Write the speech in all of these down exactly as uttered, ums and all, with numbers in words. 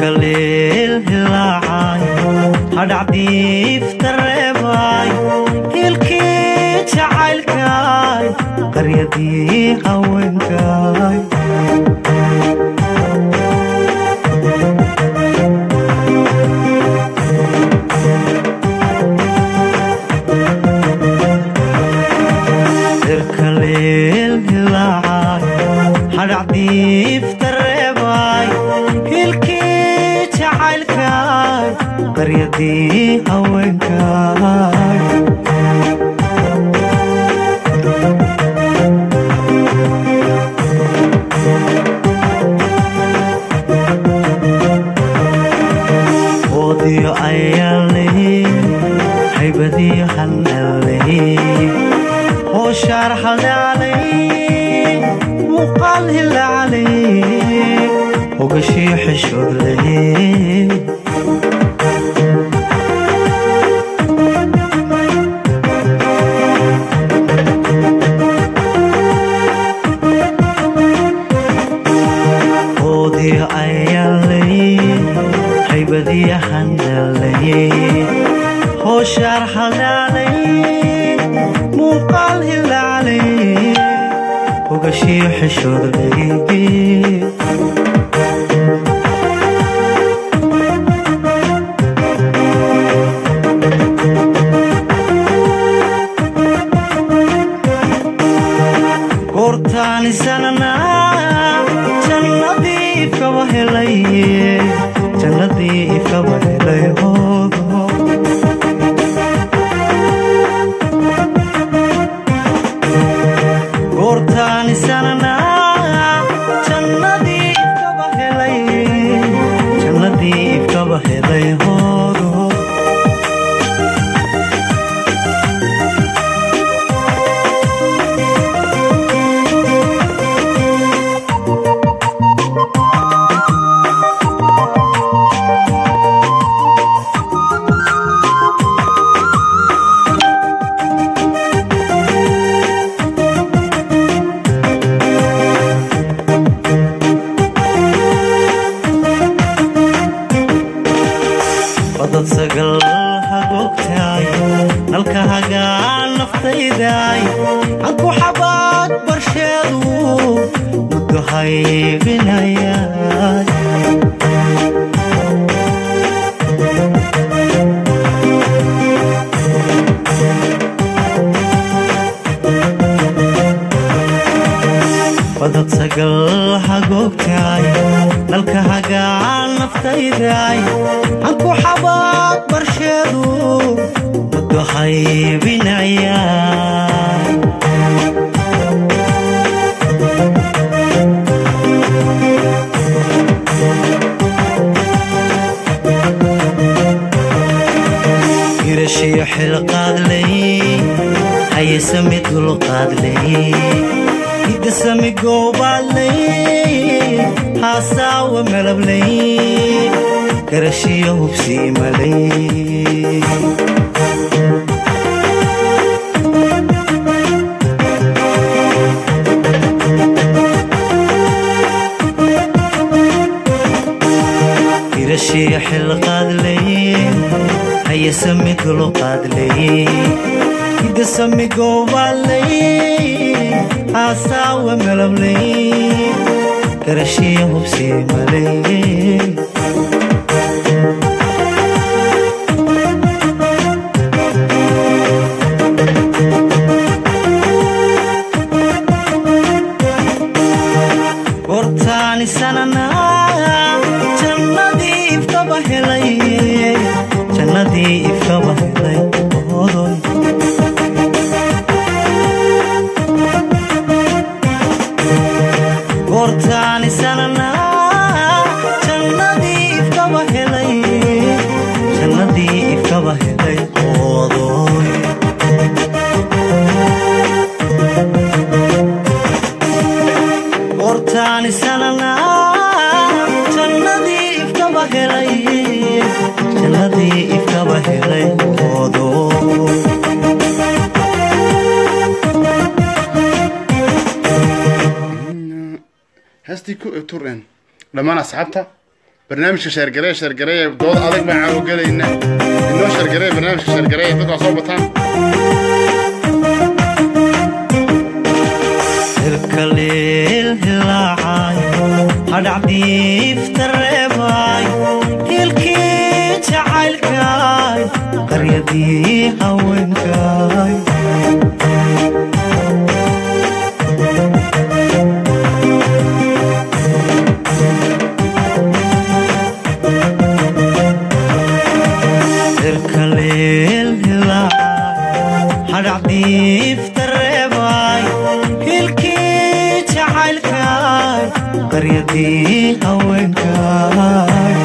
الليل هلاعاي هدعدي فترباي هلكي جعلكاي قريتي هونكاي درك الليل هلاعاي هدعدي فترباي هلكي جعلكاي قريتي هونكاي ودي عيالي حيبتي حنالي وشرح علي وقال علي وقشي حشود لي ودي عيالي حيبتي حنالي وشرح علي وقال علي وقشي حشود لي قرطاني سننا جنة فوهلي جنة فوهلي قرطاني سننا جنة فوهلي جنة فوهلي ودد سقل هقوقتاي نلك هقان نفتيداي عنكو حبات برشادو مدو هاي بناياي ودد سقل هقوقتاي نلك هقان نفتيداي عنكو حبات برشادو مدو هاي بناياي يرشي حلقاد لي هاي سميت القاد لي يد سمي قوبال لي هاساو ملب لي كرشي وبسي ملي كرشي حلقاد لي هاي سمي كل قاد لي يد سمي قوبال لي هاساو ملب لي كرشي وبسي ملي قرطاني سننا جنة فوهلي جنة فوهلي قرطاني سننا جنة فوهلي جنة فوهلي قرطاني سننا جنة فوهلي جنة فوهلي هستي كو تورن لما أنا صعبتها برنامج شهر قرية شهر قرية دول أذق مع وقال إنه إنه شهر قرية برنامج شهر قرية تقع صوبتان الكليل هلاعي هاد عديف ترباي الكي جعلكاي قريتي هونكاي الكليل هلاعي هاد عديف ترباي الكي جعلكاي قريتي هونكاي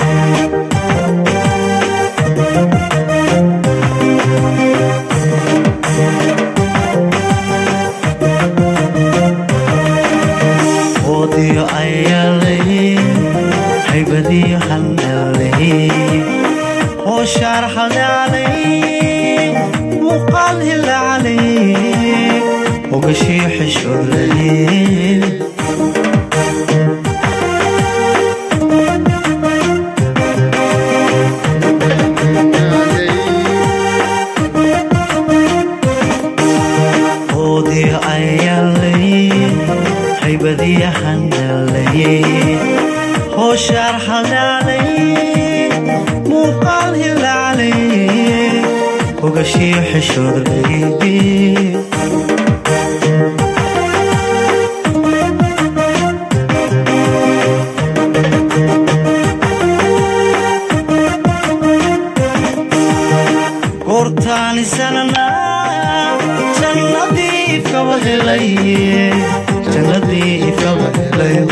ودي أيالي حيبتي حنالي وشرح علي وقال هل علي وقشي حشور لي ودي أيالي حيبتي حنالي وشرح علي وقال هل علي وقشي حشور لي قرطاني سننا جنتي فوهلي جنتي فوهلي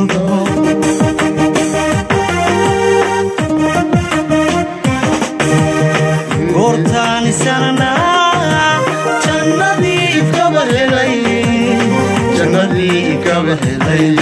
قرطاني سننا جنتي فوهلي جنتي فوهلي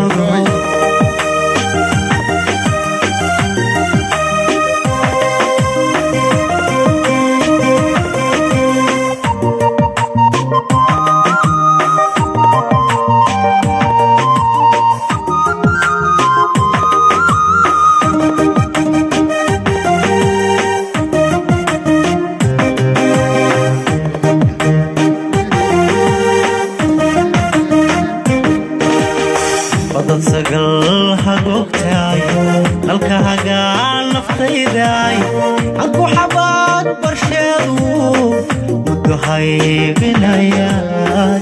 ودد سقل هدوكتاي هلكا هقال نفتيداي عقو حباد برشادو ودو هاي بناياي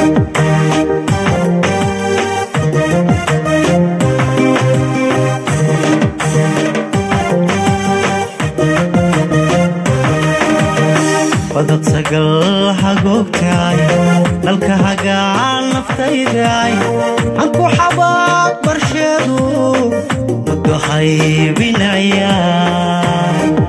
ودد سقل هدوكتاي هلكا هقال نفتيداي عقو حباد برشادو ودو هاي بناياي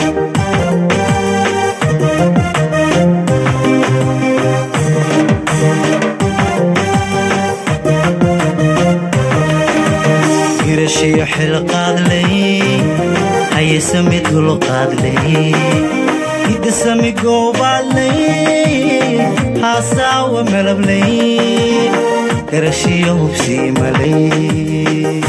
قرشي حلقاد لي هاي سميت هلقاد لي يد سمي قوبال لي حاسا وملب لي قرشي وبسي ملي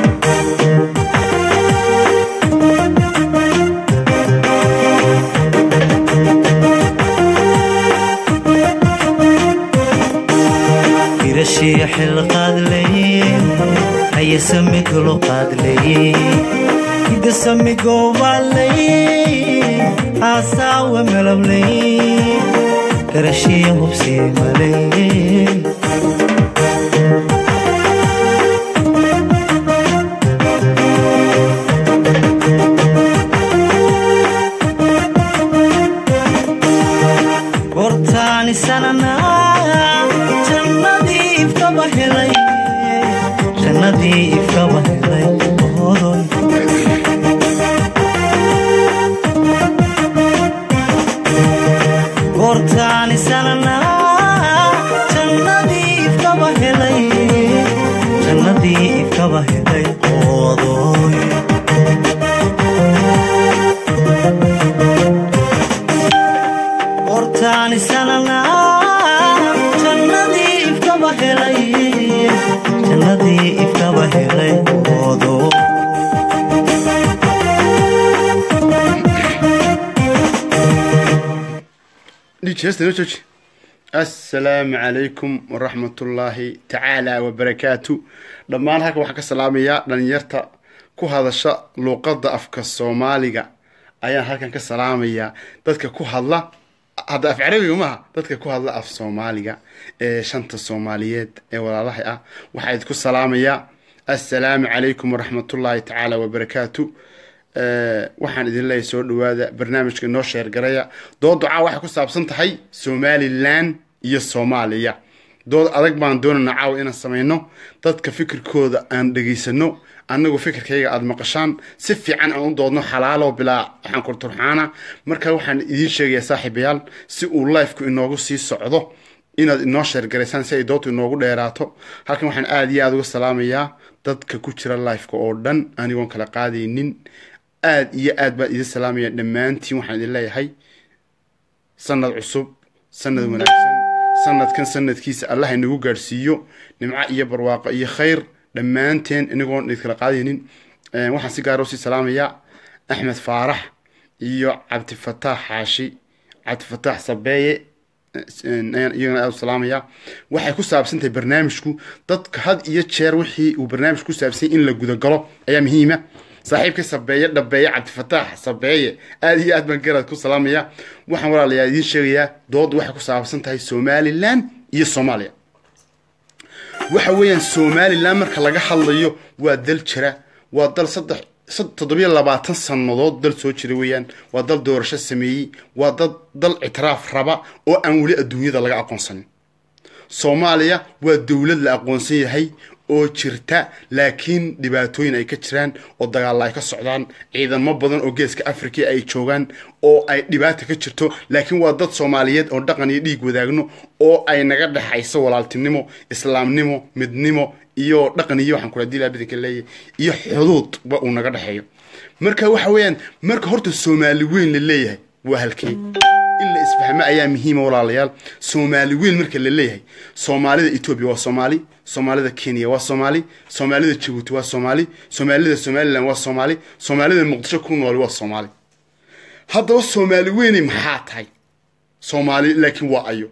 قرشي حلقاد لي هاي سمي هلقاد لي يد سمي قوبال لي حاسا وملب لي قرشي وبسي ملي قرطاني سننا جنتي فبهلي جنتي فبهلي قرطاني سننا جنتي فبهلي جنتي فبهلي قوضوي قرطاني سننا جنتي فبهلي جنتي فبهلي قوضوي جوجي هسه جوجي السلام عليكم ورحمة الله تعالى وبركاته دمان هكا waxaan ka salaamayaa dhalinyarta ku hadasha luqadda afka Soomaaliga ayaan halkan ka salaamayaa dadka ku hadla hada af Carabiga ma dadka ku hadla af Soomaaliga ee shanta Soomaaliyeed ee walaalaha ah waxaan ku salaamayaa السلام عليكم ورحمة الله تعالى وبركاته waxaan idin leeyahay soo dhawaada barnaamijka noo sheer garaya dood duca waxa ku saabsan tahay Somaliland iyo Soomaaliya dood adag baan doonaynaa caaw inaan sameeyno dadka fikirkooda aan dhageysano anagu fikirkayga aad maqashaan si fiican aan u doodno xalaalo bilaa waxaan ku turxaana marka waxaan idin sheegayaa saaxiibayaal si uu live-ku inoogu sii socdo inaad inoo sheer garaysaan si ay doodtu inoogu dheeraato halkan waxaan aad iyo aad uga salaamayaa dadka ku jira live-ka oo dhan anigoon kala qaadaynin aad iyo aad baan idin salaamaya dhammaantiin waxaan idin leeyahay sanad cusub sanad wanaagsan sanadkan sanadkiisa Allah inagu gaarsiiyo nimco iyo barwaaqo iyo khayr dhammaanteen inagoon idin kala qaadaynin waxaan si gaar ah u salaamaya Axmed Faarax iyo Cabdi Fataax Xaashi Cabdi Fataax Sabeeye iyagana aad salaamaya waxay ku saabsantahay barnaamijku dadka had iyo jeer wixii uu barnaamijku ku saabsan in la guda galo ayaa muhiim ah صاحبك سبية دبية عبد الفتاح سبية هذه أدم الجرد كل سلامية وحنا ولا اللي يدين شرية ضد واحد كل سلام هاي سومالي لان هي الصومالية وحويا سومالي لان مركل لقى حليه ودل شرا ودل صدق صدق تضبيط لبعض الصنادات دل سوتشريويا ودل دورش السمي ودل دل اعتراف ربع وأنولي الدنيا ده لقى أقنصن صوماليا والدولة اللي أقنصية هي oo jirta laakiin dhibaatooyin ay ka jiraan oo dagaal ay ka socdaan ciidamo badan oo geeska Afrika ay joogan oo ay dhibaato ka jirto laakiin waa dad Soomaaliyeed oo dhaqan iyo dhiig wadaagno oo ay naga dhaxayso walaaltinimo islaamnimo midnimo iyo dhaqan iyo waxaan kula dilaa bidinka leeyahay iyo xuduud ba uu naga dhaxayo marka waxa weeyaan marka horta Soomaali weyn la leeyahay waa halkii in la isfahmo ayaa muhiim walaalayaal Soomaali weyn marka la leeyahay Soomaalida Itoobiya waa Soomaali Soomaalida Kenya waa Soomaali Soomaalida Djibouti waa Soomaali Soomaalida Somaliland waa Soomaali Soomaalida Muqdisho ku nool waa Soomaali hadda Soomaali weyn maxaa tahay Soomaali laakiin waa ayo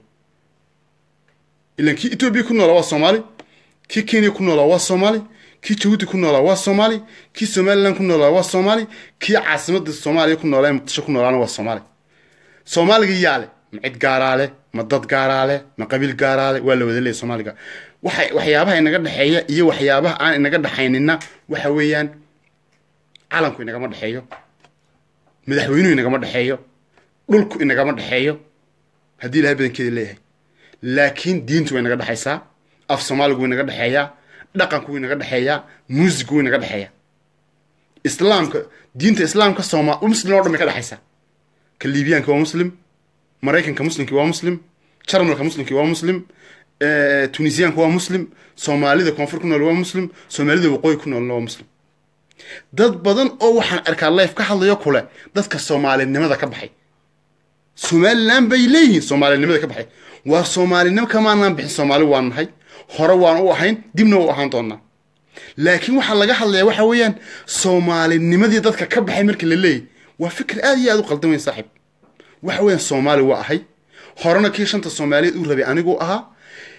ilankii Itoobiya ku nool waa Soomaali ki Kenya ku nool waa Soomaali ki Djibouti ku nool waa Soomaali ki Somaliland ku nool waa Soomaali ki caasimadda Soomaaliya ku nool Muqdisho ku nool waa Soomaali Soomaaliga yaale mid gaaraale ma dad gaaraale ma qabiil gaaraale waa la wada leeyahay Soomaaliga waxay waxyaabaha inaga dhaxeeya iyo waxyaabaha aan inaga dhaxaynina waxa weeyaan calanku inaga ma dhaxeeyo madaxweynuhu inaga ma dhaxeeyo dhulku inaga ma dhaxeeyo hadii ilaahay badankeeda leeyahay laakiin diintu way inaga dhaxaysaa af Soomaaligu inaga dhaxeeya dhaqanku inaga dhaxeeya muusigu inaga dhaxeeya islaamka diinta islaamka Soomaali muslim oo dhan ka dhaxaysaa كالليبيان كوا مسلم مريكان كمسلم كوا مسلم شرمل كمسلم كوا مسلم اه تونسيان كوا مسلم سومالي ذا كونفور كنا لوا مسلم سومالي ذا وقوي كنا لوا مسلم دad badan oo waxaan arkaa live ka hadlayo kule dadka Soomaalinimada ka baxay Somaliland bay leeyihiin Soomaalinimada ka baxay waa Soomaalinimo kama aan bixin Soomaali waan nahay hore waan u ahayn dibna u ahaan doonaa laakiin waxa laga hadlayaa waxa weeyaan Soomaalinimadii dadka ka baxay markii la leeyahay وفكر آدي هذا قلدمين صاحب وحوين صومالي واحد هرنا كي شنطة صومالي وربي أنيجو أها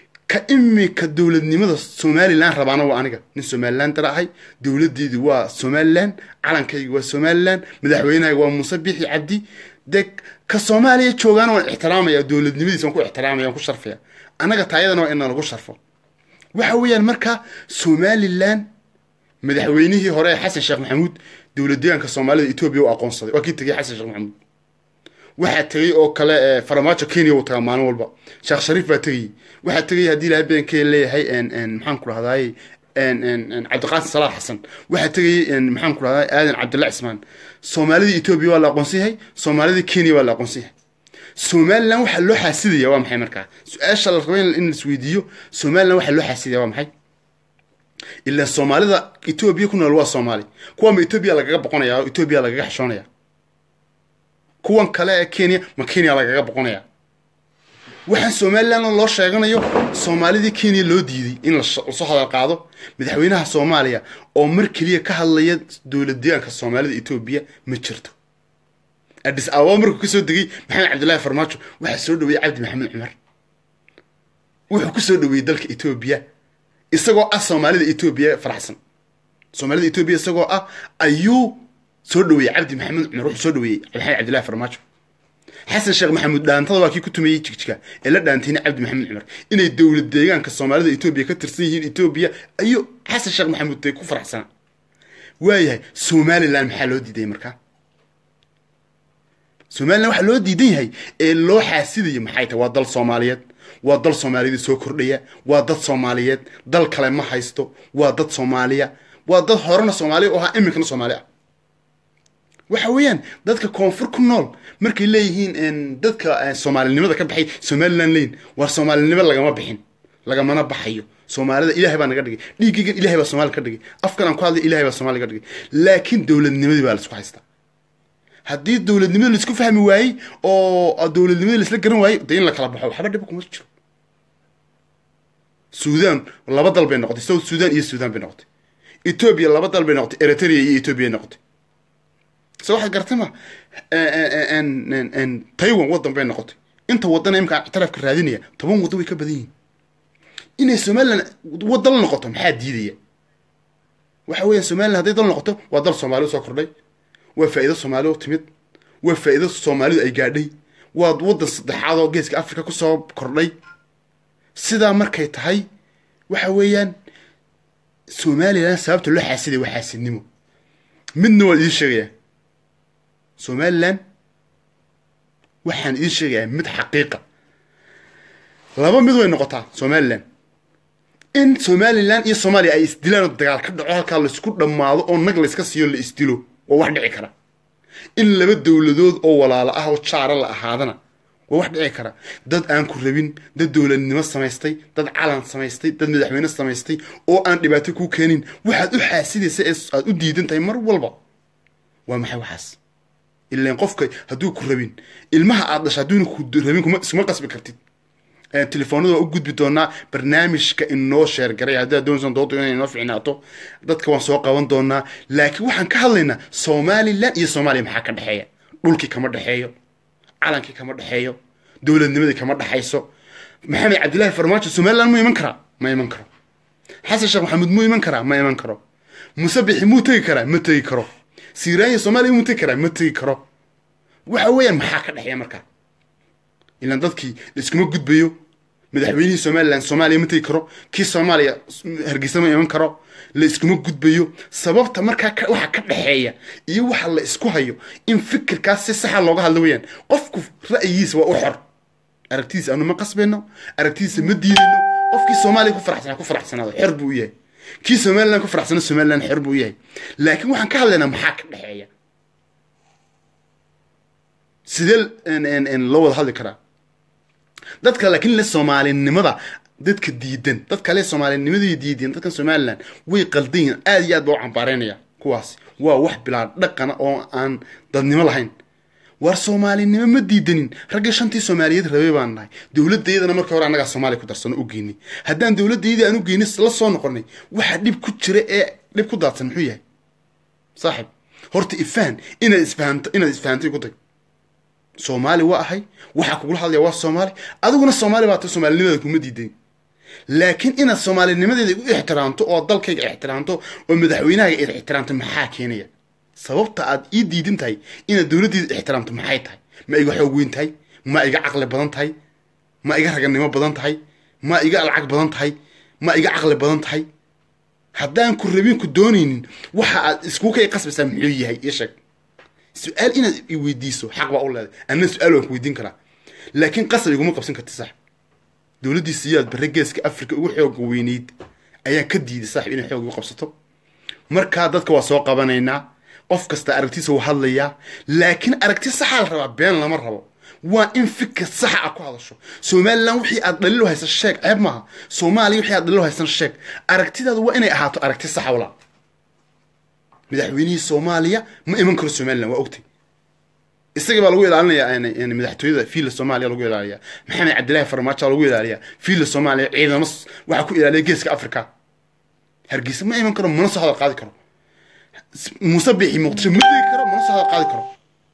كإمي كدولة نمذا صومالي لان ربعنا وأنيجا نسومالي لان تراهي دولة دي دوا صومالي لان علن كي جوا صومالي لان مدحوينا جوا مصبيح عبدي دك كصومالي شوغان واحترام يا دولة نمذا سنكو احترام يا نكو شرفيا أنا قتايدا نوع إننا نكو شرفه وحوين مركا صومالي لان مدحوينه هراء حسن الشيخ محمود دولة ديان كصومالي إثيوبيا وأقنصة وأكيد تجي حسن الشيخ محمود واحد تجي أو كلا فرماتش كينيا وتعمانه والبا شيخ شريف بتجي واحد تجي هدي له بين كي اللي هي إن إن محمد كل هذا هي إن إن إن عبد القادر صلاح حسن واحد تجي إن محمد كل هذا آدم عبد الله عثمان صومالي إثيوبيا ولا أقنصة هي صومالي كينيا ولا أقنصة صومال لو حلو حاسدي يا وامحي مركا ايش الخوين ان السويديو صومال لو حلو حاسدي يا وامحي إلا الصومالي ذا إثيوبيا كنا لوا الصومالي كوام إثيوبيا لقى بقونيا إثيوبيا لقى حشونيا كوام كلا كينيا ما كينيا لقى بقونيا وحن الصومال لنا الله شايعنا يو الصومالي دي كينيا لو ديدي إن الصح هذا القاعدة مدحوينها الصومالية أو مركلية كهالية دولة ديان كالصومالي إثيوبيا متشرتو adis ababa markuu ka soo degay maxamed cabdullaahi farmaajo waxaa soo dhaweeyey cabdi maxamed cumar wuxuu ku soo dhaweeyey dalka etoobiya isagoo ah soomaalida etoobiya faraxsan soomaalida etoobiya isagoo ah ayuu soo dhaweeyey cabdi maxamed cumar wuxuu soo dhaweeyey maxamed cabdullaahi farmaajo xasan sheekh maxamuud dhaantada waa kii ku tumeeyey jigjiga ee la dhaantayna cabdi maxamed cumar inay dowlad deegaanka soomaalida etoobiya ka tirsan yihiin etoobiya ayuu xasan sheekh maxamuud tay ku faraxsana waayahay somaliland maxaa loo diiday markaa somaliland waxaa loo diidan yahay ee loo xaasidayo maxay tahay waa dal soomaaliyeed waa dal soomaaliyada soo kordhaya waa dad soomaaliyeed dal kale ma haysto waa dad soomaaliya waa dad horena soomaaliya oo ahaa iminkana soomaali ah waxa weeyaan dadka koonfur ku nool markay leeyihiin dadka soomaalinimada ka baxay somaliland leyn war soomaalinimo lagama bixin lagamana baxayo soomaalida ilaahay baa naga dhigay dhiiggigan ilaahay baa soomaali ka dhigay afkan aan ku hadlay ilaahay baa soomaali ka dhigay laakiin dowladnimadii baa la isku haystaa haddii dowladnimada la isku fahmi waayey oo dowladnimada la isla garan waayey dee in la kala baxo waxba dhib kuma jiro suudaan laba dal bay noqotay south suudaan iyo suudaan bay noqotay etoobiya laba dal bay noqotay eritrea iyo etoobiya noqotay so waxaad gartay ma taiwan waddan bay noqotay inta waddana imika ictiraafka raadinaya toban waddo way ka badan yihiin inay somaliland waddan la noqoto maxaa diidaya waxa weeyaan somaliland hadday dal noqoto waa dal soomaali usoo kordhay waa faa'iido soomaali u timid waa faa'iido soomaalidu ay gaadhay waa waddan saddexaad oo geeska africa kusoo kordhay sidaa markay tahay waxa weeyaan somaliland sababta loo xaasiday waa xaasidnimo midna waan idiin sheegayaa somaliland waxaan idiin sheegayaa mid xaqiiqa laba mid way noqotaa somaliland in somaliland iyo soomaaliya ay isdilaan oo dagaal ka dhaco halkaa laisku dhammaado oo nag layska siiyo la isdilo waa wax dhici kara in laba dowladood oo walaalo ah oo jaara la ahaadana waa wax dhici kara dad aan ku rabin dad dowladnimo samaystay dad calan samaystay dad madaxweyne samaystay oo aan dhibaato kuu keenin waxaad u xaasidaysa ee aad u diidan tahay mar walba waa maxay waxaas ilaan qofka hadduu ku rabin ilmaha aad dhasha hadduuna ku rabin kuma iskuma qasbi kartid telefoonada waa u gudbi doonaa barnaamijka inoo sheergaray haddii doonsan doodo inay inoo ficnaato dadka waan soo qaban doonaa laakiin waxaan ka hadlaynaa somaliland iyo soomaaliya maxaa ka dhexeeya dhulkii kama dhexeeyo calankii kama dhexeeyo dowladnimadii kama dhexayso maxamed cabdillaahi farmaajo somaliland mu iman karaa ma iman karo xasan sheekh maxamuud mu iman karaa ma iman karo muuse bixi muu tegi karaa ma tegi karo siiraanya soomaaliya muu tegi karaa ma tegi karo waxa weeyaan maxaa ka dhexeeya markaa ilaan dadkii la iskuma gudbayo madaxweynihii somaliland soomaaliya ma tegi karo kii soomaaliya hargeysa ma iman karo la iskuma gudbayo sababta markaa waxa ka dhexeeya iyo waxa la isku hayo in fikirkaas si saxa looga hadlo weyaan qofku ra'yigiisa waa u xor aragtidiisa aanu ma qasbayno aragtidiisa ma diidayno qofkii soomaaliya ku faraxsanaa ku faraxsanaado xor buu u yahay kii somaliland ku faraxsana somaliland xor buu u yahay laakiin waxaan ka hadlaynaa maxaa ka dhexeeya sidee loo wada hadli karaa dadka laakiin le soomaalinimada dadka diidan dadka le soomaalinimadii diidan dadkan somaliland way qaldan yihiin aad iyo aad baa u cambaareynaya kuwaas waa wax bilaa dhaqana oo aan dadnimo lahayn war soomaalinimo ma diidanin raggii shantii soomaaliyeed rabay baan nahay dowladdeedana markii hore annagaa soomaaliya ku darsano u geynay haddaan dowladdeedii aan u geynay la soo noqonay waxa dhib ku jira ee dhib ku daadsan muxuu yahay saaxib horta ifaan inaad isfahanto inaad isfahantay ku day soomaali waa ahay waxaa kugula hadlaya waa soomaali adiguna soomaali baa ta soomaalinimadeeda kuma diiday laakiin inaad soomaalinimadeeda u ixtiraamto oo dalkayga ixtiraamto oo madaxweynahaaga id ixtiraamto maxaa keenaya sababta aad ii diidan tahay inaad dowladdeeda ixtiraamto maxay tahay ma iga xoog weyn tahay ma iga caqli badan tahay ma iga raganimo badan tahay ma iga lacag badan tahay ma iga caqli badan tahay haddaan ku rabin ku doonaynin waxa aad isku kay qasbaysaa muxuu yahay ii sheeg su-aal inaad i weydiiso xaq baa u leedahay anna su-aal waan ku weydiin karaa laakiin qasab iguma qabsan karti sax dowladdii siyaad barre geeska africa ugu xooga weyneyd ayaa ka diiday saaxib inay xoog ugu qabsato markaa dadka waa soo qabanaynaa qof kasta aragtiisa wuu hadlayaa laakiin aragti saxaa la rabaa been lama rabo waa in fikir saxa a ku hadasho somaliland wixii aad dhaliil u haysan sheeg ceeb maaha soomaaliya wixii aad dhaliil u haysan sheeg aragtidaadu waa inay ahaato aragti saxa walaa madaxweynihii soomaaliya ma iman karo somaliland waa ogtay isaga baa lagu ilaalinayaa madaxtooyada fiila soomaaliya lagu ilaaliyaa maxamed cabdillaahi farmaajo lagu ilaaliyaa fiila soomaaliya ciidamo waxaa ku ilaaliya geeska africa hargeysa ma iman karo mana soo hadal qaadi karo muuse bixi muqdisho ma degi karo mana soo hadal qaadi karo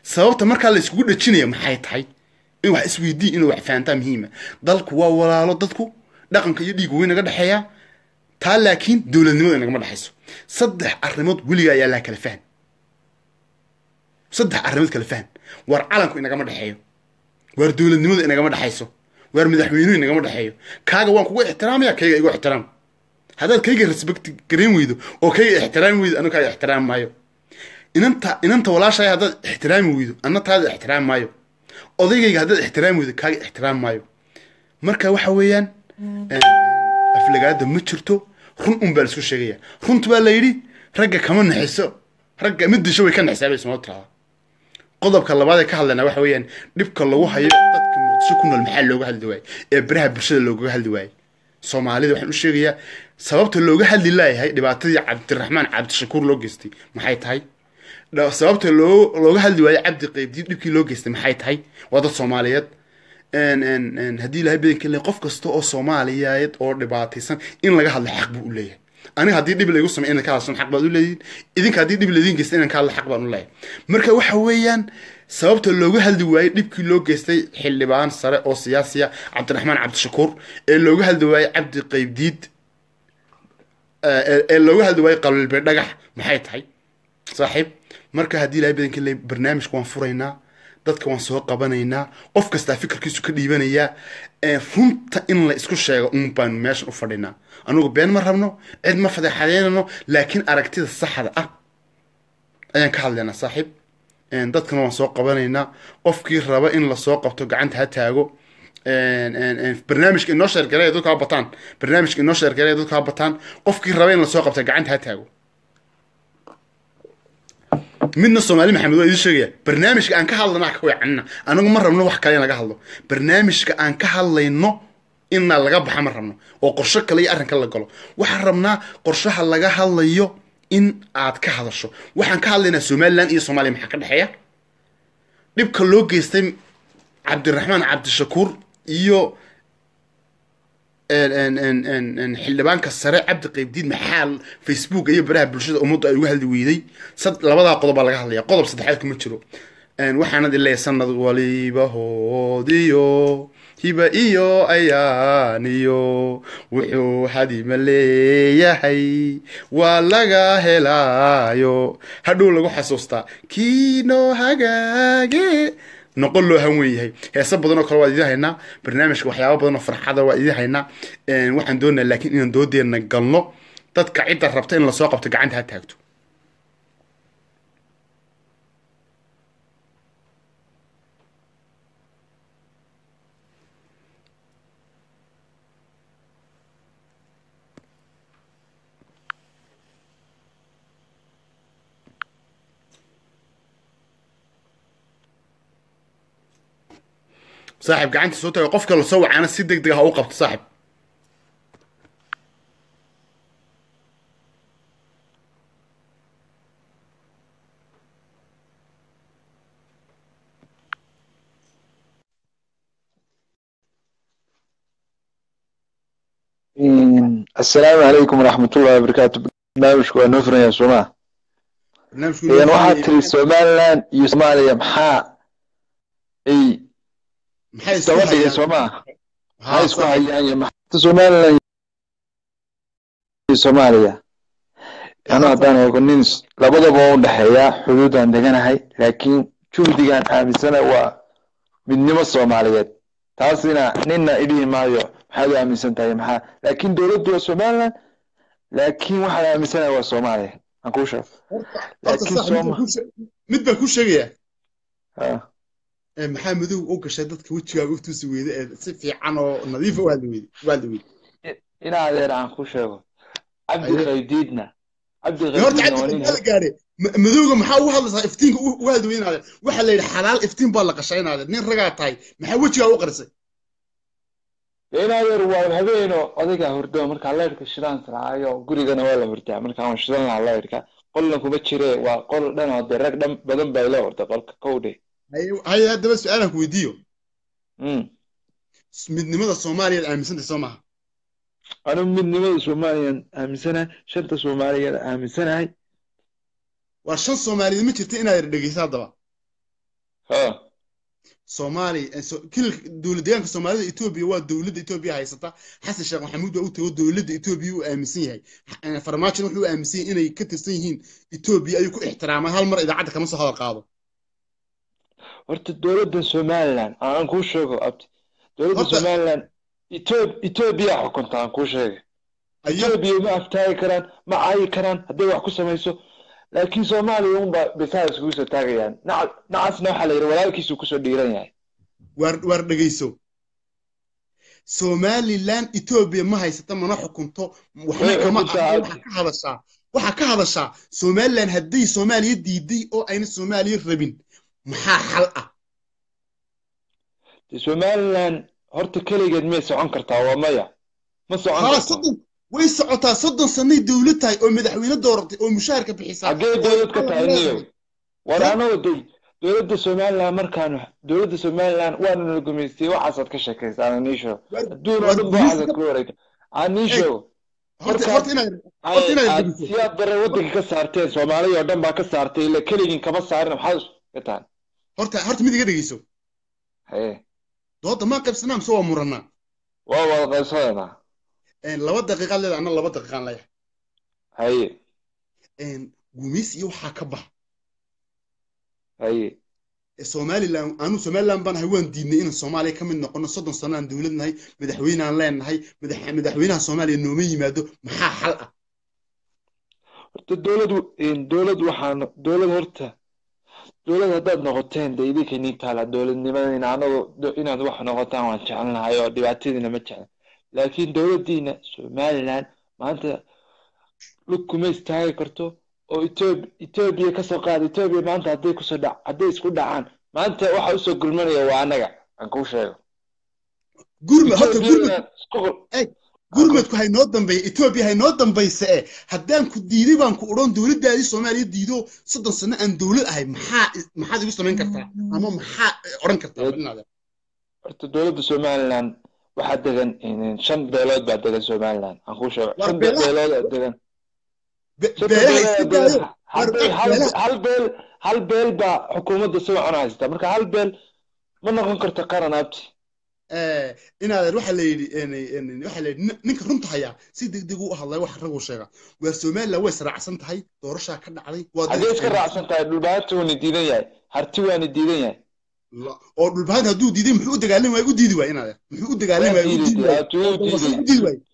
sababta markaa la iskugu dhajinaya maxay tahay in wax isweydii inuu wax fahantaa muhiima dalku waa walaalo dadku dhaqanka iyo dhiigga way naga dhexeeyaa taa laakiin dowladnimada inagama dhexayso saddex arrimood weliga ayaa laa kala fahan saddex arrimood kala fahan war calanku inagama dhexeeyo war dowladnimada inagama dhexayso war madaxweynuhu inagama dhexeeyo kaaga waan kugu ixtiraamaya kayga igu ixtiraam haddaad kayga respect gareyn weydo oo kayga ixtiraami weydo anigu kaaga ixtiraami maayo inanta inanta walaashahay haddaad ixtiraami weydo anna taada ixtiraami maayo odaygayga haddaad ixtiraami weydo kaaga ixtiraami maayo marka waxa weeyaan aflagaada ma jirto run un baa la isku sheegaya runta baa la yidhi ragga kama naxiso ragga mid disho way ka naxisaabay soo tiraa qodobka labaad ee ka hadlayna waxa weeyaan dhibka lagu hayo dadka muqdisho ku nool maxaa looga hadli waayay ee baraha bulshada looga hadli waayay Soomaalida waxaan u sheegayaa sababta looga hadli laayahay dhibaatadii Cabdiraxmaan Cabdishakuur loo geystay maxay tahay sababta loo looga hadli waayay Cabdi Qaybdiid dhibkii loo geystay maxay tahay waa dad Soomaaliyeed en en en hadii ilaahay badanka leeyahay qof kasta oo Soomaaliyeed oo dhibaataysan in laga hadlo xaq buu u leeyahay aniga hadii dib lagu sameeyo in ka hadlo xaq baad u leeyihiin idinka hadii dib leedin geystay in ka hadlo xaq baan u leeyahay marka waxa weeyaan sababta looga hadli waayay dhibkii loo geystay xildhibaan sare oo siyaasiya Cabdiraxmaan Cabdishakuur ee looga hadli waayay Cabdi Qaybdiid ee looga hadli waayay qalbi dhagax maxay tahay saaxiib marka hadii ilaahay badanka leeyahay barnaamijku waan furaynaa dadka waan soo qabanaynaa qof kasta fikirkiisu ka dhiibanaya ee runta in la isku sheego un baan meesha u fadhinaa anigu been ma rabno cid ma fadeexadeynano laakiin aragtida saxda ah ayaan ka hadlaynaa saaxiib een dadkana waan soo qabanaynaa qofkii raba in la soo qabto gacanta ha taago een een barnaamijka inoo sheer gareey dadka ha bataan barnaamijka inoo sheer gareey dadka ha bataan qofkii raba in la soo qabto gacanta ha taago midna Soomaali Maxamed waa idin sheegaya barnaamijka aan ka hadlayna ka wacana anagu ma rabno wax kale laga hadlo barnaamijka aan ka hadlayno in laga baxo ma rabno oo qorshe kale iyo arrin kale la galo waxaan rabnaa qorshaha laga hadlayo in aad ka hadasho waxaan ka hadlaynaa Soomaaliland iyo Soomaaliya maxaa ka dhaxeeya dhibka loo geystay Cabdiraxmaan Cabdishakuur iyo en en en en en xildhibaanka sare Cabdi Qaybdiid maxaa Facebook iyo baraha bulshada ummadda ay uga hadli weeday sad labada qodob laga hadlaya qodob saddexaad kuma jiro en waxaana dilay sanad waliba hoodiyo hiba iyo ayaaniyo wuxuu hadima leeyahay waa laga helaayo hadhow lagu xasuustaa kiino hagaage noqol loo han weeyahay heesa badan oo kale waa idin haynaa barnaamijka waxyaabo badan oo farxada waa idin haynaa een waxaan doonayaa laakiin inaan doodeena galno dadka cidda rabta in la soo qabto gacanta ha taagto صاحب قاعد صوته يوقف كل سوى عنا سيدك دقها وقفت صاحب السلام عليكم ورحمة الله وبركاته برنامجكم نفرن يا سماع يعني واحد في سومالان يسماليا محا اي محا يا سماع هاي اسمها يعني محا سومالان سوماليا أنا أدانا يقول نينس لابد بقول دحيا حدود عندنا هاي لكن شوف دي كان عامل سنة و من نمط الصوماليات تاسينا نينا إليه مايو هذا عامل سنة تاي محا لكن دولة الصومال لكن واحد عامل سنة هو الصومالي أقول شوف لكن صوم مد بكون شقية ها محمدو أوك شدت كوتشي أقول تسوي سفي عنو نظيف وهالويد وهالويد إنا على عن خوشة عبد الغيديدنا عبد يورت عبد الغيدي مدوغ maxaa u hadlaysaa iftiinka u hadweynaada waxa la yiraahdaa xalaal iftiin baa la qashaynaada nin ragaa tahay maxaa wajiga u qarisay ina yar waa habeeno adiga hurdo marka leerka shiraan saraayo gurigana waa la hurtaa marka aan shiraan leerka qolna kuma jiree waa qol dhan oo darag dhan badan baa la horta qolka kowde hay hay hadaba su'aalan ku weydiiyo mm midnimada Soomaaliya aaminsantahay Soomaha أنا من نمط سوماليا أمسنا شرط سوماليا أمسنا هاي وعشان Soomaaliya ma jirto inaad dhageysaa daba ha soomaali kilka dowladdeegaanka soomaalida etoobiya waa dowladda etoobiya haysata xasan sheekh maxamuud waa u tago dowladda etoobiya uu aaminsan yahay farmaajona wuxuu aaminsan yahay inay ka tirsan yihiin etoobiya ayuu ku ixtiraamay hal mar idaacadda kama soo hadal qaado horta dowladda somaliland aan kuu sheego abti dowladda somaliland etoobiya xukunta aan kuu sheegay etoobiya ma aftaagi karaan ma caayi karaan hadday wax ku samayso laakiin soomaaliya unbaa bisaa iskugu soo taagayaan nacasna waxaa la yidhi walaalkiisuu kusoo dhiiran yahay waar waar dhegayso somaliland etoobiya ma haysata mana xukunto waxna kama waxaa ka hadashaa waxaa ka hadashaa somaliland hadday soomaaliya diiday oo ayna soomaaliya rabin maxaa xal ah somaliland horta keligeed miyay socon kartaa waa maya ma socon kartaa way socotaa soddon sanay dowlad tahay oo madaxweyne dooratay oo mushaharka bixisaa xaggee dowlad ka tahay niyow war anoo day dowladda somaliland markaan dowladda somaliland waana nala gumaystay waxaasaad ka sheekaysaa aniisho adduun oo dhan ba waxaasaad ku wareegta aniisho aad siyaad bare waddanka ka saarteen soomaaliya oo dhan baa ka saartay ila keligin kama saarin maxaad ka tahan horta horta mid iga dhegeyso haye dooda maan qaybsanaa mise waa muranaa waa wada qaybsanaynaa laba daqiiqaad leedahay anna laba daqiiqaan leeyahay haye gumaysi iyo waxaa ka bax haye somaliland anu somaliland baan ahay waan diidnay inaan soomaaliya ka mid noqono soddon sano aan dowlad nahay madaxweyneaan leenahay madaxweynaha soomaaliya nooma yimaado maxaa xal ah horta dowlad dowlad waxaan dowlad horta dowlad haddaad noqoteen de idinka nii taala dowladnimadina anagu inaad wax noqotaan waan jecelnahay oo dhibaatadiina ma jecla laakiin dowladdiina somaliland maanta lug kuma istaagi karto oo etoobiya kasoo qaada etoobiya maanta hadday kusoo dhac hadday isku dhacaan maanta waxa usoo gulmanaya waa annaga aan kuu sheego gurmad horta gurmad gurmadku hay noo dambeeya etoobiya hay noo dambaysa eh haddaan ku diiday baan ku odhan dowladdaadii soomaaliya diido soddon sano aan dowlad ahay maxaa maxaad igu samayn kartaa ama maxaa odhan kartaa horta dowladda somaliland waxaa degan shan beelood baa degan somaliland aan kuu sheego shan beelood degan hal beel hal beel baa xukuumadda si wacan haysata marka hal beel ma noqon karto qaran abti inaadeer waxaa la yidhi waxaa la yidhi ninka runta hayaa si degdeg u hadlay wax raguu sheega waa somaliland way israacsan tahay doorashaa ka dhacday haddii iska raacsan tahay dhulbahanti waana diidan yahay harti waana diidan yahay oo dhulbahan hadduu diiday muxuu u dagaalami waay u diidi waay inaadeer muxuu u dagaalami waay u diidi waay u diidi waay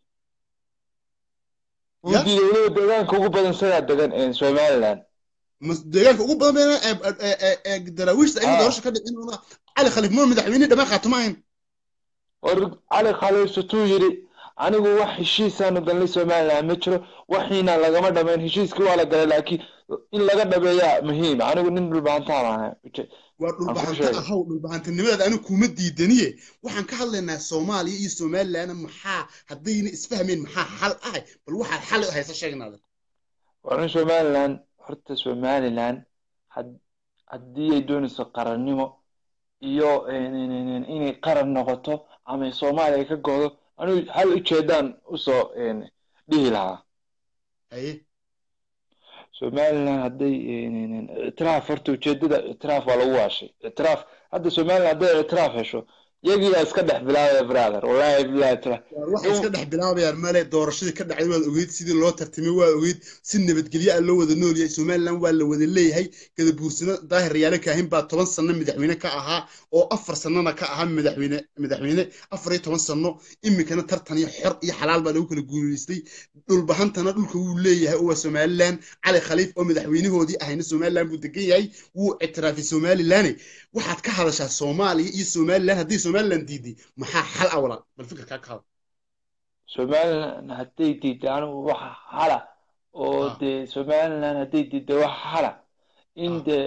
wudiiday weliba deegaanka ugu badan sidaa degan somaliland deegaanka ugu badan ee daraawiishta ayuu doorasho ka dhicin cali khaliif moo madaxweyne dhamaan khaatumahayn war cali khaliif sutuu yidhi anigu wax heshiisaanu galnay somaliland ma jiro waxiina lagama dhamayn heshiiskii waa la galay laakiin in laga dhameeyaa muhiim anigu nin dhulbahantaa baan waa dhulbahanta ahaw dhulbahantinimadaada anigu kuma diidaniye waxaan ka hadlaynaa soomaaliya iyo somaliland maxaa haddayna isfahmeen maxaa xal ahay bal waxaad xal u haysa sheegnaada waa in somaliland horta somaliland haddii ay doonayso qarannimo iyo inay qaran noqoto ama soomaaliya ka godo anigu hal ujeedaan usoo dhihi lahaa haye somaliland hadday ictiraaf horta ujeedada ictiraaf waa lagu waashay ictiraaf hadda somaliland hadday ictiraaf hesho iyagiibaa iska dhex bilaabaya brother wallahi billahi ictiraaf waxay iska dhex bilaabayaan male doorashadii ka dhacday waad ogeyd sidii loo tartamay waa ogeyd si nabadgelyo ah loo wada nool yahay somaliland waa la wada leeyahay kada buursino daahir yaale kaahin baa toban sano madaxweyne ka ahaa oo afar sanona ka ahaa madaxweyne madaxweyne afar iyo toban sano iminkana tartan iyo xor iyo xalaal baa lagu kala guulaystay dhulbahantana dhulka wuu leeyahay oo waa somaliland cali khaliif oo madaxweynahoodii ahayna somaliland buu degan yahay wuu ictiraafay somaliland waxaad ka hadashaa soomaaliya iyo somaliland haddii somaliland diiday maxaa xal ah walaal bal fikirkaa ka hadal somaliland hadday diiday anigu waxa xala oo dee somaliland hadday diiday waxa xala in dee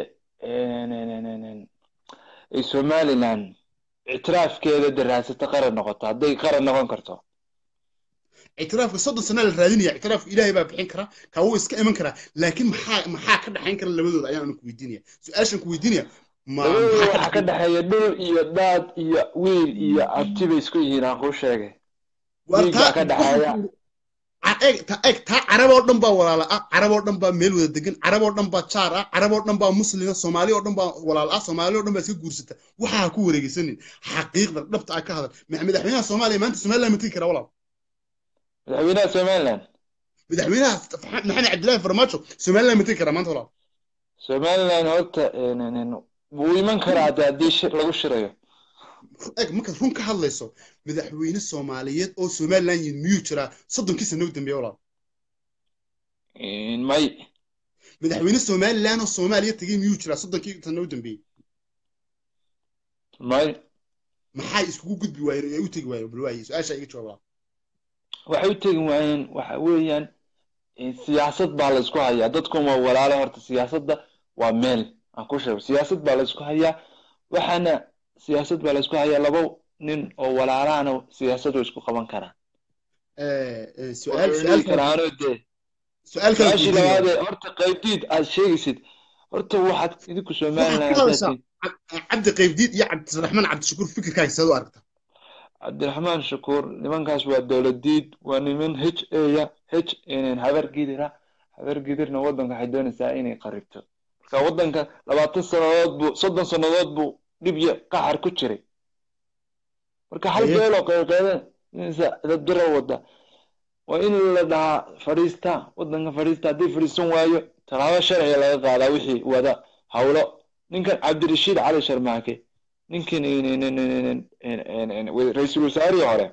ay somaliland ictiraafkeeda daraasata qaran noqoto hadday qaran noqon karto ictiraafka soddon sano la raadinaya ictiraafka ilaahay baa bixin kara ka wuu iska iman karaa laakiin maxaa maxaa ka dhaxayn kara labadooda ayaan ku weydiinaya su-aashan ku weydiinaya waxa ka dhaxeeya dhul iyo daad iyo wiil iyo abti bay isku yihiin aan kuu sheegay wiilbaa ka dhaxeeya eeg ta eeg taa carab oo dhan baa walaala ah carab oo dhan baa meel wada degan carab oo dhan baa jaar ah carab oo dhan baa muslima soomaali oo dhan baa walaal ah soomaali oo dhan baa iska guursata waxa ha ku wareegaysanin xaqiiqda dhabta ah ka hadal madaxweynaha Soomaaliya maanta Soomaaliland ma tagi kara walaal madaxweynaha Somaliland madaxweynaha maxamed cabdilaahi farmaajo Soomaaliland ma tagi kara maanta walaal Somaliland horta wuu iman karaa haddii shir lagu shirayo eeg markaad run ka hadlayso madaxweyne Soomaaliyeed oo Soomaaliland yimid miyuu jiraa soddonkii sano u dambeeyay walaal may madaxweyne Soomaaliland oo Soomaaliya tagay miyuu jiraa soddonkii sano u dambeeyay may maxay iskugu gudbi waayeen ay u tagi waayeen balwaayay su'aasha iga jawaab waxay u tagi waayeen waxa weeyaan siyaasad baa la isku hayaa dadku ma walaalo horta siyaasadda waa meel aan ku sheego siyaasad baa la isku hayaa waxaana siyaasad baa la isku hayaa laba nin oo walaalaana siyaasad way isku qaban karaan ee su'aal su'aal karaano de su'aal kale su'aashii labaad horta qaybdiid aad sheegaysid horta waxaad idinku Soomaaliland cabdi qaybdiid iyo cabdiraxmaan cabdishakuur fikirkaaga sidoo aragta cabdiraxmaan shakuur nimankaas waa dowladiid waa niman h ya h inaan habar gidira habar gidirna wadanka waxay doonaysaa inay qaribto marka wadanka labaatan sanadood buu soddon sanadood buu dhibya qaxar ku jiray marka hal beelo qayqadan insa dadbara wada waa in la dhahaa fariista wadanka fariista haddii fariisan waayo talaabo sharci laga qaadaa wixii wada hawlo ninkan cabdirashiid cali sharmaake ninkan ra'iisul wasaarihii hore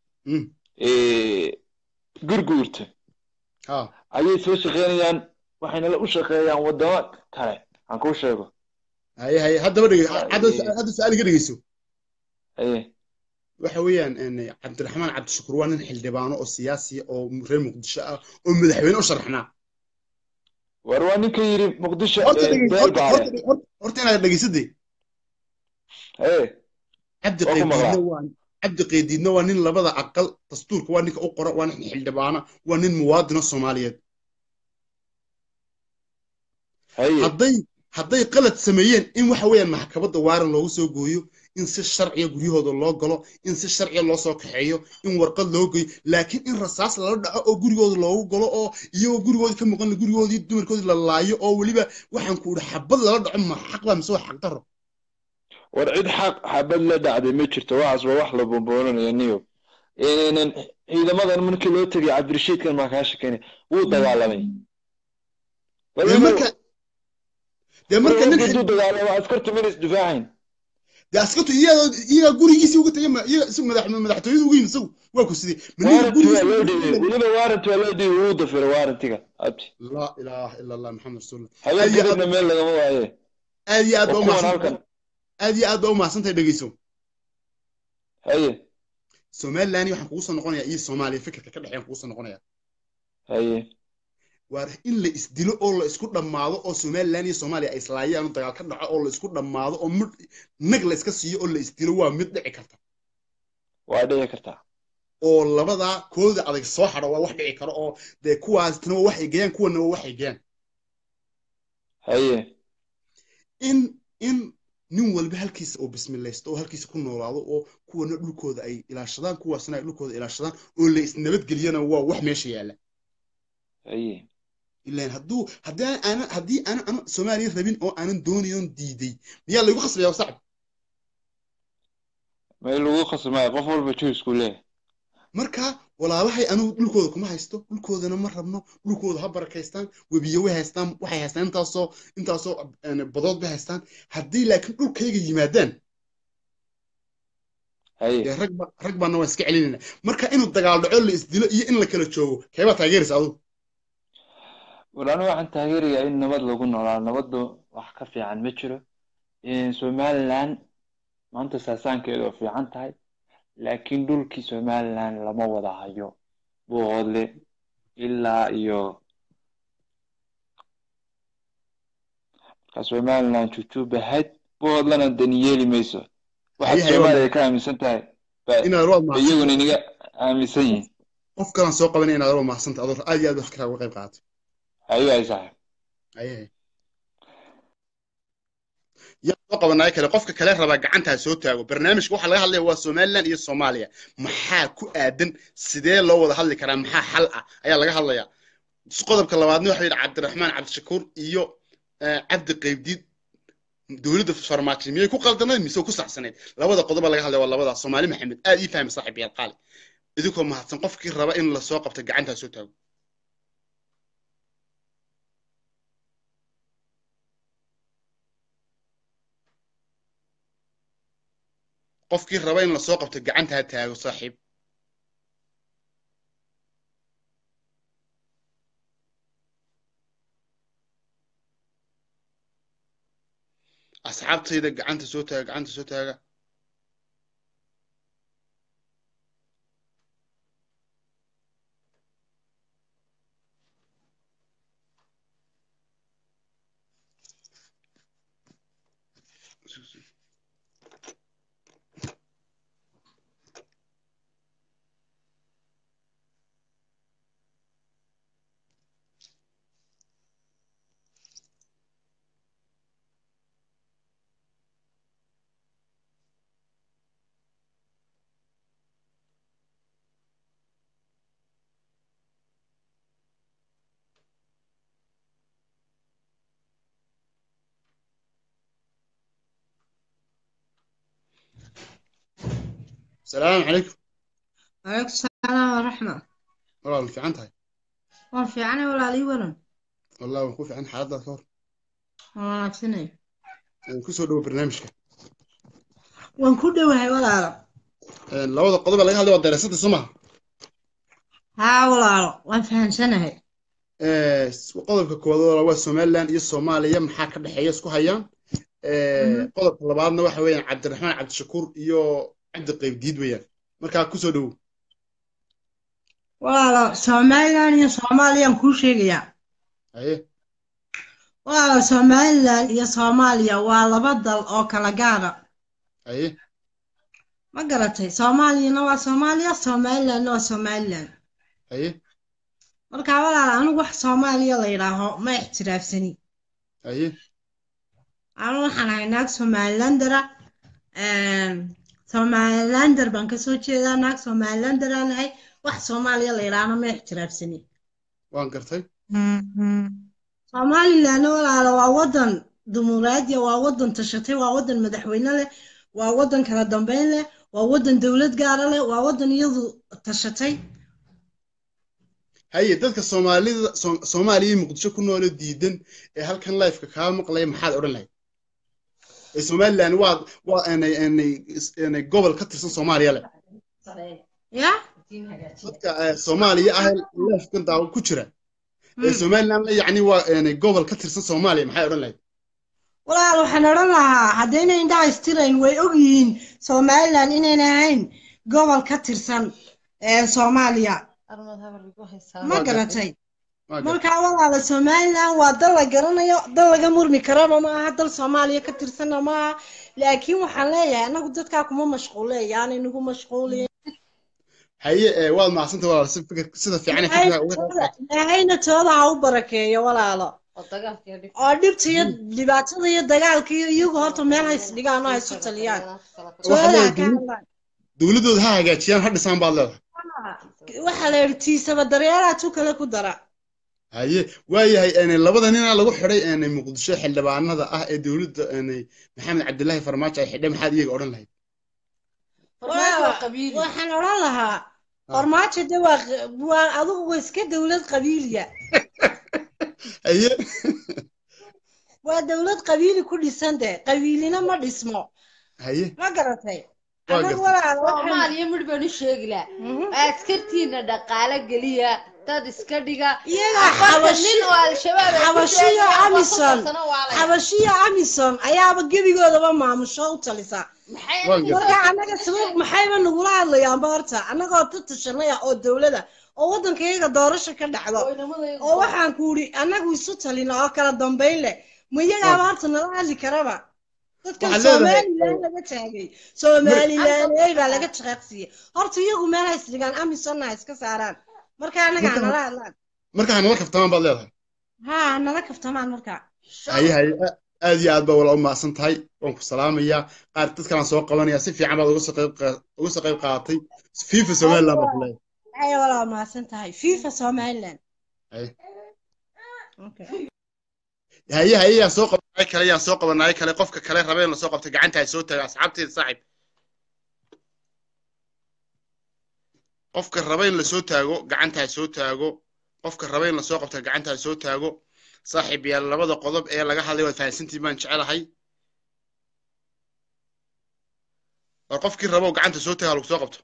gurguurta ayay soo shaqeynayaan waxayna la u shaqeeyaan wadamo kale aan kuu sheego haye haye haddaba dhege hadda hadda su'aal iga dhegeyso haye waxa weeyaan cabdiraxmaan cabdishakuur waa nin xildhibaano oo siyaasi oo reer muqdisho ah oo madaxweyne u sharaxnaa war waa ninka yiri muqdisho horta inaad dhegeysadee haye cabdi qaydiidna waa cabdi qaydiidna waa nin labada aqal dastuurka waa ninka u qora waa nin xildhibaana waa nin muwaadino Soomaaliyeed hadday hadday qalad sameeyeen in waxa weeyaan maxkamadda waaran loogu soo gooyo in si sharciya guryahooda loo galo in si sharciya loo soo kaxeeyo in warqad loo geeyo laakiin in rasaas lala dhaco oo gurigooda loogu galo oo iyagoo gurigoodii ka maqan gurigoodii dumarkoodii la laayo oo weliba waxaan ku idhi xabad lala dhaco ma xaq baa mise waa xaq darro war cid xaq xabad la dhacday ma jirto waxaas waa wax la boonboonanayo niyo inaan ciidamadan markii loo tagay cabdirashiidkan ma ka shaqeynay wuu dagaalamay marka de marka nin uu dagaalamay askartu min isdifaacayn de askartu iyadoo iyaga gurigiisii uga tagay iyaga si madax madaxtooyadu ugu yimid waa ku sidii min gurigiisii loo dhigay waliba warant waa loo dhigay uu dafir warantiga abti la ilaaha illa allah muhammad rasuulullah hay'adna meel laga waaye aad iyo aad baa u mahadsan aad iyo aad baa u mahadsantahay dhegeyso haye Somaliland waxaan kugu soo noqonayaa iyo Soomaaliya fikirka ka dhaxeeya kugu soo noqonayaa haye war in la isdilo oo la isku dhamaado oo Somaliland iyo Soomaaliya ay islaayaan dagaal ka dhaco oo la isku dhamaado oo mid nag la iska siiyo oo la isdilo waa mid dhici karta waa dhici karta oo labada kooda adag soo xaro waa wax dhici karo oo de kuwaasna wax ay geeyaan kuwana wax ay geeyaan haye in in nin walba halkiisa oo bismilaysto oo halkiisa ku noolaado oo kuwana dhulkooda ay ilaashadaan kuwaasna ay dhulkooda ilaashadaan oo la isnabadgeliyana waa wax meesha yaala haye ilaan hadduu haddii aan haddii aan aan Soomaaliya rabin oo aanan doonayn diiday miyaa lagu khasbayaa sacab ma lagu khasbaa qof walba choice ku leeyahay marka walaalahay anu dhulkooda kuma haysto dhulkoodana ma rabno dhulkooda ha barakaystaan webiyo way haystaan waxay haystaan intaasoo intaasoo badood bay haystaan haddii laakiin dhulkayga yimaadaan haye rag rag baana waa iska celinayna marka inuu dagaal dhaco la isdilo iyo in la kala joogo keeba taageeraysa adigu walaana waxaan taageerayaa in nabad lagu noolaa nabadu wax ka fiican ma jiro Somaliland maanta saasaankeedu waa fiican tahay laakiin dhulkii Somaliland lama wada hayo boodle ilaa iyo ka Somaliland tutuba had boodlana daniyeli mayso waxa Soomaaliya ka aaminsan tahay inaad rood ma iyagu iniga aaminsan yihiin qof kale soo qabanay inaad rood ma xasanta adoo aad iyo aad fikra uga qayb qaatay ايوه يا صاحبي ايه يا قبنا كله قفك كله ربع جعنتها سوتاغو برنامج waxa laga hadlayo waa Soomaaliland iyo Soomaaliya maxaa ku aadan sidee loo wada hadli karaa maxaa xal ah ayaa laga hadlayaa qodobka labaadna waxa yidhi Cabdiraxmaan Cabdishakuur iyo Cabdi Qaybdiid dawladda farmaajo miyay ku qaldanay mise ku saxsaneed labada qodob laga hadlayo waa labada Soomaali Maxamed aad ii fahmay saaxiib yar qaali idinkoo mahadsan qofkii raba in la soo qabto gacanta soo taago qofkii raba in la soo qabto gacanta ha taago saaxiib asxaabtayda gacanta soo taaga gacanta soo taaga السلام عليكم. عليكم السلام ورحمة. والله في عنتها. والله في عني ولا لي ولا. والله وقوف عن حالات ذكر. والله نفسني. كسر دو برنامجك. ونكون وهاي ولا لا. لو هذا القضية اللي هذا الدراسات السماء. ها ولا لا وانفهم سنة هي. إيه وقضية كوادر هو السوماليلاند iyo Soomaaliya maxaa ka dhaxeeya isku hayaan ee qodobka labaadna waxa weeyaan Cabdiraxmaan Cabdishakuur iyo Cabdi Qaybdiid weeyaan marka ku soo dhaw wala Soomaaliland iyo Soomaaliya ku sheegaya aye wala Soomaaliland iyo Soomaaliya waa laba dal oo kala gaar ah aye ma garatay Soomaaliyana waa Soomaaliya Soomaaliland waa Soomaaliland aye marka wala anigu wax Soomaaliya la yiraahdo ma ixtiraafsani aye anu waxaan ahay naag Somalilandera een Somalilander baan ka soo jeedaa naag Somalilander aan ahay wax Soomaaliya la yiraahdo ma ixtiraafsani waan gartay Somaliland walaalo waa wadan dimuqraadiya waa wadan tashatay waa wadan madaxweyne leh waa wadan kala dambeyn leh waa wadan dawlad gaar ah leh waa wadan iyadu tashatay haye dadka Soomaalida Soomaaliya Muqdisho ku nool diidan ee halkan live-ka ka maqlay maxaad oran lahayd Somaliland waa waa inay inay inay gobol ka tirsan Soomaaliya leh ya dadka Soomaaliya ah live-kan daaw ku jira ee Somaliland yaani waa inay gobol ka tirsan Soomaaliya maxay oran lahayd walaal waxaan oran lahaa hadayna indhaha istirayn way og yihiin Somaliland inayna ahayn gobol ka tirsan ee Soomaaliya ma garatay marka walaal Somaliland waa dal la garanayo dal laga murmi karo ma aha dal Soomaaliya ka tirsan ma aha laakiin waxaan leeyahay anagu dadka kuma mashquulay yaani nagu mashquulay haye waad maasanta walaal si fikir sida fiican fikirka uga hayna tooda u barakeeyo walaalo oo dhibta iyo dhibaatada iyo dagaalka iyo iyagu horta meel hays dhigaan oo ay soo taliyaan dawladooda ha hagaajiyaan ha dhisaan baad leedahay waxa la yartiisaba daryeelaa tu kale ku dara haye waayahay inay labada nin lagu xiray inay Muqdisho xildhibaanada ah ee dawladda inay Maxamed Cabdullaahi Farmaajo ay xidhay maxaad iyaga oran lahayd farmaajo qabiili waxaan oran lahaa farmaajo de waa adigu iska dawlad qabiiliya haye waa dawlad qabiili ku dhisan de qabiilina ma dhismo haye ma garatay anagu walaal Soomaaliya mid baan u sheegilaa askartiina dhaqaale galiya dad iska dhiga iyaga xabashin oo al-shabaab xabashiya amison xabashiya amison ayaaba gebigoodaba maamusho u talisa marka anaga sabab maxayba nagula hadlayaan horta anagoo tashanaya oo dawladda oo wadankayaga doorasho ka dhacdo oo waxaan ku uri anagu isu talina oo kala dambeyn leh ma iyaga horta nala hadli karaba dadka Soomaaliland laga taagay Soomaaliland ay baa laga shaqeeyay horta iyagu meel ay isdigaan amison ay iska saaraan marka anaga nala hadlaan marka nala kaftamaan baad leedahay ha nala kaftamaan marka haye haye aad iyo aad baa walaal u mahadsan tahay waan ku salaamayaa qaar dadkaan soo qabanayaa si fiican baad uga soo qayb uga soo qayb qaadatay FIFA Somaliland baa kulay ay walaal mahadsan tahay FIFA Somaliland ay okay هي هي سوق كله يا سوق بناي كله قفك كله ربين لا سوق قبت غعنتها سو تاغ اصحابتي صاحب قفك ربين لا سو تاغو غعنتها سو تاغو قفك ربين لا سو قبت غعنتها سو تاغو صاحب يا لبدا قodب ee laga hadlay wad fahansantii baan jecelahay war qofkii rabo gacanta soo taago lagu soo qabto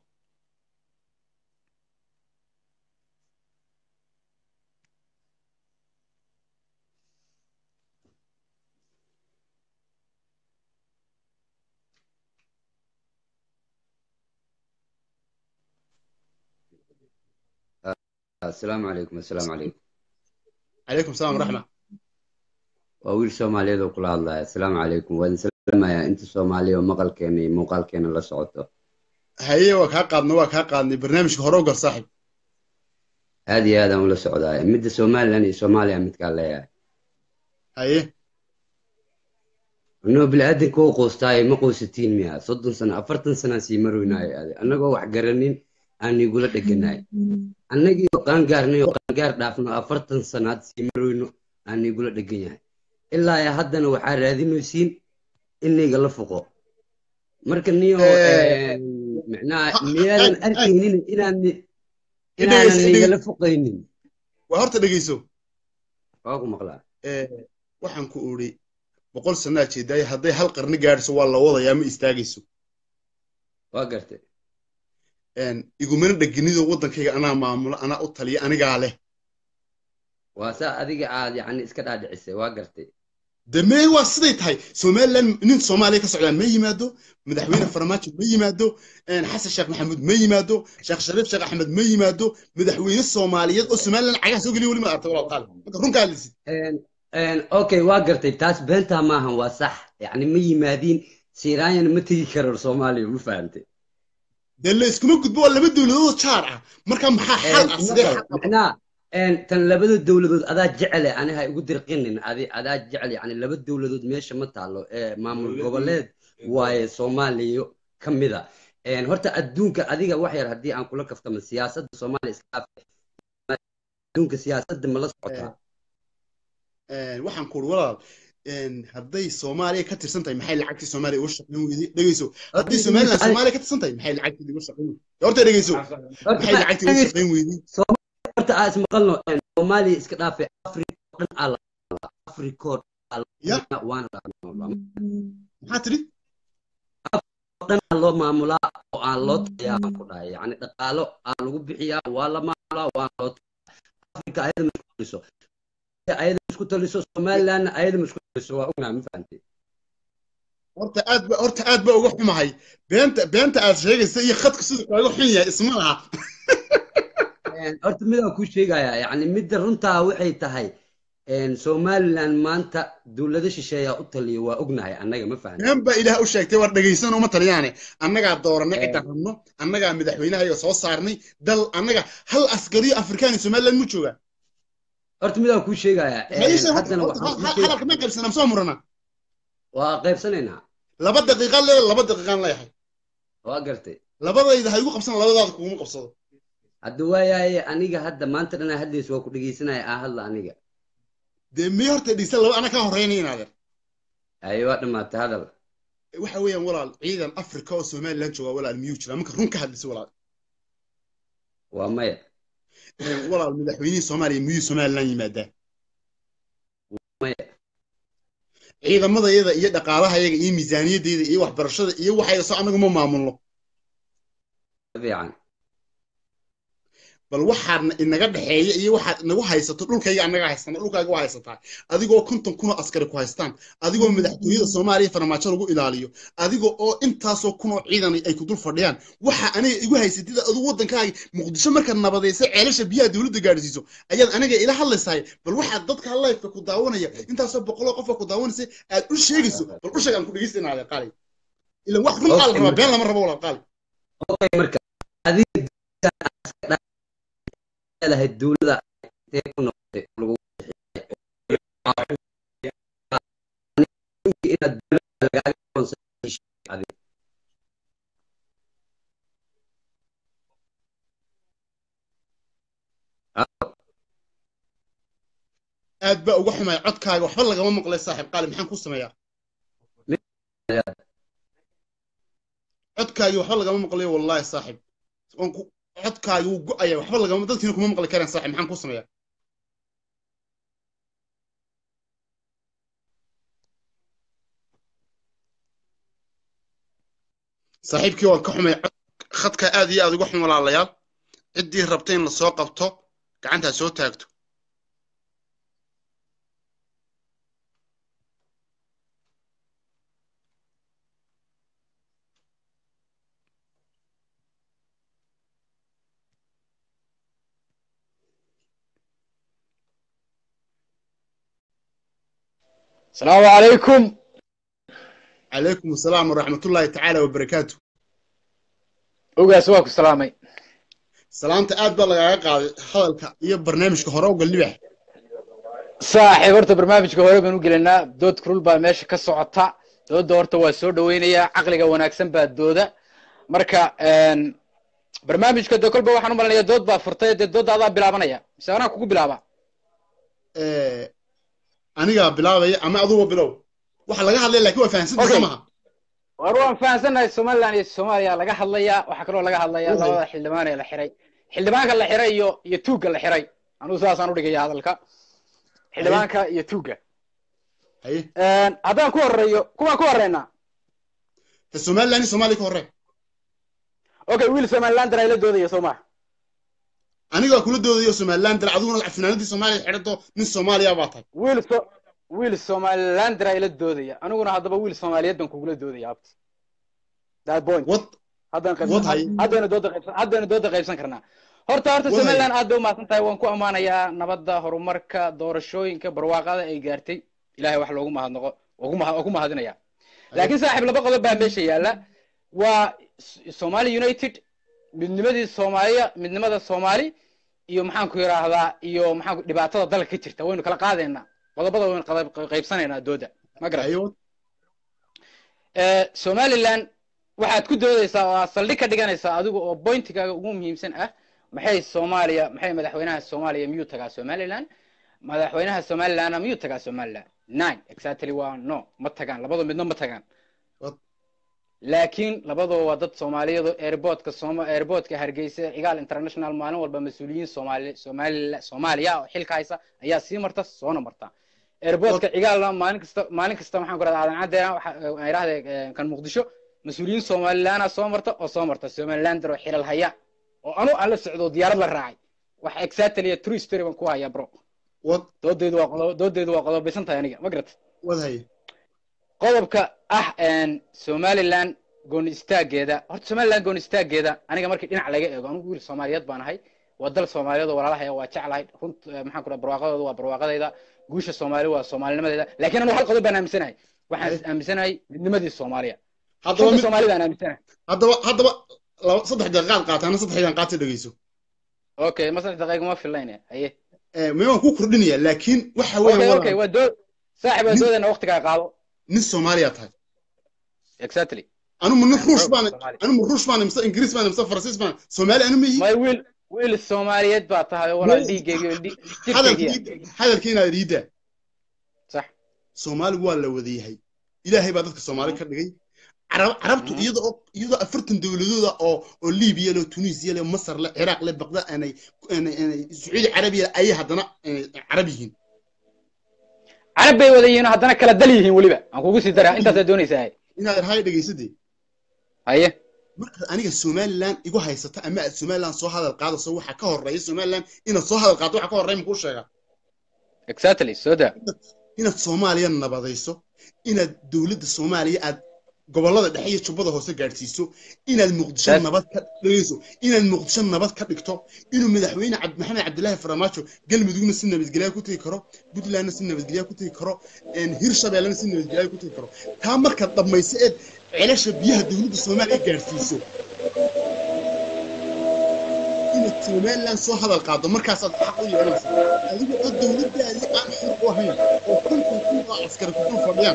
السلام عليكم السلام عليكم عليكم السلام ورحمة وأول سومالي ذو كل الله السلام عليكم وإن سلام يا أنت سومالي ومقال كيني مقال كيني لا صعدته هي وكا قادني وكا قادني برنامج هروقر صاحب هذه هذا ولا سعودية مد سومالي لاني سومالي عم تقال لي هي إنه بالعادة كو قوستاي مقو ستين مئة صدق سنة أفرتن سنة سيمرويناي هذه أنا جو وحجرنين أني يقول لك جناي أنا قان قارني وقان قار دافنا أفرتن سنة سيمروينو أني يقول لك جناي إلا يا حدنا وحار هذه نسين إني قال فوقه مركنيو معناه ميال أركينين إلى أني إلى أني قال فوقينين وهرت دقيسو فوق مقلا waxaan ku uri boqol sano jeeday haday hal qarni gaarso waa la wadayaa ma istaagayso waa gartay een igumana dhaginido wadankayga anaa maamulo anaa u taliya aniga leh waa saa adiga aad yani iska dhaadhicisay waa gartay damay waa siday tahay Somaliland nin Soomaaliya ka socda ma yimaado madaxweyne farmaajo ma yimaado een Xasan Sheekh Maxamuud ma yimaado Sheekh Shariif Sheekh Axmed ma yimaado madaxweyne Soomaaliyeed oo Somaliland caga soo galiyo wali ma artay walaal qaal runka hadlaysid een een okay waa gartay taas beenta ma ahan waa sax yani ma yimaadin siiraan ma tigi karo Soomaaliya ma fahamtay dal iskuma gudbo laba dawladood jaar ah marka maxaa xal ah sidee macnaa een tan labada dawladood adaa jecel ani hay ugu dirqinin adi adaa jecel yani laba dawladood meesha ma taalo ee maamul goboleed waaye Soomaaliya kamida een horta adduunka adiga wax yar hadii aan kula kaftamo siyaasadda Soomaaliya iska adduunka siyaasadda ma la socotaa een waxaan ku walaal een haday Soomaaliya ka tirsan tahay maxay lacagtii Soomaaliya u shaqeyn weeyday dhageyso haddii Soomaaliland Soomaaliya ka tirsan tahay maxay lacagtii ugu shaqeyn horta dhageyso maxay lacagtii ugu shaqeyn weeyday horta aas maqalno Soomaaliya iska dhaafay Afrika dhan ala Afrika ala waan la maxaa tiri dhan loo maamulaa oo aan loo tayaa ku dhahay yani dhaqaalo aan lagu bixiyaa waa la maamulaa waa loo Afrika ayada mas'uuliso ayada isku taliso Somaliland ayada mas'uuliso waa ognahay ma fahantay horta aad ba horta aad ba uga xumahay beenta beenta aad sheegaysa iyo khadka sidoo kale xun yahay isma laha horta mid aan ku sheegaya yani mid runta waxay tahay een Somaliland maanta dawladda shisheeya u taliyo waa ognahay annaga ma fahantay kan ba ilaahay u sheegtay war dhageysan uma taliyaane annaga dooranay cid rabno annaga madaxweynaha soo saarnay dal annaga hal askari Afrikaan Somaliland mu jooga horta mid aan ku sheegaya haddana halka ma qaybsanaa soo murana waa qaybsanayna laba daqiiqo le laba daqiiqo leeyahay waa gartay labadayda hay ugu qabsan labadaada kuma qabsado hadda waayahay aniga hadda maanta dhan hadlayso waa ku dhageysanaya ah hadla aniga de mi horta dhisa laba ana ka horeynaynaade aywa dhamaatay hadal waxa weeyaan walaal ciidan Afrika oo Somaliland jooga walaal miyuu jira marka run ka hadlayso walaal waa maya walaal madaxweynaha Soomaaliya miyuu Somaliland yimaada maya ciidamada iyada iyo dhaqaalaha iyaga iyo miisaaniyadeeda iyo waxbarashada iyo waxay soo anagu ma maamulno fiican bal waxaad inaga dhaxeeyo iyo waxaad nagu haysato dhulkayga anaga haysana dhulkaaga waa haysataa adigoo konton kun oo askari ku haystaan adigoo madaxtooyada Soomaaliya farmaajo lagu ilaaliyo adigoo oo intaasoo kun oo ciidan ay ku dul fadhiyaan waxa aniga igu haysatida adu wadankaaga Muqdisho marka nabadeysay ceelasha biyaha dawladda gaarsiiso ayaad aniga ila hadlaysay bal waxa dadka live ku daawanaya intaasoo boqol oo qof ku daawanaysa aad u sheegayso bal u sheegan ku dhageysanaada qaali ila wax run qaal raba been lama rabo wala qaali okay marka adiga لها الدولة تكون aad baa uga xumay codkaaga waxba lagama maqlay saaxiib qaali maxaan ku sameeyaa codkaaga waxba lagama maqlay wallahi saaxiib codkaaga wuu go'aya waxba lagama dadkiina kuma maqli karaan saaxiib maxaan ku sameeyaa saaxiibkii waan ka xumay khadka aad iyo aad uga xum walaalayaal ciddii rabtay in la soo qabto gacantaa soo taagto السلام عليكم. عليكم السلام ورحمة الله تعالى وبركاته. وقاس واكو سلامي. سلامت آد بالله قاعد حالك يا برنامجك هراء وقال لي بح. صاحي ورت برنامجك هراء بنو قلنا دود كرول بامش كسو عطا دود دورت واسود وينيا عقلك وناكسن بعد دودة مركا ان برنامجك دو كل بواحد نمر دود بافرتي دود هذا بلابنيا سوانا كوكو بلابا. ايه aniga bilaabay ama aduba bilow waxa laga hadlay laakiin waa fahansan samaha warwaan fahansanay Soomaaliland iyo Soomaaliya laga hadlaya waxa kale oo laga hadlaya labada xildhibaan ee la xiray xildhibaanka la xiray iyo iyo tuuga la xiray anu saasaan u dhigay hadalka xildhibaanka iyo tuuga hay een hadaan ku horeeyo kuma ku horeeyna Soomaaliland Soomaaliya ku horeey okay wiil Soomaaliland ay la doodaya Soomaa aniga kula doodayo Soomaaliland aduguna afnaanadii Soomaaliya xirto nin Soomaaliya baa tahay wiil so wiil Soomaaliland ay la doodaya aniguna hadaba wiil Soomaaliyeed baan kugu la doodaya abti that point what hadan qaybsan hadana dooda qaybsan hadana dooda qaybsan karnaa horta horta Soomaaliland aad u maasan tahay waan ku amaanayaa nabadda horumarka doorashooyinka barwaaqada ay gaartay ilaahay wax loogu mahadnaqo ugu mahad ugu mahadinaya laakiin saaxiib laba qodob baa meesha yaala waa Somali United midnimadii Soomaaliya midnimada Soomaali iyo maxaan ku yiraahdaa iyo maxaan ku dhibaatada dalka ka jirta waynu kala qaadeenaa qodobada waynu qaybsanaynaa dooda ma garayo ee Somaliland waxaad ku doodaysaa oo saldhig ka dhiganaysaa adigu oo pointigaaga ugu muhiimsan ah maxay Soomaaliya maxay madaxweynaha Soomaaliya miyuu tagaa Somaliland madaxweynaha Somaliland miyuu tagaa Somaliland nine exactly one no ma tagaan labada midna ma tagaan laakiin labadoo waa dad Soomaaliyeed airportka Sooma airportka Hargeysa Cigaal International maalin walba mas'uuliyiin Soomaali Soomaaliya Soomaaliya oo xilka haysa ayaa sii marta soona marta airportka Cigaal maalin kasta maalin kasta waxaan ku raadaan cadeena waxa ay raahdeen kan Muqdisho mas'uuliyiin Soomaaliland soo marta oo soo marta Somaliland oo xilal haya oo anu aan la socdo diyaarad la raacay wax exactly true story baan ku hayaa bro what doodeedu waa qodob doodeedu waa qodob bisan tahay aniga ma garat wadahay qodobka ah een Somaliland goon istaageeda horta Somaliland goon istaageeda aniga markii dhinac laga eego anigu wiil Soomaaliyeed baan ahay wadal Soomaaliyeed walaalahay waa jeclahay runt maxaan ku barwaaqadooda waa barwaaqadayda guusha Soomaali waa Soomaalinimadeeda laakiin anu hal qodob baan aaminsanahay waxaan aaminsanahay midnimadii Soomaaliya hadaba Soomaalida aan aaminsanahay hadaba hadaba saddex daqiiqad qaatana saddex daqiiqad qaatay dhageyso okay ma saddex daqiiqad ma filayna haye ee ma waan ku kordhinaya laakiin waxa weeye okay waa dood saaxiib doodana waqtiga qaado nin Soomaaliya tahay exactly أنا من روش بان أنا من روش بان مثل إنجليز بان مثل فرنسيس بان سومالي أنا مي ما ويل ويل الصوماليات بعتها ولا دي جي دي هذا هذا الكينا يريده صح سومالي ولا وذي هي إلهي بعدك الصومالي كذي عرب عربت يدا يدا أفرتن دولة أو أو ليبيا لو تونسيا لو مصر لا العراق لا بغداد أنا أنا أنا سعودي عربي أي هذنا عربيين عربي وذيين هذنا كلا دليلهم وليبا أنكو قصي ترى أنت تدوني ساي إن هذا هاي دقيسدي هاي marka aniga Somaliland igu haysata ama Somaliland soo hadal qaado soo waxa ka horeeyay Somaliland ina soo hadal qaado waxa ka horeeyay ku sheega exactly soda ina Soomaaliya nabadayso ina dawladda Soomaaliya aad gobolada dhexe iyo jubbada hoose gaarsiiso inaad Muqdisho nabad ka dhigayso inaad Muqdisho nabad ka dhigto inuu madaxweyne Cabdi Maxamed Cabdullaahi Farmaajo galmudugna si nabadgelyo ku tagi karo Puntlandna si nabadgelyo ku tagi karo in Hirshabeellena si nabadgelyo ku tagi karo taa marka dhamaysid علاش بيها دولة الصومال إيجارسيسو إن الصومال لان صو هذا القاضي مركز الحقيقي أنا هذه الدولة اللي أنا حقوها هي وكل كل عسكر كل فريان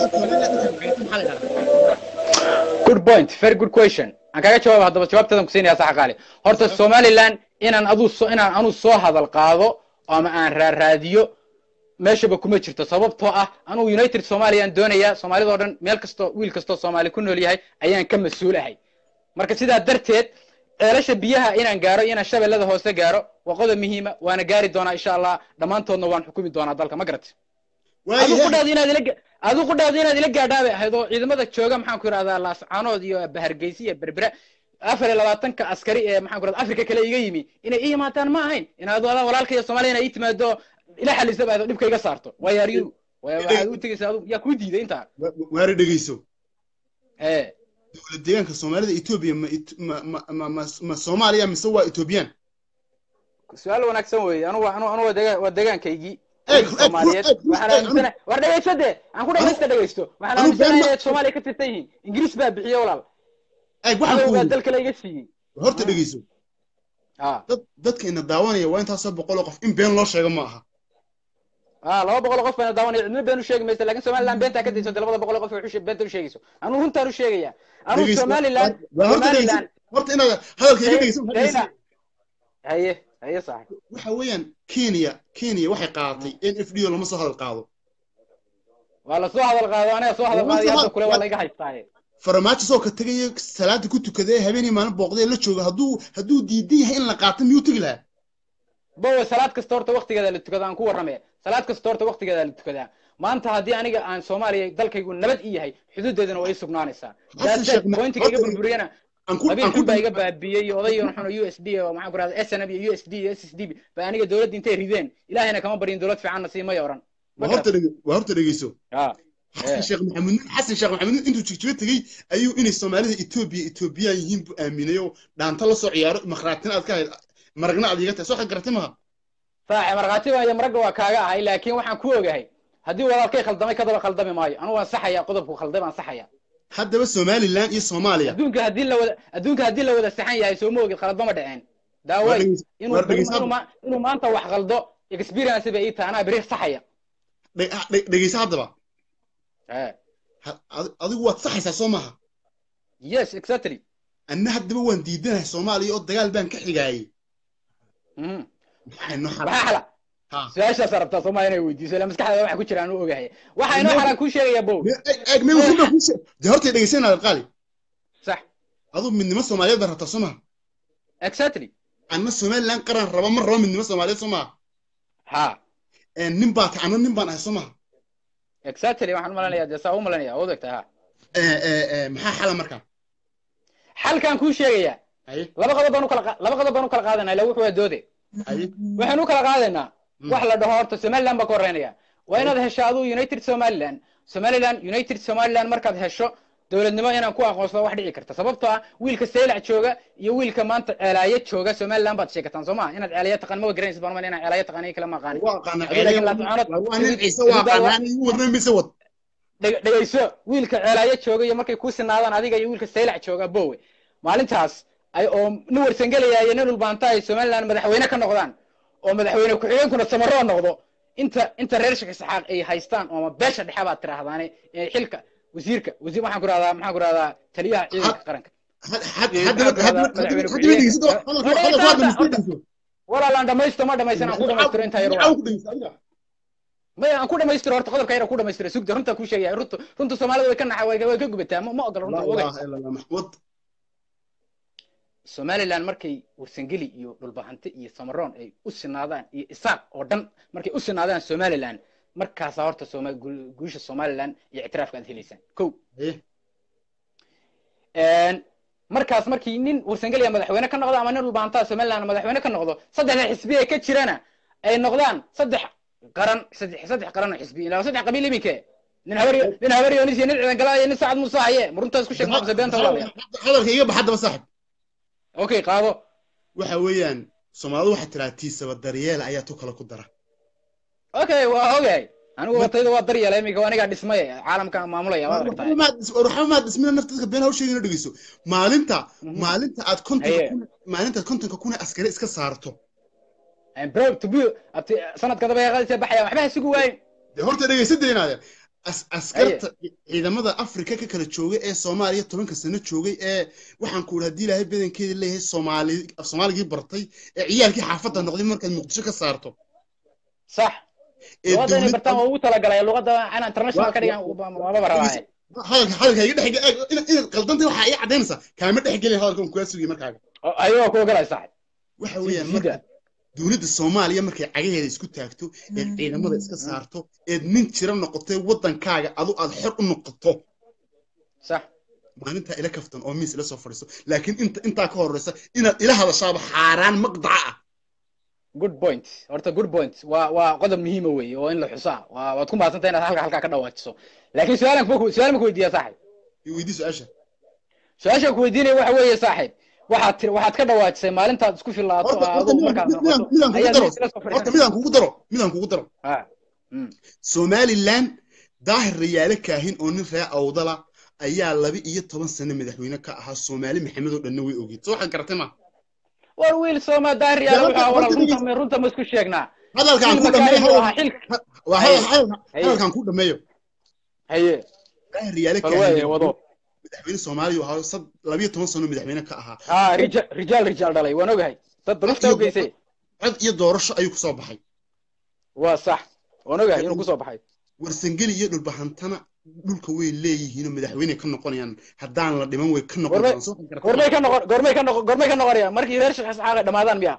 good point very good question أنا كذا جواب هذا جواب تدم كسيني يا صاحب قالي هرت الصومالي لان إن أنا أدو إن أنا أنو صو هذا القاضي أما أنا راديو meeshaba kuma jirto sababtoo ah anugu united somalian doonayaa soomaalidoo dhan meel kastoo wiil kastoo soomaali ku nool yahay ayaan ka mas-uulahay marka sidaa darteed ceelasha biyaha inaan gaaro inaan shabeellada hoose gaaro waa qodob muhiima waana gaari doonaa insha allah dhammaantoodna waan xukumi doonaa dalka ma garatay adigu qudhaad inaad ila adigu qudhaad inaad ila gaadhaa bay ahayd oo ciidamada jooga maxaan ku yidhahdaa laascaanood iyo bahargeysi iyo berbera afar iyo labaatanka askari ee maxaan ku yidhahdaa afrika kale iga yimi inay ii yimaadaan ma ahayn inaad walaalka iyo soomaaliya inay ii timaado ila xalisa baad dhibka iga saarto way are you waxaad u tegaysaa adigu yaa kuu diiday intaa waari dhegeyso ee dowlad deegaanka soomaalida Ethiopia ma ma ma ma Soomaaliya mise waa Ethiopian su'aal wanaagsan weeye anu anu anu waa deegaankaygii Soomaaliyeed waxaan aaminsanahay war dhageysade aan ku dhageysta dhageysto waxaan aaminsanahay Soomaaliya ka tirsan yihiin Ingiriis baa bixiyo walaal ay waxaan ku dalka la iga siiyay horta dhageyso ah dad dadka ina daawanaya waa intaas boqol qof in been loo sheego ma aha ah laba boqol qof ina daawanaya cidna been u sheegi maysa laakiin Soomaaliland beenta ka tirsan labada boqol qof wuxuu beenta u sheegayso anu runtaan u sheegaya anu Soomaaliland Soomaaliland horta ina hadalkayga dhageyso haye haye sax waxa weeyaan Kenya Kenya waxay qaadatay N F D lama soo hadal qaado wala soo hadal qaado aniga soo hadal qaado hadda kule wala iga haystay farmaajo soo ka tagay salaada ku tukaday habeenii maalin booqday la jooga haduu haduu diiday yahay in la qaato miyuu tagi lahaa boo salaad kasta horta waqtigeeda la tukada aan ku waramay salaad kasta horta waqtigeeda la tukada maanta hadii aniga aan Soomaaliya dalkaygu nabad ii yahay xuduudeedana way sugnaanaysaa dadka pointiga iga burburiyana aan ku aan ku iga baabiyay oday oo xun U S D oo maxaa ku raaday S N B U S D S S D ba aniga dawladda intay rideen ilaahayna kama barin dawlad fiican nasiimay oran horta waa horta dhageyso ah حسن شيخ محمد حسن شيخ محمد انتو جيجيو تغي ايو اني Soomaalida Ethiopia Ethiopia yihiin bu aaminayo dhaanta la soo ciyaaro maqraatin aad ka hay maragna aad iga tahay soo xagartay ma saaxib marqaatiba iyo maraga waa kaaga ahay laakiin waxaan ku ogahay hadii walaalkay khaldamay kadaba khaldami maayo anu waan saxaya qodobku khalday baan saxaya haddaba Somaliland iyo Soomaaliya adduunka hadii la wada adduunka hadii la wada saxan yahay soo moogid khaldama dhaceen daaway inuu inuu maanta wax khaldo experience bay ii tahay ana bari saxaya dhageysa haddaba eh adigu waad saxaysaa soo maaha yes exactly anna haddaba waan diidanahay Soomaaliya oo dagaal baan ka xigayay mhm waxay noo xala ha su'aasha sarabta Soomaaliya inay weydiiso la maskaxda waxa ku jira anu ogahay waxa inoo xala ku sheegaya bow eeg ma wuxuu ku sheegay horta dhageysanaa qaali sax adu midnimo Soomaaliyeed baa rabta Soomaa exactly anna Somaliland qaran raba mar raba midnimo Soomaaliyeed Soomaa ha en nin baa taana nin baan ahay Soomaa exactly waxaan malanayaa de saa u malanayaa oo dagta ha ee ee maxaa xal markaa xalkan ku sheegaya laba qodob baan u kala laba qodob baan u kala qaadanaa ilaa wuxuu doode waxaan u kala qaadanaa wax la dhaho horta Somaliland ba koreynaya waa inaad hesho adu United Somaliland Somaliland United Somaliland markaad hesho dawladnimo inaan ku aqoonsado wax dhici karta sababtoo ah wiilka Seylac jooga iyo wiilka maanta ceelaaye jooga Somaliland baad sheegtaan Soomaa inaad ceelaaye taqaan ma garanaysid baan ma inaad ceelaaye taqaan kala ma qaani waa qaana ceelaaye waa nin ciise waa qaanaan iyo wadna mise wad dhageyso wiilka ceelaaye jooga iyo markay ku sinaadaan adiga iyo wiilka Seylac jooga boowe maalintaas ay oo nin warsan galaya nin ulbaanta ay Somaliland madaxweyne ka noqdaan oo madaxweyne ku xigeenkuna samaro noqdo inta inta reer shaqo saxaaq ay haystaan oo beesha dhexe baad tiraahdaan ee xilka wasiirka wasiir waxaan ku raadhaa maxaan ku raadhaa taliyaha ciidanka qaranka wala la dhamaysto ma dhamaysan aan ku dhamaystiro inta yar ma aan ku dhamaystiro horta qodobka yar ku dhamaystiro sugda runta ku sheegay runta runta Soomaalida way ka naxay way ka gubataa ma ogol runta ogaa Somaliland markay warsangeli iyo dhulbahante iyo Samaroon ay u sinaadaan iyo Isaaq oo dhan markay u sinaadaan Somaliland markaas horta Soomaali guusha Somaliland iyo ictiraafka aad helaysan kow een markaas markii nin warsangeli madaxweyne ka noqdo ama nin dhulbahanta Somaliland madaxweyne ka noqdo saddex xisbi ay ka jirana ay noqdaan saddex qaran saddex saddex qaran xisbi ilaa saddex qabiil iminka nin habari nin habari oo nin ciidan galay nin saacad musa haye runtaas ku sheegay ma beenta walaal hadalka iga baxada saaxib okay qaado waxa weeyaan Soomaalidu waxa tiraatiisaba daryeel ayaa tu kala ku dara okay waa okay anigu watayda waa daryeel imiga aniga dhismay caalamka maamulaya waa aragtay ruuxa dhismina naftiisa been haw sheegina dhageyso maalinta maalinta aad kontonka maalinta kontonka kuna askari iska saarto I'm proud to be abti sanadka daba yaqaadisa baxaya waxba isugu waay de horta dhageysadeenaada askarta ciidamada Afrika ka kala joogay ee Soomaaliya tobanka sano joogay ee waxaan ku raadii lahayd badankeeda leeyahay Soomaali af Soomaaligii bartay ee ciyaalkii xaafadda noqday markaad Muqdisho ka saarto صح luqadda inay bartaan waa ugu talagalay luqadda ana international ka dhigan waa barabaa hadalka hadalka iga dhex inaad qaldantay waxa ay cadeynaysaa kaama dhex gelin hadalkan ku sugay markaaga ayuu ku galay sax waxa weeyaan marka dawladda Soomaaliya markay cagaheeda isku taagto ee ciidamada iska saarto ee nin jira noqotay wadankaaga adu aad xor u noqoto sax maalinta ila kaftan oo miis la soo fadhiiso laakiin inta inta ka horeysa inaad ila hadashaaba xaaraan maqdaca ah good point horta good point waa waa qodob muhiim ah weey oo in la xusaa waa waad ku maasantahay inaad halka halka ka dhawaajiso laakiin su'aalan ku su'aal ma ku weydiiyaa saaxiib i weydii su'aasha su'aasha ku weydiinay waxa weeye saaxiib waxaad tir waxaad ka dhawaajisay maalintaad isku filaato aad markaa horta midaan kugu daro midaan kugu daro ha Somaliland daahir riyaale kaahin oo nin raa awdala ayaa laba iyo toban sano madaxweyne ka ahaa Soomaali Maxamed oo dhan way ogeyd soo waxaan garatay ma war wiil Soomaali daahir riyaale waxa wala runta ma runta ma isku sheegnaa hadalkan ku dhameeyo waa hadalkan ku dhameeyo haye daahir riyaale kaahin wado madaxweyne Soomaali oo ahaa laba iyo toban sano madaxweyne ka ahaa ha rijaal rijaal rijaal dhalay waan ogahay dad duruufta u geysay cod iyo doorasho ayuu ku soo baxay waa sax waan ogahay inuu ku soo baxay warsangeli iyo dhulbahantana dhulka way leeyihiin madaxweyne ka noqonayaan hadaan la dhiman way ka noqonayaan soo gartay gormay ka noqon gormay ka noqon gormay ka noqonayaan markii reer shakhs xaaga dhamaadaan miya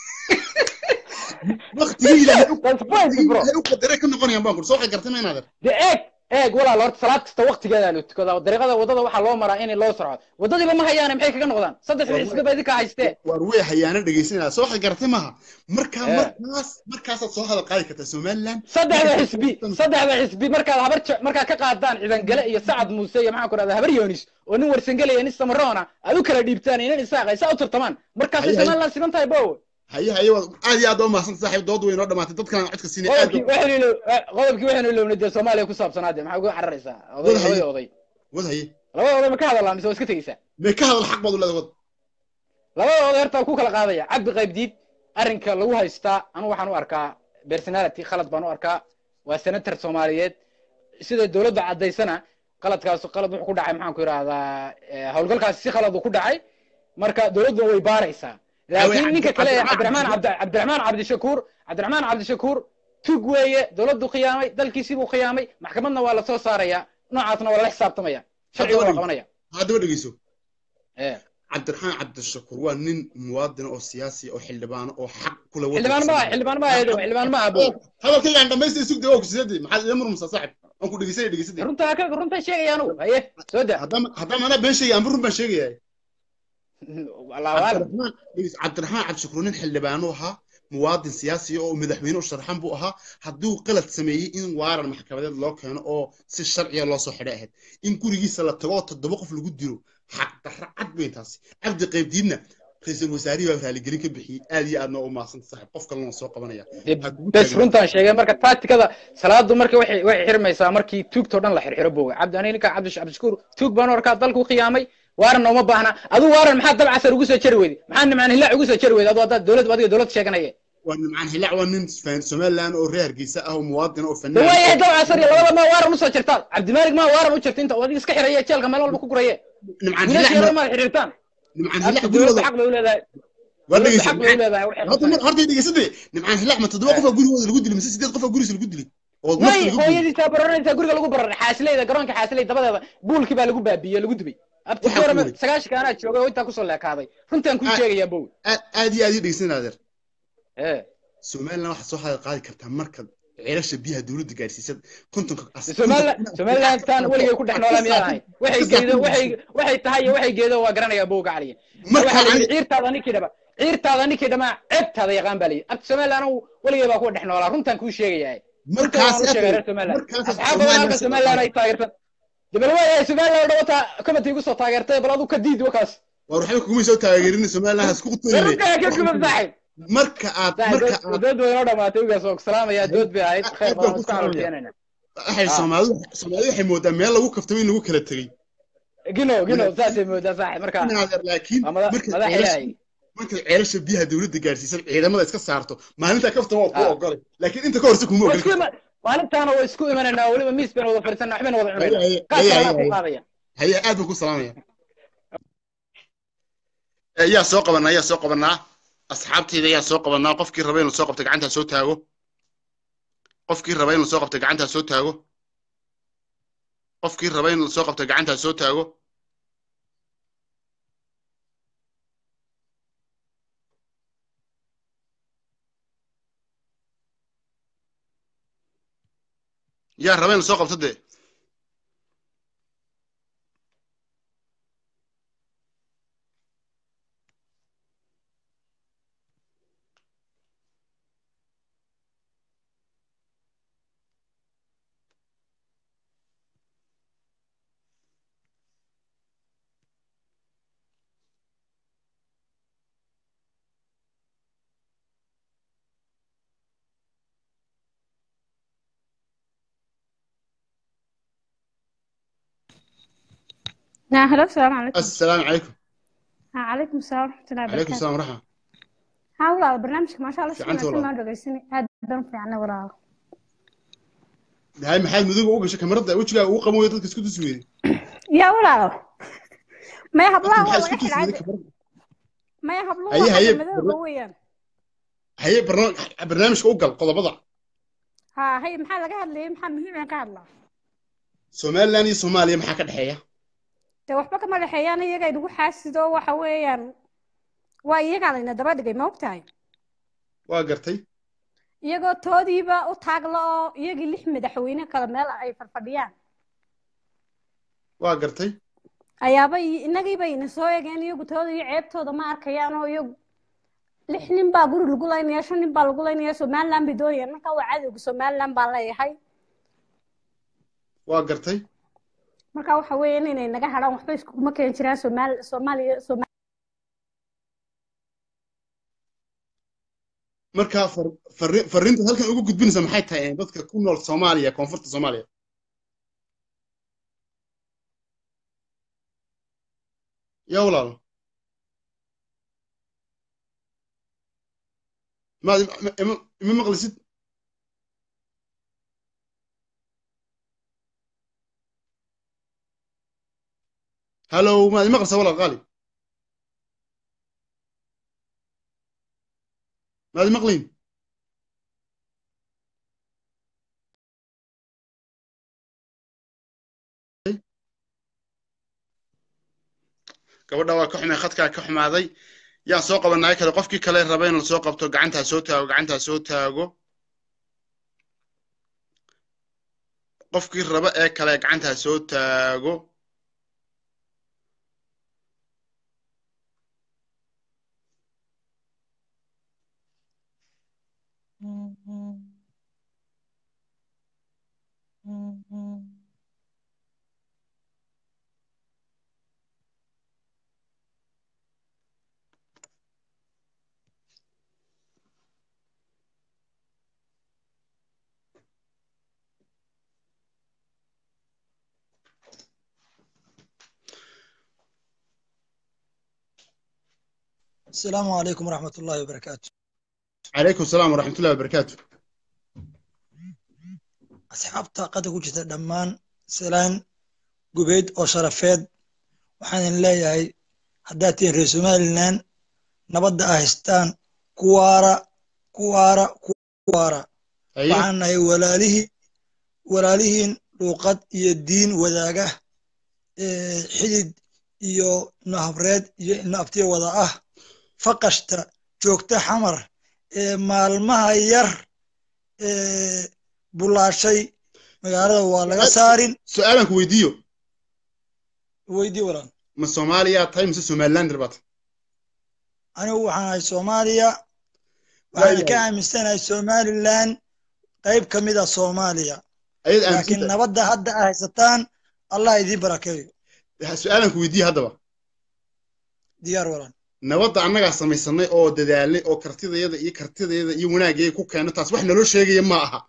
waqtigii ilaahay u qadaray ka noqonayaan baan ku soo gartay ma inaad de eeg eeg walaal horta salaad kasta waqtigeeda la tukado dariiqada wadada waxa loo maraa in loo socdo wadadiiba ma hayaan maxay kaga noqdaan saddex xisbi bay ka haysteen war way hayaana dhageysanaa soo wax gartay maaha marka markaas markaas soo hadal qaadi karta Somaliland saddexda xisbi saddexda xisbi marka habar marka ka qaadaan ciidan gale iyo Sacad Muuse iyo maxaan ku radaa habar Yoonis oo nin warsangalay in Samarona ay u kala dhiibtaan inay isaaqay saa u tartamaan markaas Somaliland sidan tahay boo haye haye aad iyo aad oo maasan saaxiib dood weyn oo dhamaatay dadkan codka siinay aad qodobkii waxaanu iloownay Soomaaliya ku saabsanaadeen maxaa ugu cararaysaa oday oday wadahay laba oday ma ka hadalaa mise iska tagaysaa ma ka hadal xaq baad u leedahay laba oday horta ku kala qaadaya cabdi qaybdiid arrinka lagu haystaa anu waxaan u arkaa personality khalad baan u arkaa waa senator Soomaaliyeed sida dawladda cadeysana qaladkaas qalad wuxuu ku dhacay maxaan ku yiraahdaa hawlgalkaas si khalad uu ku dhacay marka dawladdu way baaraysaa laakiin ninka kale Cabdiraxmaan Cabdi Cabdiraxmaan Cabdi Shakuur Cabdiraxmaan Cabdi Shakuur tug weeye dawladdu qiyaamay dalkiisii buu qiyaamay maxkamadna waa la soo saaraya noocaasna waa la xisaabtamaya sharci waa qabanaya hadaba dhageyso ee Cabdiraxmaan Cabdi Shakuur waa nin muwaadin oo siyaasi oo xildhibaan oo xaq kula wada xildhibaan ma xildhibaan ma aydo xildhibaan ma abo hadalkayga aan dhameystay sugday oo ku sidii maxaa ii murmasa saaxib aan ku dhageysay dhageysay runta ka runta sheegayaan oo haye soo daa hadama hadama ana been sheegay aan run baan sheegayay والله والله عبد الرحمن عبد الشكور نين حلبانوها مواطن سياسي او مدحوينه شرحان بو اها haduu qalad sameeyay in waaran maxkamadeed loo keeno oo si sharciya loo soo xidhay in gurigiisa la tago toddoba qof lagu dilo xaq darracad beentaas cabdi qaybdiidna ra'iisul wasaarihi waa raali gelin ka bixiyay aad iyo aadna u maasan saaxiib qof kale oo soo qabanaya bas runtaan sheegay marka tacticada salaadu marka waxay waxay xirmaysaa markii tuugto dhan la xirxiro booga cabdi aniga cabdi cabdi shakuur tuug baan warka dalku qiyaamay waaran uma baahna adu waaran maxaa dabca sar ugu soo jari weeyday maxaa nimcan hilaac ugu soo jari weeyday adu wada dawlad adiga dawlad sheeganaya waa nimcan hilaac waa nin Somaliland oo reer Hargeysa ah oo muwaadin oo fanaan way dabca sar labada ma waaran u soo jirtaa Cabdi Maalig ma waaran u jirta inta wadi iska xiraya jeelka meel walba ku guraya nimcan hilaac ma xiriirtaan nimcan hilaac gurigooda xaq loo leedahay wada xaq loo leedahay horta horta dhigisay nimcan hilaac ma toddoba qof gurigooda lagu dilay mise sideed qof gurigiisa lagu dilay oo way hooyadii tabaranaysa guriga lagu barar xaasleyda garoonka xaasleyda dabadeeda buulkii baa lagu baabiyay lagu dibay abti goorma sagaash kaana joogay oo inta ku soo leekaaday runtaan ku sheegaya bow aad iyo aad ii dhigsanaadeer ee Somaliland waxa soo xal qaadi kartaa marka ciilasha biyaha dawladda gaarsiisay kontonka Somaliland Somaliland tan waligeey ku dhaxnoolaa miyahay waxay geedo waxay waxay tahay waxay geedo waa garanaya bowga caliya marka ciirtaada ninkii dhaba ciirtaada ninkii dhama ceebtaada yaqaan bali abti Somaliland waligeey baa ku dhaxnoolaa runtaan ku sheegaya markaas markaas asxaabada Somaliland ay taageertan dibadda Somaliland dhawata committee ugu soo taageertay bal adu ka diid wakaas war waxay kugu soo taageerin Somaliland has ku qutulay marka aad marka aad dad weyn oo dhamaatay uga soo salaamaya dood bay ahayd khayr baan ku kaalmeynayna waxay Soomaalidu Soomaalidu waxay moodaa meel lagu kaftay in lagu kala tagay gino gino saasay moodaa saaxib marka laakiin marka marka ciilasha biyaha dawladda gaarsiisan ciidamada iska saarto maalinta kaftan waa ku ogolay laakiin inta ka horse kuma ogolay maalintaana way isku imanayna waliba miis baan wada fadhisanaa waxbaan wada cunayna qaasana ku qaadaya haya aad baan ku salaamaya ayaa soo qabanaa ayaa soo qabanaa asxaabteeda ayaa soo qabanaa qofkii rabay inuu soo qabto gacanta soo taago qofkii raba in la soo qabto gacanta soo taago qofkii raba in la soo qabto gacanta soo taago yaa raba in la soo qabto dee نعم هلا السلام عليكم. السلام عليكم. عليكم السلام ورحمة الله وبركاته. عليكم السلام ورحمة. ها والله برنامجك ما شاء الله شكرا ما دغيسني هاد دون في عنا ولا. هاي محل مدوق وقش كاميرا وجهها uu qabo dadka isku dusweeyay. يا ولا ما يهبلا والله ما يهبلوا هي هي مدوق ويان. هي برنامج برنامجka u gal qodobada. ها هي maxaa laga hadlayay maxaa muhiim ah ka hadlaa. Soomaaliland iyo Soomaaliya maxaa ka dhaxeeya? de waxba kama dhaxeeyaan iyaga igu xaasido waxa weeyaan waa iyaga layna daba dhigay ma ogtahay waa gartay iyagoo toodiiba u taagla oo iyagii lix madaxweyne kala meel ay farfadhiyaan waa gartay ayaaba inagiiba ina soo eegeen iyagu tooda iyo ceebtooda ma arkayaan oo iyagu lix nin baa guri lagu laynaya shan nin baa lagu laynaya Somaliland bay doonayaan marka waa cadowga Somaliland baa leeyahay waa gartay marka waxa weeyaan inay naga hadaan waxba isku kuma keen jiraan Soomaali Soomaaliya Soomaali marka fariinta halkan ugu gudbinaysa maxay tahay dadka ku nool Soomaaliya koonfurta Soomaaliya يا ولا ما ما مغلسد هلو ما مغلسه ولا غالي ما مغلين gabadha waa ka xumay khadka ka xumaaday yaa soo qabanay kale qofkii kale rabay inuu soo qabto gacanta soo taago gacanta soo taago qofkii raba ee kale gacanta soo taago السلام عليكم ورحمة الله وبركاته. عليكم السلام ورحمة الله وبركاته. أصحابتا قد وجدت دمان سلام قبيد أو شرفيد وحان الله هاي حداتي رسومالنا نبدا أهستان كوارا كوارا كوارا أيوه. وحان هاي ولاليه ولاليهن لوقت يدين وذاقه إيه حديد iyo nahbreed iyo naabtiye wada ah faqashta joogta xamar ee maalmaha yar ee bulaashay magaalada waa laga saarin su'aalan ku weydiiyo weydii waran ma Soomaaliya tahay mise Somaliland rabata anigu waxaan ahay Soomaaliya waxaan ka aaminsanahay Somaliland qayb ka mid ah Soomaaliya laakiin nabadda hadda ay haysataan Allah idin barakeeyo su'aalan ku weydiiyo hadaba diyaar waran nabadda annaga samaysanay oo dadaalnay oo kartidayada iyo kartidayada iyo wanaagayga ku keenay taas wax naloo sheegaya ma aha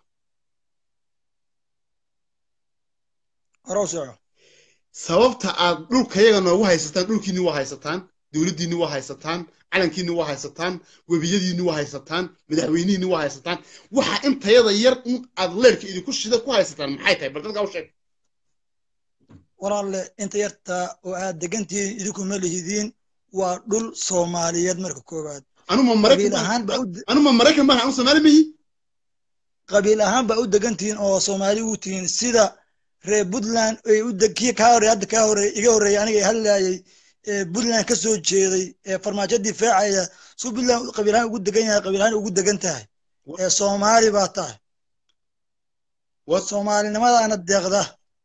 arooso sababta aad dhulkayaga noogu haysataan dhulkiinni waa haysataan dawladdiinni waa haysataan calankiinni waa haysataan webiyadiinni waa haysataan madaxweynihiinni waa haysataan waxa intayada yar in aad leerka idinku shida ku haysataan maxay tahay bal dadka u sheeg walaal inta yarta oo aad degantiin idinku ma lihidiin waa dhul Soomaaliyeed marka koobaad anu ma Mareykan anu ma Mareykan baan anu Soomaali mihi qabiil ahaan baa u degantihiin oo Soomaali u tihiin sida reer Puntland ay u degkii ka hore hadda ka hore iga horeeyay aniga hadlaayay ee Puntland ka soo jeeday ee farmaajo difaacaya soo Puntland qabiil ahaan ugu degan yahay qabiil ahaan ugu degan tahay ee Soomaali baa tahay wa Soomaalinimadaana deeqda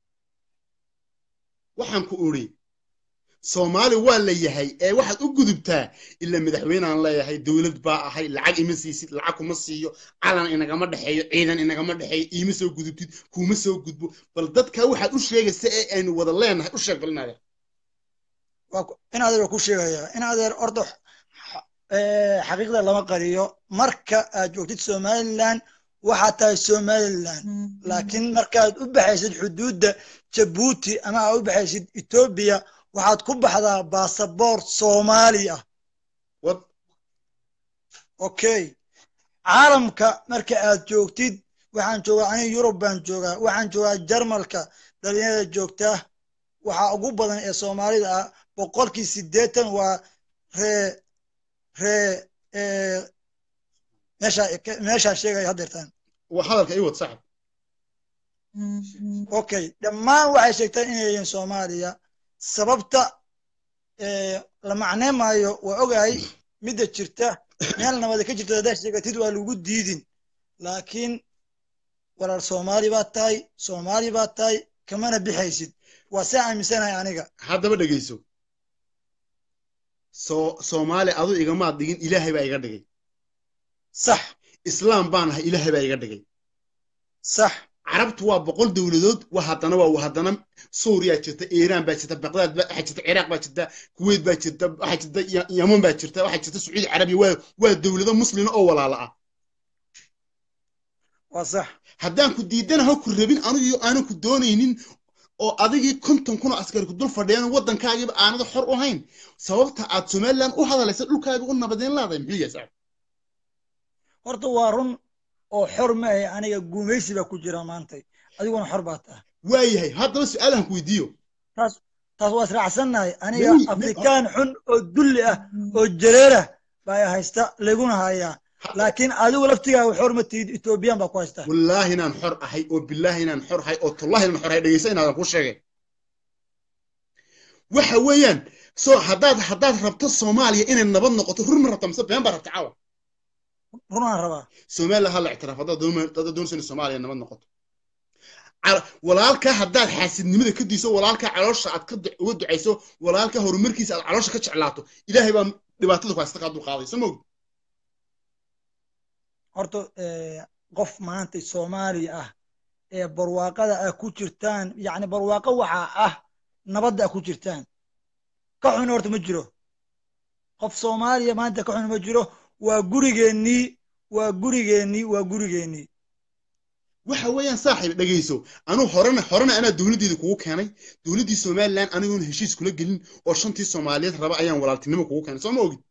waxaan ku uri Soomaali waa la yahay ee waxaad u gudubtaa illa madaxweynaan leeyahay dawlad baa ahay lacag ima siisid lacag kuma siiyo calan inaga ma dhaxeeyo ciidan inaga ma dhaxeeyo ima soo gudubtid kuma soo gudbo bal dadka waxaad u sheegaysaa ee aynu wada leenahay u sheeg balinaada waa in adeer ku sheegaya in adeer ordo ee xaqiiqda lama qariyo marka aad joogtid Somaliland waxa tahay Somaliland laakiin markaad u baxaysid xuduudda Djibouti ama aad u baxaysid Ethiopia waxaad ku baxdaa baasaboor Soomaali ah what okay caalamka marka aad joogtid waxaan joogaa aniga Europe baan joogaa waxaan joogaa Jarmalka dhalinyarada joogta waxa ugu badan ee Soomaalida ah boqolkii siddeetan waa ree ree ee meesha meesha sheegay hadeertaan waxa hadalka ay wad saxib okay dhammaan waxay sheegtaan inay yihiin Soomaaliya sababta ee la macneemayo waa ogahay midda jirta meel nabad ka jirta hada sheegatid waa lagu diidin laakiin walaal Soomaali baa tahay Soomaali baa tahay kamana bixaysid waa si aaminsanahay aniga haddaba dhageyso soo Soomaali adu igama dhigin Ilaahay baa iga dhigay صح islaam baan ahay Ilaahay baa iga dhigay صح carabtu waa boqol dawladood waa hadana waa hadana Suuriya jirta Iiraan baa jirta Baghdad baa jirta Ciraaq baa jirta Kuwait baa jirta waxa jirta Yemen baa jirta waxa jirta Sacuudi Carabi waa waa dawlado muslimiin oo walaalo ah waa sax haddaan ku diidanahay ku rabin anigu aanan ku doonaynin oo adigii konton kun askari ku dul fadhiyaan wadankaagiiba aanad xor u hayn sababta aad Somaliland u hadlaysa dhulkaaga u nabadeen laaday muxuu yahay horta waa run oo xor ma ay aniga guumeysi ba ku jira maantay adiguna xor baad tahay waayahay haddaba su'aalan ku weydiiyo taas taas waa israacsanahay aniga afrikaan xun oo dulli ah oo jareera baa haysta laguna hayaa laakiin adigu laftigaaga xor ma tiid Ethiopian baa ku haysta wallahi inaan xor ahay oo billahi inaan xor ahay oo tallahi inaan xor ahay dhageysan inaan ku sheegay waxa weeyaan soo haddaad haddaad rabto Soomaaliya inay nabad noqoto run ma rabto mise been baa rabta caawa runaan rabaa Soomaaliya hal ictiraaf hadda doon doon Soomaaliya nabad noqoto walaalka haddaad xaasidnimada ka diiso walaalka caloosha aad ka uga duceyso walaalka horumarkiisa aad caloosha ka jeclaato Ilaahay baa dhibaatada ku haysta ka dul qaaday samoog horta qof maanta Soomaali ah ee barwaaqada ah ku jirtaan yaani barwaaqo waxa ah nabadda ku jirtaan ka xun horta ma jiro qof Soomaaliya maanta ka xun ma jiro waa gurigeeni waa gurigeeni waa gurigeeni waxa weeyaan saaxiib dhageyso anu horena horena ana dawladeeda kugu keenay dawladii Soomaaliland anigoon heshiis kula gelin oo shantii Soomaaliyeed raba ayaan walaaltinimo kugu keenay soo ma ogid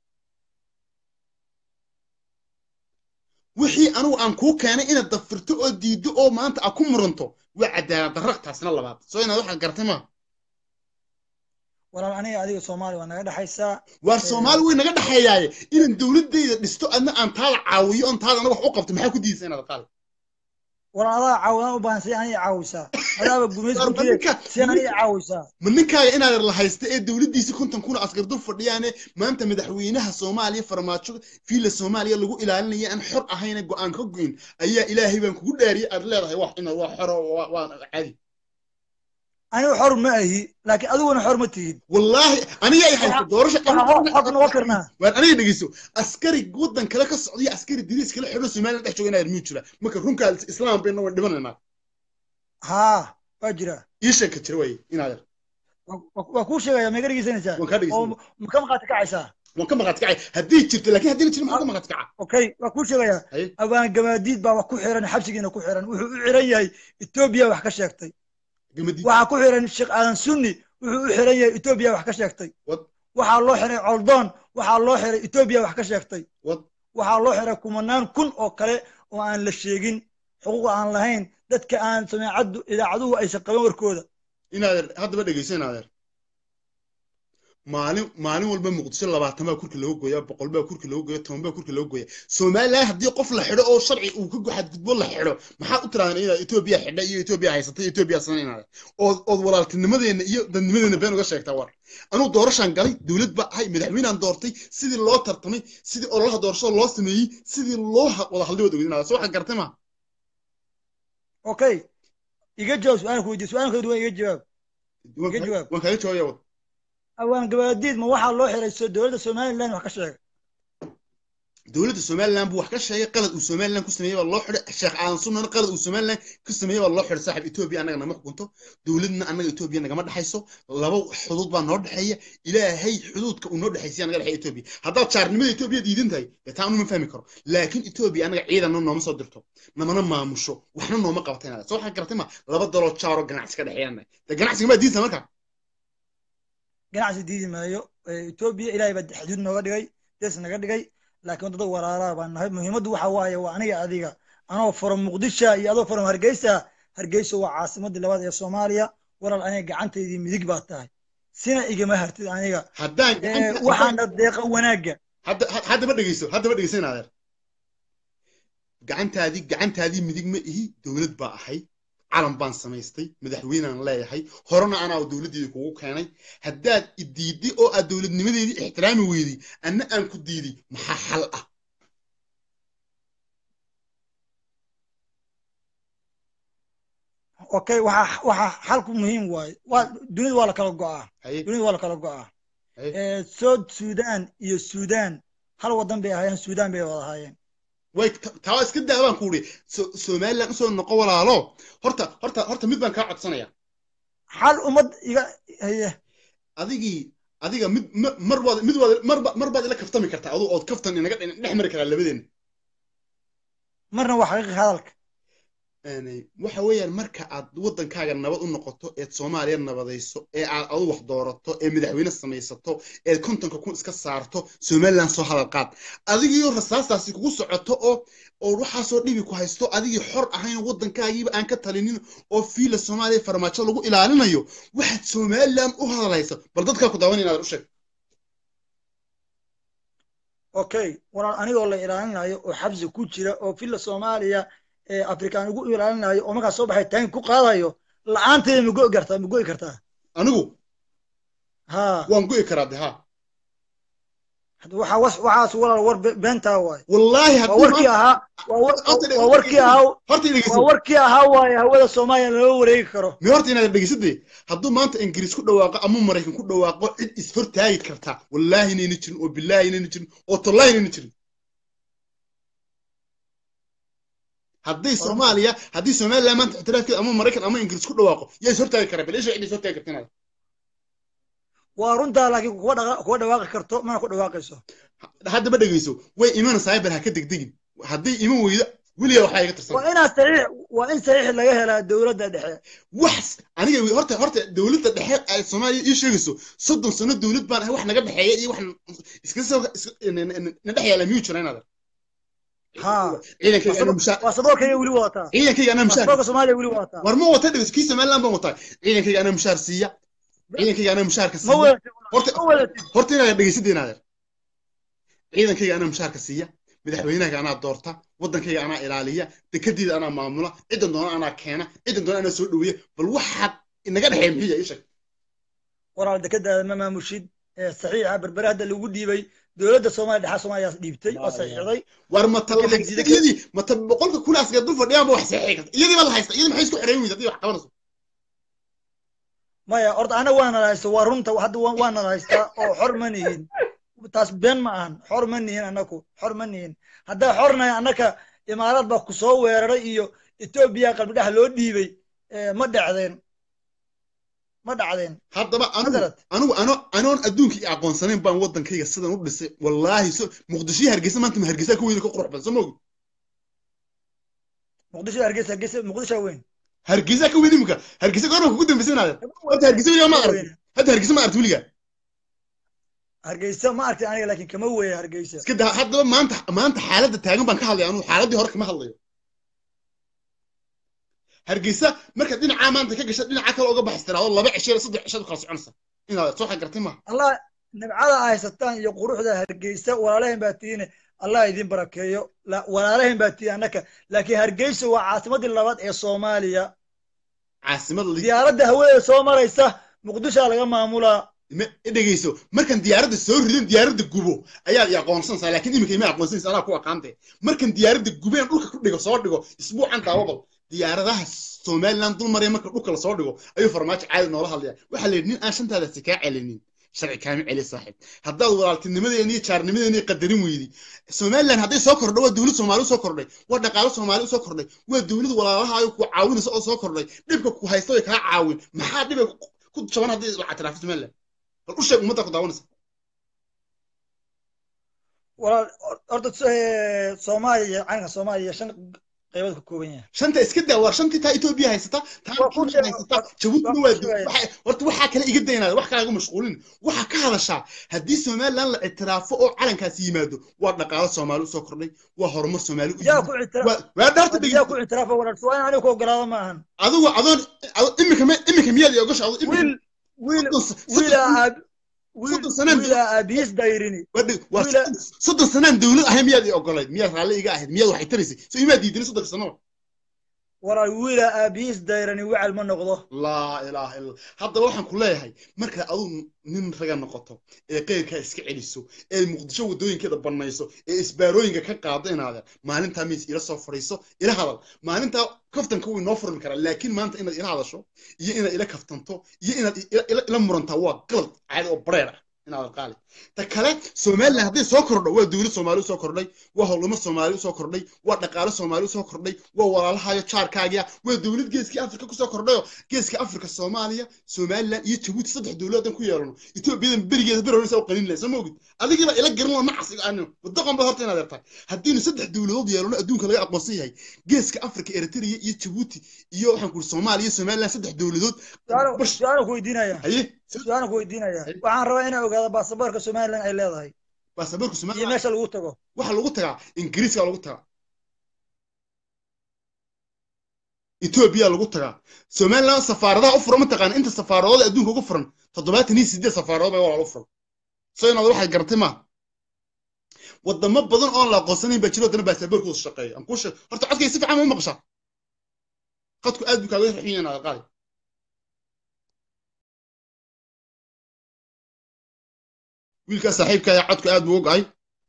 wixii anu aan ku keenay inaad dafirto oo diido oo maanta aad ku muranto waa cadaalad darro taasna labaad soo inaad waxa gartay ma walaal aniga adiga Soomaali waa naga dhaxaysa war Soomaali way naga dhaxayay in dawladdeeda dhisto adna aan taal caawiyo aan taal anaga wax u qabto maxaa ku diiday inaad qaal walaalaha caawina u baahan si aan caawisa adaaba gumeys ku jiray si aan caawisa maninkaaga inaad la haysto ee dawladdiisa konton kun askar dul fadhiyaan maanta madaxweynaha Soomaaliya farmaajo fiila Soomaaliya lagu ilaalinaya aan xor ahayn go'aan ka goyn ayaa Ilaahay baan kugu dhaariyay aad leedahay wax inaad wax xor waa caadi أنا حر معي لكن أدونا حر متيد والله أنا يا حي دورش أنا حر نوكرنا وأنا يدقيسو عسكري جودن كلا كالسعودية عسكري دريس كلا حلو سمعنا ده شو هنا الميتشلا ما كرهم كالإسلام بيننا ودمنا ها أجرا إيش كتروي إن هذا وكوش يا مقري سنة وكم قاتك عيسى وكم قاتك عي هديك شفت لكن هديك شنو كم قاتك عي أوكي وكوش يا أبان جماديد بقى وكوحيران حبسجين وكوحيران وحيران إثيوبيا وحكش يكتي waxaa ku xiran Sheekh Aadan Sunni wuxuu u xiran yahay Ethiopia wax ka sheegtay waxa loo xiray Coldon waxa loo xiray Ethiopia wax ka sheegtay waxa loo xiray kumanaan kun oo kale oo aan la sheegin xuquuq aan lahayn dadka aan sameecadu idaacaduhu ay shaqaban warkooda inaad hadaba dhageysanaadeer maalin maalin walba muqdisho labaatan baa kurka loo gooyaa boqol baa kurka loo gooyaa toban baa kurka loo gooyaa Soomaaliland haddii qof la xidho oo sharci uu ka guxad gudbo la xidho maxaa u tiraahdaa in Ethiopia xidha iyo Ethiopia haysatay Ethiopia sanaynaada oo oo walaaltinimadeena iyo dadnimadeena been uga sheegtaa war anuu doorashan galay dawlad ba hay madaxweynaan doortay sidii loo tartamay sidii ololaha doorasho loo sameeyay sidii loo wada hadlay wada weynaa soo waxa gartay ma okay iga jawaab su'aalku weydiis su'aalku waa iga jawaab iga jawaab waan kaaga jawaabaya awaan gabaadiid ma waxa loo xirayso dawladda Soomaaliland wax ka sheegay dawladda Soomaaliland buu wax ka sheegay qalad uu Soomaaliland ku sameeyay waa loo xiray Sheekh Aan Sunnah qalad uu Soomaaliland ku sameeyay waa loo xiray saaxib Ethiopia anaga nama xukunto dawladna anaga Ethiopia naga ma dhaxayso laba xuduud baa noo dhaxeeya ilaahay xuduudka uu noo dhaxaysiyo anaga dhaxay Ethiopia haddaad jaarnimada Ethiopia diidan tahay taa anu ma fahmi karo laakiin Ethiopia anaga ciidan nooma soo dirto namana maamusho waxna nooma qabatayna soo waxa gartay ma laba dalo jaaro ganacsi ka dhaxeeyana ganacsiga ma diidan marka ganacsi diidi maayo Ethiopia ilaahay baa xuduud nooga dhigay dees naga dhigay laakiin dad walaalaha baan nahay muhiimadu waxa waaye waa aniga adiga anoo furan Muqdisho iyo adoo furan Hargeysa Hargeysa waa caasimadda labaad ee Soomaaliya waral aniga gacanteedii midig baa tahay sina igama hartid aniga haddaan waxaan deeqa wanaaga hadda hadda ma dhageyso hadda ma dhageysan adeer gacantaadii gacantaadii midig ma ihi dawlad baa ahay calan baan samaystay madaxweynaan leeyahay horena anaa dawladdeedii kugu keenay haddaad idiidi oo aad dawladnimadeedii ixtiraami weydii anna aan ku diidi maxaa xal ah okay waxa waxa xalku muhiim waay waa dunida waa la kala go'aa dunida waa la kala go'aa ee South Sudan iyo Sudan hal wadan bay ahaayeen Sudan bay wada ahaayeen way taa iska daabaan ku uri Soomaaliland soo noqo walaalo horta horta horta mid baan ka codsanaya hal umad iga haye adigi adiga mid mar wada mid wada mar mar baad ila kaftami kartaa adoo ood kaftan inaga dhex mari kara labadeen marna wax xaqiiq hadalka yani waxa weeyaan marka aad wadankaaga nabad u noqoto ee Soomaaliya nabadayso ee aad adu wax doorato ee madaxweyne samaysato ee kontonka ku iska saarto Soomaaliland soo hadal qaad adigiyo rasaastaasi kugu socoto oo oo waxa soo dhibi ku haysto adigii xor ahayn wadankaagiiba aan ka talinin oo fiila Soomaaliya farmaajo lagu ilaalinayo waxaad Soomaaliland u hadlayso bal dadka ku daawan inaad u sheeg okay walaal anigoo la ilaalinayo oo xabsi ku jira oo fiila Soomaaliya ee Afrikaan ugu ilaalinayo oo marka soo baxay taan ku qaadayo la'aanteeda ma go'i kartaa ma go'i kartaa anigu ha waan go'i karaa ha hada waxa was waxa walaal war beenta waay wallahi hadii warkii ahaa waa warkii ahaa horta dhageyso waa warkii ahaa waay hawada Soomaaliya loo wareegi karo mi horta inaad dhageysadee hadduu maanta Ingiriis ku dhawaaqo ama Mareykan ku dhawaaqo cid is hortaagi karta wallahi inayna jirin oo billahi inayna jirin oo tallahi inayna jirin haddii Soomaaliya haddii Soomaaliland maanta ixtiraafkeeda ama Mareykan ama Ingiriis ku dhawaaqo yaa hortaagi kara bal cid is hortaagi kartana waa runta laakiin kuwa dhaqa kuwa dhawaaqi karto ma ku dhawaaqayso hadda ma dhageyso way iman cyber ha ka degdegin haddii iman weyda waliya waxa iga tirsan waa ina saxiix waa in saxiix laga helaa dawladda dhexe wax aniga horta horta dawladda dhexe ay Soomaaliya ii sheegayso soddon sano dawlad baan wax naga dhaxeeya iyo wax iska soo na dhaxeeya miyuu jiraynaada ha ciidankayga ana mushaar waa sababkayga wali wata ciidankayga ana mushaar sababka Soomaaliya wali wata war ma wata dhigis kii Soomaaliland baan wata ciidankayga ana mushaar siiya ciidankayga ana mushaarka siiya horta horta inaad dhageysadeenaada ciidankayga ana mushaarka siiya madaxweynaha ana doorta wadankayga ana ilaaliya dekadiida ana maamula ciidan doona ana keena ciidan doona ana soo dhaweeyo bal waxa inaga dhaxay miya isha waraal dekadaada ma maamushid saxiixa barbarada lagu dhiibay dawladda Soomaaliya dhaxa Soomaaliya dhiibtay oo saxiixday war ma talaqadii ma tab boqolka kun asga dul fadhiyaan wax saxiix iyadii ma la haysta iyadii maxay isku xireen weeyday wax qabanayso maya orda ana waana haysta waa runta hadda waana haysta oo xor ma nihin taas been ma ahan xor ma nihin anaku xor ma nihin hadda xornay anaka imaarad ba ku soo weeraray iyo Ethiopia qalbi dhax loo dhiibay ma dhacdeen ma dhacdeen haddaba anigu anigu ano anoon adduunkii aqoonsanayn baan wadankayga sidan u dhisay wallahi Muqdisho Hargeysa maanta ma Hargeysa ka weyn ka qurux badan samoog Muqdisho Hargeysa Hargeysa Muqdisho weyn Hargeysa ka weyn imka Hargeysa goor ku dambeysanaada hadda Hargeysa waliga ma arag hadda Hargeysa ma arag waliga Hargeysa ma aragtay aniga laakiin kama weey Hargeysa iska daa haddaba maanta maanta xaaladda taagan baan ka hadlay anu xaaladii hore kama hadlayo Hargeysa marka dhinaca maanta ka gashay dhinaca kale uga baxsanaado laba cisho saddex cisho kala soconaysa inaad soo xagartay ma Allah nimcada haysataan iyo quruxda hargeysa walaalahayn baa tiine allah idin barakeeyo walaalahayn baa tii annaka laakiin hargeysa waa caasimadii labaad ee soomaaliya caasimada diyaaradda hawada soo maraysa muqdishaa laga maamulaa dhegeyso markan diyaaradda soo ridin diyaaradda gubo ayaad i aqoonsanaysaa laakiin iminka ima aqoonsanaysa anaa ku aqaante markan diyaaradda gubeen dhulka ku dhigo soo dhigo isbuucan daawabal diyaaradaha somaliland dul maraya marka dhulka lasoo dhigo ayuu farmaajo caadi noola hadlaya waxaa la yidhi nin aan shantaadaasi kaa celinin sharci kaama celi saaxiib haddaad walaaltinimadeena iyo jaarnimadeena qadarin weydi somaliland hadday soo kordho waa dowlad soomaali usoo kordhay waa dhaqaalo soomaali usoo kordhay waa dowlad walaalahaayo ku caawinaysa oo soo kordhay dhibka ku haysta way kaa caawin maxaa dhiba ku jaban haddii lacag tiraafo somaliland bal u sheeg ummadda ku daawanaysa walaal horta soomaaliya calanka soomaaliya shan qaybood ka kooban yahay shanta iska daa waa shantii taa etoobiya haysata taa haysata jabuutina waa horta waxaa kale iga daynaada wax kale igu mashquulin waxaa ka hadashaa haddii somaliland la ictiraafo oo calankaasi yimaado waa dhaqaalo soomaali usoo kordhay waa horumar soomaali u waa dhaarta yaa ku ictiraafa walaal su'aan aniga ku ogolaado ma ahan adigu adoon imika imika miyaad ogasha wiil wiil wiil aad wiil aabis dayrini soddon sanaan dowlad ahay miyaad i ogolayd miyaad raalli iga ahayd miyaad waxay taraysay soo imaad diidin soddon sano walaal wiil aabis dayrani wacal ma noqdo laa ilaaha illa haddaba waxaan ku leeyahay markaad adigu nin raga noqoto ee qeyrkaa iska celiso ee muqdisho waddooyinkeeda bannayso ee isbaarooyinka ka qaado inaadeen maalintaa miis ila soo fadhiiso ila hadal maalintaa kaftanka wuu inoo furmi karaa laakiin maanta inaad ila hadasho iyo inaad ila kaftanto iyo inaad ila murantaa waa qalad caadi oo bareer ah inaad qaali ta kale somaliland hadday soo kordho waa dowlad soomaali usoo kordhay waa howlamo soomaali usoo kordhay waa dhaqaalo soomaali usoo kordhay waa walaalahayo jaarkaagiya waa dowlad geeskii afrika kusoo kordhayo geeska afrika soomaaliya somaliland iyo jabuuti saddex dowladan ku yeelano etoobiyadan berigeeda berorisa u qalin lahay soo ma ogid adigiiba ila garan lama casiga aanu wadaqan ba horta inaad yartahay haddiinu saddex dowladood yeelano adduunka laga aqoonsan yahay geeska afrika eritrea iyo jabuuti iyo waxaan ku soomaaliya somaliland saddex dowladood su'aal ku weydiinaya haye su'aal ku weydiinaya waxaan rabaa inaan ogaado baasaboorka somaliland ay leedahay baasaboorka somaliland iyo meesha lagu tago waxa lagu tagaa ingiriiska lagu tagaa etoobiya lagu tagaa somaliland safaaradaha u furan ma taqaan inta safaaradood adduunka ugu furan toddobaatan iyo sideed safaaradood bay walaal u furan soo inaad waxaad garatay ma wadamo badan oon la aqoonsanayn baa jiro haddana baasaboorkooda shaqeeya aan kuu sheeg horta codkay si fiican ma u maqashaa qadku aad buu kaaga raxin yahay qaali wiilka saaxiibka ayaa codku aad buu u go'ay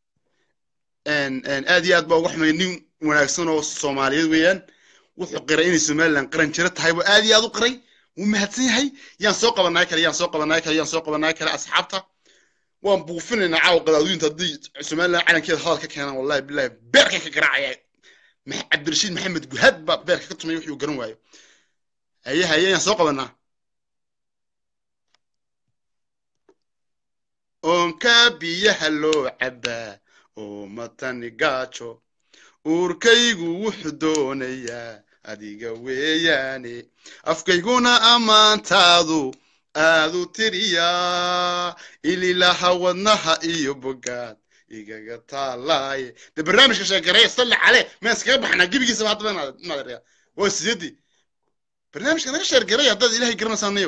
aad iyo aad baa uga xumay nin wanaagsan oo soomaaliyeed weeyaan wuxuu qiray inay somaliland qaran jiro tahay buu aad iyo aad u qiray wuu mahadsan yahay yaan soo qabanaa kale yaan soo qabanaa kale yaan soo qabanaa kale asxaabta waan buufinaynaa caawa qadaadooyinta haddii somaliland calankeeda hadal ka keenaan wallahi billahi beerka ka garaacaya cabdirashiid maxamed guhad baa beerka ka tumay wuxuu garan waayo haye haye yaan soo qabanaa oonka biyaha loo cabbaa oo matani gaajo uurkaygu wuxuu doonayaa adiga weeyaane afkayguna ammaantaadu aadu tiriyaa ililaha wadnaha iyo bogaad igaga taalaaye de barnaamijka sheegareeya salli cale ma iskaga baxnaa gebigiisaba haddaba inaad waa sideedii barnaamijka naga sheergareeya haddaad ilaahay garanaysaanayo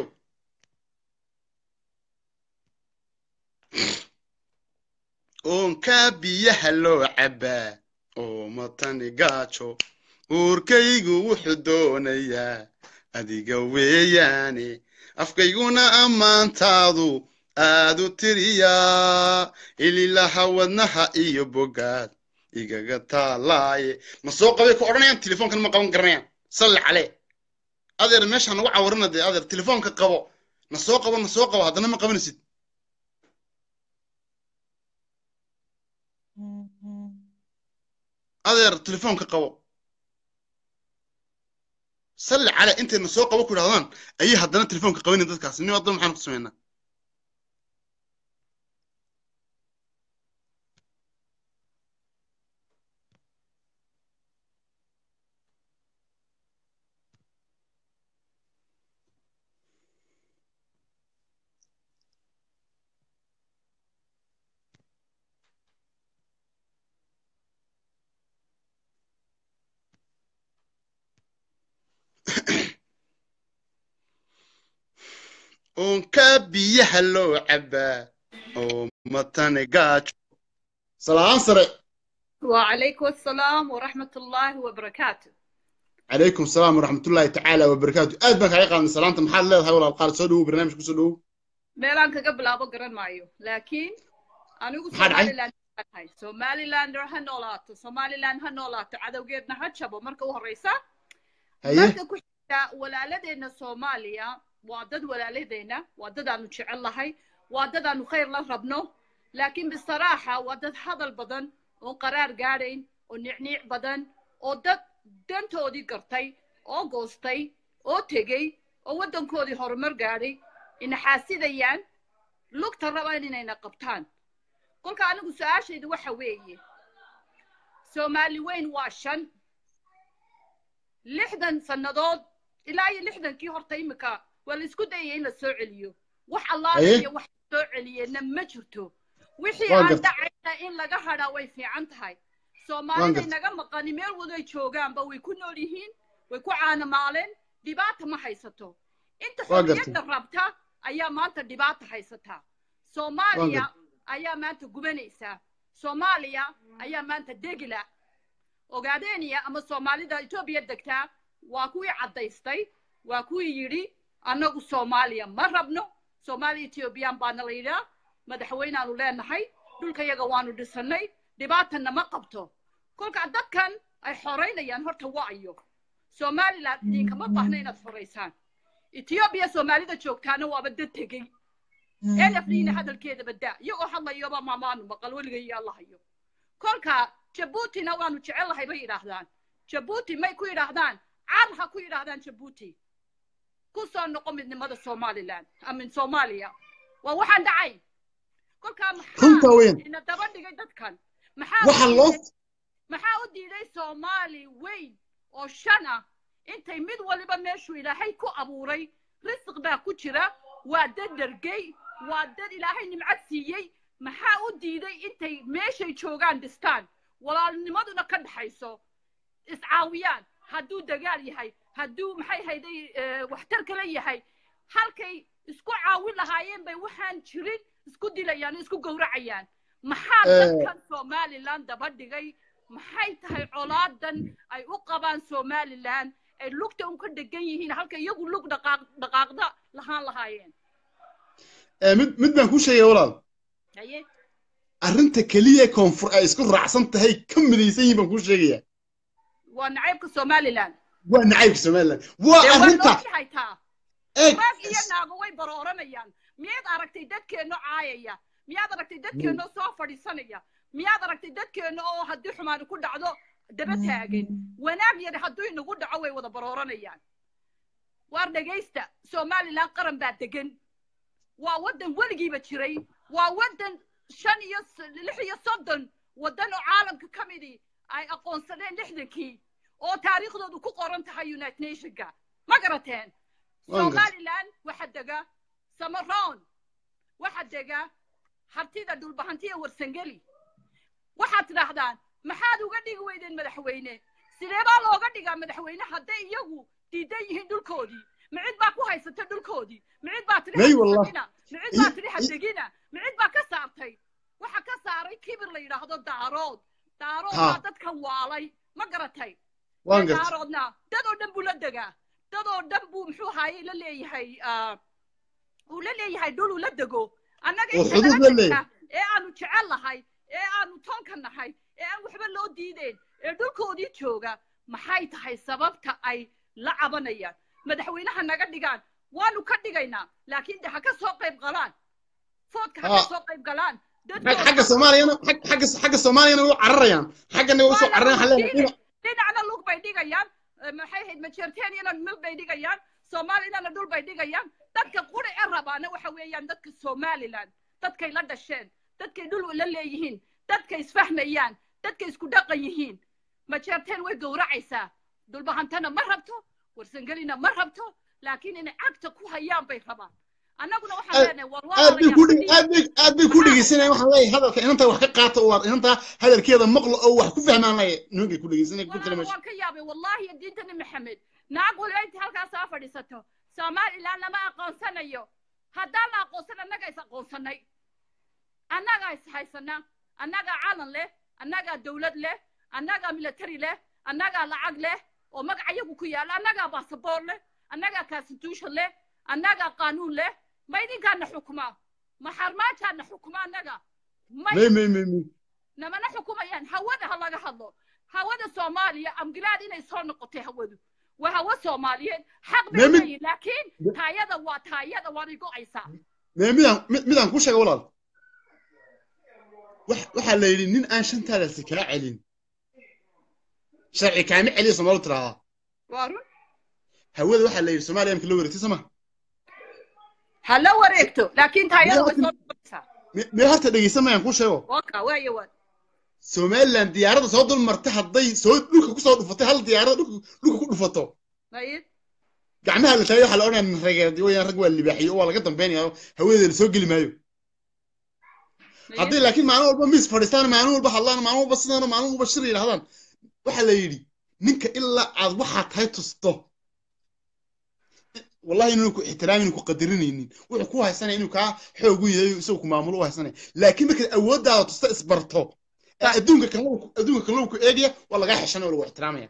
oonka biyaha loo cabbaa oo matani gaajo uurkaygu wuxuu doonayaa adiga weeyaane afkayguna ammaantaadu aadu tiriyaa ililaha wadnaha iyo bogaad igaga taalaaye ma soo qabay ku odhanayaan telefoonkan ma qaban garanayaan salli cale adeer meesha nagu cawarina dee adeer telefoonka qabo na soo qabo na soo qabo haddana ma qabanaysid adeer telefoonka qabo salli cale intayna soo qabo ku idhahdaan ayay haddana telefoonka qabanin dadkaas nin haddaba maxaan ku samaynaa oonka biyaha loo cabbaa oo matane gaajo salaam sare وعليكم السلام ورحمة الله وبركاته. عليكم السلام ورحمة الله تعالى وبركاته. أدبك حقيقة من سلامة محل الله هاي ولا القارة سودو برنامج كسودو. ميلانك قبل أبو قرن معيو لكن أنا أقول سومالي لاند هاي سومالي لاند هنولات سومالي لاند هنولات عدو قيدنا هتشابو مركو الرئيسة. مركو كشتا ولا لدينا سوماليا وعدد ولا لدينا وعدد أنو تشعل الله هاي وعدد أنو خير الله ربنا لكن بصراحة وعدد هذا البدن وقرار قارين ونعنيع بدن ودد dantoodii gartay oo goostay oo tegay oo wadankoodii horumar gaaray ina xaasidayaan lugta rabaan inayna qabtaan kolka anigu su'aashaydu waxa weeye Soomaali weyn waa shan lixdan sanadood ilaa iyo lixdankii horta imika waa la isku dayay in la soo celiyo wax Allah iyo wax soo celiyena ma jirto wixii aan dhacayna in laga hadhaa way fiican tahay Soomaalida inaga maqani meel wada joogaan ba way ku nool yihiin way ku caana maaleen dhibaato ma haysato inta xorriyadda rabta ayaa maanta dhibaato haysata Soomaaliya ayaa maanta gubanaysa Soomaaliya ayaa maanta degila ogaadeenaya ama Soomaalida Itoobiya degtaa waa kuwii cadaystay waa kuwii yiri anagu Soomaaliya ma rabno Soomaali Itoobiyaan baan la yiraahdaa madaxweynaanu leenahay dhulka yaga waanu dhisanay dhibaatana ma qabto kolka dadkan ay xoreynayaan horta waayo Soomaaliland idinka ma baahna inaad xoreysaan Ethiopia Soomaalida joogtaana waaba dad tegay ee lafriina hadalkeeda badaa iyagoo hadlayo ba maamaanu maqal waligeey Allah hayo kolka Djibouti na waanu jecelahay bay yiraahdaan Djibouti may ku yiraahdaan caad ha ku yiraahdaan Djibouti ku soo noqo midnimada Somaliland amin Soomaaliya waa waxaan dhacay kolka maxaa ina daba dhigay dadkan maxaa loo maxaa u diiday Soomaali weyn oo shana intay mid waliba meeshu Ilaahay ku abuuray risq baa ku jira waa dad dargay waa dad Ilaahay nimcad siiyay maxaa u diiday intay meeshay joogaan dhistaan walaalnimaduna ka dhaxayso iscaawiyaan hadduu dagaal yahay hadduu maxay hayday waxtar kale yahay halkay isku caawin lahaayeen bay waxaan jirin isku dilayaan isku gowracayaan maxaa dadkan Somaliland daba dhigay maxay tahay colaadan ay u qabaan Somaliland ay lugta un ka degan yihiin halka iyagu lug dhaqaaq dhaqaaqda lahaan lahaayeen ee mid mid baan ku sheegay walaal haye arrinta kaliya koonfur ay isku raacsan tahay ka midaysan yihiin baan ku sheegaya waa nacaybka Somaliland waa nacaybka Somaliland waa arrinta ee maag iyo naago way barooranayaan miyaad aragtay dadkeeno caayaya miyaad aragtay dadkeeno soo fadhiisanaya miyaad aragtay dadkeeno oo haddii xumaan ku dhacdo daba taagan wanaag yar haddii nagu dhaco way wada barooranayaan waar dhageysta Somaliland qaran baa degan waa wadan waligiiba jiray waa wadan shan iyo lix iyo soddon wadan oo caalamka ka midi ay aqoonsadeen lixdankii oo taariikhdoodu ku qoran tahay United Nationska ma garateen Somaliland waxa dega Samaroon waxa dega hartida dhulbahantiya warsangeli waxaad tidhaahdaan maxaad uga dhigi weydeen madaxweyne sidee baa looga dhigaa madaxweyne hadday iyagu diidan yihiin dhulkoodii micid baa ku haysata dhulkoodii micid baa tidhi hadegina micid baa tidhi hadegina micid baa ka saartay waxa ka saaray kibir la yidhaahdo daarood daarood baa dadkan waalay ma garatay daaroodna dad oo dhan buu la degaa dad oo dhan buu muxuu haayay la leeyahay uu la leeyahay dhul uu la dego annaga inta ee aanu jecel lahay ee aanu toonka nahay ee aan waxba loo diideen ee dhulkoodii jooga maxay tahay sababta ay la cabanayaan madaxweynaha naga dhigaan waanu ka dhigaynaa laakiin de ha ka soo qayb galaan foodka ha ka soo qayb galaan xagga Soomaaliyana xagga xagga Soomaaliyana u cararayaan xaggana u soo cararayaan xaleen dhinacna lug bay dhigayaan maxay ahayd majeerteeniyana mil bay dhigayaan Soomaaliyana dhul bay dhigayaan dadka quri ee rabaana waxa weeyaan dadka Somaliland dadkay la dhasheen dadkay dhul la leeyihiin dadkay isfahmayaan dadkay isku dhaqan yihiin majeerteen way gowracaysaa dhulbahantana ma rabto warsangelina ma rabto laakiin inay agta ku hayaan bay rabaan annaguna waxaan leenahay war waa aad ku aad aad bay ku dhageysanay waxaan leeyahay hadalka inanta wax ka qaato oo inanta hadalkeeda maqlo oo wax ku fahmaan leeyahay ninkay ku dhageysanay ku kale waan ka yaabay wallahi diintani maxamed naag waliba inta halkaas soo fadhiisato Somaliland lama aqoonsanayo haddaan la aqoonsan annaga is aqoonsanay annagaa is haysanaa annagaa calan leh annagaa dawlad leh annagaa military leh annagaa lacag leh oo magacayagu ku yaala annagaa baasaboor leh annagaa constitution leh annagaa qaanuun leh ma idinkaana xukumaa ma xarmaajaana xukumaa annaga may may may may namana xukumayaan hawada ha laga hadlo hawada soomaaliya amgilaad inay soo noqotay hawadu waa hawa soomaaliyeed xaq bay leeyihiin laakiin taayada waa taayada waanay go'aysaa may midaan midaan ku sheega walaal waxaa la yidhi nin aan shantaadaasi kaa celin sharci kaama celiya soomaalidu tiraahdaa waa run hawada waxaa la yidhi soomaaliya imika la wareegtay sama ha la wareegto laakiin taayada way soo noqonaysaa mee horta dhegeysan mayaan kuu sheego waka waayo waad somaliland diyaaradda soo dul martay hadday soo dhulka ku soo dhufatay hal diyaaradda dhulka ku dhufato mayid gacmaha la taagay waxaa la odhanaya rageed wayaan rag waa libaaxiyo waa laga dambeynaya hawadeeda soo geli maayo haddii laakiin maalin walba miis fadhiistaan maalin walba hadlaan maalin walba sidaan maalin walba shir yidhahdaan waxaa la yidhi ninka ilaa aad waxaa tahay tusto wallahi inuu ku ixtiraamin ku qadarinaynin wuxuu ku haysanaya inuu kaa xoog u yahay isagoo ku maamulo u haysanaya laakiin markaad awooddaada tusta isbarto adduunka kan adduunka kan lagu eegaya waa laga xishanay oo lagu ixtiraamaya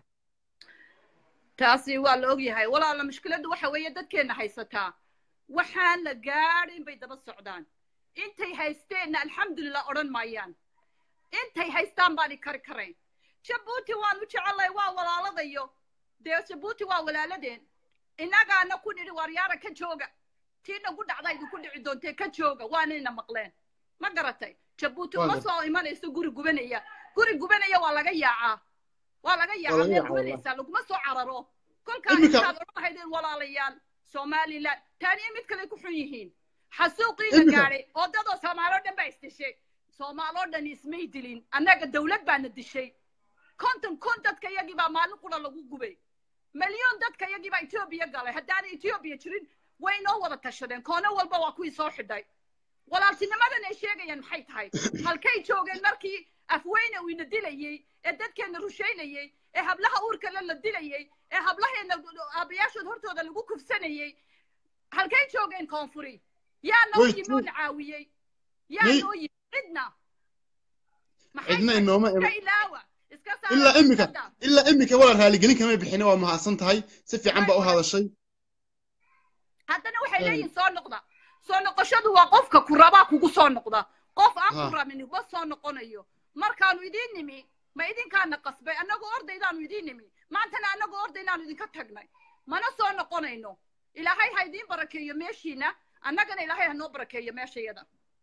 taasi waa la og yahay walaala mushkiladdu waxa weeye dadkeena haysataa waxaan la gaadhin bay daba socdaan intay haysteenna alxamdulillah odhan maayaan intay haystaan baani kari karayn jabuuti waan u jecelahay waa walaaladayo dee jabuuti waa walaaladeen innagaana ku nidhi waaryaara ka jooga tiina ku dhacda idinku dhici doontee ka jooga waanayna maqleen ma garatay jabuuti uma soo imanayso guri gubanaya guri gubanaya waa laga yaacaa waa laga yaacaa meel gubanaysaa laguma soo cararo kolkaa intaad odhan lahaydeen walaalayaal somaliland taaniya mid kale ku xun yihiin xasuuqii la gaadhay oo dadoo soomaaloo dhan baa isdishay soomaaloo dhan ismay dilin annaga dawlad baana dishay konton kon dadka iyagii baa maalin qura lagu gubay مليون دتك يجي بقى إثيوبيا قال هداني إثيوبيا ترين وين هو التشرين كونه والبا وكوي صاحي داي ولا تنمدنا شيء يعني حيت هاي هالكي شوقن مركي أفوينا ويندلي الدت كان روشيني إهب لها أور كلا الدلي إهب لها إن أبياش ظهرت هذا اللي بوكو في سنة هالكي شوقن كونفوري يا نوي مول عاوية يا نوي عدنا عدنا إنه ما كيلاوة إلا إمك إلا إمك ولا رهالي قلنا كمان بحنا وما حسنت هاي سفي عم بقى هذا الشيء حتى أنا وحي لين صار نقطة صار نقشة وقفك كرباك وقصار نقطة قف أكبر مني بس صار نقنيه مر كانوا يدين نمي ما يدين كان نقص بي أنا قارد يدانوا يدين نمي ما أنتنا أنا قارد يدانوا يدين كتجني ما نصار نقنينه إلى هاي هايدين بركة ماشينا أنا كان إلى هاي هنو بركة ماشي يدا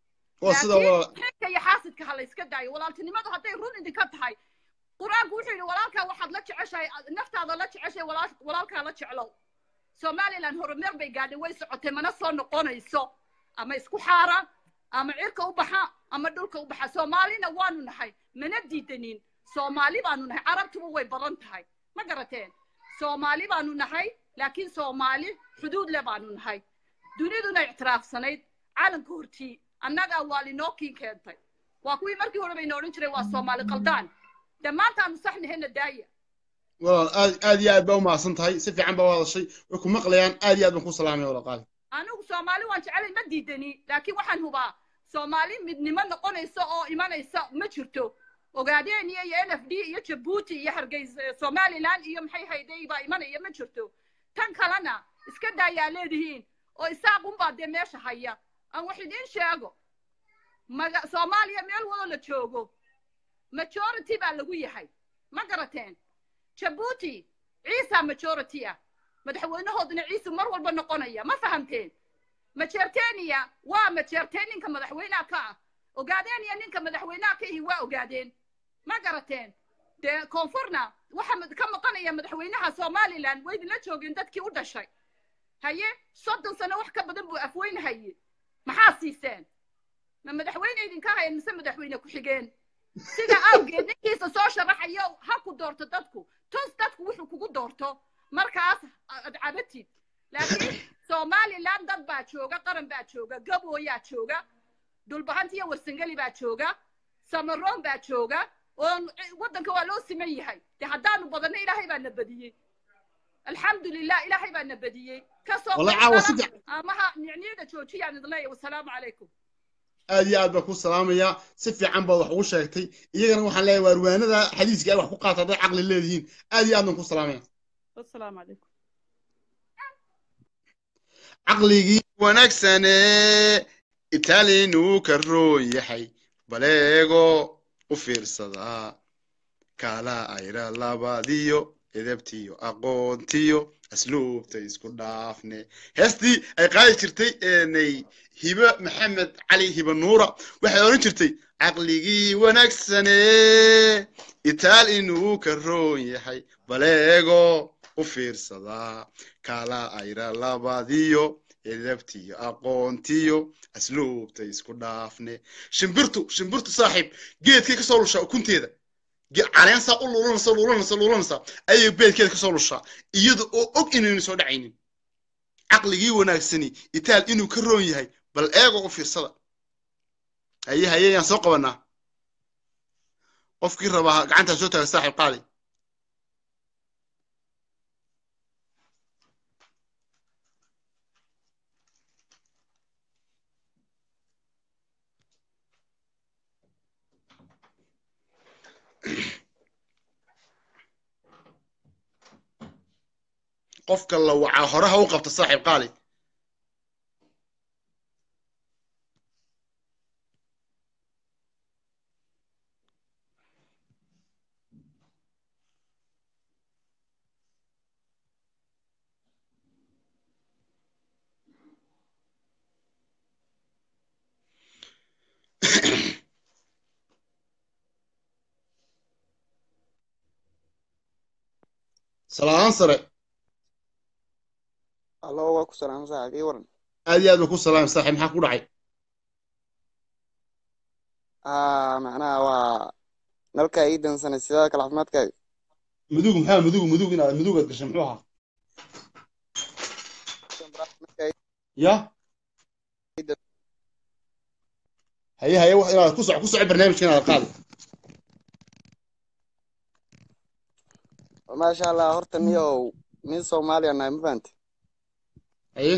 لكن هيك حاسد كهلا يسكداي ولا أنتني ما تحطي رون يدين كتهاي قرآن قولي ولالك واحد لا تعشى نفط هذا لا تعشى ولا ولالك لا تعلو سومالي لأن هرمير بيقعد ويسعى منصة نقونا يسوع أما يسكو حارة أما عيرك وبحا أما دولك وبحا سومالي نوانو نحي من الديدنين سومالي بانو نحي عرب تبوي برنت هاي ما قرتين سومالي بانو نحي لكن سومالي حدود لبانو نحي دونيدونا اعتراف سنيد عالم كورتي أنك أولي نوكين كنتي وكوي مركي هرمي نورين شري والسومالي قلدان دمانتا نصحني هنا داية والله آدي آد بو ما صنتهاي سفي عن بو هذا الشيء وكم مقليان آدي آد بنكون سلامي ولا قال أنا سومالي وانت علي ما ديدني لكن وحن هو سومالي من من نقول يسوع إيمان يسوع ما شرتو وقاعدين يا يا إن إف دي يا جبوتي يا حرجيز سومالي لان يوم حي هيدي با إيمان يا ما شرتو تنكلنا إسكدا يا ليدهين أو إساقهم بعد ماشي حيا أنا وحدين شاقو ما سومالي ميل ولا تشوقو majority baa lagu yahay ma garateen jabuuti ciisa majority ah madaxweynahooduna ciise mar walba noqonaya ma fahamteen majeerteeniya waa majeerteen ninka madaxweynaha ka ah ogaadeen iyo ninka madaxweynaha ka ihi waa ogaadeen ma garateen dee koonfurna waxa ka maqanaya madaxweynaha somaliland way idinla joogeen dadkii u dhashay haye soddon sano wax ka badan buu afweyne haye maxaa siiseen ma madaxweyne idinka hayeen mise madaxweyne ku xigeen sida awgeed ninkiisa soo sharaxayo ha ku doorto dadku toos dadku wuxuu kugu doorto markaas aad cabatid laakiin somaliland dad baa jooga qaran baa jooga gabooyaa jooga dhulbahanti iyo warsangali baa jooga samaroon baa jooga oo waddanka waa loo siman yahay dee haddaanu badanno ilaahay baa na badiyey alxamdulilah ilaahay baa na badiyey kasoo amaha nicniyada joojiyaan idin leeyahay wasalaamu calaykum aad iyo aad baa ku salaamaya si fiican baad wax ugu sheegtay iyagana waxaan leeyahay waa ruwaanada xadiiska ay wax ku qaata hadday caqli leedihiin aad iyo aad baan ku salaamaya assalaamu calaykum caqligii wanaagsane itaalinu ka roon yahay baleego u fiirsadaa kala ayra labadiyo edebtiyo aqoontiyo asluubta isku dhaafne heestii ay qaadi jirtay eenay hiba maxamed cali hiba nuura waxay oran jirtay caqligii wanaagsane itaal inuu ka roon yahay baleego u fiirsadaa kala ayra labadiyo edebtiyo aqoontiyo asluubta isku dhaafne shimbirtu shimbirtu saaxiib geedkay kasoo lushaa ukunteeda caleensa u lulanaysa lulanaysa lulanaysa ayay beedkeeda kasoo lushaa iyada oo og inaynu soo dhacaynin caqligii wanaagsani itaal inuu ka roon yahay bal eego u fiirsada haye haye yaan soo qabanaa qofkii rabaa gacantaa soo taaga saaxiib qaali qofka la wacaa horaha u qabta saaxiib qaali salaam sare الله waa ku salaam saaxiib ii waran aad iyo aad baan ku salaam saaxiib maxaa ku dhacay ah macnaha waa nalka ii dansanay sida kala caafimaadkaaga mudug maxaa mudug mudug inaad mudug aad gashay muxuu ahaa ya haye haye wax inaad ku soco ku soco barnaamijka inaad qaadi maasha allah horta niyow nin soomaaliya nahay ma fahanti haye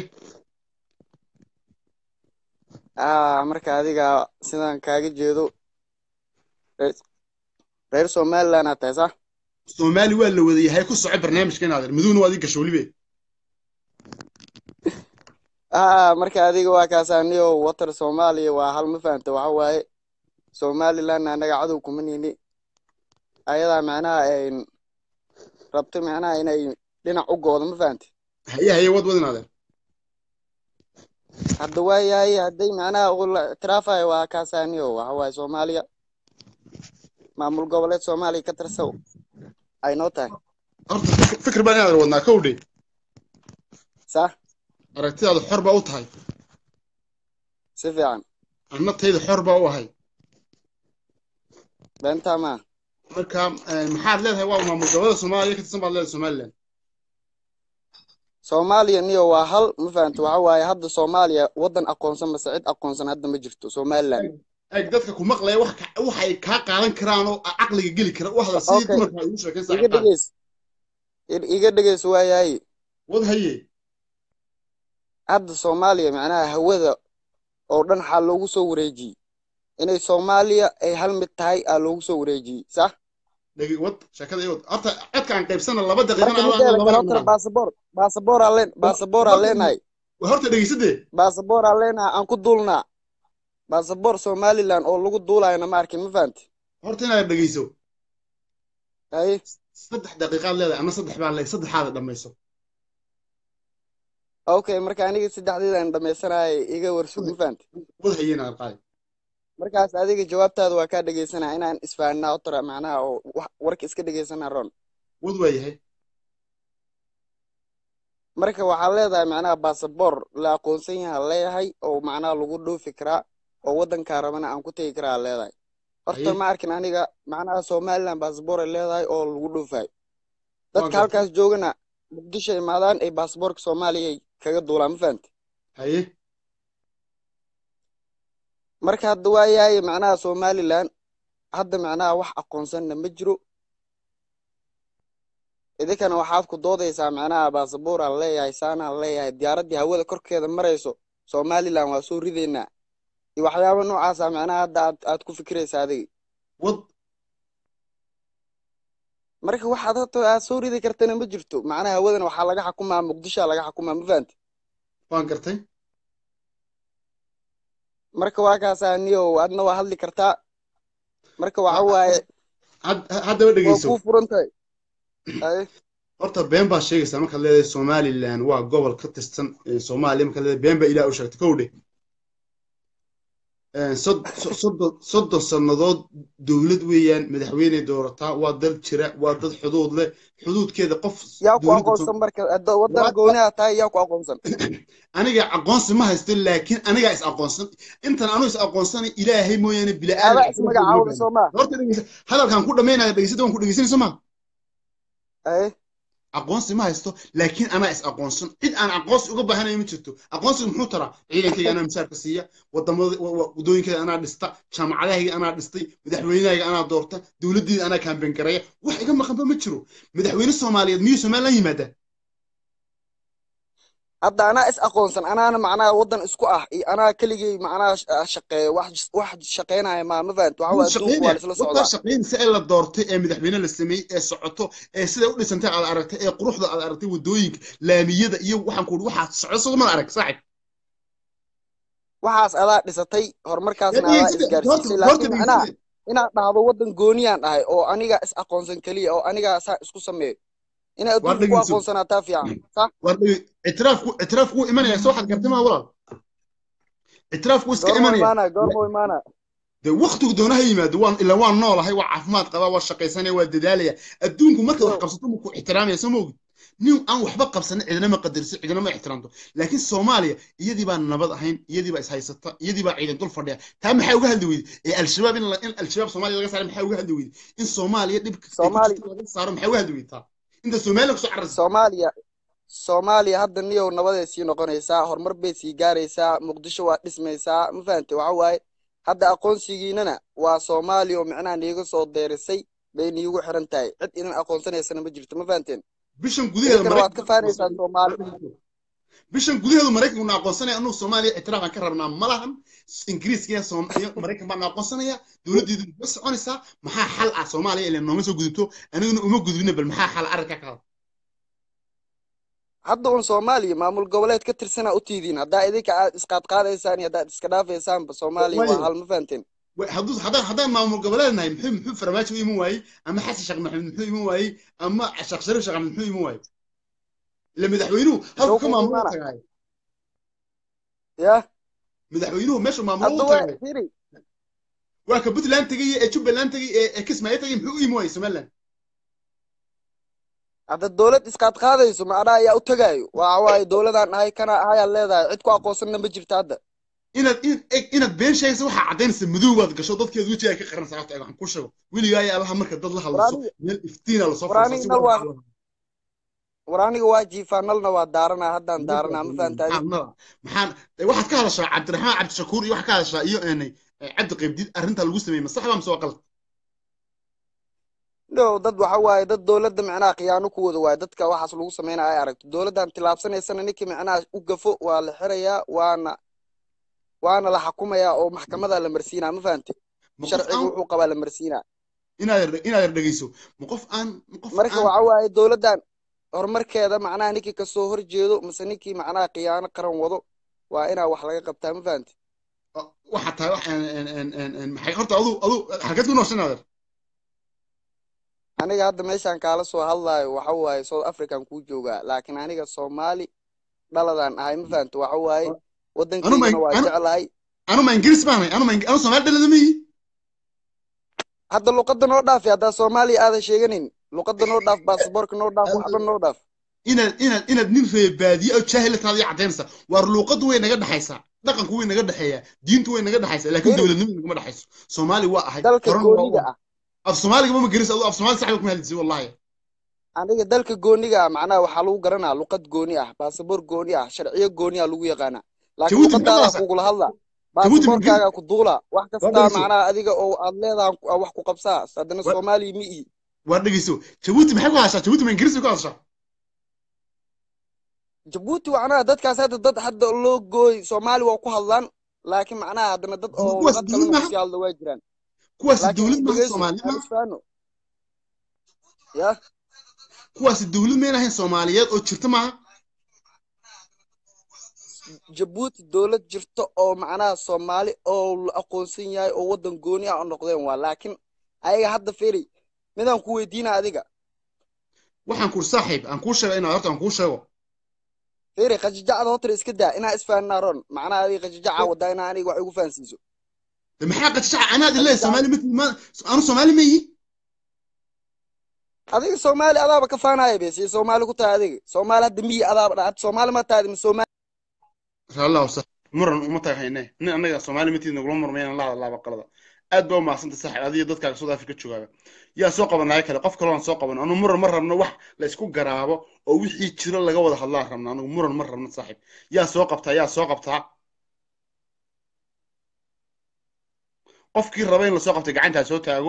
ah marka adiga sidaan kaaga jeedo reer somaliland aad tahay sax soomaali waa la wada yahay ku soco barnaamijka inaad mudugna waad ii gasho welibe ah marka adiga waa kaasaaniyo watar soomaaliya waa hal ma fahanta waxa waaye somaliland anaga cadow kuma nini ayadaa macnaha ay rabto macnaha inay dhinac u goodo ma fahanta haye haye wad wad inaadeen hadda waa yahay hadday macnaha tiraafayo waa kaasaaniyo waxa waaye soomaaliya maamul goboleed soomaaliya ka tirsan ay noo tahay horta fikir baan inaad wadnaa kowdhe sax aragtidaada xor baa u tahay si fiican anna tayda xor baa u ahay beentaa maa marka maxaad leedahay waa maamul gobolada soomaaliya ka tirsan baad leedahay somaliland soomaaliya niyo waa hal ma fahanta waxa waaye hadda soomaaliya waddan aqoonsan mase cid aqoonsan hadda ma jirto somaliland eeg dadka ku maqlaya wax waxay kaa qaadan karaan oo caqliga geli kara waxda sidii dumarka ay ugu sheekaysaa iga dhegeys iga dhegeys waayahay wad haye hadda soomaaliya macnaha hawada oo dhan xal loogu soo wareejiyey inay soomaaliya ay hal mid tahay aa loogu soo wareejiyey sax dhegi wad sheekada iyo horta codka aan qaybsana laba daqiiqana baasaboor baasaboor aan leen baasaboor aan leenahay horta dhegeysadee baasaboor aan leenahay aan ku duulnaa baasaboor somaliland oo lagu duulayna ma arkin ma fahanti horta inaad dhegeyso haye saddex daqiiqaad leedahay ama saddex baan leedahay saddexaada dhammayso okay marka aniga saddexdeedan dhamaysanay iga warsug ma fahanti wad hayeen aan qaadi markaas adiga jawaabtaada waa kaa dhegeysanaa inaan isfahanaa oo tara macnaha oo warka iska dhegeysanaa ron wad waa yahay marka waxaa leedahay macnaha baasaboor la aqoonsan yaha leeyahay oo macnaha lagu dhoofi karaa oo waddankaa rabana aan ku tegi karaa leedahay horta ma arkin aniga macnaha somaliland baasaboor ay leedahay oo lagu dhoofayo dadka halkaas joogana muqdisho imaadaan ay baasaboorka soomaaliya kaga duulaan ma fahanti haye marka hadda waa yahay macnaha somaliland hadda macnaha wax aqoonsanna ma jiro idinkana waxaad ku doodaysaa macnaha baasaboor aan leeyahay saanaan leeyahay diyaaraddii hawada korkeeda marayso somaliland waa soo ridaynaa waxyaabo noocaas ah macnaha hadda aad aad ku fikiraysaa adiga wad marka waxaad horta aad soo ridi kartana ma jirto macnaha hawadan waxaa laga xukumaa muqdisho laga xukumaa ma fahanti waan gartay marka waa kaasaa niyo adna waa hadli kartaa marka waxa waaye haddaba dhegeyso waa ku furan tahay horta been baa sheegaysaa markaad leedahay somaliland waa gobol ka tirsan soomaaliya markaad leedahay been baa ilaah u sheegtay kowdhe soddon sannadood dowlad weeyaan madaxweyne doorataa waa dal jira waa dad xuduud leh xuduudkeeda qof yaa ku aqoonsan marka wadan gooniha tahay yaa ku aqoonsan aniga aqoonsi ma haysto laakiin aniga is aqoonsan intan anu is aqoonsanay ilaahay mooyaane bilaadan hadalkan ku dhammaynaya dhegeysada waan ku dhegeysanayso ma aqoonsi ma haysto laakiin anaa is aqoonsan cid aan aqoonsi uga baahanayo ma jirto aqoonsigu muxuu taraa ciidankayga anaa misaarka siiya wadamada wadooyinkayga anaa dhista jaamacadahayga anaa dhistay madaxweynahayga anaa doorta dowladdeeda anaa kaamben gareeya wax iga maqanba ma jiro madaxweyne soomaaliyeed miyuu somaliland yimaadaa hadda anaa is aqoonsan anaana macnaha wadan isku ah iyo anaa keligay macnaha shaqeeyo wax wax shaqeynaya ma ma fahanto waxa waa duuq waa isla socdaa shaqeynaysa ee la doortay ee madaxweyne la sameeyay ee socoto ee sida u dhisantay aad aragtay ee quruxda aad aragtay wadooyinka laamiyada iyo waxaan ku waxa socdo soo ma arag saaxib waxaas adaa dhisatay horumarkaasna adaa isgaarsiisay laakiin macnaha inaad dhahdo wadan gooniyaan dhahay oo aniga is aqoonsan kaliya oo aniga saa isku sameeyo ina adduunka ku aqoonsanataa fiican صح اعترافku اعترافku imanaya soo xad gartay ma walaal اعترافku iska imanaya maana goormo imaana de waqtigu doonaha yimaado waan ila waan noolahay waa caafimaad qaba waa shaqaysanay waa dadaalaya adduunku marka wax qabsato ma ku ixtiraamaya soo moogid nin aan waxba qabsan cidina ma qadarsi cidina ma ixtiraamto laakiin Soomaaliya iyadii baa nabad ahayn iyadii baa is haysata iyadii baa ciidan dul fadhiya taa maxay uga hadli weyd ee al-shabaab in al-shabaab Soomaaliya laga saaray maxay uga hadli weyd in Soomaaliya dhibka Soomaaliya laga saaro maxay uga hadli weyd taa inta Soomaaliya ku soo carray Soomaaliya Soomaaliya hadda niyo nabadeed sii noqonaysaa horumar bay sii gaaraysaa Muqdisho waa dhismaysaa ma fahantay waxa waaye hadda aqoonsigiinana waa Soomaaliya oo macnaha niiga soo deerisay bay niigu xiran tahay cid in aqoonsanaysana ma jirto ma fahanteen bishan gudaheeda waad ka faanaysaa Soomaaliya bishan gudaheeda Mareykanku na aqoonsanaya anuu Soomaaliya ictiraaf aan ka rabnaa malahan Ingiriiska iyo Soomaaliya Mareykan baa na aqoonsanaya dawladdeedu ma soconaysaa maxaa xal ah Soomaaliya ilaa nooma soo gudubto aniguna uma gudubna bal maxaa xal arrinka ka hadda un Soomaaliya maamul goboleed ka tirsan u tiidin hadda idinka aad isqaad qaadaysaan iyo hadda iska dhaafaysaan Soomaaliya waa hal ma fahanteen haduu hadda hadda maamul goboleednahay muxuu muxuu farmaajo u iman waayay ama xasan sheekh maxamed muxuu iman waayay ama sheekh shariif sheekh maxamed muxuu iman waayay ila madaxweynuhu halka ka maamul tagay ya madaxweynuhu meesha maamul tagay waa ka Puntland tagay ee Jubaland tagay ee Kismaayo tagay muxuu iman waayay Somaliland hadda dawlad isqaad qaadayso ma adaa ayaa u tagaayo waa waay dawladan ahay kana ayaa leedahay cid ku aqoonsan ma jirto hadda inaad inaad been sheegayso waxa cadeynaysa madow waad gasho dadkeedu wajiga ka qaran sababta ay waxaan ku sheego wiliga ayaa allaha marka dad la hadlayso meel iftiina la soo fursaday waraaniga waa jiifaanalna waa daarana haddaan daarana ma fahantaay maxaan waxaad ka hadashaa Cabdiraxmaan Cabdishakuur iyo wax ka hadashaa iyo aanay Cabdi Qaybdiid arrinta lagu sameeyay masaxba ma soo qalad no dad waxa waaye dad dawladda macnaha khiyaano ku wada waaye dadka waxaas lagu sameeyay ay aragto dawladdan tilaabsanaysana ninkii macnaha u gafo waa la xirayaa waana waana la xukumayaa oo maxkamada la marsiinaa ma fahantay sharcigu wuxuu qabaa la marsiinaa inaad inaad dhageyso ma qof aan qof marka waxa waaye dawladdan horumarkeeda macnaha ninkii ka soo horjeedo mise ninkii macnaha khiyaano qaran wado waa inaa wax laga qabtaa ma fahantay waxa tahay wax aan maxay horta adu adu halkaad ku nooshanaaday aniga hadda meeshan kaala soo hadlayo waxa waaye South African ku joogaa laakiin aniga Soomaali dhaladan ahay ma fahanto waxa waaye wadankeena waa jecelahay anu ma Ingiriis baanay anu ma anu Soomaali dhaladami hadda luqadda noo dhaaf hadda Soomaali aad sheeganin luqadda noo dhaaf baasaboorka noo dhaaf waxba noo dhaaf inaad inaad inaad nin reebaadiye oo jaahilataada cadeynaysa war luqaddu way naga dhaxaysaa dhaqanku way naga dhaxeeyaa diintu way naga dhaxaysaa laakiin dawladnimadu naga dhaxayso Soomaali waa ahay dalka gooniga ah af Soomaaliga ma Ingiriis adu af Soomaali sax kuma hadlaysi wallahi aniga dalka gooniga ah macnaha waxa lagu garanaa luqad gooni ah baasaboor gooni ah sharciyo gooni ah lagu yaqaana laakiin luqadda kugu la hadla baasaboorkaaga ku duula wax kasta macnaha adiga oo aad leedahay wax ku qabsaa sadana Soomaali mi ii war dhageyso Djibouti maxay ku hashaa Djibouti ma Ingiriis ku hashaa Djibouti waxana dadkaas hadda dad hadda loo gooy Soomaali waa ku hadlaan laakiin macnaha haddana dad oo luqad kale ku sii hadlo waa jiraan kuwaas dawlad ma Soomaaliya ya kuwaas dawlad ma ahayn Soomaaliyeed oo jirta ma Djibouti dawlad jirta oo macnaha Soomaali oo la aqoonsan yahay oo wadan gooni ah oo noqdeen waa laakiin ayaga hadda fiiri midaan ku weydiina adiga waxaan ku saaxiib aan ku sheegay inaan horta aan ku sheego fiiri qajajacada hotel iska daa inaa isfahanaa ron macnaha adiga qajajaca wadaa inaa aniga wax igu fahansiiso maxaa qajajaca anaa ilaa Soomaali mid ma aanu Soomaali ma yihi adiga Soomaali adaaba ka faanaya bes Soomaali ku tahay adiga Soomaali hadda miyi adaaba dhaad Soomaali ma tahay ma Soomaali الله وصح مرن وما تاهينه إن أنا سومالي متي نقول مر مين الله الله بقلده أدب ما صنت صح هذه ضد كذا صودا في كتشوجا يا سوق بنا هيك قف كلون سوق بنا أنا مر مرة من واحد لا يسكون جرابه أو وحي تشيل الله جوده الله رمنا أنا مر مرة من صاحب يا سوق بتاع يا سوق بتاع قف كي ربين لسوق بتاع عندها صوت هاجو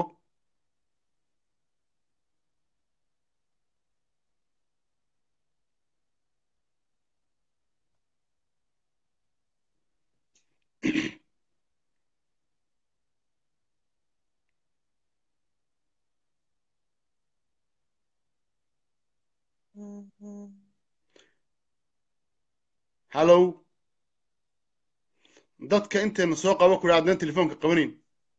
هالو dadka inteena soo qabo ku raadnaan telefoonka qabanin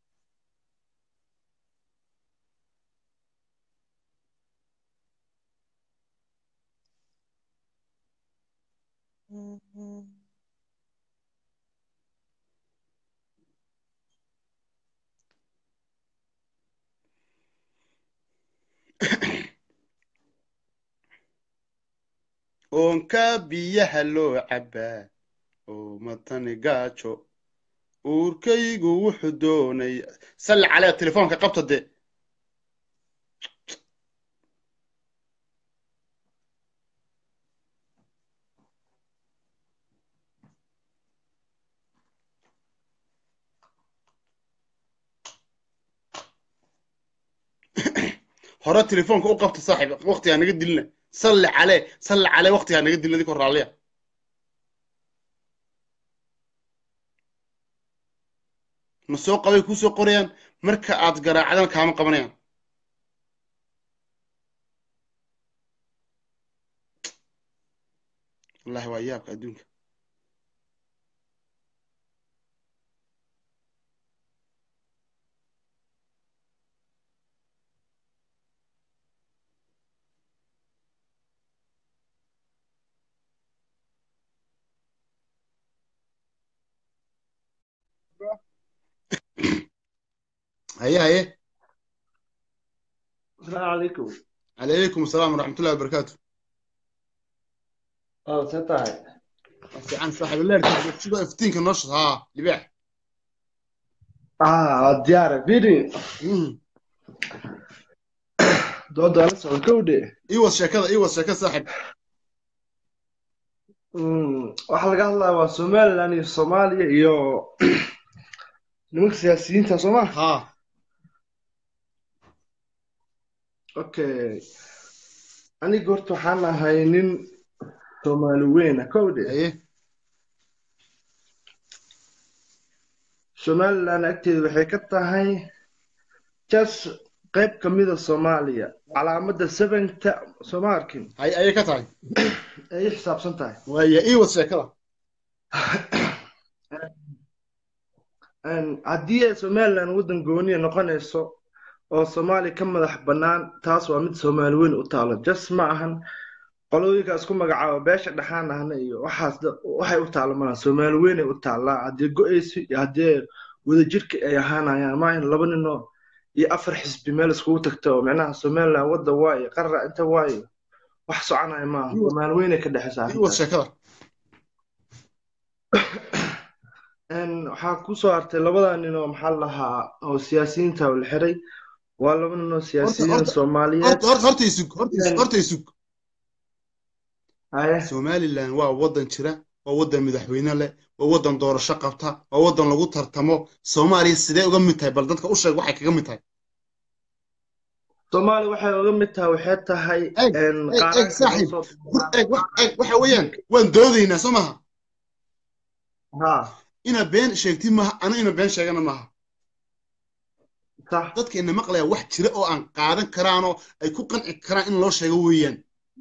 oonka biyaha loo cabaa oo matani gaajo uurkaygu wuxuu doonay salli calaa telefoonka qabta de hore telefoonka u qabta saaxiib waqtiga naga dilna salli calee salli calee waqtiga naga dilna dikor raaliya ma soo qabay ku soo qorayaan marka aad garaacdan kaama qabanayaan wallahi waa yaabka adduunka هيا هيا السلام عليكم. عليكم السلام ورحمة الله وبركاته. اه ستاي. بس عن صاحب الله شو بقى فتينك النشط ها اللي بيع. اه ديارة فيدي. دود على سؤال كودي. ايوه شكل ايوه شكل صاحب. امم waxa laga hadlaa waa Soomaaliland iyo Soomaaliya iyo nimanka siyaasiyiinta Soomaa. Ha. Okay. Ani goorto waxaan ahay nin Soomaali weyn ah kowde. Aye. Somaliland agteeda waxay ka tahay just qayb ka mid ah Soomaaliya. Calaamadda seven-ta Soomaarkin. Ay ay ka tahay. Ay xisaabsan tahay. Waya iyo sheekada. Aan haddii Somaliland wadan gooni ah noqonayso oo Soomaali ka madax bannaan taas waa mid Soomaali weyn u taalo just ma ahan qolooyinka isku magacaabo beesha dhaxaan ahna iyo waxaas waxay u taalo mana Soomaali weyn ay u taalaa haddii go'aysi iyo haddii wadajirka ay ahaanayaan ma in laba nin oo iyo afar xisbi meel iskugu tagto macnaha Somaliland wada waay qarra inta waay wax soconaya ma Soomaali weyn ay ka dhaxaysaa iyo sheekada ان waxaa ku soo artay labada nin oo maxal lahaa oo siyaasiyiinta oo la xiray waa laba nin oo siyaasiyiin Soomaaliyeed horta horta isug horta horta isug ay Somaliland waa wadan jira waa wadan madaxweyne leh waa wadan doorasho qabta waa wadan lagu tartamo Soomaaliya sidee uga mid tahay bal dadka u sheeg waxay kaga mid tahay Soomaaliya waxay uga mid tahay waxay tahay in qaran saaxiib waxa weeyaan waan doodaynaa Soomaha ha ina been sheegtid maaha ana ina been sheegana maaha صح dadka ina maqlaya wax jira oo aan qaadan karaanoo ay ku qanci karaan in loo sheego weeyaan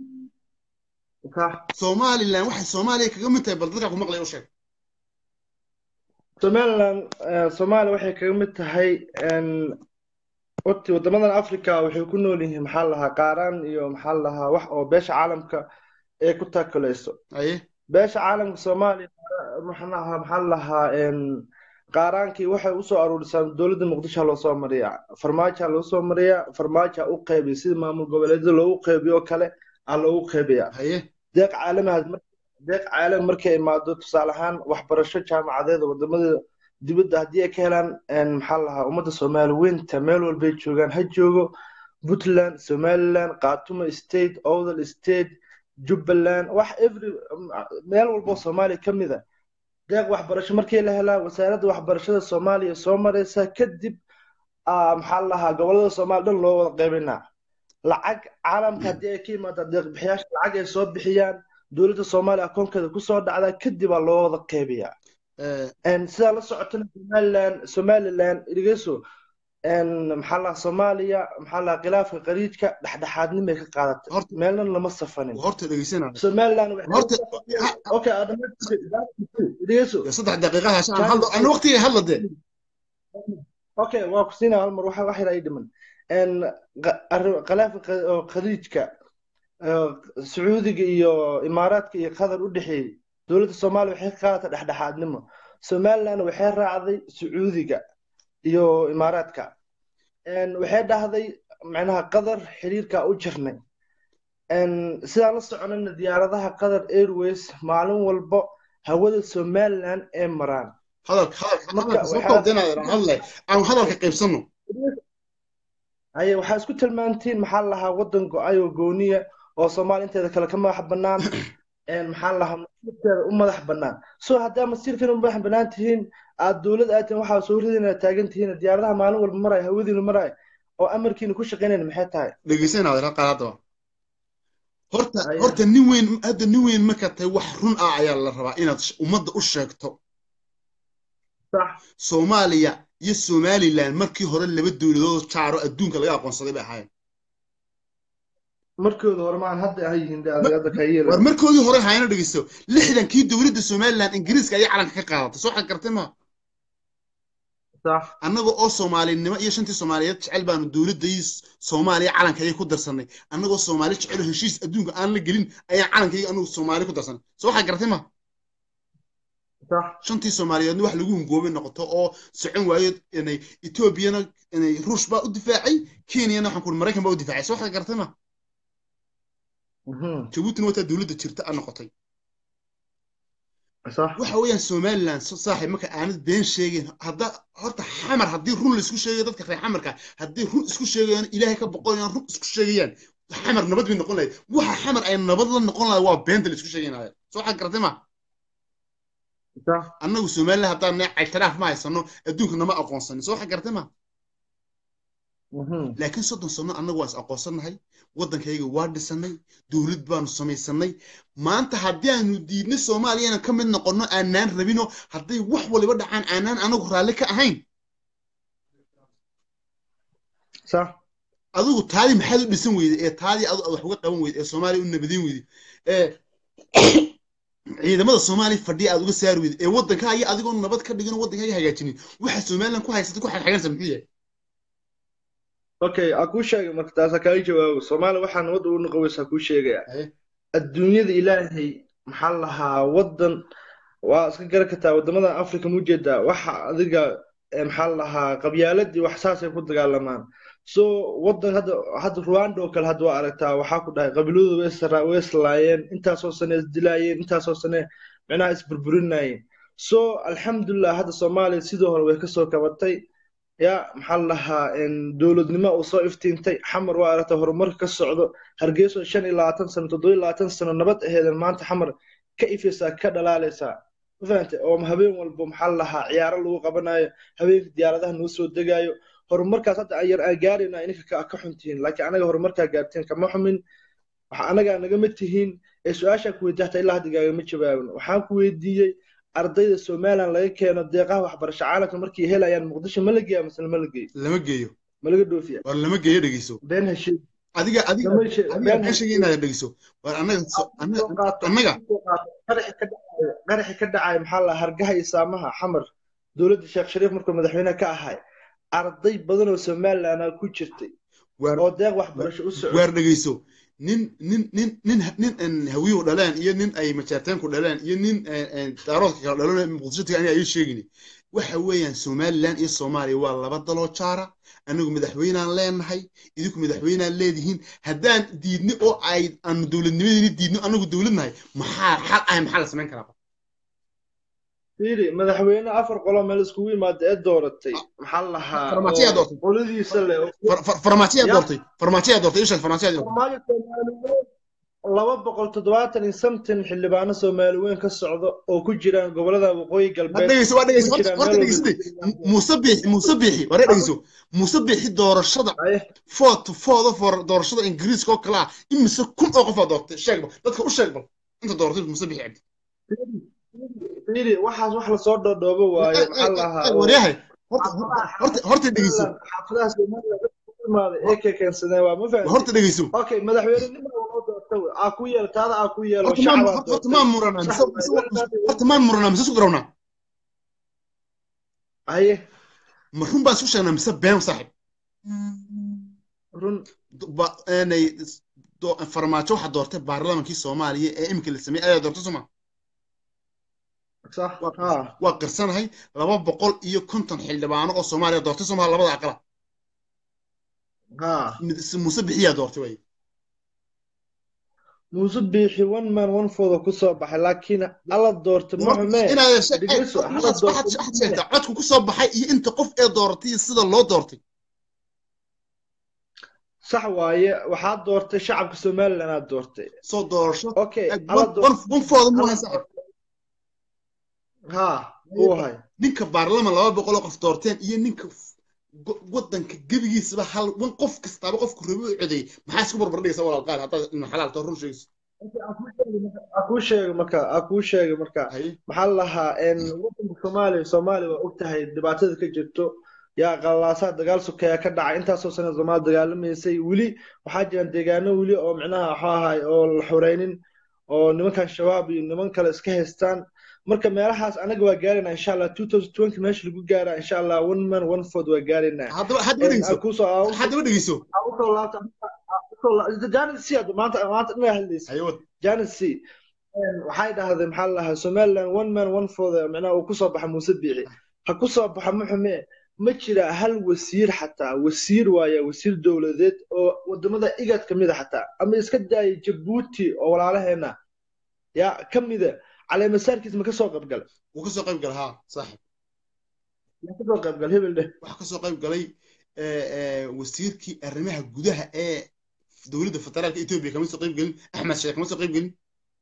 صح somaliland waxay soomaaliya kaga mid tahay bal dadka ku maqlaya u sheeg somaliland soomaaliya waxay kaga mid tahay horti wadamadan africa waxay ku nool yihiin maxaa lahaa qaaraan iyo maxaa lahaa wax oo beesha caalamka ay ku taakulayso beesha caalamka soomaaliya maxaa maxaa lahaa qaaraankii waxay u soo aruurisaan dowladda muqdisho loo soo mariyaa farmaajo loo soo mariyaa farmaajo u qeybiyo sida maamul goboleedyada loogu qeybiyo kale aa loogu qeybiyaa deeq caalamihaad deeq caalami markay imaado tusaale ahaan waxbarasho jaamacadeeda wadamada dibadda haddii ay ka helaan maxaa lahaa ummadda soomaali weynta meel walbay joogaan ha joogo puntland somaliland khaatumo state owdal state jubbaland wax every meel walbo soomaaliya ka mid a deeq waxbarasho markii la helaa wasaaradda waxbarashada soomaaliya soo maraysa kadib maxaa lahaa gobolada soomaaliya dhan loo wada qaybinaa lacag caalamka haddii ay ka imaada deeq bixiyaasha lacag ay soo bixiyaan dowladda soomaaliya akoonkeeda kusoo dhacdaa kadib aa loo wada qaybiyaa sidaa la socotana somaliland somaliland dhegeyso maxaa lahaa soomaaliya maxaa lahaa khilaafka qariijka dhexdhexaadnimay ka qaadatay meelna lama safanin horta dhegeysana somaliland horta okay dhegeyso saddex daqiiqo hashaan hadlo ana waqtiga hadla dee okay waa ku siinaa hal mar waxa wax yar ay dhiman khilaafka qariijka sacuudiga iyo imaaraadka iyo qatar u dhexeeyey dowladda soomaaliya waxay ka qaadatay dhexdhexaadnimo somaliland waxay raacday sacuudiga iyo imaaraadka waxay dhahday macnaha qatar xiriirka u jirnay sidaan la soconayna diyaaradaha qatar airways maalin walbo hawada somaliland ee maraan aan hadalka qaybsano haye waxaa isku tilmaantiin maxaa lahaa wadan go-ay oo gooniya oo soomaaliya inteeda kale ka madax bannaan maxaa lahaa masiirkeeda u madax bannaan so haddaa masiirkeeda u madax bannaan tihiin aad dowlad aatiin waxaa soo ridina taagan tihiin diyaaradaha maalin walba maraya hawadiina maraya oo amarkiina ku shaqaynayna maxay tahay dhegeysanaa qaadada horta horta nin weyn hadda nin weyn marka tahay wax run ah ayaa la rabaa inaad ummadda u sheegto صح soomaaliya iyo somaliland markii hore laba dowladood jaaro adduunka laga aqoonsaday bay ahaayeen markooda hore maan hadda ay yihiin daadada ka yeelay war markoodii hore hayna dhageysto lixdankii dowladda somaliland ingiriiska ayaa calanka ka qaadatay soo xagartay ma صح annaga oo soomaalinimo iyo shantii soomaaliyeed jecel baanu dowladday soomaaliya calanka ay ku darsanay annagoo soomaali jecel heshiis adduunka aan la gelin ayaa calankayga anagu soomaali ku darsanay soo xagartay ma صح shantii soomaaliyeedna wax lagu hungoobay noqoto oo socon waayo inay etoobiyana inay ruush baa u difaacay kenyana waxaan ku maraykan baa u difaacay soo xagartay ma jabuutina wataa dowladda jirta a noqotay waxa weeyaan somaliland saaxiib marka aanad been sheegayn hadda horta xamar haddii run laisku sheegayo dadka reer xamarka haddii run isku sheegayaan ilaahay ka boqolayaan run isku sheegayaan xamar nabad bay noqon lahayd waxa xamar ay nabad la noqon lahayd waa beenta laisku sheegaynaya soo xagartay ma annagu somaliland haddaan ictiraaf ma haysano adduunka nama aqoonsanin soo xagartay ma laakiin soddon sano annagu waa is aqoonsannahay waddankayga waa dhisanay dowlad baanu samaysanay maanta haddii aanu diidnay soomaaliya inaan ka mid noqonno aanaan rabino hadday wax waliba dhacaan aanaan anagu raalli ka ahayn adigu taadii maxaad u dhisan weyday ee taadii adu wax uga qaban weyday ee soomaaliya u nabadin weyday ee ciidamada soomaaliya fadhiya aad uga saari weyday ee waddankaaga adigoo nabad ka dhigin waddankaaga hagaajinin waxa somaliland ku haysatay ku xagxagansa muxuu yahay okay aku sheegay marka taas ka jawaabo Soomaaliya waxa nabad uu noqoysa ku sheegaya adduunyada ilaahay maxaa lahaa wadan waa iska garakataa wadamada Afrika mujeeda waxa adiga maxaa lahaa qabyaaladii wax saasay ku dagaalamaan so wadan hada hada Rwanda oo kale hada waa aragtaa waxa ku dhahay qabiiladu way israa way islaayeen intaas oo sano isdilaayeen intaas oo sano macnaha isburburinayeen so alxamdulillah hada Soomaaliya sidoo hore way ka soo kabatay يا محلها إن دولة نما وصائف تنتي حمر وعرته هرمر كالصعود هرجيسو شن إلا تنسن تضوي إلا تنسن النبات هذا ما أنت حمر كيف يسا كذا لا لسا فهمت أو مهبين والبمحلها عيار اللي قبنا هبين ديار ده نوسو دقايو هرمر كاسات عيار أجارنا إنك كأكحنتين لكن أنا هرمر كأجارتين كمحمن أنا جا أنا جمتهين السؤال شكوي تحت إلا هاد جاي متشبابن وحاكوي دي ardayda Soomaaliland laga keeno deeqaha waxbarasho caalamka markii helayaan Muqdisho ma la geeyo mise lama la geeyo lama geeyo ma laga dhoofiyaa war lama geeyo dhageyso been heshiis adiga adiga adiga been sheegay inaad dhageyso war anaga anaga qaraxi ka dhacay qaraxi ka dhacay maxaa la hargaha iyo saamaha xamar dowladda Sheekh Shariif markuu madaxweynaha ka ahay arday badan oo Soomaaliland ku jirtay oo deeq waxbarasho u socday war dhageyso nin nin nin nin nin hawiyo dhalaan iyo nin ay majarteen ku dhalaan iyo nin daaroodka kala dhalaan Muqdisho aniga ay sheegini waxa weeyaan Soomaaliland iyo Soomaaliya waa laba daloo jaara anagu madaxweynaan leenahay idinku madaxweynaan leedihiin haddaan diidni oo ay aan dawladnimadii diidno anagu dawladnahay maxaa xal ay maxaa la sameyn karaa fiiri madaxweyne afar qolo meel isku yimaada ee dooratay maxaa la lahaa farmaatiya doortay qoladiisa le farmaatiya doortay farmaatiya doortay isha farmaatiya doortay laba boqol toddobaatan iyo something xildhibaano Soomaali weyn ka socdo oo ku jiraan gobolada waqooyi galbeed dhageyso waa dhageyso horta dhageyso musabix musabix war dhageyso musabix doorashada foot foot for doorashada Ingiriiska oo kala imise kun oo qof doortay sheeg dadka u sheeg bal inta doortay musabix abdi fiiri waxaas wax la soo dhoodhoobo waaye maxaa la lahaa waryahay horta horta horta dhageyso xafladaha Soomaaliya maada ee ka keensadeen waa ma fahmin horta dhageyso okay madaxweyne aa ku yeelo taada aa ku yeelo shacabka horta ma murana horta ma murana mise isku darawna aye ma run baa isku sheegnaa mise been saaxib run ba aanay farmaajo waxa doortay baarlamaankii Soomaaliya ee imika la sameeyay ayaa doortay Soomaaliya صح ها وقرسناهي لaba boqol iyo konton xildhibaano oo Soomaaliya doortay Soomaaliya labada aqal ها musabixiya doortay way musabixi one man one fooda ku soo baxay laakiin ala doortay ma xume inaad dhigeyso codku ku soo baxay iyo inta qof ee doortay sida loo doortay صح waaye waxa doortay shacabka Soomaaliland aad doortay soo doorasho okay ala doortay one fooda ma haysan ها هو هاي ninka baarlamaan laba boqol oo qof doorteen iyo ninka wadanka gabigiisaba hal wan qof kastaba qofku rabo u coday maxaa isku barbar dhigaysa walaal qaal hatta in xalaal to run sheegis aku sheeg marka aku sheeg marka maxaa lahaa in wadanka Soomaaliya Soomaaliya waa ogtahay dhibaatada ka jirto yaa qalaasa dagaal sukeeya ka dhacay intaas oo sano Soomaaliya dagaalameysay wili waxa jiraan deegaano wili oo macnaha waxa ahay oo la xureynin oo nimanka shabaab iyo niman kale iska haystaan marka meelahaas anaga waa gaarina insha Allah twenty twenty meesha lagu gaara insha Allah one man one food waa gaarina hadda hadda dhigeyso hadda dhigeyso auto laata auto laata janid si hadda maanta maanta ma hadlaysa ayo janid si waxay dhahdeen maxaa la lahaa Somaliland one man one food macna uu ku soo baxay musabixi ha ku soo baxay muxume ma jira hal wasiir xataa wasiir waaya wasiir dawladeed oo wadamada igad kamid ah xataa ama iska daay Djibouti oo walaalaheena ya kamida على مساركيس ما كسو قيب قال وكسو قيب قال ها صاحب ما كسو قيب قال هبل ده waxa kasoo qayb galay ee wasiirkii arrimaha gudaha ee dawladda federaalka Itoobiya kama soo qayb galin Axmed Sheekh ma soo qayb galin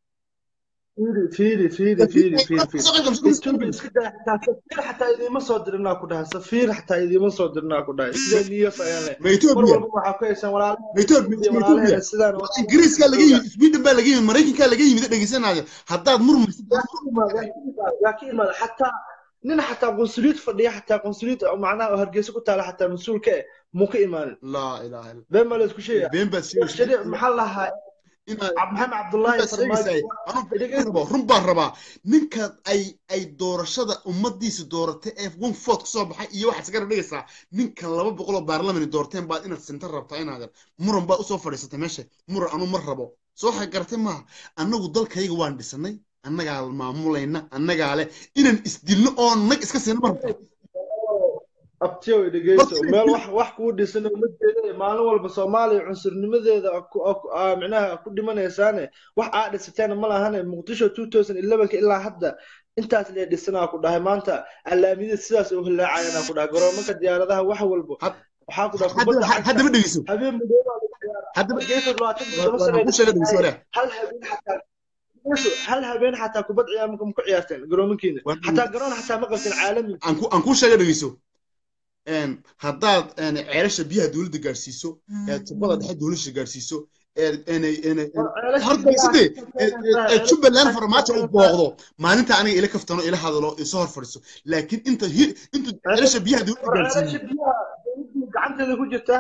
فيري فيري فيري فيري فيري حتى حتى إذا ما صدرنا كده سفير حتى إذا ما صدرنا كده إذا نية فعلا ما يتوبيا ولا ما يتوبيا ما يتوبيا إنجليز كان لقيه سويدن بقى لقيه المريكان كان لقيه مدة دقيسين هذا حتى مرمى لكن ما حتى نحن حتى قنصليت فدي حتى قنصليت أو معناه هرجيس كنت على حتى مسؤول كه مو كإيمان لا إله إلا بين ما لسه شيء بين بس شيء محلها عبد محمد عبد الله فرماجي أنا ربع ربع ninka ay ay doorashada ummadiisa dooratay ee one fourth ka soo baxay iyo waxa iska dhigaysa ninka laba boqol oo baarlamaan doorteen baad inaad sinta rabtaa inaad muran baa u soo fadhiisatay meesha muran anu mar rabo soo waxa gartay ma anagu dalkayga waan dhisanay annaga maamulayna annaga leh inaan isdilno oo nag iska seen mar abtiyo dhigeyso meel wax wax ku dhisan oo madeeda maalin walba Soomaaliya cunsurnimadeeda macnaha ku dhimanaysaane wax aad dhisateen ma lahan Muqdisho twenty eleven ka ilaa hadda intaas la dhisanaa ku dhahay maanta alaamida sidaas oo hilaacayna ku dhahay garoomada diyaaradaha wax walba waxa ku dhahay hadda ma dhigeyso habeen madooba hadda ma dhigeyso labaatan sano hal habeen xataa هل هبين حتى كبد عيامكم كعيارتين قرومكين حتى قرون حتى مقلت العالمي أنكو أنكو شيء دقيسو إن هذا إن عرش بيها دولة جارسيسو تبغى تحد دولة جارسيسو inay inay horta sidee Jubbaland farmaajo u booqdo maalinta aniga ila kaftano ila hadalo isoo hor fadhiso laakiin inta inta ceelasha biyaha dawladda gaarsiin gacanteeda ku jirtaa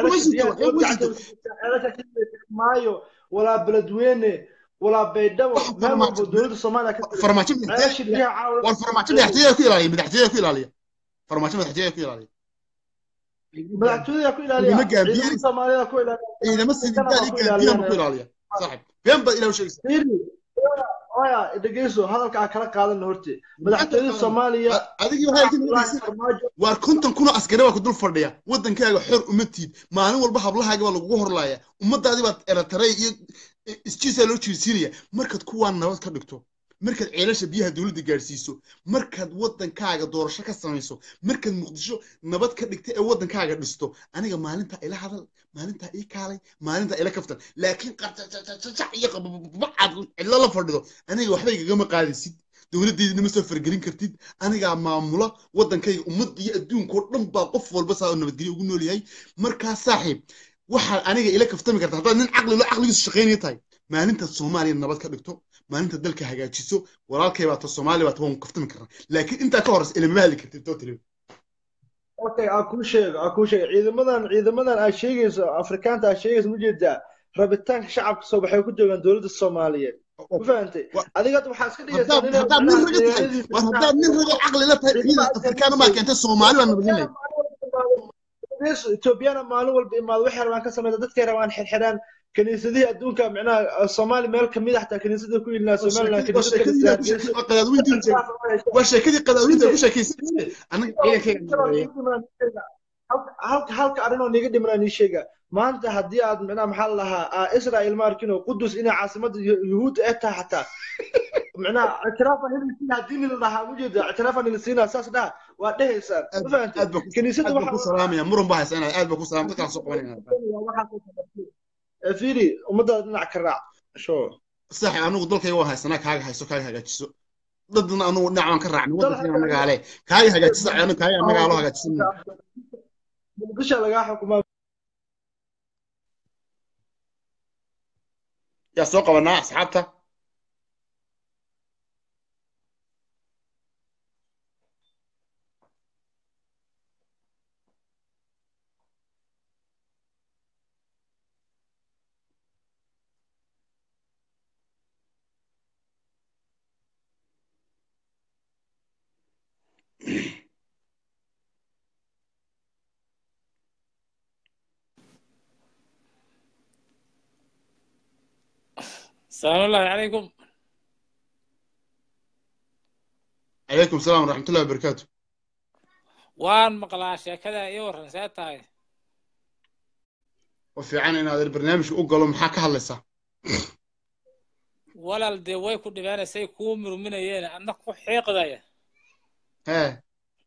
maayo walaa beledweyne walaa baydhabo meel walba dowladda Soomaaliya ka farmaajo war farmaajo madaxtooyada ku ilaaliya madaxtooyada ku ilaaliya farmaajo madaxtooyada ku ilaaliya madaxtooyada ku ilaaliya ciidamada Soomaaliya ku ilaaliya ciidamada sidii gaadiyan ku ilaaliya saaxib been bad ilaaw sheegaysa oya dhageyso hadalka kala qaadan horti madaxtooyada Soomaaliya adiga waxay war konton kuna askari waa ku dul fadhiya wadankaaga xor uma tiid maalin walba hablahaaga waa lagu horlaaya ummadaadi baad eratray iyo isjiisa loo jiirsiinaya markaad kuwaan nabad ka dhigto markaad ceelasha biyaha dawladda gaarsiiso markaad wadankaaga doorasho ka samayso markaad muqdisho nabad ka dhigtay ee wadankaaga dhisto aniga maalinta ila hadal maalinta ii kaalay maalinta ila kaftan laakiin qartac iyo bacad illa la fadhido aniga waxba igama qaadisid dawladdeedina ma soo fargelin kartid aniga maamula wadankayga ummadda iyo adduunka oo dhan baa qof walba saa nabadgelyo ugu nool yahay markaa saaxiib waxa aniga ila kaftami karta haddaad nin caqli loo caqligiisu shaqaynaya tahay maalinta Soomaaliya nabad ka dhigto maalinta dalka hagaajiso walaalkay baa Soomaaliya baa toban kaftami karna laakiin inta ka horeysa ilma hadli kartid totally okay aku sheeg aku sheeg ciidamadan ciidamadan ay sheegayso afrikaanta ay sheegayso mujeedaa rabitaanka shacabka soo baxay ku joogan dawladda Soomaaliyeed ma fahantay adiga waxa iska dhigaysaa in haddaad nin raga tahay war haddaad nin raga caqli la tahay ciidan afrikaan ma keentay Soomaaliya nabadgelyo Ethiopiana maalin walba imaad waxay rabaan ka sameeyay dadkay rabaan xirxiraan kaniisadii adduunka macnaha Soomaali meel kamid ah taa kaniisada ku ilaa Soomaaliland kaniisada qadaadweyntii waa sheekadii qadaadweynta ku sheekaysay anaga ciidankayga halka halka arrin oo niga dhimanaa ii sheega maanta haddii aad macnaha maxaa lahaa Israel markino Qudus inay caasimada Yuhuud ay tahay hataa macnaha اعتراف هذه الدين اللي راح موجود اعتراف ان السينا اساس ده وادهيسان فهمت كنيسته waxa ku salaamaya muran baa haysan aad ba ku salaam dadka soo qabanayna fiiri umada dhinac ka raac sho sax anigu dalkayga waa haysana kaaga hayso kaaga hagaajiso dadna anigu dhinacan ka raacni wadanka anaga ale kaaga hagaajiso anigu kaaga anaga loo hagaajiso muqdisho laga xukumaa ya soo qabanaa asxaabta السلام الله عليكم. عليكم السلام ورحمة الله وبركاته. وان مقلاشة كذا يور نسيتها. وفي عنا إن هذا البرنامج أقوله محاكاة لسه. ولا الدواء كل بيانا سيكون من يانا أنك حيق ذايا. ها.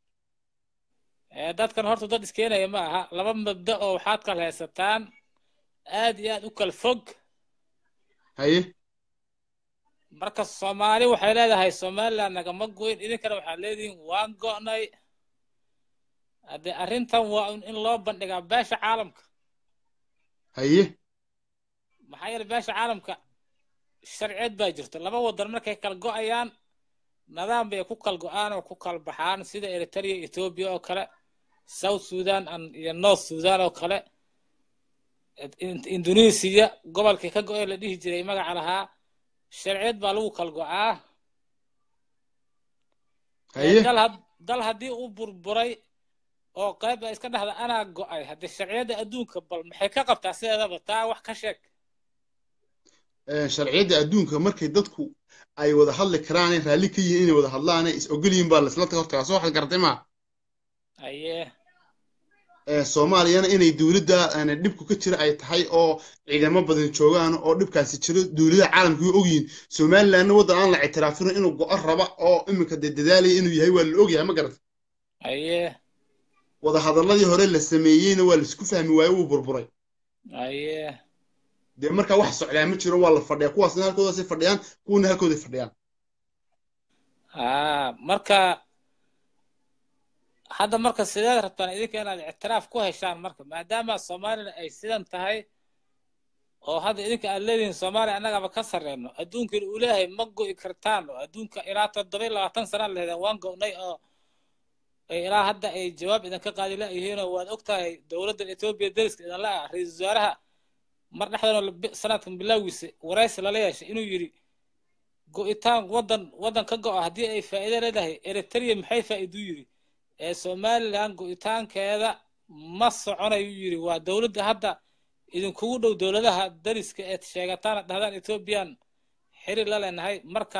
دات كان هرتو دات سكينة يا ما لما مبدأوا حاتك لها ستان آدي آد أكل فوق. هاي. marka Soomaali waxay leedahay Soomaaliland nagama goyn idinkana waxa leediin waan go'nay hada arintan waa in loo bandhigaa beesha caalamka haye maxay yar beesha caalamka sharciyad baa jirto laba wadan markay kala go'ayaan nidaam bay ku kala go'aan oo ku kala baxaan sida Eritrea Ethiopia oo kale South Sudan iyo North Sudan oo kale Indonesia gobolka ka go'ay la dhihi jiray magaca lahaa sharciyad baa lagu kala go'aa dal dal haddii uu burburay oo qayb ay iska dhaxda anaa go'ay haddii sharciyada adduunka bal maxay ka qabtaa sideedaba taa wax ka sheeg sharciyada adduunka markay dadku ay wada hadli karaan raalli ka yihiin inay wada hadlaan is ogol yihiin baa la isla tagaa soo xal gartay ma aye Soomaaliyana inay dawladda aan dhibku ka jira ay tahay oo ciidamo badan joogaan oo dhibkaasi jiro dawladda caalamku way ogyiin Soomaaliland wadan aan la ictiraafin inuu go'o raba oo iminka dadaalay inuu yahay waa la ogyahay ma garad aye wada hadaladii hore la sameeyayna waa la isku fahmi waayay uu burburay aye de marka wax socdaa ma jiro waa la fadhiyaa kuwaasna halkooda si fadhiyaan kuwana halkooda fadhiyaan ah marka hadda marka sideed rabtaan idinka inaad ictiraaf ku heshaan marka maadaama Soomaaliland ay sidan tahay oo hadda idinka aad leedihiin soomaaliya annagaba ka sarreyno adduunkan uu leeyahay ma go'i kartaan oo adduunka ilaa toddoba iyo labaatan sana lehdeen waan go'nay oo ilaa hadda ay jawaab idinka qaadi la'yihiinoo waad ogtahay dowladda etoobiya deriska idin la'a ra-iisul wasaaraha mar dhexdan sanadkan bilowgiisa waraysi lala yeeshay inuu yidhi go'itaan waddan waddan ka go'a haddii ay faa'iido leedahay eritrea maxay faa'iidu yidhi ee somaliland go'itaankeeda ma soconayuu yidhi waa dowladda hadda idinkugu dhow dowladaha dariska eed sheegataan ad dhahdaan ethoobiyan xiriir la leenahay marka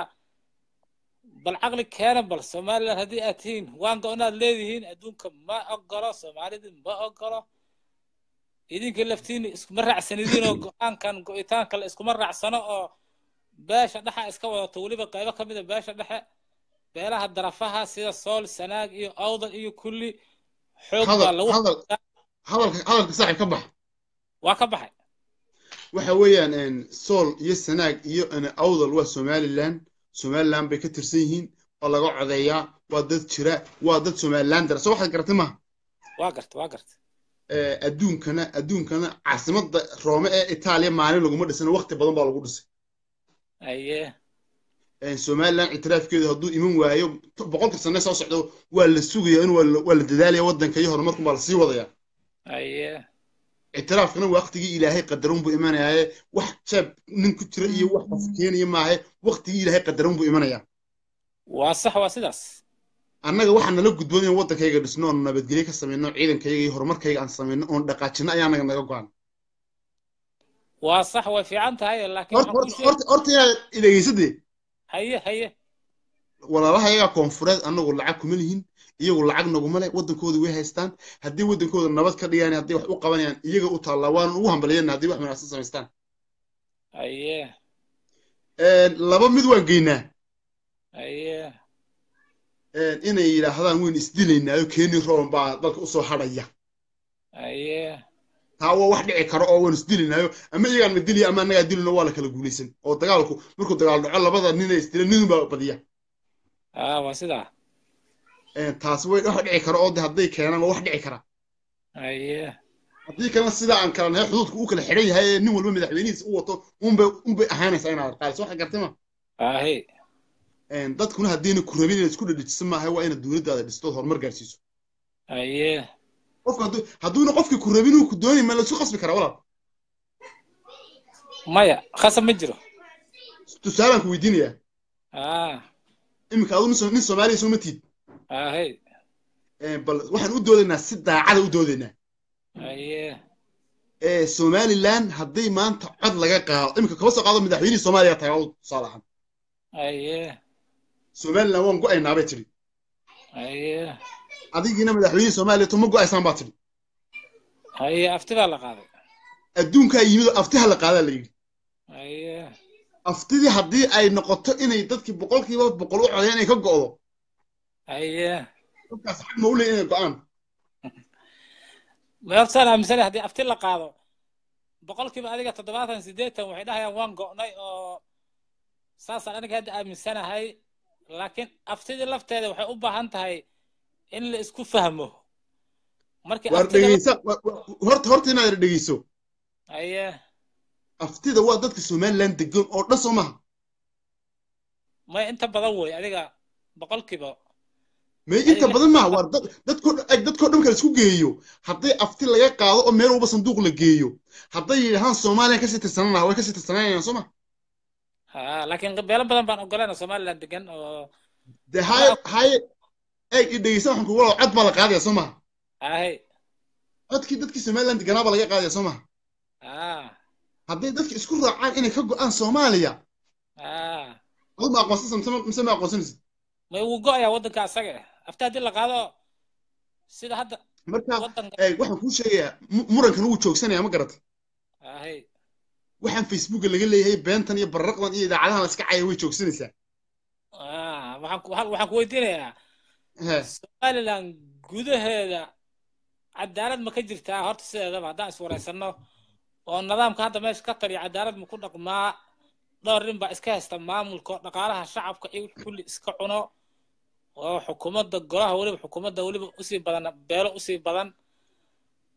bal caqli keena bal somaliland haddii aad tihiin waan go'naad leedihiin adduunka ma ogolo soomaalida ma ogolo idinka laftiina iskuma raacsanidiin oo go-aankan go'itaanka la iskuma raacsano oo beesha dhexa iska wadato weliba qaybo ka mid a beesha dhexe beelaha darafaha sida sool sanaag iyo awdal iyo kulli xoog baa lagu hadalka hadalka saaxib ka bax waa ka baxay waxa weeyaan sool iyo sanaag iyo awdal waa somaliland somaliland bay ka tirsan yihiin oo laga codeeyaa waa dad jira waa dad somaliland dara soo waxaad garatay maaha waa garta waa garta adduunkana adduunkana caasimadda roome ee itaaliya maalin laguma dhisana waqti badan baa lagu dhisay aye somaliland ictiraafkeedu hadduu iman waayo boqolka sane soo socdo waa la sugaya in waa la dadaalaya waddanka iyo horumarkun baa lasii wadaya aye ictiraafkana waqtigii ilaahay qadaran buu imanayaaye wax jeeb nin ku jira iyo wax qof keenaya maahe waqtigii ilaahay qadaran buu imanayaa waa sax waa sidaas annaga waxaa nala gudboon in waddankayga dhisno oon nabadgelyo ka samayno ciidankayga iyo horumarkayga aan samayno oon dhaqaajino ayaa naga naga go-an waa sax way fiican tahay laakiin horta inaad dhegeysadee haye haye walaalaha iyagaa koonfureed annagu lacag kuma lihin iyagu lacag naguma leh waddankooda way haystaan haddii waddankooda nabad ka dhigayaan haddii wax u qabanayaan iyaga u taallaa waanan ugu hambaliyana haddii wax wanaagsan samaystaan aye laba mid waan geynaa aye inay yidhaahdaan waynu isdilaynaayo keeni roban baa dalka usoo hadhaya aye taa waa wax dhici karo oo waynu isdilaynaayo ama iyagaan na dilaya ama annagaa dilino waa la kala guulaysan oo dagaalku markuu dagaal dhaco labada nina isdila ninun baa badiya ah waa sidaa taasi way wax dhici karo oo de hadday keenaan waa wax dhici kara aye haddii kalena sidaa aan kala nahay xuduudku uu kala xidhan yahay ee nin walba madaxweynihiisa u wato unbay unbay ahaanaysaa inaad qaaliso waxa gartay ma ahe dadkuna haddiina ku rabin inaad isku dhadhijiso maaha waa inaad dowladdaada dhisto horumar gaarsiiso aye qofka hadduu hadduuna qofkii ku rabin uu ku doonay ma laisku qasbi karaa walaal maya khasab ma jiro tusaalaan ku weydiinayaa ah iminka adu nin soomaaliya soo ma tiid ahe bal waxaan u doodaynaa si daacada u doodaynaa aye somaliland hadday maanta cod laga qaado iminka kaba soo qaado madaxweynihii soomaaliya tagaa tusaale ahaan aye somaliland waan go-aynaa bay tidhi aye adigiina madaxweynihii soomaaliya to ma go-aysaan baa tidhi aye afti baa la qaaday adduunkaa yimid oo aftiha la qaadaa la yidhi aye aftidii haddii ay noqoto inay dadkii boqolkiiba boqol u codeen inay ka go'do aye dadkaas xag ma u leeyahay inay go-aan mayortaan aaminsanay haddii afti la qaado boqolkiiba adiga toddobaatan siddeetan waxay dhahayaan waan go'nay oo saasaan aniga hadda aaminsanahay laakiin aftidii lafteeda waxay u baahan tahay in la isku fahmo markii war dhegeysa horta horta inaad dhegeyso aye aftida waa dadka somaliland degan oo dhan soo maha may inta badan wey adiga boqolkiiba may inta badan maha war dad dadko dadkoo dhan kale isku geeyo hadday afti laga qaado oo meel walba sanduuq la geeyo hadday yidhahaan soomaaliya kasii tirsananaha way kasii tirsananayaan soo ma ha laakiin beelo badan baan ogolayna somaliland degan oo de haye haye eeg i dhegeysa waxaan kugu wada cod baa la qaadaya soo maha ahe codkii dadkii somaliland deganaa baa laga qaadaya soo maha ah hadday dadki isku raacaan inay ka go-aan soomaaliya ah adu ma aqoonsanaysa mise ma aqoonsanaysid may wuu go-ayaa waddanka asaga afti haddii la qaado sida hadda marka waxaan kuu sheegayaa murankan wuu joogsanaya ma garatay ahe waxaan facebooka laga leeyahay beentan iyo bararaqdan iyo idaacadahan la iska caya way joogsanaysaa ah waxaan waxaan ku weydiinayaa somaliland gudaheeda cadaalad ma ka jirtaa horta sideedaba haddaan iswaraysanno oo nidaamka hadda meesha ka taliya cadaalad ma ku dhaqmaa dhowr nin baa iska haysta maamulka dhaqaalaha shacabka iyo kulli iska cuno oo xukuumadda golaha weliba xukuumadda weliba usii badan beelo usii badan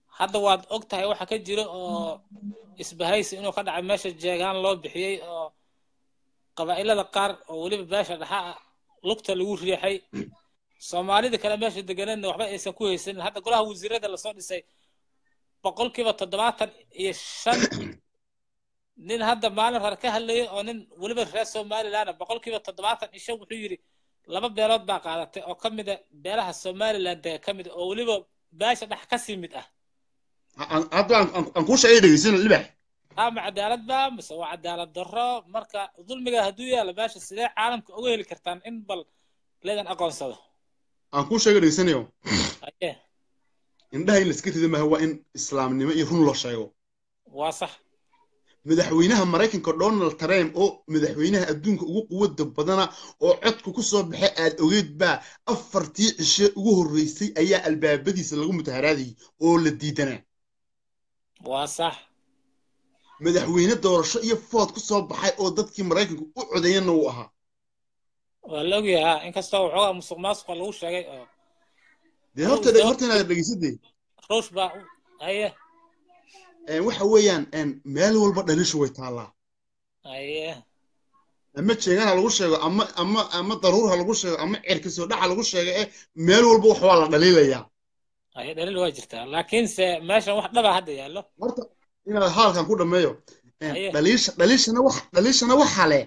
hadda waad og tahay waxa ka jira oo isbahaysi inuu ka dhacay meesha jeegaan loo bixiyey oo qabaa'ilada qaar oo weliba beesha dhaxa lugta lagu riixay soomaalida kale meesha deganeedna waxba aysan ku haysanin hadda golaha wasiirada lasoo dhisay boqolkiiba toddobaatan iyo shan nin hadda maalin hore ka hadlayay oo nin weliba reer somaliland boqolkiiba toddobaatan iyo shan wuxuu yidhi laba beelood baa qaadatay oo ka mid a beelaha somaliland ee ka mid oo weliba beesha dhex ka sii mid ah hadda aan kuu sheegay dhegeysan libax ama cadaalad baa mise waa cadaalad darro marka dulmiga hadduu yaalo meesha sidee caalamka uga heli kartaan in bal leedan aqoonsado aan kuu sheegay dhegeysanayo indhaha in la iska rida maaha waa in islaamnimo iyo run loo sheego waa sax madaxweynaha maraykanka donald trump oo madaxweynaha adduunka ugu quwadda badana oo codka ku soo baxay aad ogeed baa afartii cishe ugu horreysay ayaa albaabadiisa lagu mutaharaadayay oo la diidanaa waa sax madaxweyne doorasho iyo food ku soo baxay oo dadkii maraykanka u codeeyana uu ahaa waa la ogyahaa inkastoo waxoogaa musuq maasuqa lagu sheegay oo dee horta horta inaad dhegeysadee ruush baa haye waxa weeyaan meel walba dhalishu way taallaa haye ama jeegana lagu sheego ama ama ama daruur ha lagu sheego ama cirka soo dhaca lagu sheego ee meel walba wax waa la dhaliilayaa haye dhaliil waa jirtaa laakiinse meeshan wax dhaba hadda yaallo horta inaad halkan ku dhameeyo dhaliisha dhaliishana wax dhaliishana waxa le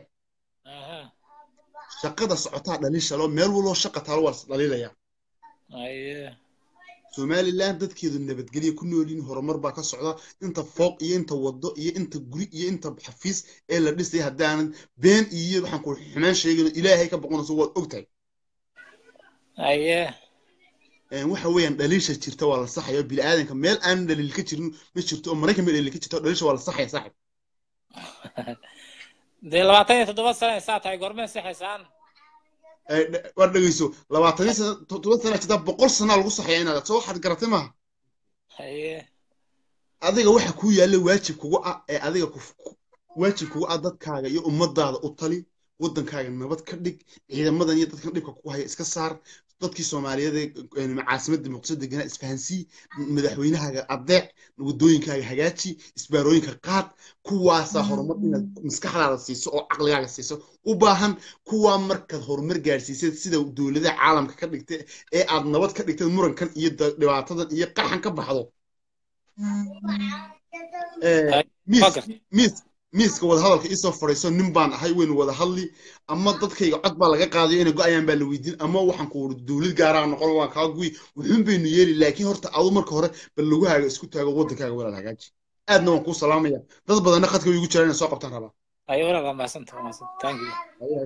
shaqada socotaa dhaliisha loo meel walba shaqa taalo waa dhaliilaya haye somaliland dadkeedu nabadgelyo ku noolin horumar baa ka socda inta fooq iyo inta wado iyo inta guri iyo inta xafiis ee la dhisay haddaanan been iyo waxaan ku xumaan sheegayno ilaahay ka boqonayso waad ogtahay haye waxa weeyaan dhaliisha jirta waa la saxayo bini'aadanka meel aan dhaliil ka jirin ma jirto oo maraykan ma dhaliil ka jirto dhaliisha waa la saxaya saaxib dee labaatan iyo toddoba sano ay saa tahay goormee saxaysaan war dhegeyso labaatan iyo toddoba sano jirta boqol sano lagu saxaya inaad soo waxaad garatay maaha haye adiga waxa ku yaalla waajib kugu ah ee adiga waajib kugu ah dadkaaga iyo ummadaada u tali waddankaaga nabad ka dhig ciidamadan iyo dadkan dhibka ku haya iska saar dadkii Soomaaliyeed ee caasimadda Muqdisho deganaa isfahansii madaxweynahaaga adeec wadooyinkaaga hagaaji isbaarooyinka qaad kuwaasa horumar inaad maskaxdaada siiso oo caqligaaga siiso u baahan kuwa markaad horumar gaarsiisay sida dawladaha caalamka ka dhigtay ee aad nabad ka dhigtay murankan iyo dhibaatadan iyo qaxan ka baxdo ee mis miiska wada hadalka isoo fariiso nin baan ahay weyn wada hadli ama dadkayga cod baa laga qaadayo inay go'ayaan baa la weydiin ama waxaan ku wada dawlad gaar ah noqon waan kaa guy wuxuun baynu yeeli laakiin horta adu marka hore bal lugahaaga isku taago waddankaaga walaal hagaaji aadna waan kuu salaamaya dad badanna khadka way igu jiraan inay soo qabtaan rabaa ayo walaal waa mahadsantahay mahadsantahay thank you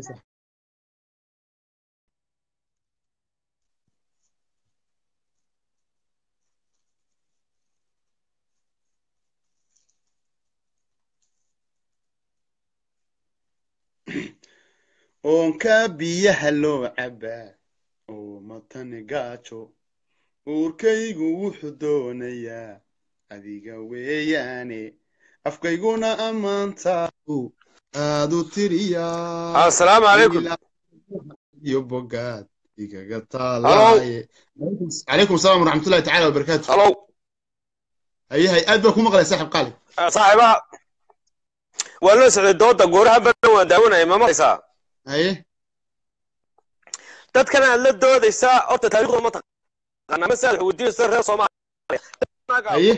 oonka biyaha loo cabaa oo matani gaajo uurkaygu wuxuu doonayaa adiga weeyaane afkayguna ammaantaadu aad u tiriyaa assalaamu calaykum iyo bogaad igaga taalaaye calaykum asalaam waraxmatullahi tacaala wabarakaatu halo ayahay aad baa ku maqlay saaxib qaali saaxiibaha waa loo socday dooda gooraha badan waan daawanaya ma maqlaysaa haye dadkan aad la doodaysaa horta taariikhda ma taqaanaa masaal xuduudiyada reer Soomaaliya haye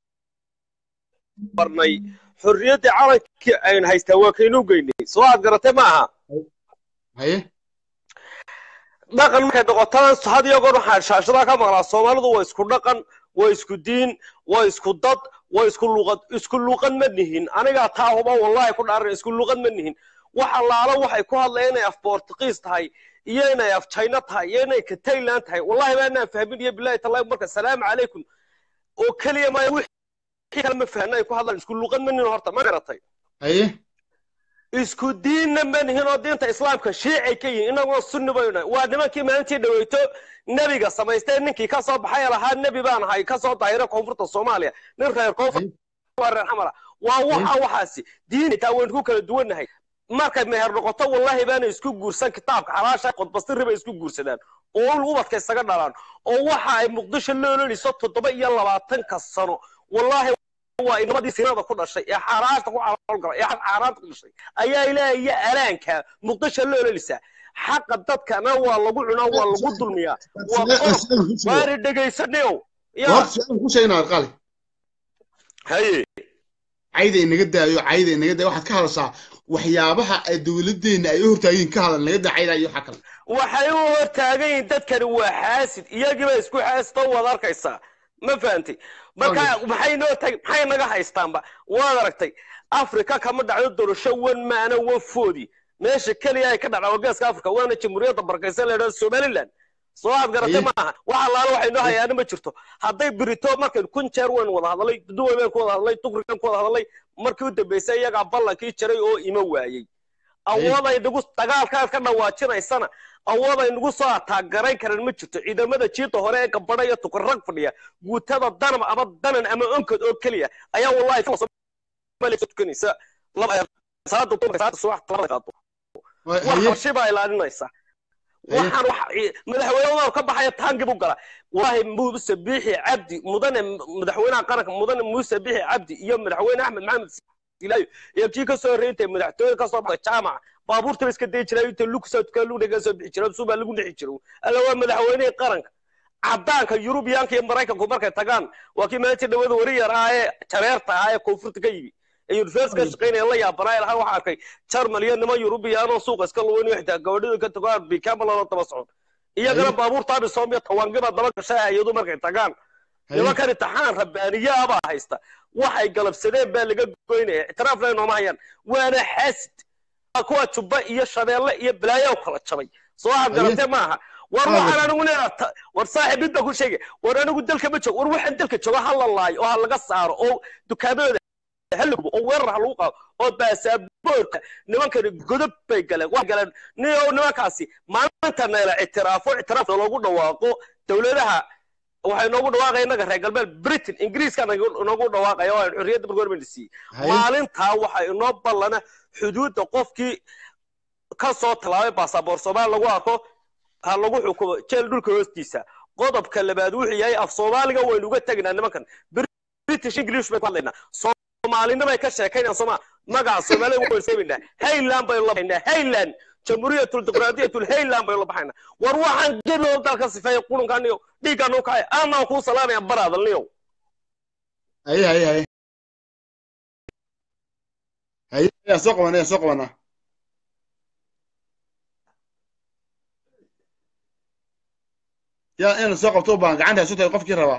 barnay xurriyadda calankii aynu haystaa waa kaynu geynay soo aad garatay ma aha haye dhaqan markay noqotaan had iyo goor waxaan shaashada ka maqlaa Soomaalidu waa isku dhaqan waa isku diin waa isku dad waa isku luqad isku luqad ma nihin aniga taa huba wallahi ku dhaaran isku luqad ma nihin waxa laala waxay ku hadlayeen inay af Portuguese tahay iyo inay af China tahay iyo inay ka Thailand tahay wallahi ma aanan fahmin iyo billahi tallahi marka salaam calaykum oo kaliya ma wixii kale ma fahnay ku hadlaan isku luqad ma nihin horta ma garatay haye isku diinna ma nihin oo diinta islaamka shiici ka yihiin inagoo sunni bayna waa nimankii maalintii dhaweyto nabiga samaystay ninkii ka soo baxay lahaa nabi baan ahay ka soo daayira koonfurta Soomaaliya nin reer koonfur waa reer xamara waa waxa waxaasi diinta waan ku kala duwanahay markay meher noqoto wallahi baana isku guursan kitaabka xalaasha qodbasti riba isku guursadaan oo ubadka isaga dhalaan oo waxa ay muqdisho loololiso toddoba iyo labaatan ka sano wallahi waa inamadii sinada ku dhashay ee xaraasta ku xalgalay ee xaraanta ku dhashay ayaa ilaahay iyo alaanka muqdisho loololisa xaqa dadkana waa lagu cunaa waa lagu dulmiyaa waa waa dhagaysanayo war su'aal ku sheegnaa qali haye cayda inaga daayo cayda inaga daayo waxaad ka hadashaa waxyaabaha ay dawladeena ay u hortaageen ka hadal naga dacayda iyo waxa kale waxay u hortaageen dadkani waa xaasid iyagiiba isku xaasid oo wada arkaysaa ma fahantay marka maxay noo tag maxay naga haystaanba waad aragtay afrika kama dhacdo doorasho wan maana wafoodi meesha kaliya ay ka dhacdo Geeska Afrika waana jamhuuriyadda barkaysan leedahay Somaliland soo aad garatay maaha waxa laalo waxay noo hayaan ma jirto hadday Brito markay kun jeer weyn wada hadlay duway ku wada hadlay tuqrigan ku wada hadlay markii u dambeysay iyaga ballankii jiray oo ima waayay awooday nagu dagaalkaas ka dhawaajinaysana awooday nagu soo ataagaray karan ma jirto ciidamada jiita hore ee gabadha tuqrag fadhiya guutada danam ama danan ama onkod oo kaliya ayaa wallahi Soomaaliya tukanaysa laba saado toban saado soo waxtaan qaado waxa shiba ilaalinaysa waxaan madaxweynaha ka baxaya taangib u gala wallahi Muuse Biixi Cabdi mudane madaxweynaha qaranka mudane Muuse Biixi Cabdi iyo madaxweyne Axmed Maxamed Silaayo iyo kii ka soo reeyay madaxtooyada ka soo baxay jaamac baabuurta iska day jiray inta lukusa ka lu dhaga soo bixi jiray suuba lagu dhixi jiray alla waa madaxweynaha qaranka cadaanka Yurubiyaanka iyo Mareykanku markay tagaan waa kii meesha dhawada wariyar ah ee jareerta ah ee koonfurta ka yimi ay university ka shaqeynaya la yaabanaay laha waxa arkay Jarmaliyada nima Yurubiyaan oo suuqa iska luweyn wixda gabadhooda ka tagaan bikama la taba socod iyagana baabuurta bi Soomaaliya tawaangiba daba gashay ayadu markay tagaan nima kan taxaan rabbaaniya aba haysta waxay galabsadeen baa laga goynay itiraaf la inoo maayaan waana xasid kuwa tuba iyo shabeelle iyo balaayo kala jabay soo aad garatay maaha war waxaan anigu leeyahay war saaxiibada ku sheegay war anigu dalka ma joogo war waxaan dalka joogo hal la laayo oo hal laga saaro oo dukaamada halku oo weerar hal ugu qaado oo baasaboorka nimankani godob bay galeen wax galeen niyo nimankaasi maanta neela itiraafo itiraaf loogu dhawaaqo dawladaha waxay noogu dhawaaqayeen naga reer galbeed Britain Ingiriiska noogu dhawaaqayo oo xurriyadda bargoormandisi maalinta waxay inoo ballana xuduudda qofkii ka soo talaabay baasaboor Soomaali lagu arko ha lagu xukumo jeel dhulka hoostiisa qodobka labaad wuxuu yahay af Soomaaliga way uga tagnaa nimankan British English bay hadlayna Soomaalina bay ka sheekaynayaan Soomaali magaca Soomaaliga way seebinaa Highland bay labaynaa Highland jamhuuriyatul dimuqraadiyatul Highland bay labaxayna war waxaan gebi dalka sifay qulunkan iyo dhiigan oo kay ama ku salaamay baradalniyo ay ay ay ay ya soo qabanay soo qabanaa ya in soo qabto baan gacanta soo tahay qofkii rabaa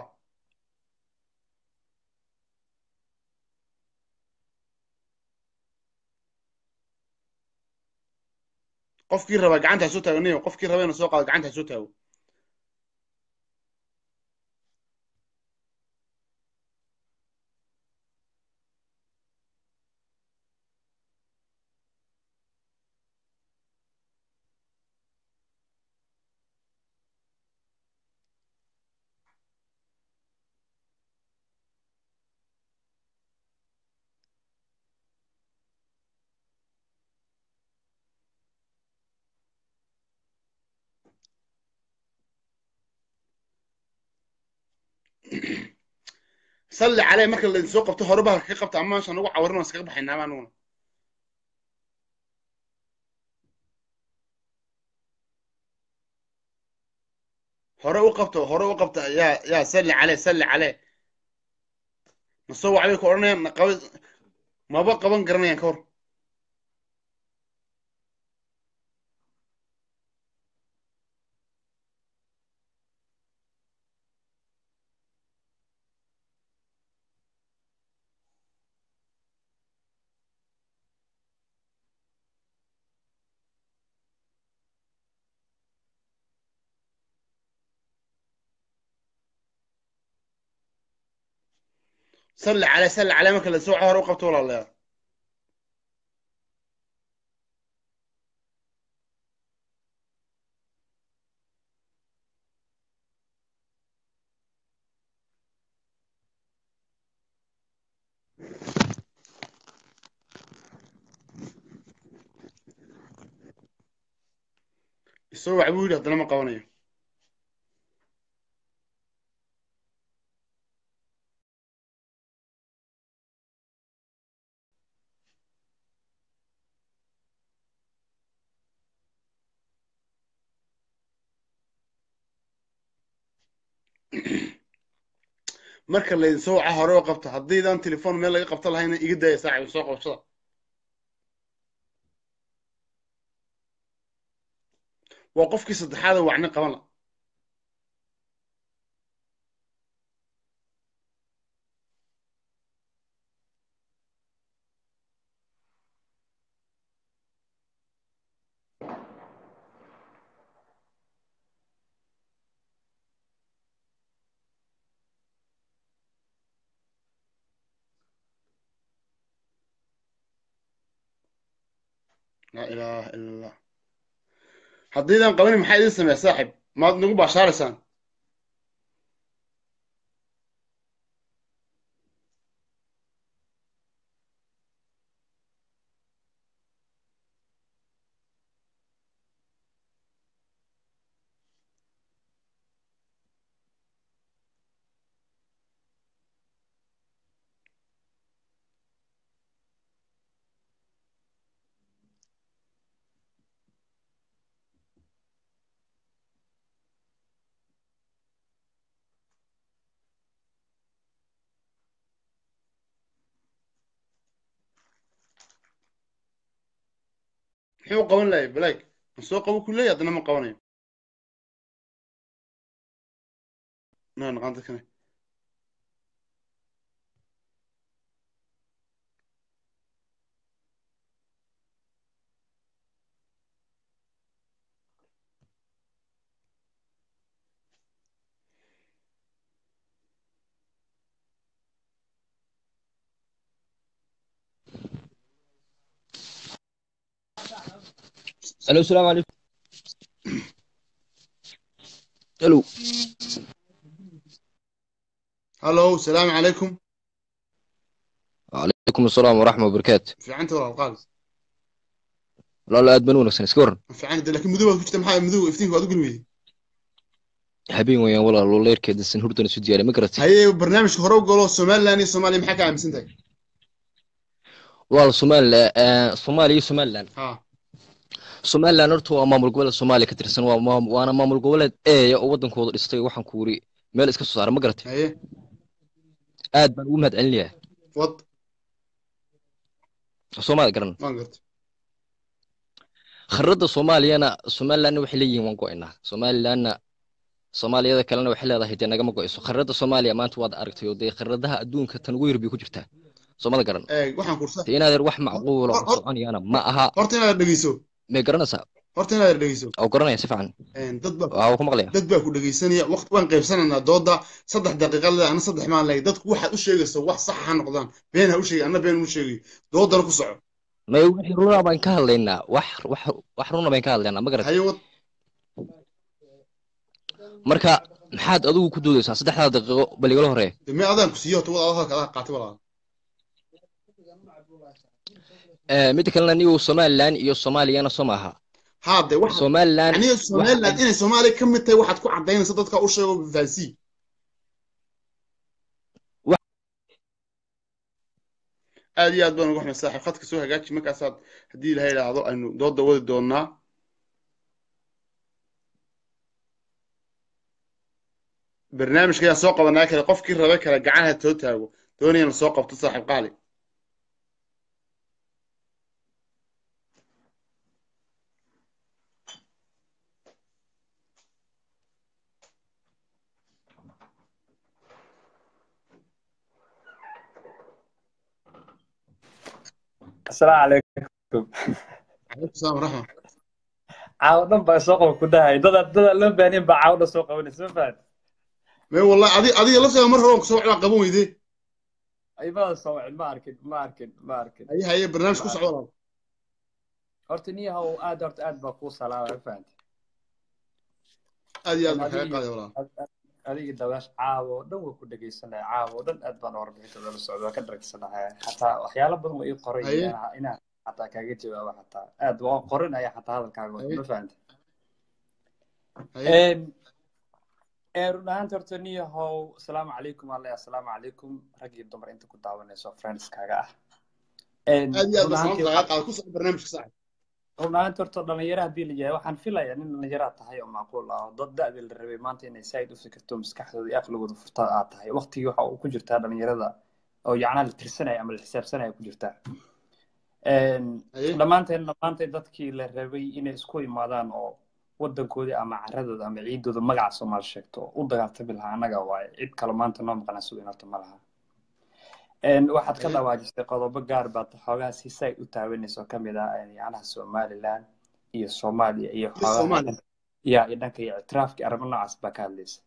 qofkii raba gacanta soo taagnayo qofkii raba inuu soo qaado gacanta soo taago صلي عليه مركل اللي سوق قبته هربها كي قبته عمان عشان نوقع ورنا سكب بحنا ما نون هرب وقبته هرب وقبته يا يا سلي عليه سلي عليه نصوع عليك ورنا نقول ما بقى بنقرنا ينكور صلي على سلي على مكان اللي سوى هرب وقبته ولا لا isoo wax buu yidhi haddana ma qabanayo marka laydin soo waca hore oo qabta haddaydaan telefoon meel laga qabta lahayna iga daaya saaxiib soo qabashada waa qofkii saddexaad oo wacni qaban la laa ilaaha ila allah haddaydaan qabanin maxaa idin sameeya saaxiib maad nagu baashaaraysaan muxuu qaban lahay balaag ma soo qabo ku leeya haddana ma qabanayo naa naqaan dadkane الو السلام عليكم. الو هلو السلام عليكم. وعليكم السلام ورحمة وبركاته. في عنت ولا القالس؟ لا لا أدمنونك سنسكورن. في عنت لكن مذوب كنت محاي مذوب افتين وادو قلبي. حبيبي ويا والله والله يركض السنهور دون سودياري ما قرأتي. هاي برنامج هرو قالوا سومال لاني سومالي محكي عم سنتك. والله سومال آه سومالي سومال لان. ها. سومال horta waa maamul goboleed Soomaaliya ka tirsan waa waana maamul goboleed ee wadankooda dhistay waxaan ku wari meel iska soo saar ma garatay haye aad baan ugu mahadcelinayaa wad Soomaali garan ma garatay kharada Soomaaliyana Somaliland waxay leeyihiin waan go'aynaa Somaliland Soomaaliyada kalena waxay leedahay dee naga ma go'ayso kharada Soomaaliya maanta waad aragtay oo dee kharadaha adduunka tan ugu yar bay ku jirtaa Soomaalida garan ee waxaan kursaa inaad wax macquul oo soconayana ma aha horta inaad dhageyso ma garanaysaa horta inaad dhageyso oo garanaya si fiican een dad baa waa ku maqlaya dad baa ku dhageysanaya waqti waan qaybsananaa dooda saddex daqiiqo la ana saddex maan lay dadku waxa u sheegayso wax sax ah noqdaan been ha u sheegay ana been u sheegay doodana ku soco ma wixii runa baan ka hadlaynaa wax wax wax runa baan ka hadlaynaa ma garatay hayo wad marka maxaad adigu ku doodaysaa saddexda daqiiqo bal igala horeey me adaan ku siiyo tawada adoo kala qaatay walaal ee mid kalena niyo Somaliland iyo Soomaaliyana Soomaha هذا واحد Somaliland يعني Somaliland إن Somali كم تي واحد كو عدين صدق أو شيء بالفانسي هذه أدبنا نروح نساحب خدك سوها جاتش مك أسد هدي لهاي الأعضاء إنه ضد ضد دونا برنامج كذا سوق بناك قف كير ربك رجعها توتها دوني السوق بتصاحب قالي السلام عليكم. عليكم السلام ورحمة. عاودن با سوق كدهاي دد دد لو بانين با عاود سوق ونسمع فات. ما والله ادي ادي لفها مره هون سوق على قبون ويدي. اي با سوق ماركت ماركت ماركت. اي هي برنامج كو سocdo. horta niyahow aad horta aad baa kuu salaamay fahanti aad iyo aad maxay qaaday walaal adiga dawaash caawo dhan waa ku dhageysanay caawo dhan aad baan warbixinta la socdo ka dhagsanahay hataa waxyaalo badan way qoray inaan inaan hataa kaaga jawaabo hataa aad waan qorinaya hataa hadalkaaga ma fahanti run ahaanta horta niyahow asalaamu calaykum alle assalaamu calaykum rag iyo dumar inta ku daawanayso friendskaaga ah aad iyo aad baa salaamta laga qaada ku soo barnaamijka sax run ahaanta horta dhalinyaro haddii la yahay waxaan filayaa nin dhalinyaraa tahay oo macquul ah oo dad da'dii la rabay maanta inay saaid u fikirto maskaxdooda iyo aqligooda furta aad tahay waqtigii waxa uu ku jirtaa dhalinyarada oo yacnaa la tirsanaya ama la xisaabsanaya ku jirtaa dhammaanteen dhammaanteen dadkii la rabay inay isku imaadaan oo waddankoodii ama caradooda ama ciidooda magaca Soomaali sheegto u dagaaltami lahaa annaga waaye cid kale maanta noo maqan asugu inarta ma laha waxaad ka dhawaajistay qodobo gaar baad xoogaa si say u taabanayso ka mid ah yacnaha Somaliland iyo Soomaaliya iyo xoogaa ya iyo dhanka iyo ictiraafkii arrimo noocaas baa ka hadlaysa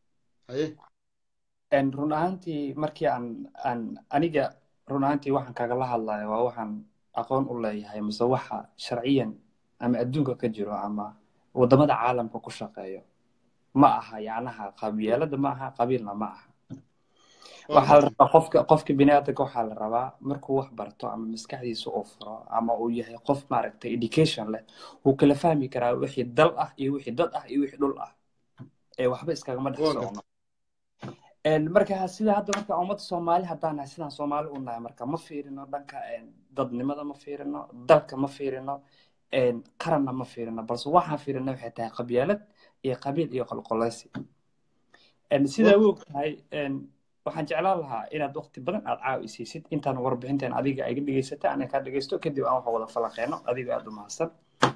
run ahaantii markii aan aan aniga run ahaantii waxaan kagala hadlayo waa waxaan aqoon u leeyahay mise waxa sharciyan ama adduunka ka jiro ama wadamada caalamka ku shaqeeyo ma aha yacnaha qabiilada ma aha qabiilna ma aha waxaa la rabaa qofka qofka bini'aadamka waxaa la rabaa markuu wax barto ama maskaxdiisa uu furo ama uu yahay qof maaragtay education leh uu kala fahmi karaa wixii dal ah iyo wixii dad ah iyo wixii dhul ah ee waxba iskagama dhex socno marka sida hadda marka ummadda Soomaali haddaan nahay sidaan Soomaali u nahay marka ma fiirino dhanka dadnimada ma fiirino dalka ma fiirino qaranna ma fiirino balse waxaan fiirino waxay tahay qabyaalad iyo qabiil iyo qolqoleysi sidaa u ogtahay waxaan jeclaan lahaa inaad waqti badan aad caawi siisid intaan warbixintan adiga ay dhageysata aan ka dhageysto kadib aan wax wada falanqeeno adiga aad u mahadsan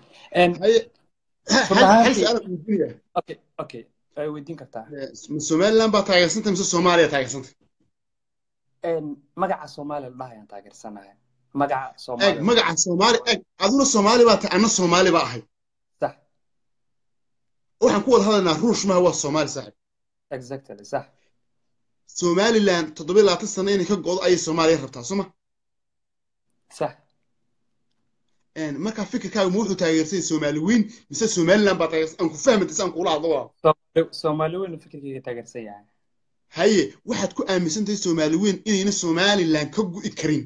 okay okay ay weydiin kartaa Somaliland baa taageersantay mise Soomaaliya taageersantay magaca Soomaaliya la dhahayaan taageersanahay magaca Soomaaliya magaca Soomaali aduna Soomaali baa tahay ana Soomaali baa ahay sax waxaan ku wada hadlaynaa ruush ma waa Soomaali sax exactly sax Somaliland toddoba iyo labaatan sano inay ka go'do ay Soomaaliya rabtaa soma sax een marka fikirkaagu ma wuxuu taageersay Soomaali weyn mise Somaliland baa taageersan aan ku fahmantay aan kula hadlo Soomaali weyn fikirkayga taageersan yahay haye waxaad ku aaminsantahay Soomaali weyn inayna Somaliland ka go'i karin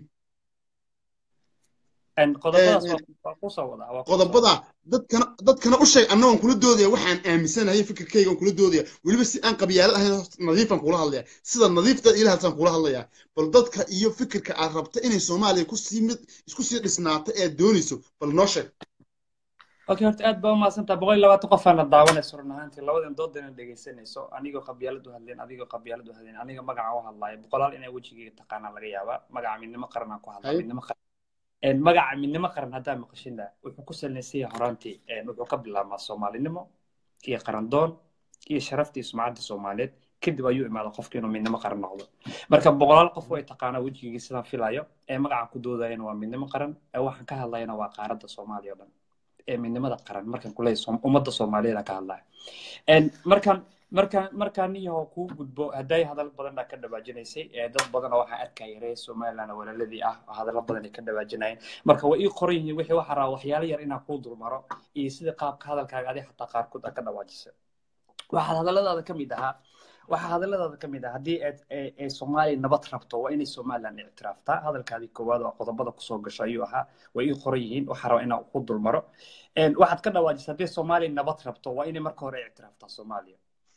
ان qodobadaas waa ku soo wada waa qodobada dadkana dadkana u sheeg annagu kula doodaya waxaan aaminsanahay fikirkayga kula doodaya waliba si aan qabyaalad ahayn nadiifan kula hadlaya sida nadiifta ilaahan kula hadlaya bal dadka iyo fikirka aad rabta inay Soomaaliya ku sii mid isku sii dhisnaato ee doonayso bal noo sheeg okay horta aad baa maasanta boqol iyo labaatan qof aan daawanayso run ahaantii labadan doodana dhageysanayso anigoo qabyaalad u hadleen adigoo qabyaalad u hadleen aniga magaca u hadlayo boqolaal inay wajigayga taqaanaa laga yaabaa magaca midnimo qaran ku hadlaa midnimo qaran magaca midnimo qaran haddaan maqashina wuxuu ku saleysan horaantii wuxuu ka bilaabmaa Soomaalinimo iyo qaran doon iyo sharaftii sumcadda Soomaaliyeed kadib ayuu imaado qofka inuu midnimo qaran noqdo marka boqolaal qof way taqaanaa wajigiisa sidaan filayo ee magaca ku doodayana waa midnimo qaran ee waxaan ka hadlayna waa qaaradda Soomaaliya oo dhan ee midnimada qaran markaan ku leeyahay ummadda Soomaaliyeed ka hadlayo markaan markaan markaan iyo ku gudbo haday hadal badan ka dhawaajinaysay ee dad badan waxa arkay reer Soomaaliland walaaladii ah hadal badan ka dhawaajinayeen marka way qoran yihiin wixii waxa raa waxyaalo yar inaan ku dulmaro iyo sida qaabka hadalkaaga adiga xataa qaar kood ka dhawaajisay waxa hadaladaada kamid aha waxa hadaladaada kamid ah hadii ay Soomaali nabad rabto waa inay Soomaaliland ictiraaftaa hadalkaadi koowaad oo qodobada ku soo gashay ayuu ahaa way qoran yihiin waxa raa inaan ku dulmaro een waxaad ka dhawaajisay hadii Soomaali nabad rabto waa inay marka hore ictiraaftaa Soomaaliya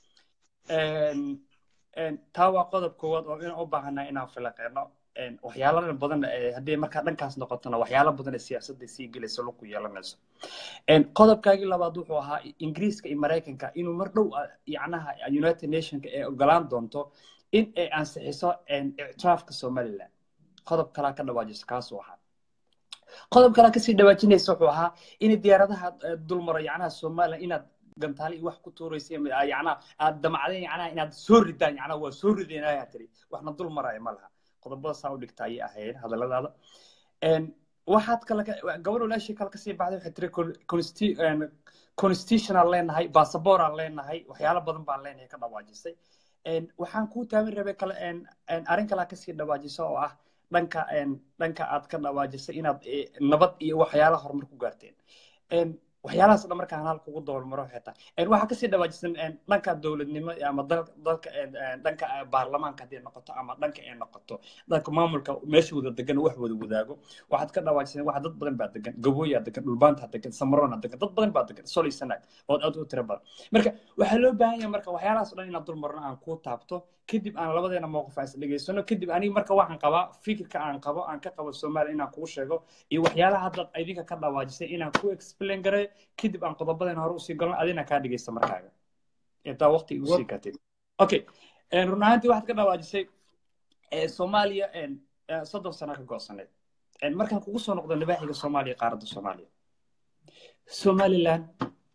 een een taa waa qodob koowaad oo inaan u baahanahay inaan falaqeeno een waxyaalo badan hadii marka dhankaas noqotona waxyaalo badan siyaasadda si gelayso lagu yeelanayso een qodobkaagi labaad wuxuu ahaa Ingiriiska iyo Mareykanka inuu mar dhow yacnaha United Nations ee ogolaan doonto in ay ansixiso een ictiraafka Somaliland qodob kale ka dhawaajis kaas oo ahaa qodob kale ka sii dhawaajinayso wuxuu ahaa in diyaaradaha dulmaro yacnaha Somaliland inaad gantaali wax ku tuureysay yacna aad damacday yacna inaad soo ridaan yacna waa soo rideenaya tiri waxna dul maray ma laha qodobada saa u dhigtay ahayd hadaladaada een waxaad kala gabadhu laashii kala ka sii baxday waxay tiri constitutional leenahay passport aan leenahay waxyaalo badan baan leenahay ka dhawaajisay een waxaan ku taamin rabay kale een arin kale ka sii dhawaajiso oo ah dhanka een dhanka aad ka dhawaajisay inaad nabad iyo waxyaalo horumar ku gaarteen een waxyaalahaas dhan markaan halka ugu doolmaro xitaa waxaa kasii dhawaajisan dhanka dowladnimo ama dalka dhanka baarlamaanka haddii noqoto ama dhanka ay noqoto dhanka maamulka meesha wada degan wax wada wadaago waxaad ka dhawaajisan wax dad badan baa degan gabooyaa degan dhulbaanta degan samaroona degan dad badan baa degan solay sanaag oo aad u tiro badan marka waxaa loo baahan yahay marka waxyaalahaas dhan inaan dul marno aan ku taabto kadib aan labadeena mowqif aan is dhegaysano kadib aniga marka waxaan qabaa fikirka aan qabo aan ka qabo Soomaaliya inaan kuu sheego iyo waxyaalaha hadda idinka ka dhawaajisay inaan ku explain garay kadib aan qodobadan hore u sii galno adina ka dhigaysta markaaga inta waqti u sii katay okay een runaantii waxaad ka dhawaajisay ee Soomaaliya een soddon sano ka goosaneed een markaan kugu soo noqdo nabaaxiga Soomaaliya qaaradda Soomaaliya Somaliland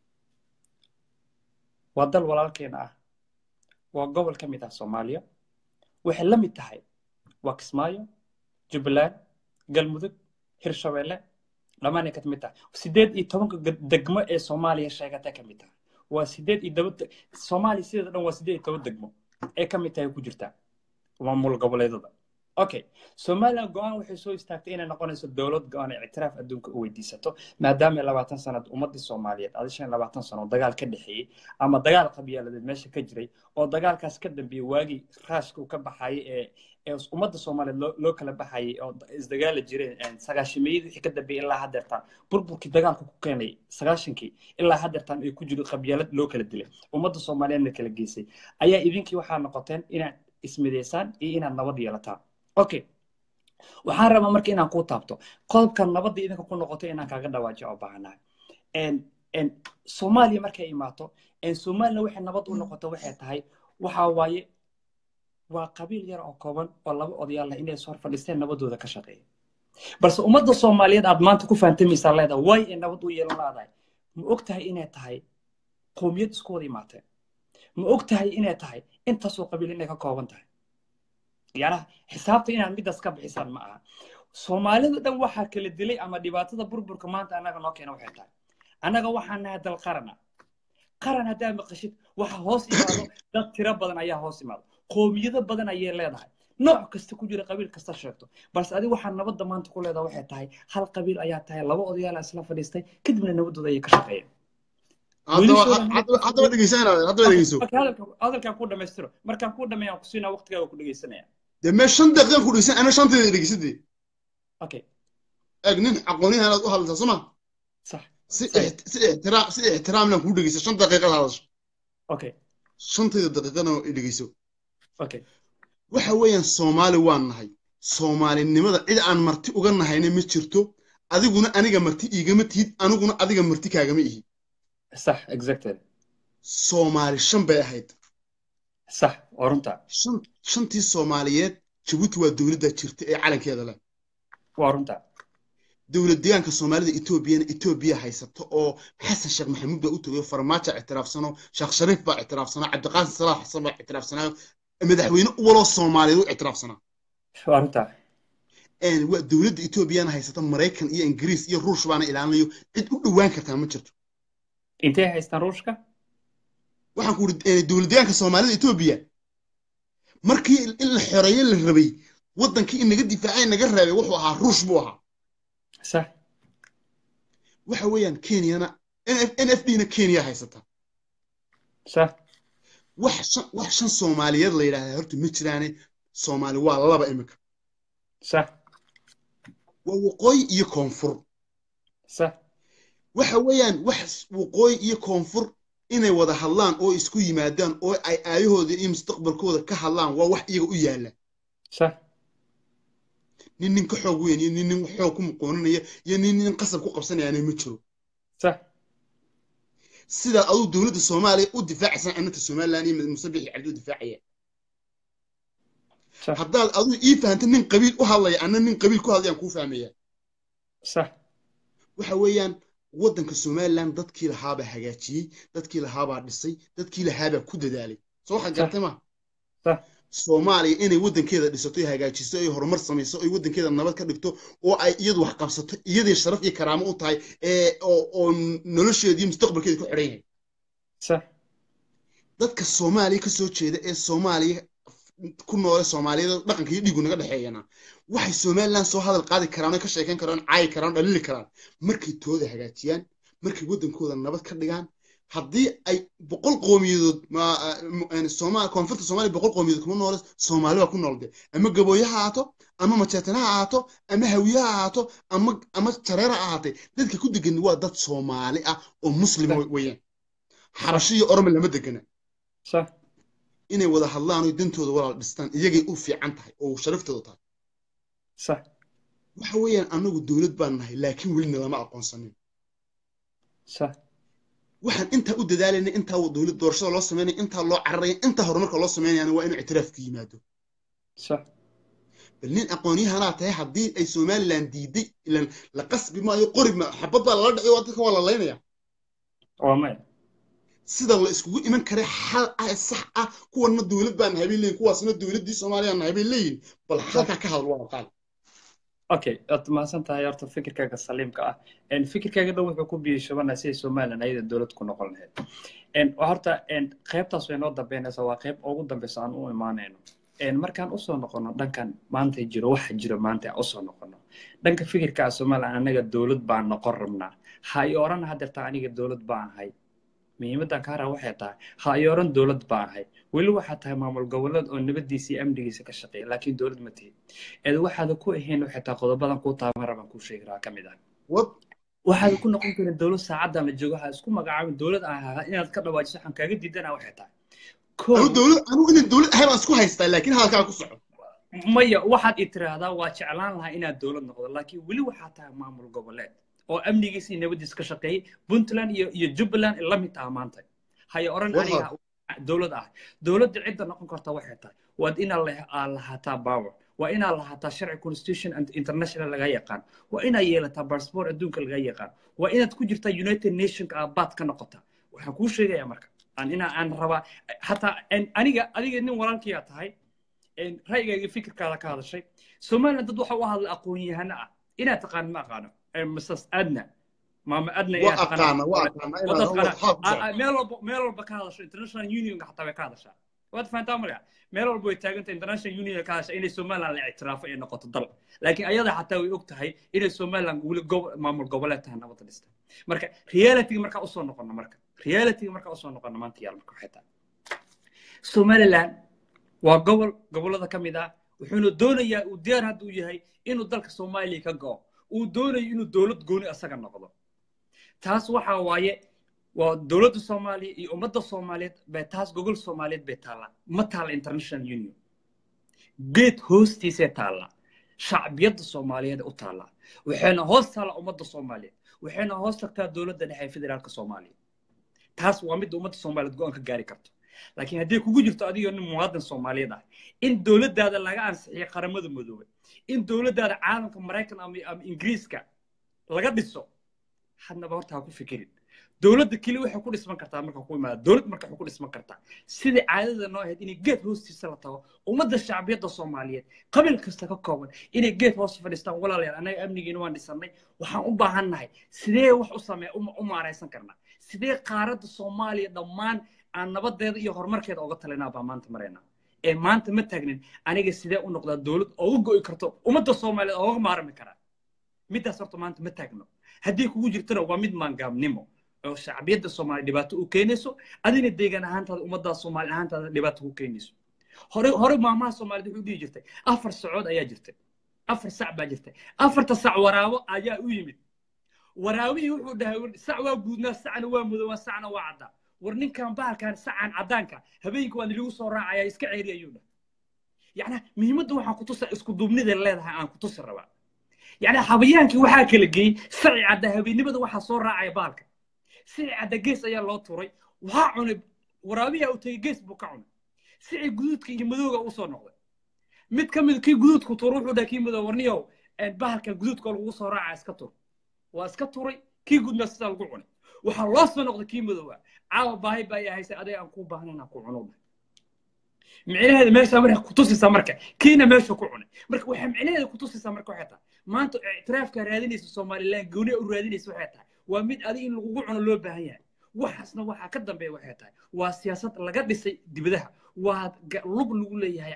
waa dal walaalkeena ah waa gobol ka mid ah Soomaaliya waxay la mid tahay waa Kismaayo Jubbaland Galmudug Hirshabeelle lamaana ka mid tahay sideed iyo toban degmo ee Soomaaliya sheegata ka mid tahay waa sideed iyo toban Soomaaliya sidoo dhan waa sideed iyo toban degmo ee ka mid tahay ku jirta maamul goboleedada okay Soomaaliland go'aan waxay soo istaagtay inay noqonayso dawlad go'aan ictiraaf adduunka u weydiisato maadaama labaatan sanad ummadii Soomaaliyeed adishan labaatan sano dagaal ka dhaxeeyay ama dagaal qabiiladeed meesha ka jiray oo dagaalkaas ka dambeeyay waagi raashka ka baxay ee ee ummadda Soomaaliyeed loo kala baxay oo isdagaal jireen sagaashameeyadii wixii ka dambeeyay ilaa haddeertan burburkii dagaalka ku keenay sagaashankii ilaa haddeertan ay ku jiro qabiilad loo kala dilay ummadda Soomaaliyeedna kala geysay ayaa idinkii waxaa noqoteen inaad ismideysaan iyo inaad nabad yeelataan okay waxaan rabaa marka inaan ku taabto qodobka nabadda idinka ku noqotay inaan kaaga dhawaajiyo oo baahanahay een een Soomaaliya markay imaato een Soomaaliya waxay nabad u noqoto waxay tahay waxa waaye waa qabiil yar oo kooban oo laba odayaal ah inay soo fadhiisteen nabadooda ka shaqeeyo balse ummadda Soomaaliyeed aad maanta ku fahantamaysaa leedahay way in nabad u yeelan laadahay ma ogtahay inay tahay qoomiyad isku wada imaatay ma ogtahay inay tahay intaasoo qabiil inay ka kooban tahay يعني حسابتي إن عندي دسكة بحساب معها Soomaalida dhan waxa kala dilay ama dhibaatada burburka maanta anaga noo keenay waxay tahay anaga waxaan nahay dal qarana qaran hadaa maqashid waxa hoos imaado dad tiro badan ayaa hoos imaado qoomiyado badan ayay leedahay nooc kasta ku jira qabiil kasta sheegto balse adiga waxaan nabadda maanta ku leedahay waxay tahay hal qabiil ayaa tahay laba odayaal isla fadhiistay kadibna nabadooda ay ka shaqeeyeen hadda dhegeysanaa hadda dhegeyso hadalkan ku dhameystiro markaan ku dhameeyaan ku siinaa waqtigaaga ku dhegeysanaya de me shan daqiiqan ku dhegeysan ana shanteeda dhegeysadii okay agnin aqooniyaha inaad u hadlaysaa soma صح si si ixtiraam si ixtiraamna ku dhegeyso shan daqiiqad hadasho okay shanteeda daqiiqana i dhegeyso okay waxa weeyaan Soomaali waan nahay Soomaalinimada cid aan marti uga nahayna ma jirto adiguna aniga marti igama tihid aniguna adiga marti kaagama ihi صح exactly Soomaali shan bay ahayd صح orunta shan shantii Soomaaliyeed Djibouti waa dawladda jirta ee calankeeda leh orunta dawlad deegaanka Soomaalida Ethiopia Ethiopia haysato oo Xasan Sheekh Maxamuud baa u tagay farmaajo ictiraafsano Sheekh Shariif baa ictiraafsano Cabdiqaasim Salaah Xasan baa ictiraafsano madaxweyne walo Soomaaliyeed u ictiraafsana orunta een waa dawladda Ethiopia haysato Mareykan iyo Ingiriis iyo Ruush baana ilaalinayo cid u dhawaan kartaa ma jirto intee haystaan Ruushka waxaan ku uri dawlad deegaanka Soomaalida Ethiopia markii in la xoreeyo la rabay wadankii inaga difaacay naga raabay wuxuu ahaa Ruush buu ahaa صح waxa weeyaan Kenya N F D na Kenya haysata صح wax wax shan Soomaaliyeed la yiraahdo horta ma jiraan Soomaali waa laba imika صح waa waqooyi iyo koonfur صح waxa weeyaan wax waqooyi iyo koonfur inay wada hadlaan oo isku yimaadaan oo ay aayahooda iyo mustaqbalkooda ka hadlaan waa wax iyaga u yaala صح nin nin ka xoog weyn iyo nin nin xoog ku muqoonanaya iyo nin nin qasab ku qabsanaya ma jiro صح sida adu dawladda Soomaaliya u difaacsan annata Soomaaliland iyo musabix cabdu difaacaya haddaad adu ii fahanto nin qabiil u hadlaya anna nin qabiil ku hadlayaan ku fahmaya صح waxa weeyaan wadanka Soomaaliland dadkii lahaaba hagaajiyay dadkii lahaaba dhisay dadkii lahaaba ku dadaalay soo waxa gartay ma صح Soomaaliya inay wadankeeda dhisato ay hagaajiso ay horumar samayso ay wadankeeda nabad ka dhigto oo ay iyadu wax qabsato iyadii sharaf iyo karaamo u tahay ee oo oo nolosheedii mustaqbalkeeda ku xiran yahay صح dadka Soomaaliya ka soo jeeda ee Soomaaliya ku nool Soomaaliyada dhaqanka iyo dhigu naga dhaxeeyana waxay Soomaaliland soo hadal qaadi karaan oo ka sheekan karaan caay karaan dhalili karaan markay tooda hagaajiyaan markay waddankooda nabad ka dhigaan haddii ay boqol qoomiyadood Soomaali koonfurta Soomaaliya boqol qoomiyadood kuma nool Soomaali waa ku nool de ama gabooyo ha ahaato ama majeetana ha ahaato ama hawiye ha ahaato ama ama jareer ha ahaatay dadka ku degan waa dad Soomaali ah oo muslim weeyaan xabashi iyo oromo lama degana صح inay wada hadlaan oo dantooda walaal dhistaan iyagay u fiican tahay oo sharaftooda tahay صح waxa weeyaan anagu dawlad baan nahay laakiin weli lama aqoonsanin صح waxaan inta u dadaalayna inta dawlad doorashada loo sameeyay inta loo cararay inta horumarka loo sameeyay waa inuu ictiraaf ka yimaado صح bal nin aqooniyahana tahay hadii ay Somaliland diiday ilan la qasbi maayo qorib ma xabada la dhacay waa dadka wala leynaya waa may sida la iskugu iman kare xal ah sax ah kuwana dawlad baan habeelay kuwaasna dawladii Soomaaliya aan habeelay bal halka ka hadal waa qaal okay aad ma santahay horta fikirkaaga saliimka ah in fikirkaaga dhow wuxuu ku biishabana si Soomaaliland ay dawlad ku noqon lahayd in horta in qaybtaas way noo dambeynaysaa waa qayb ugu dambaysa aan u imaanayno in markaan u soo noqono dhankan maanta jiro waxa jiro maanta u soo noqono dhanka fikirka Soomaaliland anaga dawlad baan noqon rabnaa hay oran hadarta aniga dawlad baan ahay muhiimadan ka raa waxay tahay hay oran dawlad baan ahay wali waxa tahay maamul goboleed oo nabadiisa iyo amnigiisa ka shaqeeya laakiin dawlad ma tihi ee waxaad ku ahayn waxa taa qodobadan ku taamara baan ku sheegaa kamid ah waxaad ku noqon karin dawlad saacada la joogo ha isku magacaabin dawlad ah inaad ka dhawaajiso xan kaaga diidana waxay tahay anu dawlad anu in dawlad ahay baan isku haystaa laakiin halka ku soco maya waxaad itiraahdaa waa jeclaan lahaa inaad dawlad noqdo laakiin wali waxa tahay maamul goboleed oo amnigiisa iyo nabadiisa ka shaqeeyay Puntland iyo iyo Jubaland la mid ah maanta hay oran aniga dawlad ah dawladda cidda noqon karta waxay tahay waa in la lahaataa power waa in la lahaataa sharci constitution and international laga yaqaan waa in ay yeelataa passport adduunka laga yaqaan waa inaad ku jirtaa United Nations abaad ka noqota waxaan ku sheegayaa marka aan ina aan raba hatta aniga adiga nin walaalkiya tahay in ra'yigaaga fikirkaada ka hadashay Soomaaliland dad waxa u hadla aqoon yahana ah ina taqaan ma aqaano مسس أدنى ماما أدنى يا وأقانا وأقانا ميلو ميلو بكادش international union حتى بكادش واد فهمت أمري ميلو بوي تاجنت international union كادش إن السومال على اعتراف إن نقطة ضل لكن أيضا حتى وقت هاي إن السومال نقول جو مامور قبلات هنا وتلست مركا reality مركا أصلا نقولنا مركا reality مركا أصلا نقولنا ما أنت يا مركا حتى السومال الآن وقبل قبل هذا كم إذا وحنا الدنيا وديار هذا وجهي إنه ذلك الصومالي كجو ودوني إنه دولة جوني أسرع نقطة تاس وحى وايه ودولة الصومالية يومد الصومالية بتاس جوجل الصومالية بتالا متال international union جيت هوستي ستالا شعبية الصومالية ده أطالا وحنا هوست على أمد الصومالية وحنا هوست كدولة ده نحيي فدرال الصومالية تاس وامد أمد الصومالية تقول أنك جاري كرت لكن هديك وجود تأدي إنه مواطن الصومالية ده إن دولة ده ده لقى عن هي قرمة المدوبة إن دولة ده عالم كأمريكا أم أم إنجليز كا لقى بيسو حنا بورتها كل فكرين دولة كل واحد يكون اسمه كرتا مركب كل ما دولة مركب يكون اسمه كرتا سيد عادة إنه هاد إني جيت هوست سلطة ومدى الشعبية الصومالية قبل كستك كون إني جيت هوست فلسطين ولا لا أنا أمني جنوان ديساني وحنقوم بهالنهاي سيد واحد أسمع أم أم عريسان كرنا سيد قارة الصومالية ضمان أن نبض يهور مركز أو قتل لنا بمان تمرنا إيه ما أنت متجنن أنا جالس سيد ونقطة دولة أو جو يكرتو ومدى الصومالية أو ما أعرف مكرا مدى صرت ما أنت متجنن هديك وجود ترى ومد ما نقام نمو الشعبية الصومالية دباتو وكينيسو أدين الدجان هانت ومدى الصومالية هانت دباتو وكينيسو هري هري ما ما الصومالية دي ودي جرتي أفر السعود أيا جرتي أفر سعب جرتي أفر تسع وراو أيا ويمد وراوي وحده سعوا جودنا سعنا ومدوا سعنا وعدا ورنين كان بال كان سعن عدانك هبينك وان اللي وصل راعي اسك عيري ايونا يعني مهمته waxaan ku tusay isku duubnida leedahay aan ku tusay raba يعني xabayaankii waxa kala geey sacay cada habeenimada waxa soo raacay baalka sacay cada gees ayaa loo turay waxa cunay waraabiya u tagay gees buu ka cunay sacay guduudka iyo madowga u soo noqday mid ka mid kii guduudku tuur wuxuu dhaakii madow warniyo ee baalka guduudka lagu soo raacay iska tur waa iska turay kii gudna sida lagu cunay waxa loo soo noqday kii madowga caawa baahi baa yahay aday aan ku baahnaa ku cuno micnaheedu meesha marka ku tusaysa marka kiina meesha ku cunay marka waxa micnaheedu ku tusaysa marka waxa tahay maanta ictiraafka raadinaysa Soomaaliland gooni u raadinaysa waxa tahay waa mid adiga in lagu cuno loo baahan yahay waxaasna waxa ka dambeeya waxa tahay waa siyaasad laga dhisay dibadaha waa lug lagu leeyahay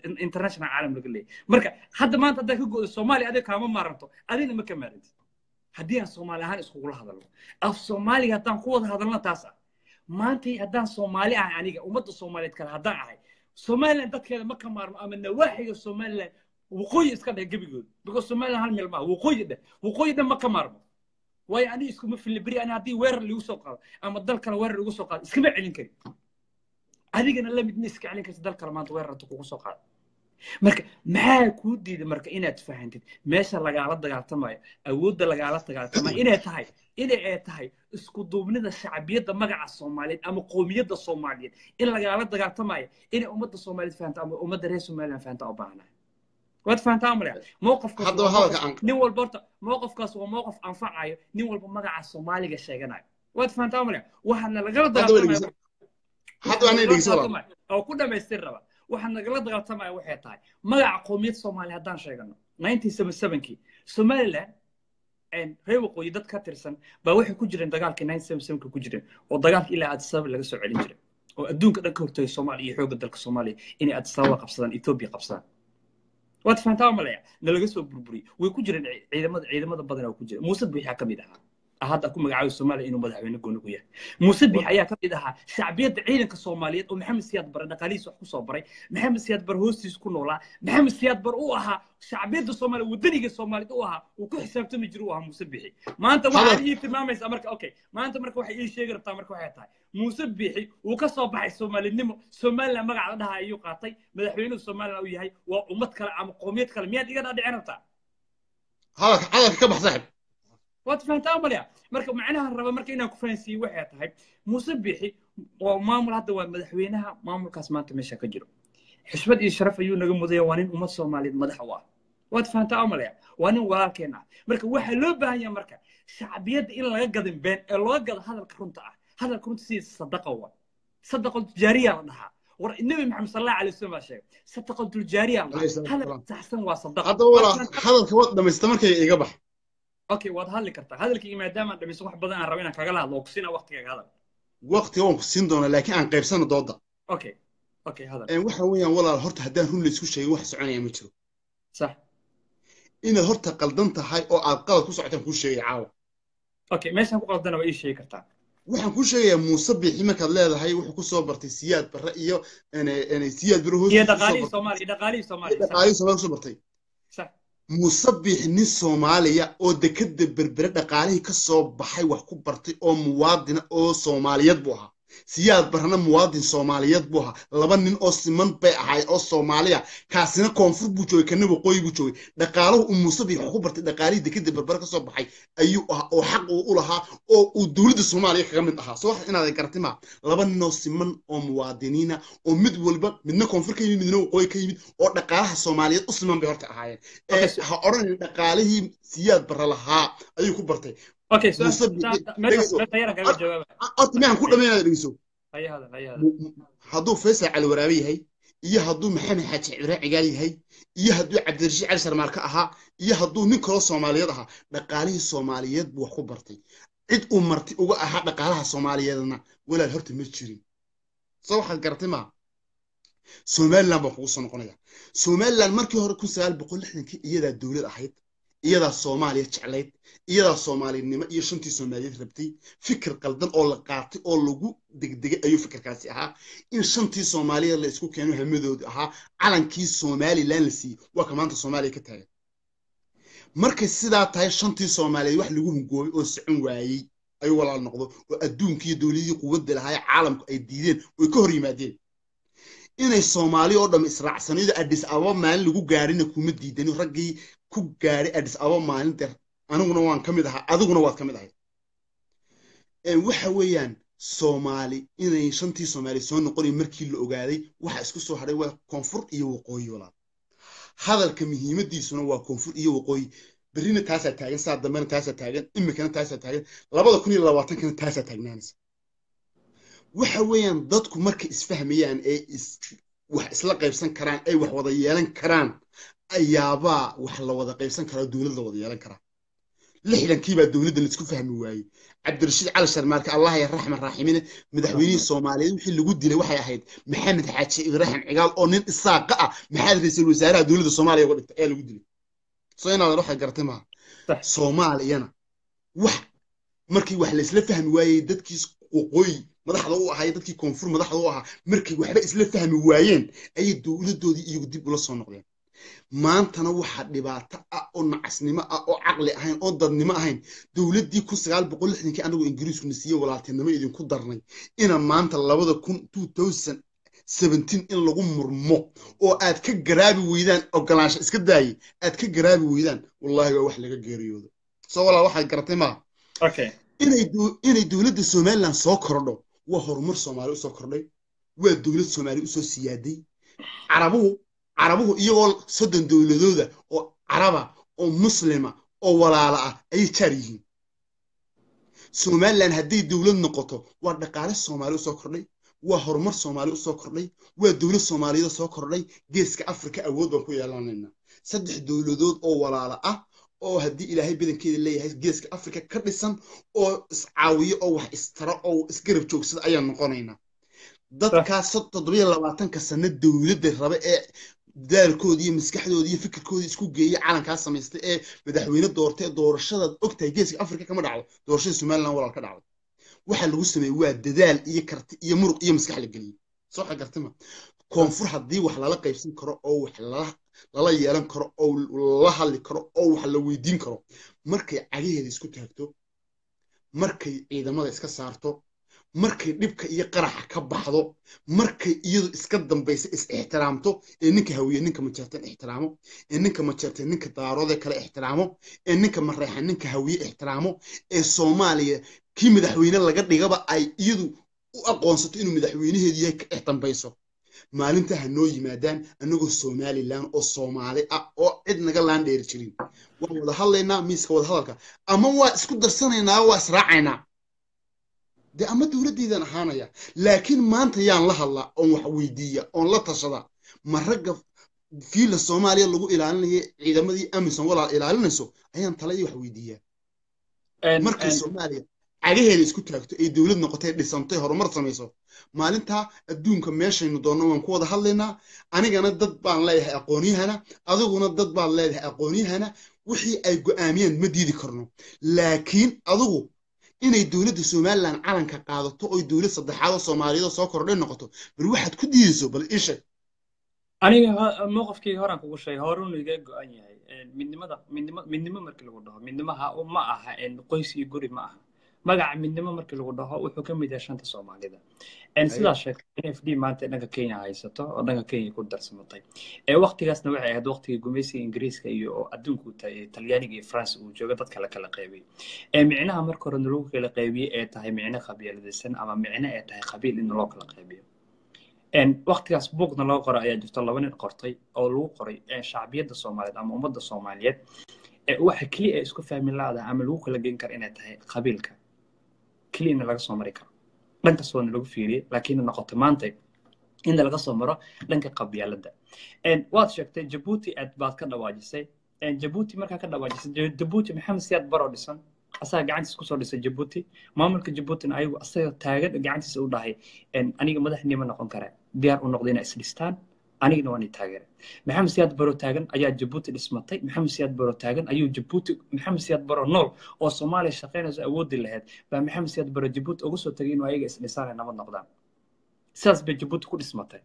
international caalam laga leeyahay marka hadda maanta hadda ka goodo Soomaaliya adiga kama maaranto adina ma ka maaranto haddii aan soomaali ahaan iskugula hadalno af soomaaliga haddaan ku wada hadalno taas ah maantay haddaan soomaali ahay aniga ummadda soomaaliyeed kale haddaan ahay somaliland dadkeeda ma ka maarmo ama nawaaxiga somaliland waqooyi iska dheh gebigooda because somaliland hal meel maaha waqooyi dheh waqooyi dhan ma ka maarmo waayo aniga iskuma filli beri ani haddii weerar liigu soo qaado ama dal kale weerar igu soo qaado iskama celin karin adigana la mid ma iska celin karta dal kale maanta weerar hadda kugu soo qaado marka maxaa kuu diida marka inaad fahantid meesha lagaala dagaaltamayo awoodda lagaala dagaaltamayo inay tahay inay ay tahay isku duubnida shacbiyadda magaca soomaaliyeed ama qoomiyadda soomaaliyeed in lagaala dagaaltamayo inay ummadda soomaaliyeed fahanto ama ummadda reer somaliland fahanta oo baahnahay waad fahantaa male mowqifkaas nin walba horta mowqifkaas waa mowqif anfacayo nin walba magaca soomaaliga sheeganayo waad fahantaa male waxaana lagala dagaaltamayo oo ku dhamaystir raba waxaan nagala dagaaltamaya waxay tahay magaca qoomiyad soomaali haddaan sheegano nineteen seventy seven-kii somaliland reer waqooyi dad ka tirsan baa waxay ku jireen dagaalkii nineteen seventy seven-ka ku jireen oo dagaalkii ilaa addis ababa laga soo celin jiray oo adduunka dhan ka hortagay soomaaliya iyo xoogga dalka soomaaliya inay addis ababa qabsadaan etoobiya qabsadaan waad fahantaa malaya nalaga soo burburiyey way ku jireen ciidamada ciidamada badan oo ku jira muuse biixaa ka mid ahaa hadda ku magacaabay Soomaaliya inuu madaxweyne gooni ku yahay muuse biix ayaa ka mid ahaa shacbiyadda ciidanka Soomaaliyeed oo Maxamed Siyaad Barre dhaqaalihiis wax ku soo baray Maxamed Siyaad Barre hoostiis ku noolaa Maxamed Siyaad Barre uu ahaa shacbiyadda Soomaaliya wadaniga Soomaaliyeed uu ahaa uu ku xisaabtami jiray uu ahaa muuse biix maanta waxa ay tilmaamaysaa marka okay maanta marka waxa ay sheegi rabtaa marka waxay tahay muuse biix uu ka soo baxay Soomaalinimo Soomaaliland magaca la dhahaa ayuu qaatay madaxweynuhu Soomaaliland uu yahay waa ummad kale ama qoomiyad kale miyaad iga dhaadhicin rabtaa هذا هذا كبح صاحب waad fahantaa malaya marka macnaha raba marka inaan ku fahansiiyo waxay tahay muuse biixi waa maamul hadda waa madaxweynaha maamulkaas maanta meesha ka jiro xishmad iyo sharaf ayuu naga mudaya waa nin ummad Soomaaliyeed madax u ah waad fahantaa malaya waa nin walaalkeen ah marka waxa loo baahan yahay marka shacbiyadda in laga gadin been ee loo gado hadalka runta ah hadalka runta si sadaqa waa sadaqa jaariya la dhahaa war nabi maxamed sallallahu alayhi wasallam sheegay sadaqa jaariya hadalka saxsan waa sadaqa hadda wala hadalka wad dhamaysta markay iga bax اوكي واضح لي كرتا هذا الكي ما دام دميس wax badan aan rabina kaga lahadlo kusina waqtiga hadal waqti waan ku siin doona laakiin aan qaybsano dooda okay okay hada ee waxa weeyaan walaal horta hadaan run la isku sheegay wax soconaya ma jiro صح inaad horta qaldan tahay oo aad qalad ku socotaan ku sheegay caawa okay meeshan ku qaldana way sheegi kartaa waxaan ku sheegayaa muuse biixi markaad leedahay wuxuu ku soo bartay siyaad barre iyo inay siyaad barre hoos iyo dhaqaalihi Soomaali dhaqaalihi Soomaali dhaqaalihi Soomaali soo bartay صح muuse biixi nin Soomaaliya oo dekada berbere dhaqaalihii ka soo baxay wax ku bartay oo muwaadin oo Soomaaliyeed buu ahaa siyaad barrana muwaadin Soomaaliyeed buu ahaa laba nin oo siman bay ahay oo Soomaaliya kaasina koonfur buu joogay kana waqooyi buu joogay dhaqaaluhu uu muuse biixi wax ku bartay dhaqaalihii dekada berbere ka soo baxay ayuu ahaa oo xaq u lahaa oo uu dawladda Soomaaliya kaga mid ahaa soo wax inaad gartay ma laba nin oo siman oo muwaadiniina oo mid walba midna koonfur ka yimid midna waqooyi ka yimid oo dhaqaalaha Soomaaliyeed u siman bay horta ahaayeen ee ha oran dhaqaalihii siyaad barre lahaa ayuu ku bartay اوكي سؤال متى تيرا قبل جواب قلت ما نكون دمينا دغيسو اي هذا اي هذا هادو فيصل على ورابي هي iyo haduu maxamed xaaji cibraaci gaal yahay iyo haduu cabdirashiid cali sarmaarka ahaa iyo haduu nin kale Soomaaliyeed ahaa dhaqaalihii Soomaaliyeed buu wax ku bartay cid uu marti uga ahaa dhaqaalaha Soomaaliyeedna walaal horta ma jirin soo waxa gartay ma Soomaaliland baa ku soo noqonaya Soomaaliland markii hore kun sagaal boqol lixdan-kii iyada dawlad ahayd iyada Soomaaliya jeclayd iyada Soomaalinimo iyo shantii Soomaaliyeed rabtay fikir qaldan oo la qaatay oo lagu degdegay ayuu fikirkaasi ahaa in shantii Soomaaliyeed la isku keeno hamadood ahaa calankii Somaliland la siiyay waa kamaanta Soomaaliya ka taagan markay sidaa tahay shantii Soomaaliyeed wax lagu hungooyay oo socon waayay ay walaal noqdo oo adduunkii dawladii quwadda lahaa caalamku ay diideen oo ka hor yimaadeen inay Soomaaliya oo dham israacsanaydo Addis Ababa maalin lagu gaarina kuma diidan raggii ku gaaray Addis Ababa maalinta aniguna waan kamid ahaa adiguna waad kamid ahay ee waxa weeyaan Soomaali inay shantii Soomaali soo noqonay markii la ogaaday waxa isku soo haray waa koonfur iyo waqooyi walaal hadalka muhiimadiisuna waa koonfur iyo waqooyi berina taasa taagan saa dambana taasa taagan imikana taasa taagan labada kun iyo labaatan kana taasa taagnaanaysa waxa weeyaan dadku markay isfahmayaan ee is wax isla qaybsan karaan ay wax wada yeelan karaan ayaaba wax la wada qaybsan karo dawladda wada yeelan kara lixdankii baa dawladda la isku fahmi waayay cabdirashiid cali sharmaarka allah ya raxman raaximina madaxweynihii Soomaaliyeed wixii lagu dilay waxay ahayd maxamed xaaji ibraahim cigaal oo nin isaaqa ah maxaad ra'iisul wasaaraha dawladda Soomaaliya uga dhigtay ee lagu dilay soo inaad waxa gartay ma Soomaaliyana wax markii wax la isla fahmi waayey dadkii waqooyi madaxda u ahaa dadkii koonfur madaxda u ahaa markii waxba isla fahmi waayeen ayay dowladoodii iyagu dib ula soo noqdeen maantana waxaa dhibaato ah oo nacasnimo ah oo caqli ahayn oo dadnimo ahayn dowladdii kun sagaal boqol lixdankii anagoo ingiriiskuna siiyey walaaltinimo idinku darnay ina maanta labada kun two thousand seventeen in lagu murmo oo aad ka garaabi weydaan ogolaansho iska daayay aad ka garaabi weydaan wallahi waa wax laga geeriyoodo soo walaal waxaad garatay maaha okay inay inay dowladda somaliland soo kordho waa horumar soomaali usoo kordhay waa dowlad soomaali usoo siyaaday carabuhu carabuhu iyagoo soddon dowladooda oo caraba oo muslima oo walaala ah ayay jaar yihiin somaliland hadday dowlad noqoto waa dhaqaale soomaali usoo kordhay waa horumar soomaali usoo kordhay waa dowlad soomaaliyada soo kordhay geeska afrika awood baan ku yeelanaynaa saddex dowladood oo walaala ah oo haddii ilaahay badankeeda leeyahay geeska afrika ka dhisan oo iscaawiyo oo wax istara oo isgarab joogsada ayaan noqonaynaa dadkaas toddobiyo labaatanka sano dowladda rabe ee daalkoodii iyo maskaxdoodii iyo fikirkoodii isku geeyay calankaa samaystay ee madaxweyne doortay doorashadaad ogtahay geeska afrika kama dhacdo doorashada somaliland walaal ka dhacday waxa lagu sameeyey waa dadaal iyo karti iyo muruq iyo maskax la geliyey soo xagartama koonfur haddii wax lala qaybsan karo oo wax lala lala yeelan karo oo la hadli karo oo wax la weydiin karo markay cagaheeda isku taagto markay ciidamada iska saarto markay dhibka iyo qaraxa ka baxdo markay iyadu iska dambaysa is ixtiraamto ee ninka hawiye ninka majeerteen ixtiraamo ee ninka majeerteen ninka daaroode kale ixtiraamo ee ninka mareexa ninka hawiye ixtiraamo ee soomaaliya kii madaxweyne laga dhigaba ay iyadu u aqoonsato inuu madaxweynaheedu yahay ka ixtambayso maalinta ha noo yimaadaan annagoo somaliland oo soomaali ah oo cid naga laan dheeri jirin waan wada hadlaynaa miiska wada hadalka ama waa isku darsanaynaa waa israacaynaa dee ama dowladdeedan ahaanaya laakiin maanta yaan la hadlaa oon wax weydiiya oon la tashada ma ragga fiila soomaaliya lagu ilaalinaya ciidamadii amisom walaal ilaalinayso ayaan tala iyo wax weydiiyaa markay soomaaliya cagaheeda isku taagto ay dowlad noqotay dhisantay horumar samayso maalintaa adduunka meeshaynu doonno waan ku wada hadlaynaa anigana dad baan leeyahay aqoonyahana adiguna dad baad leedahay aqoonyahana wixii ay go'aamiyeen ma diidi karno laakiin adigu inay dowladda somaliland calanka qaadato oy dowlad saddexaad oo soomaaliyeed soo kordhay noqoto bal waxaad ku diidayso bal ii sheeg aniga mowqifkii horaan kugu sheegay horunu iga go'an yahay midnimada midnimo midnimo markii lagu dhaho midnimaha ma aha qoys iyo guri ma aha magaca midnimo markii lagu dhaho wuxuu ka mid yahay shanta soomaalida sidaas sheegtay n f d maanta dhanka kenya haysato oo dhanka kenya ku darsamatay waqtigaasna waxay ahayd waqtigii gumaysiga ingiriiska iyo adduunku talyaaniga iyo france uu jooga dadka la kala qaybiyey micnaha marka hore lagu kala qaybiyey ee tahay micno qabiiladaysan ama micno ee tahay qabiil in loo kala qaybiyo waqtigaas buugna loo qoray ayaa jirto laba nin qortay oo lagu qoray shacbiyadda soomaaliyeed ama ummadda soomaaliyeed waxa keliya ee isku fahmi laada ama lagu kala geyn karo inay tahay qabiilka كلينا لقى صومريكا لانك صون لقى فيري لكن نقطة مانتي إن لقى صومرة لانك قبيلة لده إن وات شكت جيبوتي أتباع كذا واجسي إن جيبوتي مركا كذا واجسي جيبوتي محمد سياد برودسون أصلا قاعد تسكسر لسه جيبوتي ما ملك جيبوتي أيوة أصلا تاجر قاعد تسأل ده إن أنا مدح نيما نقول كره ديار ونقدينا إسلستان أنا نواني تاجر محمد سياد برو تاجن أيا جيبوتي اسمتي محمد سياد برو تاجن أيو جيبوتي محمد سياد برو نول أو الصومالي شقينا أود اللي هاد فمحمد سياد برو جيبوتي أقصد تاجين وأيجا إسلسان نمط نقدام ساس بجيبوتي كل اسمتي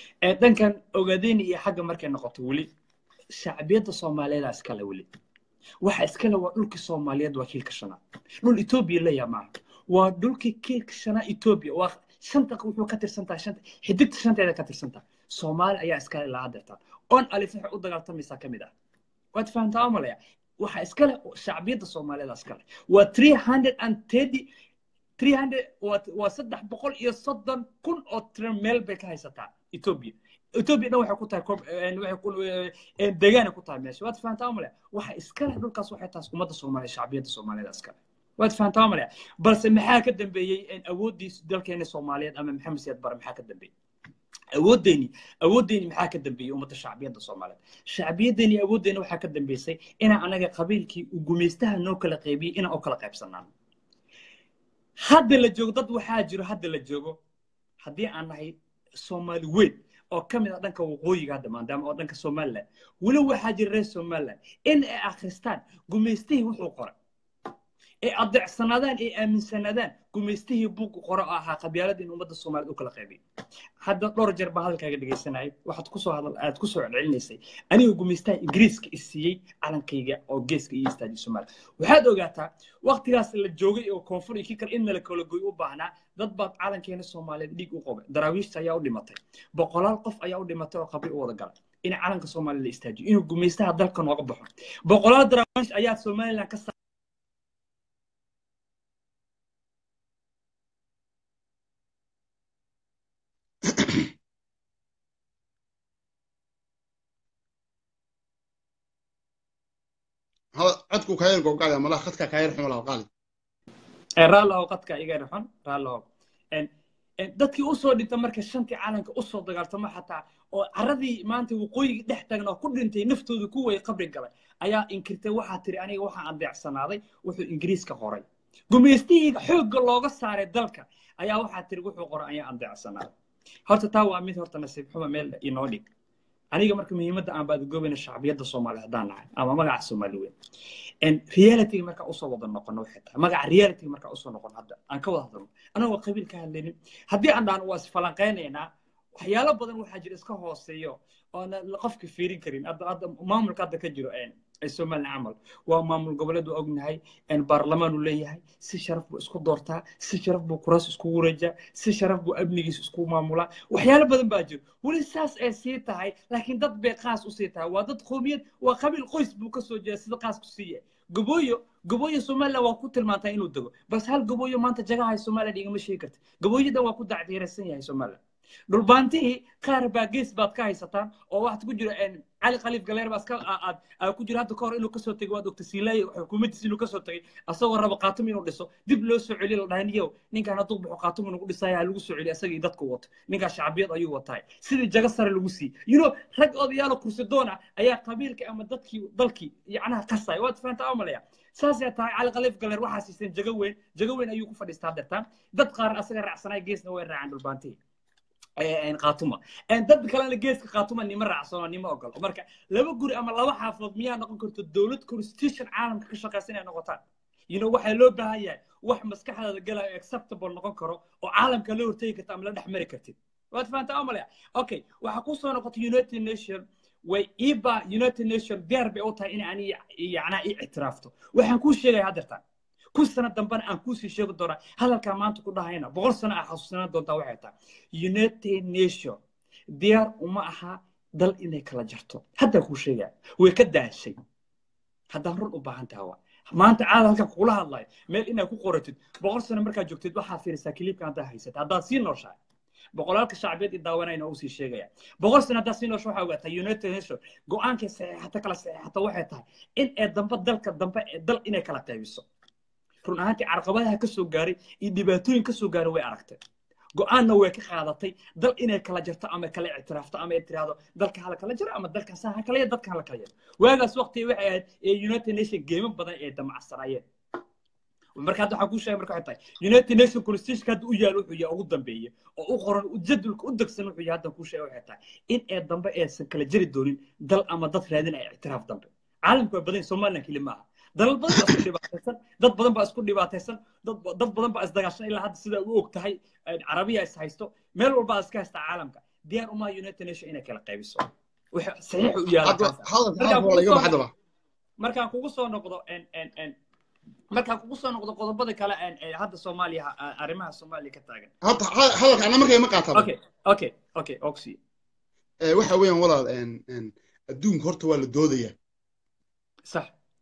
دن كان أوجديني حاجة مركز نقطة ولي شعبية الصومالية لا إسكال ولي waxa iska la waa dhulka Soomaaliyeed waa kiilka shanaad dhul Ethiopia la yamaa waa dhulka kiilka shanaad Ethiopia waa shanta wuxuu ka tirsantaa shanta xidigta shanteeda ka tirsantaa Soomaali ayaa iska la adeerta on alif wax u dagaaltamaysa kamid ah waad fahantaa amalaya waxa iska la shacbiyada Soomaaliyeed iska la waa three hundred thirty three hundred waa saddex boqol iyo soddon kun oo tren meel bay ka haysataa Ethiopia Ethiopia waxay ku tahay waxay ku deegaana ku tahay meesha waad fahantaa umale waxa iska leh dhulkaas waxay taas umada Soomaaliyeed shacbiyada Soomaaliyeed iska waad fahantaa umale balse maxaa ka dambeeyay in awoodiis dalkeena Soomaaliyeed ama Maxamed Siyaad Barre maxaa ka dambeeyay awooddeeni awooddeeni maxaa ka dambeeyay umada shacbiyada Soomaaliyeed shacbiyadeeni awooddeeni waxaa ka dambeysay in anaga qabiilkii u gumeystaha noo kala qaybiyay in oo kala qaybsanaan hadda la joogo dad waxaa jiro hadda la joogo hadii aan nahay Soomaali weyn oo kamid ah dhanka waqooyiga hadda maadaama oo dhanka Soomaaliland wali waxa jira reer Soomaaliland in ay akhristaan gumeystihii wuxuu qoray ee adeecsanaadaan ee aaminsanaadaan gumaystihii buug qoro ahaa qabyaalada in ummadda Soomaaliyeed u kala qaybiyay hadda dhowr jeer baa hadalkaaga dhageysanay waxaad ku soo hadal aad ku soo celcelinayay aniga gumaystaha Ingiriiska isiyay calankayga oo geeska iyo istaadi Soomaaliya waxaad ogaataa waqtigaas la joogay oo koonfur iyo kikar in la kala gooy u baahnaa dad baad calankeena Soomaaliyeed dhig u qabay daraawiishta ayaa u dhimatay boqolaal qof ayaa u dhimatay oo qabri u wada galay in calanka Soomaaliya la istaajiyo inuu gumaystaha dalka nooga baxo boqolaal daraawiish ayaa Soomaaliland ka هذا عدكو كاير قوقعد ملا خدك كاير حمل القالي رالله قدك إيجا رحن رالله إن إن دتك أصول دي تمرك الشنتي عالنك أصول دقالت ما حتى عرضي ما أنت وقوي دحتنا كل أنت نفتو ذكوة قبل قبل أيا إن كرت واحد تري أنا واحد عندي عسان هذا وحو إنجليز كقري قوم يستيق حق الله قصار الدلك أيا واحد تري وحو قرا أيا عندي عسان هذا هرت تاو أميت هرت نسيب حما ميل ينودي aniga marka muhiimadda aan baad goobina shacbiyadda Soomaaliyeed hadaan nahay ama magaca Soomaaliyeed in reality marka u soo wada noqono xitaa magaca reality marka u soo noqon hadda aan ka wada hadalno anaga qabiil ka hadlaynin haddii aan dhaan waas falanqeynayna waxyaalo badan waxa jira iska hooseeyo oo qofka fiirin karin hadda maamulka hadda ka jiro een Soomaaliya amal waa maamul goboleed oo ognahay in baarlamaan uu leeyahay si sharaf buu isku doortaa si sharaf buu kuraas isku wareejaa si sharaf buu abnigiis isku maamulaa waxyaalo badan baa jiro wali saas ay sii tahay laakiin dad bay qaas u sii tahay waa dad qoomiyad waa qabiil qoys buu ka soo jeedaa sida qaas ku siiye gabooyo gabooyo Soomaaliya waa ku tilmaantay inuu dago bas hal gabooyo maanta jagaha Soomaaliya dhigama sheegi karta gabooyada waa ku dacdiiraysan yahay Soomaaliya dhulbaantii qaar baa gees baad ka haysataan oo waxaad ku jira in cali khaliif galeer baa iska aad aad ku jira hadda ka hor inuu ka soo tagay waad ogta siilay xukuumaddiisa inuu ka soo tagay asagoo rabo qaatum inuu dhiso dib loo soo celiyo la dhahaniyo ninkan hadduu baxo qaatum inuu dhisaya lagu soo celiyo asagii dadku wato ninka shacbiyad ayuu wataa sidii jaga sare lagu sii you know rag odayaal kursi doona ayaa qabiilka ama dadkii dalkii yacnaha qasay waad fahantaa amalaya saas ay tahay cali khaliif galeer waxa siiseen jaga weyn jaga weyn ayuu ku fadhiistaa dartaan dad qaar asaga raacsanay geesna way raacaan dhulbaantii een qaatuma een dad kale geeska qaatuma nima raacsan oo nima ogol marka laba guri ama laba xaafad miyaa noqon karto dawlad constitution caalamka ka shaqeysan inay noqotaan you know waxa loo baahan yahay wax maskaxdaada galay acceptable noqon karo oo caalamka loo hortagi karto ama la dhaxmari kartid waad fahantaa amalaya okay waxa ku soo noqotay United Nation way iba United Nation diyaar bay u tahay in aan yacnaa i ictiraafto waxaan ku sheegay hadda كل سنة دنبنا عن كل شيء شيء قدرة هذا الكلام أنت كده هنا بقول سنة أحسن دون توعيتها United Nation ديار ومعها دل إنك لا جرتو هذا كل شيء ويكده الشيء هذا هرب وبعند هوا ما أنت عاد هلك كلها الله مال إنك قررت بقول سنة مركز جبت واحد في رسالة كان ده هيست هذا سين نرشة بقول لك الشعبية الدوانة إنه أوصي شيء جاي بقول سنة ده سين نرشة وقتها United Nation جو عنك حتى كلا حتى واحد إن الدنب دل كدنب دل إنك لا تبيسه run ahaantii carqabadaha ka soo gaaray iyo dhibaatooyin ka soo gaaray way aragtay go'aanna way ka qaadatay dal inay kala jarto ama kala ictiraafto ama ay tiraahdo dalka hala kala jiro ama dalka saha kala yar dadka hala kala yar waagaas waqti waxay ahayd ee United Nation geemo badan ee damacsanayeen marka hadda waxa ku sheegay marka xitay United Nation Constitution ka u yaalo wuxuu yahay ugu dambeeyay oo u qoran u jadwalka u dagsan wuxuu yahay hadda ku sheegay waxay tahay in ee dambe aysan kala jiri doonin dal ama dad raadin ay ictiraaf dambe caalamku badan Soomaaliland kaliya dal badan baa isku dhibaataysan dad badan baa isku dhibaataysan dad dad badan baa isdagaashan ilaa hadda sida uu og tahay Carabiya is haysto meel walba iska haysta caalamka diyaar uma United Nation inay kala qaybiso waxa saxiix u yaala markaan kugu soo noqdo en en en markaan kugu soo noqdo qodobada kale ee hadda Soomaaliya arrimaha Soomaaliya ka taagan hadda hadalka ana markay ma qaataa okay okay okay oxy ee waxa weeyaan walaal en en adduunka horta waa la doodaya صح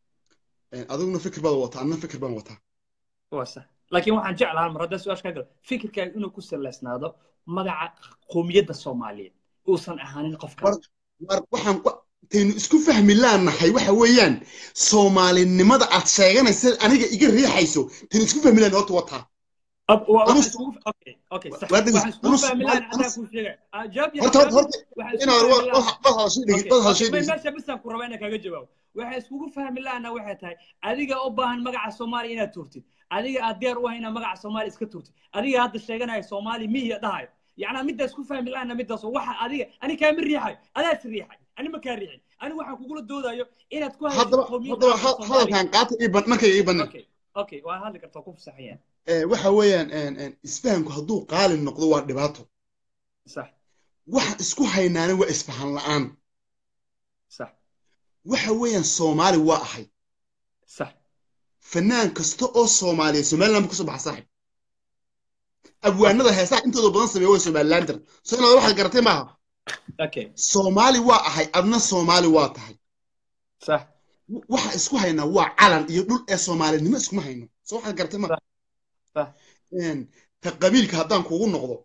أظن فكر بال وطا أنا فكر بال وطا وصح لكن واحد جعل هالمرة سؤال كذا فكر كان إنه كسر لسنا هذا مدع قومية الصومالية وصل أهاني القف كذا waxaan teen isku fahmi laanahay waxa weeyaan Soomaalinimada aad sheeganaysa aniga iga riixayso teen isku fahmi laan horta wata ab okay okay صح waxaan isku fahmi laan adaa ku sheegay jaab ya horta horta ina wax wax shay dhigi wax shay dhigi meesha bisan ku rabaa inaan kaga jawaabo waxay isku fahmi laana waxay tahay adiga u baahan magaca Soomaali inaad turtid adiga aad diyaar u ah inaad magaca Soomaali iska turtid adiga hadda sheeganay Soomaali miya dhahay يعني مدة اسكو فاهم لا أنا مدة صو واحد أدي أنا كامل ريحي أنا سريحي أنا ما كان ريحي أنا واحد كقول الدودة يو إن تكون هذا هذا هذا كان قاطع إبن ما كان إبن أوكي اوكي waa hadli kartaa ku fasaxayaan ee waxa weeyaan een een isfahanku hadduu qaalin noqdo waa dhibaato sax waxa isku haynaana waa isfahan la'aan sax waxa weeyaan Soomaali waa ahay sax fanaan kasta oo Soomaaliya Somaliland ku soo baxa saaxib abwaanada heesaa intooda badan sameeyo waa Somaliland soo waxa garatay maaha okay Soomaali waa ahay adna Soomaali waa tahay sax waxa isku hayna waa calan iyo dhul ee Soomaalinimo isku hayno soo waxa garatay maaha sax een ta qabiilka haddaan kugu noqdo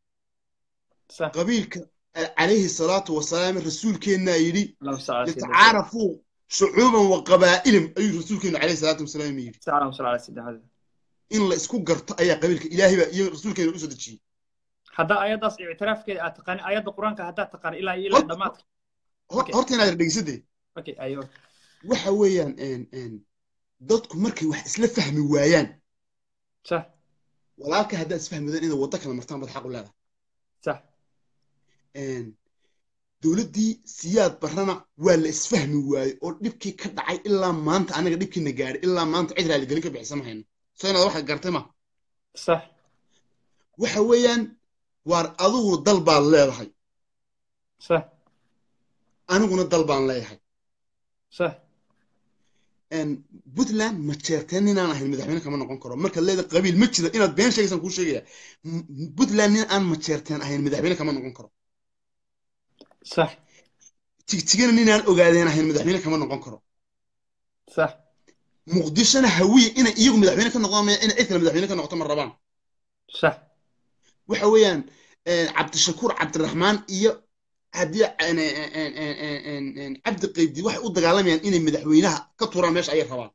sax qabiilka alayhi salatu wasalaam rasuulkeena yiri تعارفوا شعوبا وقبائل اي رسولكنا عليه الصلاه والسلام يجي سلام صلى على سيدنا ان لا اسكو غرت اي قبيلك الهي با رسولكنا u soo dajiyay hada ayadaas i'tiraafkeeda aad taqaan ayada quraanka hada taqaan ilaa ilaa dhamaad horta inaad dhageysadee okay ayo waxa weeyaan een een dadku markay wax isla fahmi waayaan sax walaalka hada isfahmadeen in wada kala martaan bad xaq u leedahay sax een dawladdii siyaad barana waa la isfahmi waayay oo dhibkii ka dhacay ilaa maanta anaga dhibkiina gaaray ilaa maanta cid raali gelin ka bixisama hayno soo inaad waxa gartay ma sax waxa weeyaan waar adigu dal baad leedahay sax aniguna dal baan leeyahay sax en Puntland ma jeerteen inaan ahayn madaxweyne kama noqon karo marka leedahay qabiil ma jiro inaad been sheegaysan ku sheegaya Puntland in aan ma jeerteen ahayn madaxweyne kama noqon karo صح تيجينا نينا اوغادين ahayn madaxweyne kama noqon karo صح muqdishona hawiye ina iyagu madaxweyne ka noqdaan ina cidna madaxweyne ka noqoto mar rabaan صح waxa weeyaan ee Cabdishakuur Cabdiraxmaan iyo hadii aan aan aan aan Cabdi Qeydi waxay u dagaalamayaan inay madaxweynaha ka tuuraan meesha ay rabaan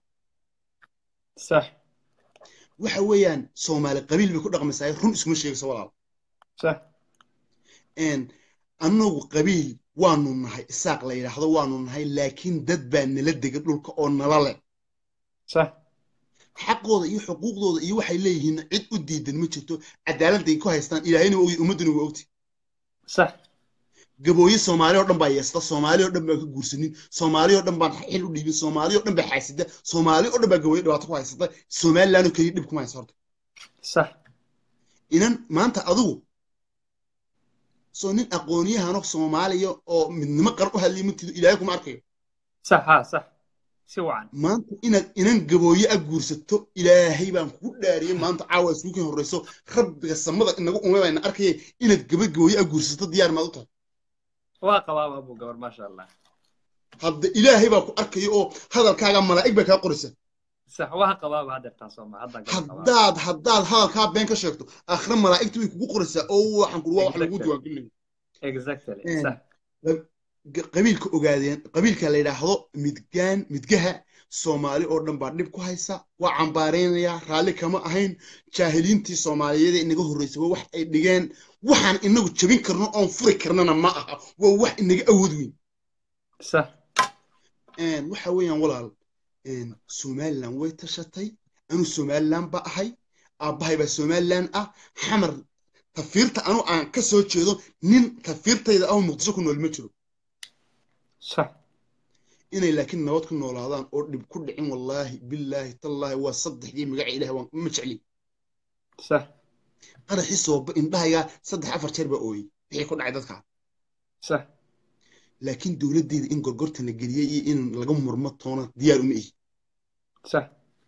صح waxa weeyaan Soomaali qabiil bay ku dhaqmaysaa run isma sheegayso walaal صح een annagu qabiil waanu nahay isaaq la yiraahdo waanu nahay laakiin dad baa nala dega dhulka oo nala leh صح xaqooda iyo xuquuqdooda iyo waxay leeyihiin cid u diidan ma jirto cadaalad ay ku haystaan ilaahayna oo ummaduna waa ogti صح gabooyi Soomaali oo dhan baa yeesta Soomaali oo dhan baa ka guursanin Soomaali oo dhan baa xil u dhiibin Soomaali oo dhan baa xaasida Soomaali oo dhan baa gabooyi dhawaato ku haysata Soomaaliland oo kaliya dhib kuma haysto horta صح inan maanta adigu soo nin aqooniyahano Soomaaliya oo midnimo qar u hadlay mid ilaahay kuma arkayo صح ها صح si wacan maanta inaad inan gabooye a guursato ilaahay baan ku dhaariyay maanta caawa isku keen horeyso rabbiga samada inagu umayna arkay inaad gabagooye a guursato diyaar ma u tahay waa qabaaba abu gabar ma sha Allah hadda ilaahay baa ku arkay oo hadalkaaga malaa'ig baa ka qoraysa صح waa qabaaba hadda tan Soomaa hadda haddaad haddaad hadalka been ka sheegto aakhira malaa'igtu way kugu qoraysaa oo waxaan ku wax lagu diiwaangelin exactly صح qabiilka ogaadeen qabiilka la yiraahdo midgaan midgaha Soomaali oo dhan baa dhib ku haysa waa cambaareenaya raali kama ahayn jaahiliintii Soomaaliyeed inaga horeysay wax ay dhigeen waxaan inagu jabin karno oo furi karnana ma aha waa wax inaga awood weyn صح een waxa weeyaan walaal een Somaliland way tashatay anu Somaliland ba ahay aabahay ba Somaliland ah xamar tafiirta anu aan ka soo jeedo nin tafiirtayda oo muqdisho ku nool ma jiro صح inay laakiin nabad ku noolaadaan oo dhib ku dhicin wallahi billahi tallahi waa saddexdii magac ilaahay waan ma jecli صح qaraxi soo indhahayga saddex afar jeer ba ooyay wixii ku dhacay dadka صح laakiin dawladdeeda in gorgorta la geliyay iyo in laga murmo toona diyaar uma ihi صح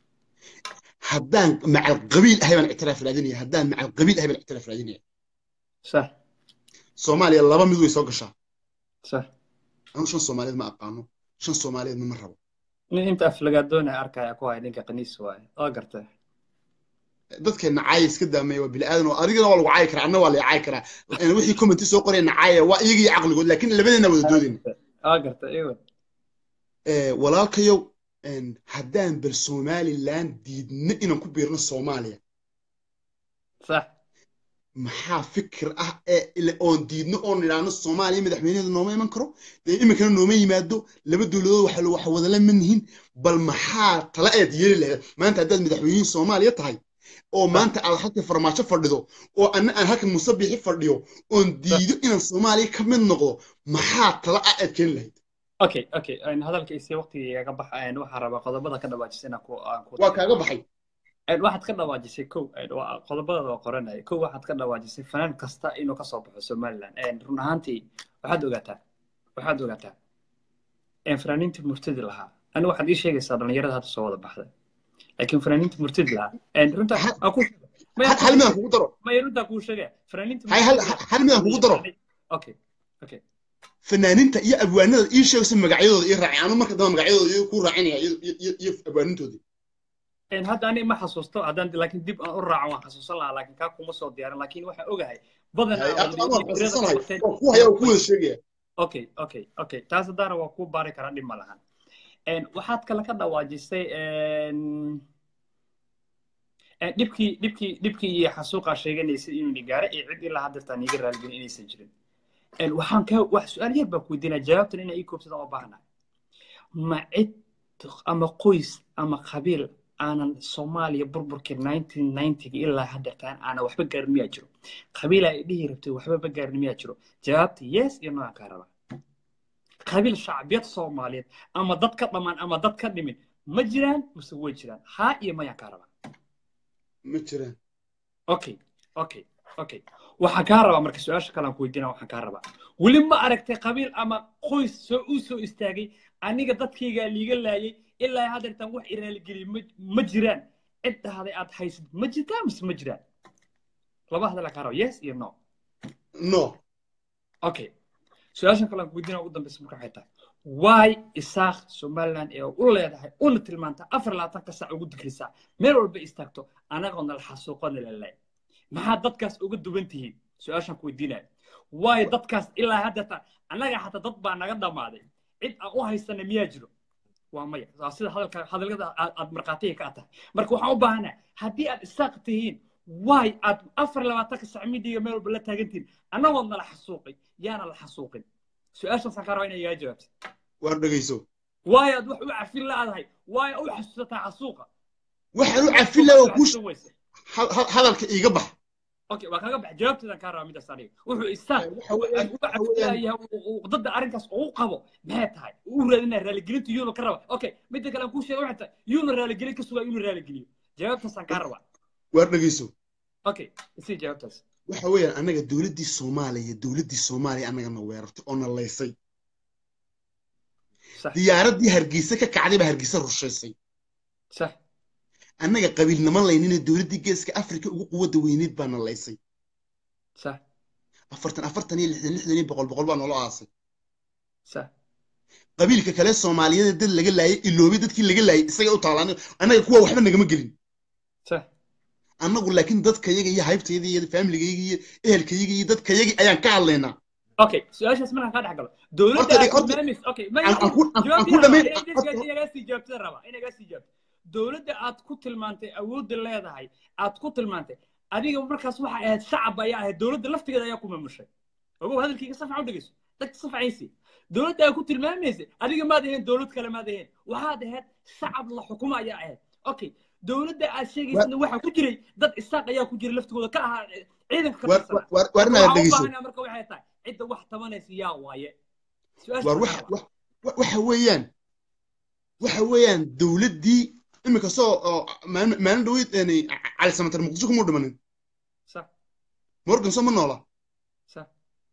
haddaan macal qabiil ahay baan ictiraaf raadinaya haddaan macal qabiil ahay baan ictiraaf raadinaya صح Soomaaliya laba mid way soo gashaa صح anu shan Soomaaliyeed ma aqaano shan Soomaaliyeed ma rabo nin inta aflagaadoona arkaya ku hay ninka qaniis waay oo gartay dadkeena caay iska daamay waa bil aadan oo adigana waa lagu caay karaa anna waa la caay karaa in wixii comment soo qoreen caay waa iyaga aqligood laakiin labadeena wada doodin oo gartay iyo ee walaalkayow een haddaan bal Somaliland diidna inaan ku biirno Soomaaliya صح maxaa fikir ah ee oon diidno oo niraano Soomaaliya madaxweynaha nooma iman karo ee imikana nooma yimaado laba dawladood waxa wax wada la manhiin bal maxaa tala eed yeeli lahayd maanta haddaad madaxweynaha Soomaaliya tahay oo maanta aad halka farmaajo fadhido oo anna aan halka musabixi fadhiyo oon diido inaan Soomaaliya ka mid noqdo maxaa tala eed keen lahayd okay okay aan hadalka isii waqtiga iga baxay waxa raba qodobada ka dhawaajisana ku aan ku waa kaaga baxay waxaad ka dhawaajisay kow qodobada waa qoranaya kow waxaad ka dhawaajisay fanaan kasta inuu ka soo baxo Somaliland run ahaantii waxaad ogaataa waxaad ogaataa in fanaaniinta murtidi lahaa aniga waxaad ii sheegaysaa dhalinyarada hadda soo wada baxday laakiin fanaaniinta murtidi lahaa runta aku hal midaan kugu daro ma runta kuu sheegaya fanaaniinta hay hal hal midaan kugu daro okay okay fanaaniinta iyo abwaanada ii sheegaysa magacyadooda ii raacay anu marka daba magacyadooda iyo ku raacinaya iyo abwaanintoodii إن هذا أنا ما حسوسته هذا لكن دب أقرع ما حسوس الله لكن كاكو مصور ديار لكن واحد أوجه بدنا هو هي وكل شيء أوكي أوكي أوكي تاس دار وكو بارك راني ملهن إن واحد كلا كذا واجسي إن دبكي دبكي دبكي حسوق عشان ينسي ينجار يعد إلى هذا الثاني يقرأ الجن إني سجل إن وحن كه واحد سؤال يبقى كودينا جوابت إن إيكوب تدعو بعنا ما عد أما قيس أما خبير أنا Soomaaliya burburkii nineteen ninety ilaa hadda taan ana waxba gaarmiya jiro qabiil ay dhigi rabtay waxba ba gaarmiya jiro jawaabta yes iyo ma ka raba qabiil shacbiyad Soomaaliyeed ama dad ka dhamaan ama dad ka dhimin ma jiraan mise way jiraan ha iyo ma ka raba ma jiraan okay okay okay waxa ka raba marka su'aasha kale aan ku weydiina waxa ka raba wali ma aragtay qabiil ama qoys soo u soo istaagay aniga dadkayga liiga laayay ilaa hadda wax iraal geli ma jiraan cid hada aad haysid ma jirtaa mise ma jiraan laba hadal ka raaw yes iyo no no okay su'aashan kale ku weydiina ugu dambaysa marka waxay tahay why isaaq Somaliland ee u leedahay una tilmaanta afar iyo labaatan ka saac ugu digrisa meel walba istaagto anagoon la xasuuqan leeyahay maxaa dadkaas uga duwan tihiin su'aashan ku weydiinaa why dadkaas ilaa hadda anaga xataa dad baa naga dhamaaday cid aan u haysana miyaa jiro ومايا سيدا هذا هذا أد مرقاتيه كأته مرك وحنا بهنا هدي أد استقتين واي أد أفر لما تك سعمي دي يميل بلا تاجنتين أنا والله الحسوقي يا أنا الحسوقي سؤال شو سكر وين يا جواب ورد جيسو واي أد وح عفيل لا هاي واي أو حسوسة حسوقة وحنا عفيل لا وكوش هذا يقبح اوكي waa kaga bax jawaabtada ka raamida sariig wuxuu istaan ضد arrinkaas uu qabo maxay tahay uu raadinaa raali gelinta yuuna ka raba okay mid kale ku sheegay waxa yuuna raali gelin ka sugaa yuuna raali geliyo jawaabtaas aan ka raba war dhageyso okay isi jawaabtaas waxa weeyaan anaga dawladii Soomaaliya dawladii Soomaaliya anaga na weerartay oo na leysay diyaaradii Hargeysa ka kacday ba Hargeysa rushaysay sax annaga qabiilnimo laynina dawladii geeska Afrika ugu quwada weyneed baa na leysay sax afartan afartan iyo lixdan lixdan iyo boqol boqol baa nolo aasay sax qabiilka kale Soomaaliyeed dad laga laayay iloobi dadkii laga laayay isaga u taalaan annaga kuwa waxba nagama gelin sax annagu laakiin dadka iyaga iyo haybtayda iyo family-gayga iyo ehelkayga iyo dadka iyaga ayaan ka hadlaynaa okay su'aashaas markaan ka dhaxgalo dawladda barnaamij okay ma aan ku aan ku dhameyn inaga sii jawaabtada raba inaga sii jawaab dawladda aad ku tilmaantay awoodda leedahay aad ku tilmaantay adiga markaas waxa ahayd shacab ayaa ahayd dawladda laftigeeda ayaa ku maamushay ogow hadalkayga safca u dhageyso dadka safcaysi dawladda ay ku tilmaamaysay adiga maad ahayn dawlad kale maad ahayn waxaad ahayd shacab la xukumo ayaa ahayd okay dawladda aad sheegaysay waxa ku jiray dad isaaq ayaa ku jiray laftigooda ka ahaa ciidanka ka tirsan warna dhageyso marka waxay tahay cidda wax tabanaysa yaa waaye war waxa waxa weeyaan waxa weeyaan dawladdii imika soo maalin dhaweyd yani cali samatar muqdisho kuma dhimanin صح morgan soo ma noola صح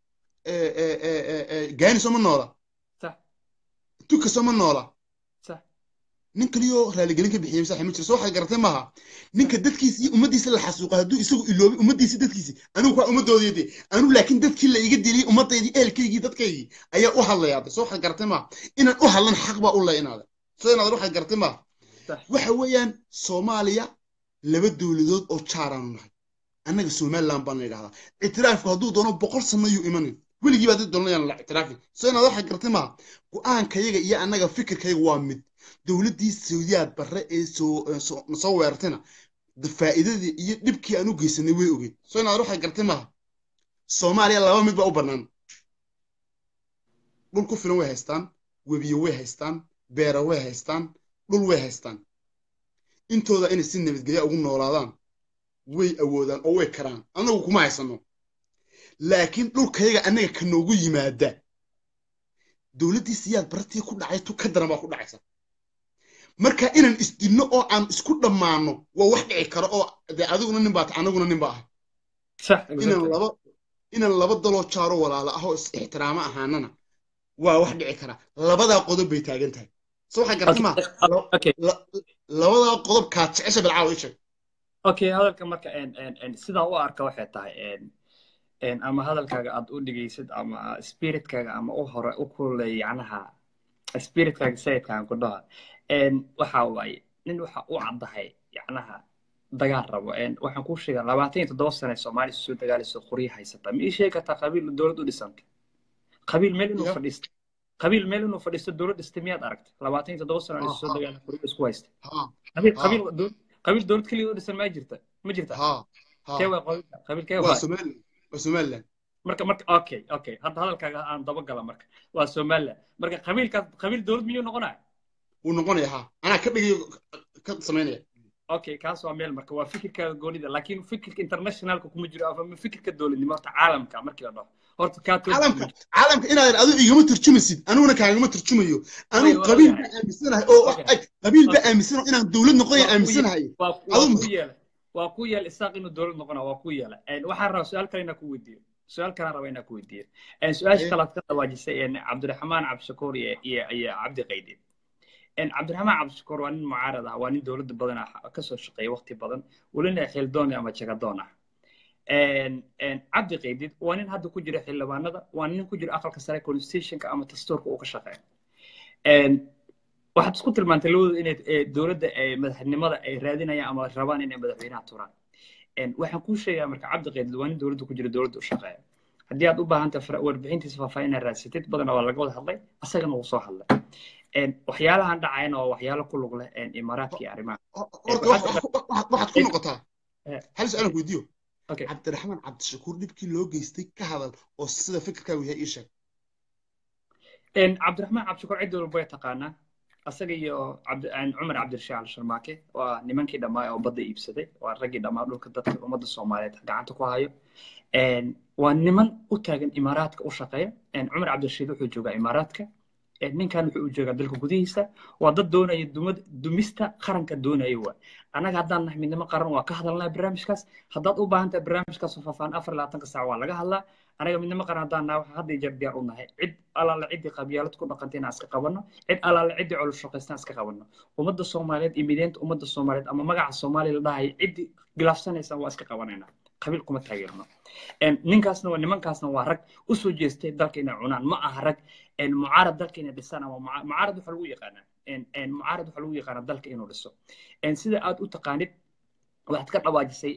gaani soo ma noola صح tuka soo ma noola صح nin kaliyo raaligelin ka bixiyay sax ma jiro soo waxa garatay maaha ninka dadkiisa iyo ummadiisa la xasuuqa haduu isagu iloobi ummadiisa dadkiisa anigu waa ummadoodii anigu laakiin dadkii la iga dilay ummadeedii eelkaygii dadkaygii ayaa u hadlayaa soo waxa garatay maaha inaan u hadlan xaq baa u leeynaada soo inaad waxa garatay maaha waxa weeyaan Soomaaliya laba dawladood oo jaaran nahay annaga Somaliland baan leeyahay itiraafku haduu doono boqol sano yu imanin weligii baad doonayaan la itiraafi soo inaad waxa gartay ma go'aankayaga iyo annaga fikirkayga waa mid dawladii Saudiyaad barre ee soo soo weerartayna faa'iidadii iyo dhibkii aanu geysanay way ogeed soo inaad waxa gartay ma Soomaaliya laba mid ba u banaan dhul ku filan way haystaan webiyo way haystaan beero way haystaan dhul way haystaan intooda inay si nabadgelyo ugu noolaadaan way awoodaan oo way karaan anagu kuma haysano laakiin dhulkayaga anaga ka noogu yimaada dawladii siyaad bartii ku dhacay tu ka daran baa ku dhacaysa marka inaan isdilno oo aan isku dhammaano waa wax dhici karo oo dee adiguna nin baa anaguna nin baa ah inaan laba inaan laba daloo jaaro walaala ah oo is ixtiraamo ahaanana waa wax dhici kara labadaa qodob bay taagan tahay so waxaa garta ma labadaa qodob kaa jecesha bilcaaw isheeg okay hadalka marka sidaa u arka waxay tahay ama hadalkaaga aad u dhigaysid ama spiritkaaga ama u hore u kulay yacnaha spiritkaaga sayidkaan ku dhaha waxa waaye nin waxa u caddahay yacnaha dagaal rabo waxaan kuu sheegaa labaatan iyo toddoba sane soomaaliya soo dagaalayso qoryo haysata ma ii sheegi kartaa qabiil dowlad u dhisantay qabiil meel inuu fadhiisto qabiil meel inuu fadhiisto dowlad dhistay miyaad aragtay labaatan iyo toddoba sane soo dagaalay qoryo isku haystay qabiil qabiil qabiil dowlad keliya u dhisan ma jirta ma jirta kee waa qabiil kee waa Somaliland marka marka okay okay hadda hadalkaaga aan daba gala marka waa Somaliland marka qabiilka qabiil dowlad miyuu noqonaa uu noqonaya ha ana ka dhigayo ka sameynaya okay kaas waa meel marka waa fikirka goonida laakiin fikirka internationalka kuma jiro ama fikirka dowladnimo ta caalamka markii la dhaho horta ka caalamka caalamka inaad adigu igama turjumaysid aniguna kaagama turjumayo anigu qabiil ba aaminsanahay oo qabiil ba aaminsanahay inaan dowlad noqonayo aaminsanahay adigu yeela waa ku yeel isaaq inuu dowlad noqonaa waa ku yeela waxaan rabaa su-aal kale inaan ku weydiiyo su-aal kale rabaa inaan ku weydiiyo su-aasha kale aad ka dhawaajisay cabdiraxmaan cabdishakuur iyo iyo cabdi qaydi cabdiraxmaan cabdishakuur waa nin mucaarad ah waa nin dowladda badan ah kasoo shaqeeya waqti badan welina xildoon ama jagadoon ah cabdi qaydid waa nin hadda ku jira xildhibaanada waa nin ku jira aqalka sare constitutionka ama dastuurka uu ka shaqeeya waxaad isku tilmaantay labadooda inay dowladda madaxnimada ay raadinayaan ama rabaan inay madaxweynaha turaan waxaan kuu sheegaa marka cabdi qaydid waa nin dowladda ku jira dowladda u shaqeeya haddii aad u baahantahay warbixintiisa faahfaahin inaad raadsatid badanaa waa laga wada hadlay asagana wuu soo hadlay waxyaalahan dhacayana waa waxyaalo ku lug leh imaaraadka iyo arrimaha waxaad ku noqotaa hal su-aalan weydiiyo cabdiraxmaan cabdishakuur dhibkii loo geystay ka hadal oo sida fikirkaagu yahay ii sheeg cabdiraxmaan cabdishakuur cid walba way taqaanaa asaga iyo cumar cabdirashiid al sharmaake waa nimankii dhammaa oo badda iibsaday waa raggii dhammaa dhulka dadka ummadda soomaaliyeed gacanta ku hayo waa niman u taagan imaaraadka u shaqeeya cumar cabdirashiid wuxuu joogaa imaaraadka ninkan wuxuu u joogaa dalka gudihiisa waa dad doonaya dumista qaranka doonaya waa annaga haddaan nahay midnimo qaran waa ka hadalnaa barnaamijkaas haddaad u baahan tahay barnaamijkaas oo faahfaahin afar labaatanka saac waa laga hadlaa anaga midnimo qaran haddaan nahay waxaa hadda jeer diyaar u nahay cid alaala ciddii qabyaalad ku dhaqantay inaan iska qabanno cid alaala ciddii culus shaqaystaan iska qabanno ummadda soomaaliyeed iyo mideynta ummadda soomaaliyeed ama magaca soomaaliya la dhahayo ciddii gilaafsanaysa waa iska qabanaynaa qabiil kuma taageerno ninkaasna waa nimankaasna waa rag u soo jeestay dalka inay cunaan ma aha rag mucaarad dalka inay dhisaan ama mucaarad waxa lagu yaqaanaa mucaarad waxa lagu yaqaanaa dalka inuu dhiso sida aad u taqaanid waxaad ka dhawaajisay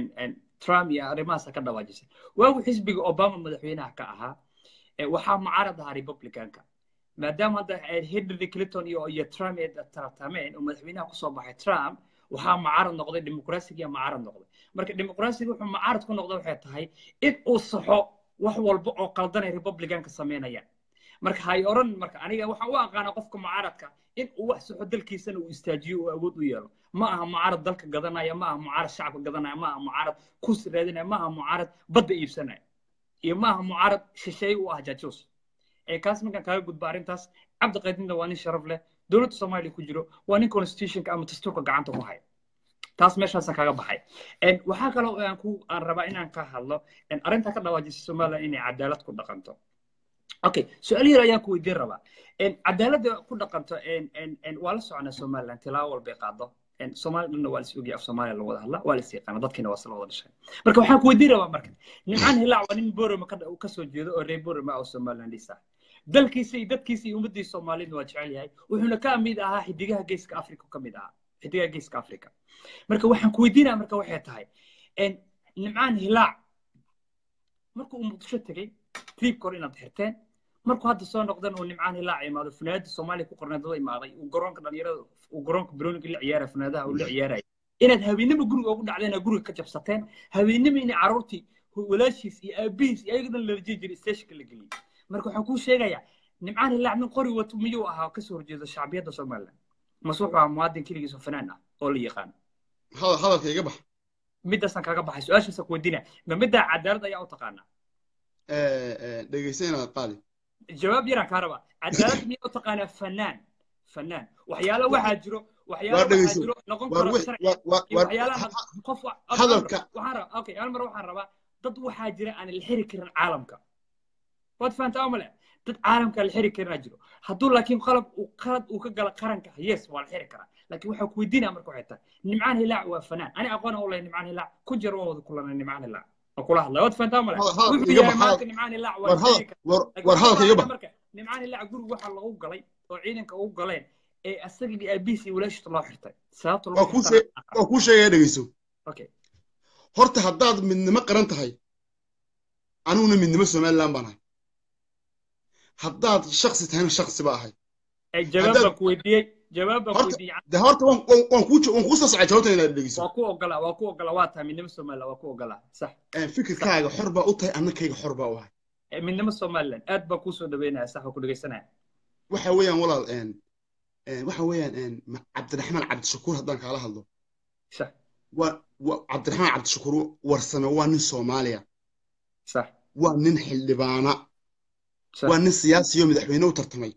trump iyo arrimahaasa ka dhawaajisay waagu xisbiga obama madaxweynaha ka ahaa waxaa mucaarad ahaa republicanka maadaama hadda hillary clinton iyo iyo trump ay tartameen oo madaxweynaha kusoo baxay trump waxaa mucaarad noqday dimuqraasiga iyo mucaarad noqday marka dimuqraasiga wuxuu mucaarad ku noqday waxay tahay in uu saxo wax walba oo qaldanay republicanka sameynayaan marka hay oran marka aniga waxaan u aqaanaa qofka mucaaradka in uu wax saxo dalkiisana uu istaajiyo oo awood u yeelo ma aha mucaarad dalka gadanaya ma aha mucaarad shacabka gadanaya ma aha mucaarad kursi raadinaya ma aha mucaarad badda iibsanaya iyo ma aha mucaarad shisheeye u ah jaajuus kaas markaan kaaga gudba arrintaas cabdi qaydinna waa nin sharaf leh dowladda soomaaliya ku jiro waa nin constitutionka ama dastuurka gacanta ku haya taas meeshaasaan kaga baxay waxaa kaloo aan ku aan rabaa inaan ka hadlo arrintaa ka dhawaajisa somaliland inay cadaalad ku dhaqanto okay su-aal yar ayaan ku weydiin rabaa cadaaladda ku dhaqanto waa la soconaa somaliland tilaabo walbay qaado soomaali dhanna waa la is ogyahay af soomaaliya lagu wada hadlaa waa la is yaqaana dadkiina waa isla wada dhashay marka waxaan ku weydiin rabaa marka nimcaan hilaac waa nin boroma ka soo jeedo oo reer boroma oo somalilandis ah dalkiisa iyo dadkiisa iyo ummaddiisa soomaaliyeed waa jecel yahay wuxuuna ka mid ahaa xidigaha geeska afrika ka mid ahaa xidigaha geeska afrika marka waxaan ku weydiinaya marka waxay tahay nimcaan hilaac markuu uu muqdisho tegey triibka hor inaad xirteen markuu hadda soo noqdan uu nimcaan hilaac imaado funaanada soomaaliya ku qorneed dada imaaday uu garoonka dhalinyarada uu garoonka barooninka la ciyaaraya funaadaha uu la ciyaaraya inaad habeennimo guriga ugu dhacdeen oo guriga ka jabsateen habeennimo inay carruurtii walaashiis iyo aabihiis iyo ayaga dhan la rajay jiray stationka la geliyey marka waxaan kuu sheegayaa nimcaan hilaac nin qori wato miyuu ahaa kasoo horjeedo shacbiyadda somaliland mase wuxuu ahaa muwaadin keligiis oo fanaan ah oo la yaqaan hadalka iga bax midaasaan kaga baxay su-aashaasa ku weydiinaya ma middaa cadaalad ayaa u taqaanaa dhegeysayna qaali jawaab yaraan kaa rabaa cadaalad miyaa u taqaanaa fanaan fanaan waxyaalo waxaa jiro waxyaalo waxaa jiro noqon karo sharci waxyaalaha qof hadalka waxaan rabaa okay hal mar waxaan rabaa dad waxaa jira aan la xiri karin caalamka waad fahantaa ama le dad caalamka la xiri karin jiro hadduu laakiin qalab uu qalad uu ka gala qaranka yes waa la xiri karaa laakiin waxaa ku weydiinaa marka waxay tahay nimcaan hilaac waa fanaan ani aqoon u leeyahay nimcaan hilaac ku jir waa wada kulanay nimcaan hilaac وكل هذا واد فانت امر wuxuu yahay maanta nimcaan ilaa war hadalka iga bax nimcaan ilaa guriga waxa lagu galay oo ciidanka ugu galeen ee asagii abc walaashta loo xirtay sababta loo xirtay oo ku sheegay dhageyso okay horta haddaad midnimo qaran tahay anuna midnimo Soomaaliland baan ahay haddaad shakhsi tahayna shakhsi ba ahay ay jawaab ku weydiiyay jawaab ku weydiiyay de horta waan waan ku waan ku soo socday jawaabta inaad dhageyso waa ku ogala waa ku ogala waa tahay midnimo Soomaaliland waa ku ogala sax ee fikirkaaga xor baa u tahay annakayga xor baa u ahay ee midnimo Soomaaliland aad baa ku soo dhaweynaya sax ku dhageysanaya waxa weeyaan walaal een een waxa weeyaan een Cabdiraxmaan Cabdishakuur haddaan kala hadlo sax waa Cabdiraxmaan Cabdishakuur warsame waa nin Soomaaliya sax waa nin xildhibaana waa nin siyaasi iyo madaxweyne u tartamay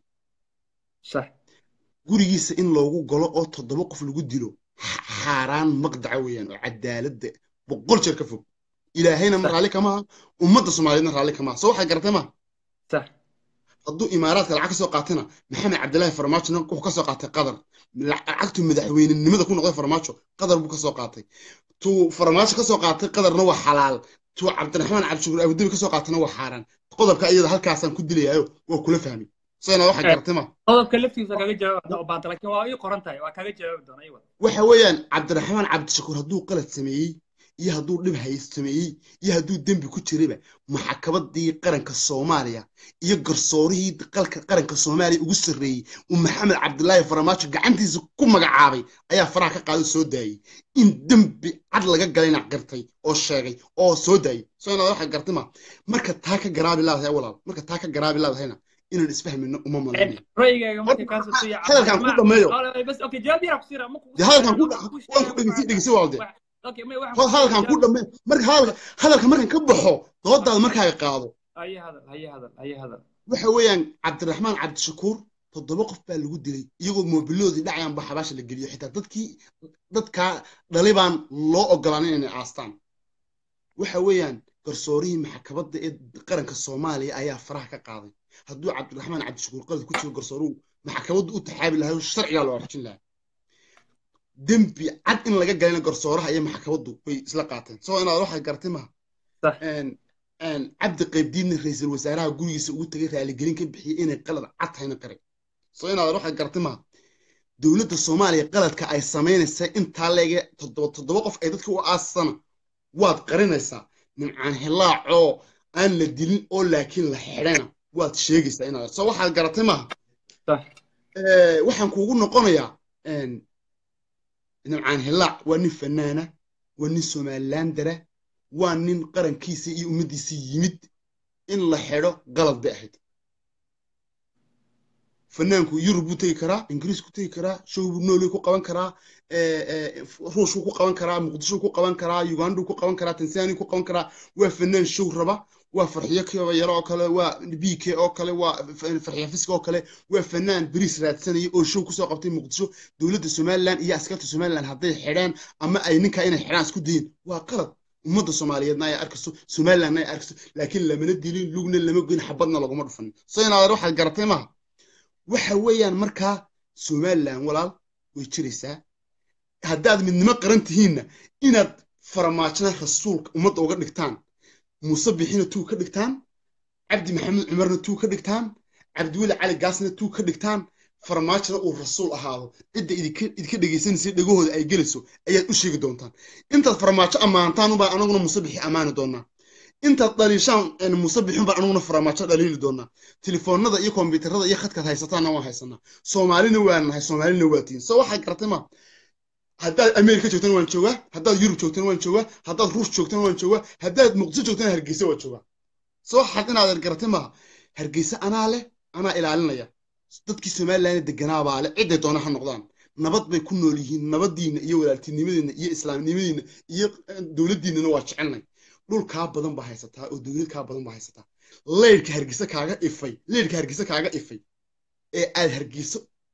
sax gurigiisa in loogu galo oo toddoba qof lagu dilo xaaraan maqdaca weeyaan oo cadaaladda boqol jeer ka fog ilaahayna raali kama ummadda Soomaaliyeedna raali kama soo waxa gartay ma sax hadduu imaaraadka lacag ka soo qaatana maxamed cabdilaahi farmaajo wuxuu ka soo qaatay qadar lacagtu madaxweynenimada ku noqday farmaajo qadar buu ka soo qaatay tuu farmaajo ka soo qaatay qadarna waa xalaal tuu cabdiraxmaan cabdishakuur abudabi ka soo qaatana waa xaaraan qodobka iyada halkaasaan ku dilayayo waa kula fahmay sayna waxa gartay ma qodobka laftiisa kaga jawaab oo baad laakiin waa ay qoran tahay waa kaga jawaab doonay wada waxa weeyaan Cabdiraxmaan Cabdishakuur hadduu qalad sameeyay iyo hadduu dhib haystameeyay iyo hadduu dambi ku jirayba maxkamadii qaranka Soomaaliya iyo garsoorihii qalka qaranka Soomaaliya ugu sareeyay uu Maxamed Cabdilaahi Farmaajo gacantiisa ku magacaabay ayaa faraha ka qaaday soo daayay in dambi cad laga galayna qirtay oo sheegay oo soo daayay sayna waxa gartay ma marka taa ka garaabi lahayd walaal marka taa ka garaabi lahaydna inaan isfahmino uma malayn rayigaaga marka kaas soo yaacay hadalkan ku dhameeyo bas okay jawaab yar ku sira ma ku hadalkan ku waan ku dhigisi dhigisi walde okay may waxa hadalkan ku dhameeyo marka hadalka hadalka markan ka baxo doodaad markaa qaado ay hadal ay hadal ay hadal waxa weeyaan Cabdiraxmaan Cabdishakuur toddoba qof baa lagu dilay iyagoo moobiloodii dhacayaan ba xabaasha la geliyo xitaa dadkii dadka dhalibaan loo ogolaanin inay aastaan waxa weeyaan garsoorihii maxkamadda ee qaranka Soomaaliya ayaa faraha ka qaaday hadduu Cabdiraxmaan Cabdishakuur qalad ku jiro garsooruhu maxkamaddu u taxaabi lahayd sharciga loo rajin lahaa dambi cad in laga galina garsooraha iyo maxkamaddu way isla qaateen soo inaad waxa gartay ma sax een een Cabdi Qaybdiin ra'iisul wasaaraha gurigiisa ugu tagay raali gelin ka bixiyay inay qalad cad hayna qaray soo inaad waxa gartay ma dawladda Soomaaliya qaladka ay sameynaysaa inta leege toddoba toddoba qof ay dadka u aasana waad qarinaysaa nimcaan hilaaco aan la dilin oo laakiin la xidhayna waad sheegaysaa inaad soo waxaad garatay ma sax ee waxaan kuugu noqonayaa een nimcaan hilaac waa nin fanaana waa nin Somalilandera waa nin qarankiisa iyo ummadiisa yimid in la xidho qalad bay ahayd fanaanku Yurub buu tagi karaa Ingiriis ku tagi karaa show buu noolay ku qaban karaa ee Ruush ku qaban karaa Muqdisho ku qaban karaa Uganda ku qaban karaa Tanzania ku qaban karaa waa fanaan show raba waa farxiyo kaba yar oo kale waa B K oo kale waa farxiyo fiska oo kale waa fanaan bariis raadsanay oo show ku soo qabtay Muqdisho dawladda Soomaaliland iyo askarta Soomaaliland hadday xidhaan ama ay ninka inay xidhaan isku dayeen waa qalad ummadda Soomaaliyeedna ay arkayso Soomaaliland ay arkayso laakiin lamana dilin lugna lama goyn xabadna laguma dhufan soo inaad waxa garatay ma waxa weeyaan markaa Soomaaliland walaal way jiraysaa haddaad midnimo qaran tihiinna inaad farmaajada rasuulka ummadda uga dhigtaan Muuse Bixina tuu ka dhigtaan Cabdi Maxamed Cumarna tuu ka dhigtaan Cabdi Wali Cali Gaasna tuu ka dhigtaan farmaajada uu rasuul ahaado cidda idinka idinka dhageysanaysa dhagahooda ay gelayso ayaad u sheegi doontaan intaad farmaajo amaantaan baa anaguna Muuse Bixi amaani doonaa intaad dhaliishaan in Muuse Bixin baa anaguna farmaajo dhaliili doonaa telefoonada iyo kombiyuutarada iyo khadka haysataana waan haysanaa Soomaalina waan nahay Soomaalina waatiin soo waxa gartay ma haddaad Amerika joogtaan waan joogaa haddaad Yurub joogtaan waan joogaa haddaad Ruush joogtaan waan joogaa haddaad Muqdisho joogtaan Hargeysa waan joogaa soo xaq inaad gartay ma Hargeysa anaa leh anaa ilaalinaya dadkii Soomaaliland deganaa baa leh cid ay doona ha noqdaan nabad bay ku nool yihiin nabadiina iyo walaaltinimadiina iyo islaamnimadiina iyo dawladdiina waa jecelnay dhul ka badan baa haysataa oo dawlad ka badan baa haysataa leerka Hargeysa kaaga ifay leerka Hargeysa kaaga ifay ee aad Hargeysa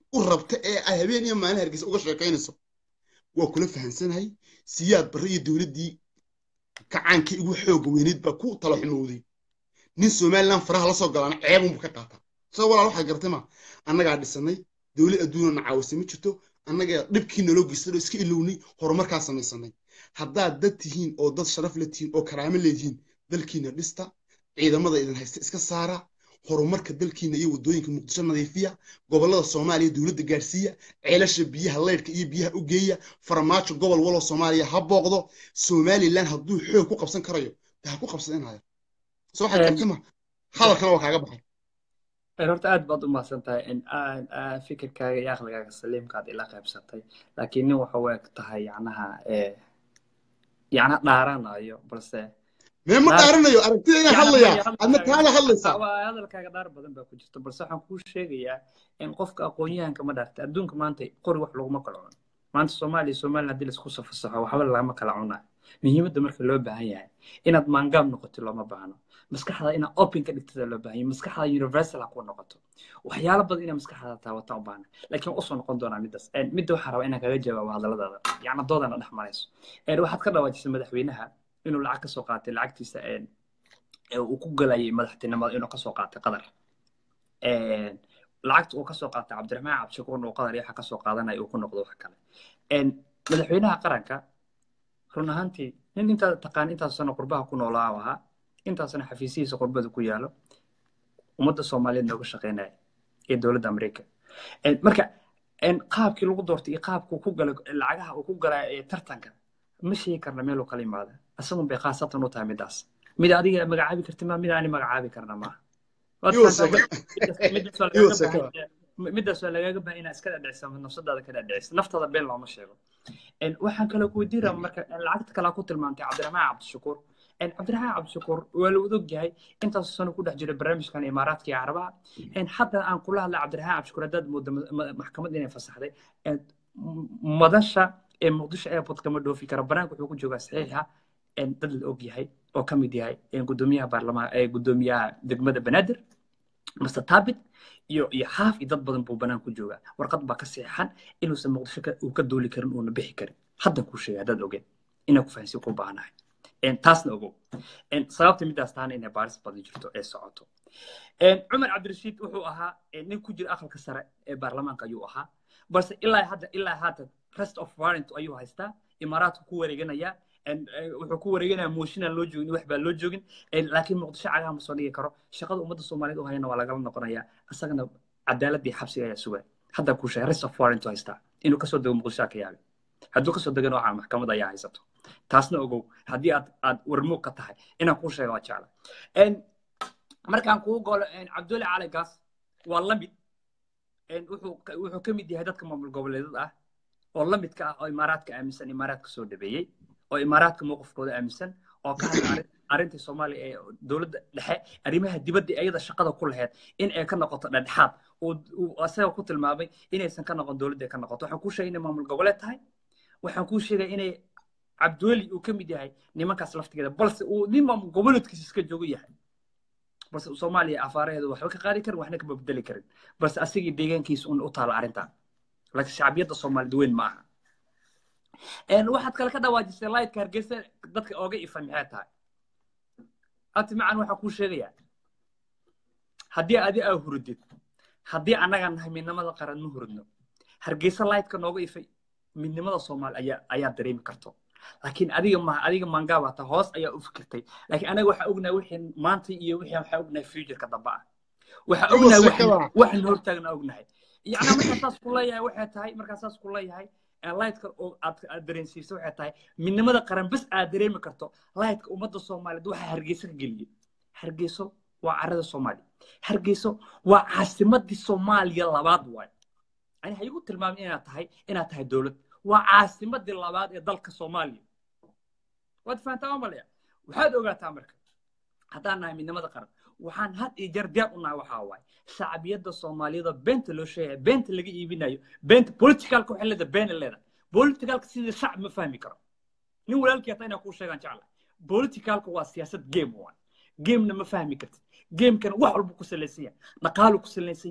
u rabta ee ay habeen iyo maalin hargeysa uga sheekaynayso waa kula fahansanahay siyaad barre iyo dowladdii kacaankii ugu xooga weyneyd baa ku talo xumowday nin somaliland faraha la soo galaana ceebunbu ka qaataa soo walaal waxaad gartay ma annagaa dhisanay dowlad adduunana caawisa ma jirto annaga dhibkii naloo geystay iska ilownay horumarkaa samaysanay haddaad dad tihiin oo dad sharaf la tihiin oo karaamo leedihiin dalkiina dhista ciidamada idin haysta iska saara horumarka dalkiina iyo waddooyinka muqdisho nadiifiya gobollada soomaaliya dowladda gaarsiiya ceelasha biyaha leydhka iyo biyaha u geeya farmaajo gobol waloo soomaaliya ha booqdo somaliland hadduu xoog ku qabsan karayo de ha ku qabsadeen haya soo waxaad gartay ma hadalkana waa kaaga baxay horta aad baad u mahadsan tahay in aad fikirkaaga iyo aqligaaga saliimkaad ila qaybsatay laakiin nin waxa u eg tahay yacnaha yacnaha dhaaranayo balse mee ma dhaaranayo aragtida inaan hadlayaa adna taada hadlaysaa hadalkaaga dhaar badan baa ku jirta balse waxaan kuu sheegayaa in qofka aqoon-yahanka ma dhaartay adduunka maanta qori wax laguma kala cuno maanta soomaaliya somaliland haddii laisku safasaxo waxba lagama kala cunayo muhiimadda marka loo baahan yahay inaad maangaab noqoto looma baahno maskaxda inaad open ka dhigtada loo baahan yahay maskaxda universal ha ku noqoto waxyaalo badan inaad maskaxda taawataan u baahna laakiin usoo noqon doonaa middaas midda waxaan rabaa inaan kaga jawaabo hadalladaada yacni doodana dhex marayso waxaad ka dhawaajisay madaxweynaha inuu lacag ka soo qaatay lacagtiisa uu ku galayay madaxtinimada inuu ka soo qaatay qadar lacagta uu ka soo qaatay cabdiraxmaan cabdishakuurna uu qadar yaxa ka soo qaadanaya uu ku noqdo wax kale madaxweynaha qaranka run ahaantii nin intaa taqaan intaas sano qurbaha ku noolaa ahaa intaasna xafiisihiisa qurbada ku yaalo ummadda soomaaliyeed nooga shaqeynaya ee dowladda amerika marka qaabkii lagu doortay iyo qaabkuu ku galay lacagaha uu ku galay ee tartanka ma sheegi karna meel uu kala yimaada isagun bay khaasatan u tahay middaas mid adiga magacaabi karti ma mid aani magacaabi karna maaha middaas waa lagaaga baahan inaad iska dhadhicisa nafsadaada ka dhadhicisa naftaada been looma sheego waxaan kaloo ku weydiin rabaa marka lacagta kalaa ku tilmaantay cabdiraxmaan cabdishakuur cabdiraxmaan cabdishakuur waa la odog yahay intaas sano ku dhex jira barnaamijkan imaaraadka iyo carabaha hadda aan kula hadlay cabdiraxmaan cabdishakuur haddaad moodo maxkamad inay fasaxday madasha ee muqdisho airport kama dhoofi kara banaanka wuxuu ku joogaa saxiixa dad la og yahay oo ka mid yahay gudoomiyaha baarlamaanka ee gudoomiyaha degmada banaadir mase taabit iyo iyo xaaf iyo dad badan buu banaan ku joogaa warqad baa ka saxiixan inuusan muqdisho uu ka dooli karin uuna bixi karin haddan kuu sheegay haddaad ogeen inaan ku fahansiin ku baahanahay taasna ogow sababta middaas tahana inay baaris badan jirto ee socoto cumar cabdirashiid wuxuu ahaa nin ku jira aqalka sare ee baarlamaanka ayuu ahaa balse ilaa hadda ilaa hadda rest of warrant ayuu haystaa imaaraadku ku wareeganaya wuxuu ku wareeganaya mooshinaan loo joogin wax baa loo joogin laakiin muqdisho cagaha ma soo dhigi karo shaqada ummadda soomaaliyeed u hayana waa lagala noqonaya isagana cadaaladii xabsiga ayaa sugaya hadda kuu sheegay rest of warrant u haystaa inuu kasoo dego muqdishoa ka yaabi hadduu kasoo degana waxaa maxkamad ayaa haysato taasna ogow haddii aad aad warmuug ka tahay inaan kuu sheega waa jecla markaan kugu golo cabdulle cali gaas waa la mid wuxuu ka mid yahay dadka maamul goboleedada ah oo la midka ah oo imaaraadka aaminsan imaaraadka soo dhabeeyey oo imaaraadka mowqifkooda aaminsan oo ka hadla arrintii soomaaliya ee dowladda dhexe arrimaha dibadda iyada shaqada ku lahayd in ay ka noqoto dhexdhexaad uu asaga ku tilmaamay inaysan ka noqon dowladda ay ka noqoto waxaan kuu sheegay inay maamul goboleed tahay waxaan kuu sheegay inay cabdiweli uu ka mid yahay nimankaas laftigeeda balse uu nin maamul goboleedkiisa iska joogo yahay balse soomaaliya afaaraheedu waxba ka qaadi karin waxna kama bedeli karin balse asigii deegaankiisa un u taala arrintan laakiin shacbiyadda soomaaliyed weyn ma aha waxaad kale ka dhawaajisay laydka hargeysa dadka ooga ifan maxay tahay ati macan waxaan kuu sheegayaa haddii adi aa hurdid haddii annaga nahay midnimada qaran ma hurdno hargeysa laydka nooga ifay midnimada soomaali ayaa ayaa dareemi karto laakiin adiga ma adiga mangaaba ta hoos ayaa u fikirtay laakiin anaga waxa ognahay wixii maanta iyo wixii waxa ognahay future-ka dambe ah waxa ognahay waxaan hortaagna ognahay yacni markaa saas ku leeyahay waxay tahay markaa saas ku leeyahay laydka oo aad dareensiiso waxay tahay midnimada qaran bas aad dareemi karto laydka ummadda soomaaliyeed waxaa hargeysa ka geliyey hargeyso waa carrada soomaaliya hargeyso waa caasimadii soomaaliya labaad waay ani ha igu tilmaamin inaad tahay inaad tahay dowlad waa caasimadii labaad ee dalka soomaaliya waad fahantaa ma malaya waxaad ogaataa marka haddaan nahay midnimada qaran waxaan had iyo jeer diyaar u nahay waxaa waaye shacbiyadda soomaaliyada beenta loo sheegaya beenta laga iibinayo beenta politicalka waxay leedahay beena leedahay politicalka sidii shacb ma fahmi karo nin walaalkii hataa inaan kuu sheegaan jecla politicalka waa siyaasad game waan gamena ma fahmi kartid gamekana wax walba ku salaysan yahay dhaqaalu ku salaysan yahay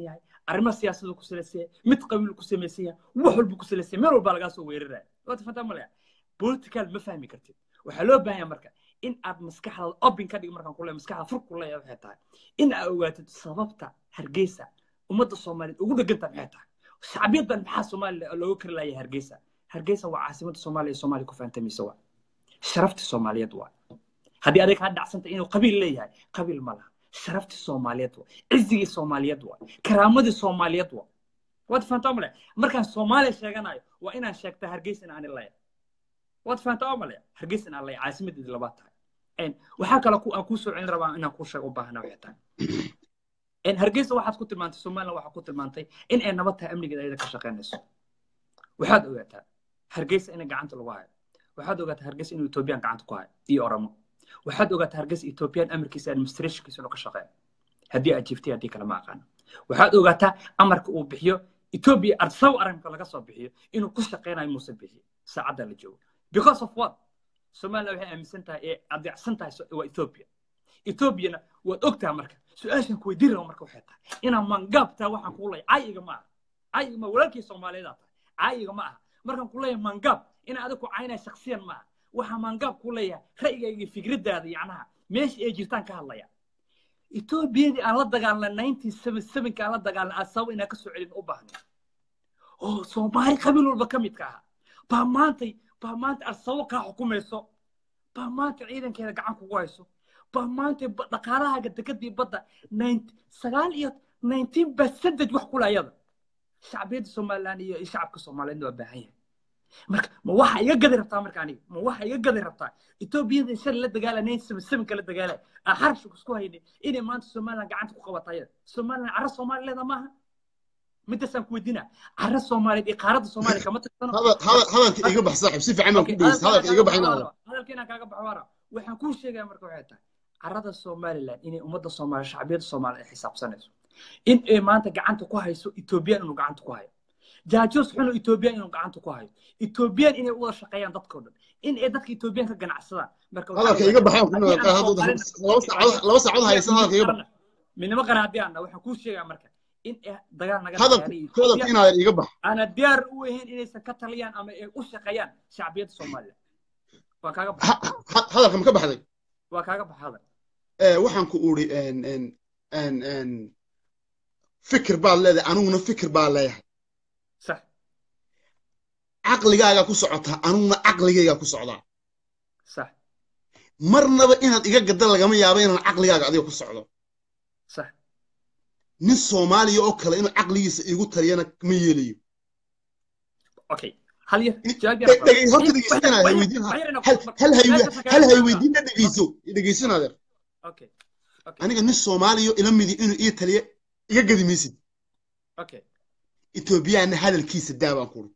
arrimo siyaasadeed ku salaysan mid qabiil ku samaysan wax walba ku salaysan meel walba laga soo weeraraa waad fahantaa ma leeyahay political ma fahmi kartid waxaa loo baahan yahay marka in aad maskaxda open ka dhig markaan ku leeyahay maskaxda fur ku leeyahay waxay tahay in aad ogaatid sababta Hargeysa ummadda Soomaaliyeed ugu dhaganta maxay tahay shacbiyadan maxaa Soomaaliya looga kari laayay Hargeysa Hargeysa waa caasimadda Soomaaliya Soomaaliya ku fahantamaysa waa sharafta Soomaaliyeed waa haddii adeeg ka dhacsanta inuu qabiil leeyahay qabiil ma laha sharafta Soomaaliyeed waa cizziga Soomaaliyeed waa karaamada Soomaaliyeed waa waad fahantaa ma leeyahay markaan Soomaaliya sheeganayo waa inaan sheegtaa Hargeysa in aan leeyahay waad fahantaa ma leeyahay Hargeysa in aan leeyahay caasimadda labaad tahay een waxa kale ku aan ku soo celin rabaa inaan ku sheego u baahna waxay tahay in Hargeysa waxaad ku tilmaantay Soomaaliya waxa ku tilmaantay in ay nabad tahay amnigeeda ay ka shaqeynayso waxaad ogaataa Hargeysa in gacanta lagu hayo waxaad ogaataa Hargeysa in Ethiopian gacanta ku hayo iyo Oromo waxaad ogaataa Hargeysa Ethiopian amarkiisa administrationkiisa inuu ka shaqeeyo haddii aad jiftay haddii kale ma aqaan waxaad ogaataa amarka uu bixiyo Ethiopia arsaw aranka laga soo bixiyo inuu ku shaqeynayo Muuse bixiyo saacada la joogo because of what Soomaaliya waxay aaminsan tahay ee adeecsan tahay waa Ethiopia Ethiopia waad ogtaa marka su'aashan ku weydiin rabo marka waxay tahay ina mangaabta waxaan ku leeyahay ayaga ma ayaga ma walaalkii Soomaaliyeed ah ayaga ma aha markaan ku leeyahay mangaab ina adiga ku caynay shakhsiyan ma waxa mangaab ku leeyahay ra'yigayga fikradaada yacnaha meesha ay jirtaan ka hadlaya Ethiopia aan la dagaalanay nineteen seventy-seven ka la dagaalanay asaw ina ka soo celin u baahnay oo Soomaali qabiil walba ka mid ka ah ba maanta ba maanta asaw ka xukumayso ba maanta ciidankeeda gacan ku hayso ba maanta dhaqaalaha dekadii badda nineteen percent wax ku laayada shacbiyada Soomaaliland iyo shacabka Soomaaliyeed waa baahan yahay marka ma waxa iga gadi rabtaa marka aniga ma waxa iga gadi rabtaa Ethiopia shal la dagaalanay seven kala dagaalay xarsh isku hayni inay maanta Soomaaliland gacanta ku qabatay Soomaaliland ara Soomaaliyeed maaha midda san ku weydiina ara Soomaaliyeed ee qaarada Soomaaliya kama tirsan hada hada hadalka iga bax saaxib si fiican ma ku dhigeysa hadalka iga baxina hadalkeena kaaga baxwara waxaan ku sheegay marka waxay tahay arada Soomaaliland inay ummadda Soomaaliya shacbiyada Soomaaliya ay xisaabsanayso in ay maanta gacanta ku hayso Ethiopia inuu gacanta ku hayo jaajus xunu Ethiopia inuu gacanta ku hayo Ethiopia inay u wada shaqeeyaan dadka dhan in ay dadka Ethiopia ka ganacsadaan marka hadalka iga baxaan ku nool qaadada laba saacad laba saacad haysan hadalka iga bax minima qanaadiyaana waxaan ku sheegay marka in dagaal naga hadalka hadalka inaad iga bax ana diyaar u ahayn inaysan ka taliyaan ama ay u shaqeeyaan shacbiyada Soomaaliya waa kaaga bax hadalka ma ka baxday waa kaaga baxday ee waxaan ku uri en en en en fikir baad leedahay anuguna fikir baa leeyahay sax aqligaaga ku socota anuguna aqligayga ku socdaa sax marnaba inaad iga gadan lagama yaabo inaan aqligaaga adiga ku socdo sax nin Soomaaliya oo kale inuu aqligiisa igu taliyana ma yeelayo okay hal yar jawaab horta dhageysana hay weydiin hal hay hal hay weydiin dhageyso dhageysana adeer okay aniga nin Soomaaliya ila midi inuu ii taliyo iga gadi maysid okay Ethiopian hadalkiisa daabaan ku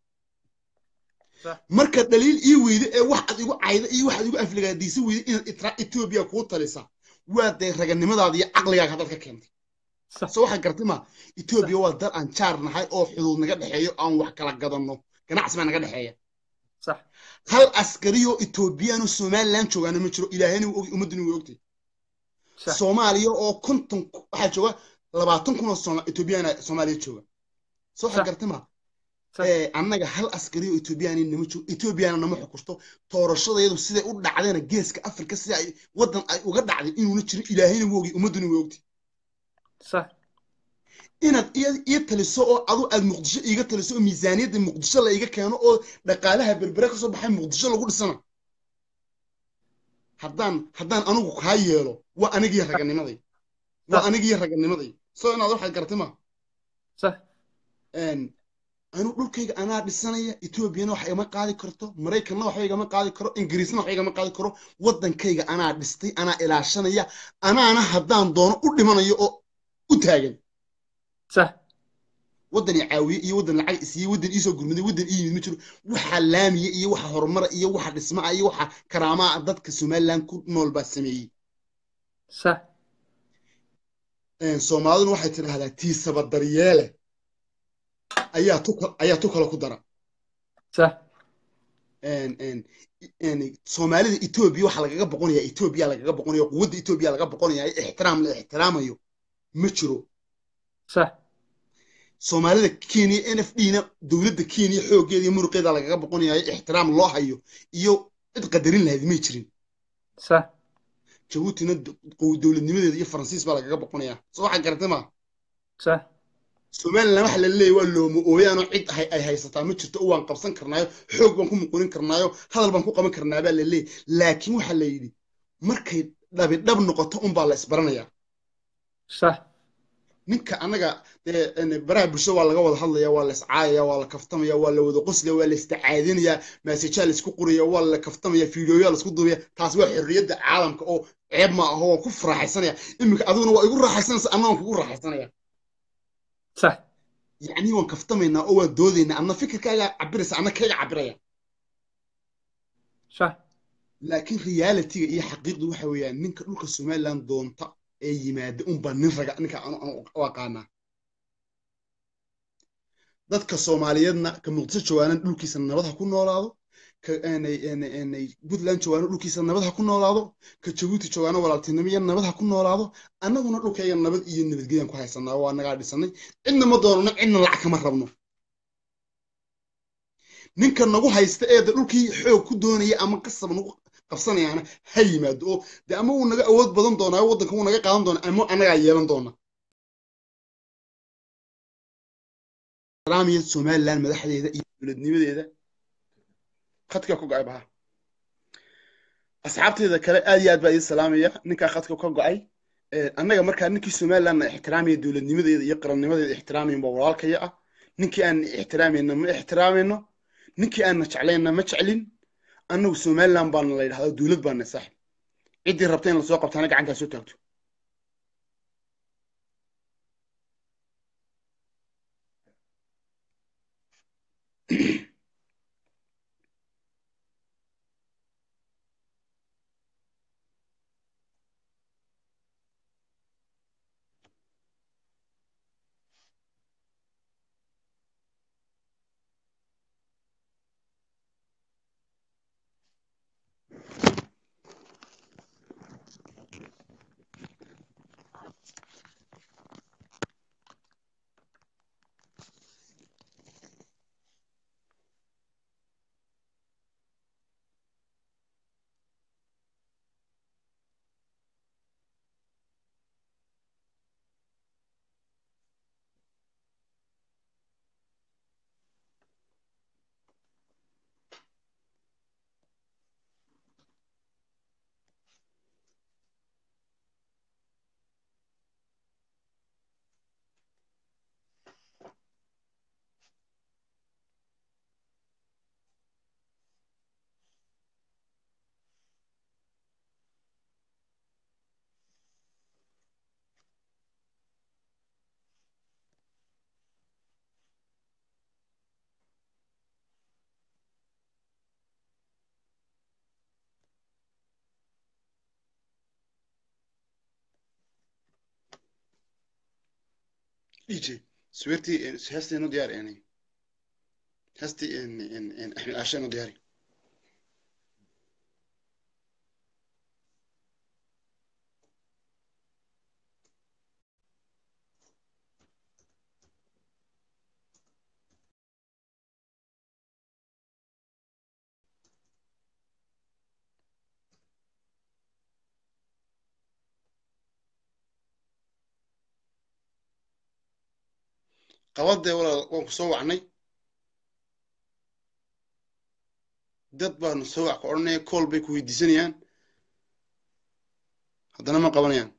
marka daliil ii weydo ee wax aad igu cayda iyo wax aad igu afligaadiisa weydo in Ethiopia ku talisa waa day raganimadaada iyo aqligaaga hadalka keentay soo waxa gartay ma Ethiopia waa dal aan jaar nahay oo xuduud naga dhaxeeyo aan wax kala gadano ganacsi ma naga dhaxeeya sax hal askariyo Ethiopian oo Somaliland joogaan ma jiro ilaahayna uu og ummaduna uu ogtay Soomaaliya oo konton waxa jooga labaatan kun oo Ethiopian Soomaaliya jooga soo waxa gartay ma ee annaga hal askari oo Ethiopian inama joogo Ethiopian nama xukusto toorashadeedu siday u dhacdayna geeska Afrika sida ay wadan ay uga dhacday inuu jiro ilaahayna uu ogay ummaduna uu ogtay صح inaad iyo taliso oo adu aad Muqdisho iga taliso oo miisaaniyada Muqdisho la iga keeno oo dhaqaalaha berbera ka soo baxay Muqdisho lagu dhisana haddaan haddaan anigu ka yeelo waa anigii raganimaday waa anigii raganimaday soo inaad wax gartay ma صح een anu dhulkayga anaa dhisanaya Ethiopiana wax igama qaadi karto Mareykanna wax igama qaadi karo Ingiriisna wax igama qaadi karo wadankayga anaa dhistay anaa ilaashanaya anaana haddaan doono u dhimanayo oo u taagan صح ودن يعاوي iyo wadan lacag isii wadan iisoo gurmaday wadan ii ma jiro waxa laamiye iyo waxa horumar iyo waxa dhismaha iyo waxa karaama dadka Somaliland ku nool ba sameeyay صح ee Soomaalidu waxay tiraahdaa tiisaba daryeele ayaa tu ayaa tu kala ku dara صح een een een Soomaalida Ethiopia waxa laga boqonayaa Ethiopia laga boqonayaa quwadda Ethiopia laga boqonayaa ixtiraam la ixtiraamayo ma jiro صح soomaalida kenya n f d na dowladda kenya xooggeeda iyo muruqeeda lagaga boqonayayo ixtiraam loo hayo iyo cid qadarin lahayd may jirin صح jabuutina dowladnimadeeda iyo faransiis baa lagaga boqonayaa soo waxaa garatay maa صح somaliland waxa la leeyahy waa looma ooyaanoo cid ay haysataa ma jirto waan qabsan karnaayo xoog baan ku muqunin karnaayo hadal baan ku qaban karnaa baa la leeyahy laakiin waxaa la yidhi markay dhabi dhab noqoto unbaa la isbaranayaa صح ninka annaga dee baraha bulshada waa laga wada hadlaya waa la iscaayaya waa la kaftamaya waa la wada qoslaya waa la istacaadinaya maasajaa la isku qoraya waa la kaftamaya fiidiyoyaa la isku duubaya taas waa xorriyadda caalamka oo ceeb ma aho waan ku raaxaysanaya iminka adiguna waa igu raaxaysanaysa anna waan kugu raaxaysanaya صح يعني وان كفتمينا او دودينا انا فكر كاغا عبرس انا كاغا عبريا صح لكن رياليتي هي حقيقه waxa weeyaan ninka dhulka Soomaaliland doonta ee yimaada un baa nin raga ninka aan waqaana dadka Soomaaliyeedna ka muqdisho joogaan dhulkiisa nabad ku noolaado ka aanay aanay Puntland joogaan dhulkiisa nabad ku noolaado ka Djibouti joogaan walaaltinimo iyo nabad ku noolaado annaguna dhulkayga nabad iyo nabadgelyo ku haysanaa waa naga dhisanay cidna ma doonno cidna lacag kama rabno ninka nagu haysta ee dhulkii xoog ku doonaya ama qasab nagu qabsanayana ha yimaado oo de ama uu naga awood badan doonaa wadanka uu naga qaadan doona ama anaga yeelan doona raamiyad Somaliland madaxdeeda iyo dowladnimadeeda khadka ku go'ay baha asxaabteeda kale aad iyo aad baa idin salaamaya ninka khadka ka go'ay annaga markaa ninkii Somaliland ixtiraamiyo dowladnimadeeda iyo qarannimadeeda ixtiraamiyo walaalkaya ah ninkii aan ixtiraamayna ma ixtiraamayno ninkii aan jeclayna ma jeclin annagu Somaliland baan la yiraahdaa dowlad baan saaxib cidii rabtay in la soo qabtaana gacanta soo taagto يجي سويرتي هستي انه دياري يعني هستي ان ان ان احمد عشان دياري قوادي ولا وانكو سو وعني dad baan soo wax ku oranay call bay ku weydiisanayaan haddana ma qabanayaan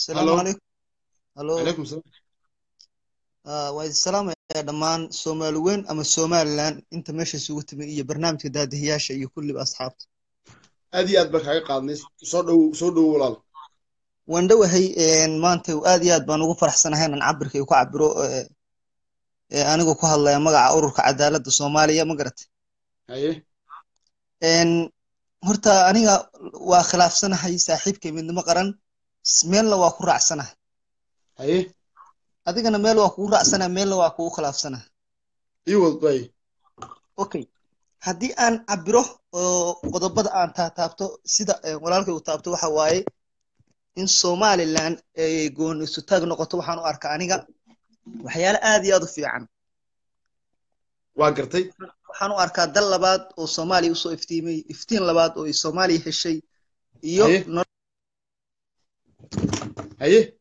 السلام عليكم هلو عليكم السلام آه وايد السلام يا دمان سومالوين أما سومالان أنت ماشي سويت إيه برنامج ده هياش أي كل بأصحابه أدي أدبك هاي قادنيس صدو صدو ولا وندو هي إن ما أنت وأدي أد بنوقف فرح سنة هنا نعبر كي وكعبرو آه أنا جو كهلا يا مجا أورك عدالة الصومالية مقرت أيه إن هرتا أنا وخلاف سنة هاي صاحبك من مقرن ميل لو أكون رع سنة أيه أديك أنا ميل وأكون رع سنة ميل لو أكون خلاف سنة يوض باي أوكي هدي أن عبره قد بدأ أن تابتو سيدا ولكن تابتو حواي إن سومالي لان يقول ستاق نقطة وحانو أركانيغا وحيال آدي أضفي عن واقرتي وحانو أركا دل لباد أو سومالي وصو افتيمي افتين لباد أو سومالي هالشي إيو أيه أيه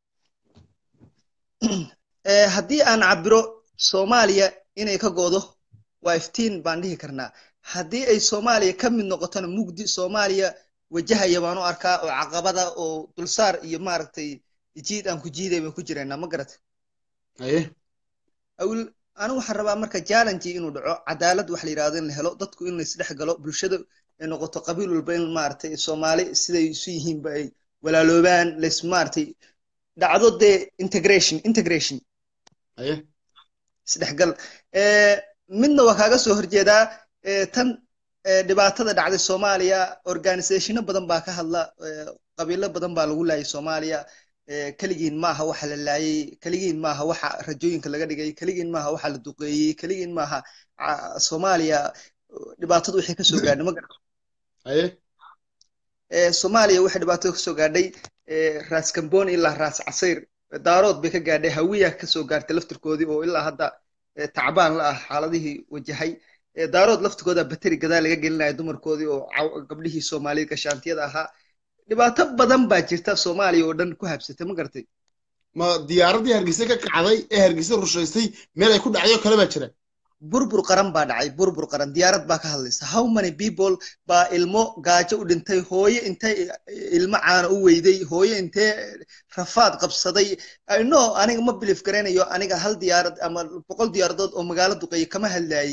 هدي أن عبره سوماليا إني كقوضو وافتين بانديه كرنا هدي أي سوماليا كم من نقطة مجدي سوماليا وجهها يبانو أركا أو عقبة أو دلسار يمارتي يجيد أم كجيدة بكجرنا ما قرت أيه أول أنا وحرب أمريكا جالنتي إنه دعو عدالة وحلي رادين لهلو ضدكو إنه يسلح قلو بلشدة إنه قط قبيل البين المارتي الصومالي سيدا يسويهم بأي ولا لوبان لسمارتي دعوة ده integration integration أيه سدح قل اه منه وكاغا سو هرجيدا اه تن اه دباتة دعوة الصوماليا organization بدن باكا هلا اه قبيلة بدن بالغولا الصوماليا اه كليين ماها وحل اللاي كليين ماها وحا رجوين كلاغا دغاي كليين ماها وحا لدوقيي كليين ماها الصوماليا دباتة وحي كسو غادhay ma garan أيه اه Soomaaliya waxay dhibaato ka soo gaadhay raas kamboon ilaa raas casayr daarood bay ka gaadhay hawiya ka soo gaartay laftirkoodii oo ilaa hadda tacbaan la ah xaaladihii wajahay daarood laftirkooda bateri gadaal laga gelinayo dumarkoodii oo gabdhihii Soomaaliyeed ka shaantiyada ahaa dhibaato badan baa jirta Soomaaliya oo dhan ku habsatay ma gartay ma diyaaradii Hargeysa ka kacday ee Hargeysa rushaysay meel ay ku dhacyo kale ba jira burbur qaran baa dhacay burbur qaran diyaarad baa ka hadlaysa how many people baa ilmo gaajo u dhintay hooyo intay ilmo caana u weyday hooyo intee rafaad qabsaday I know aniga ma believe garanayo aniga hal diyaarad ama boqol diyaaradood oo magaalo duqeey kama hadlayay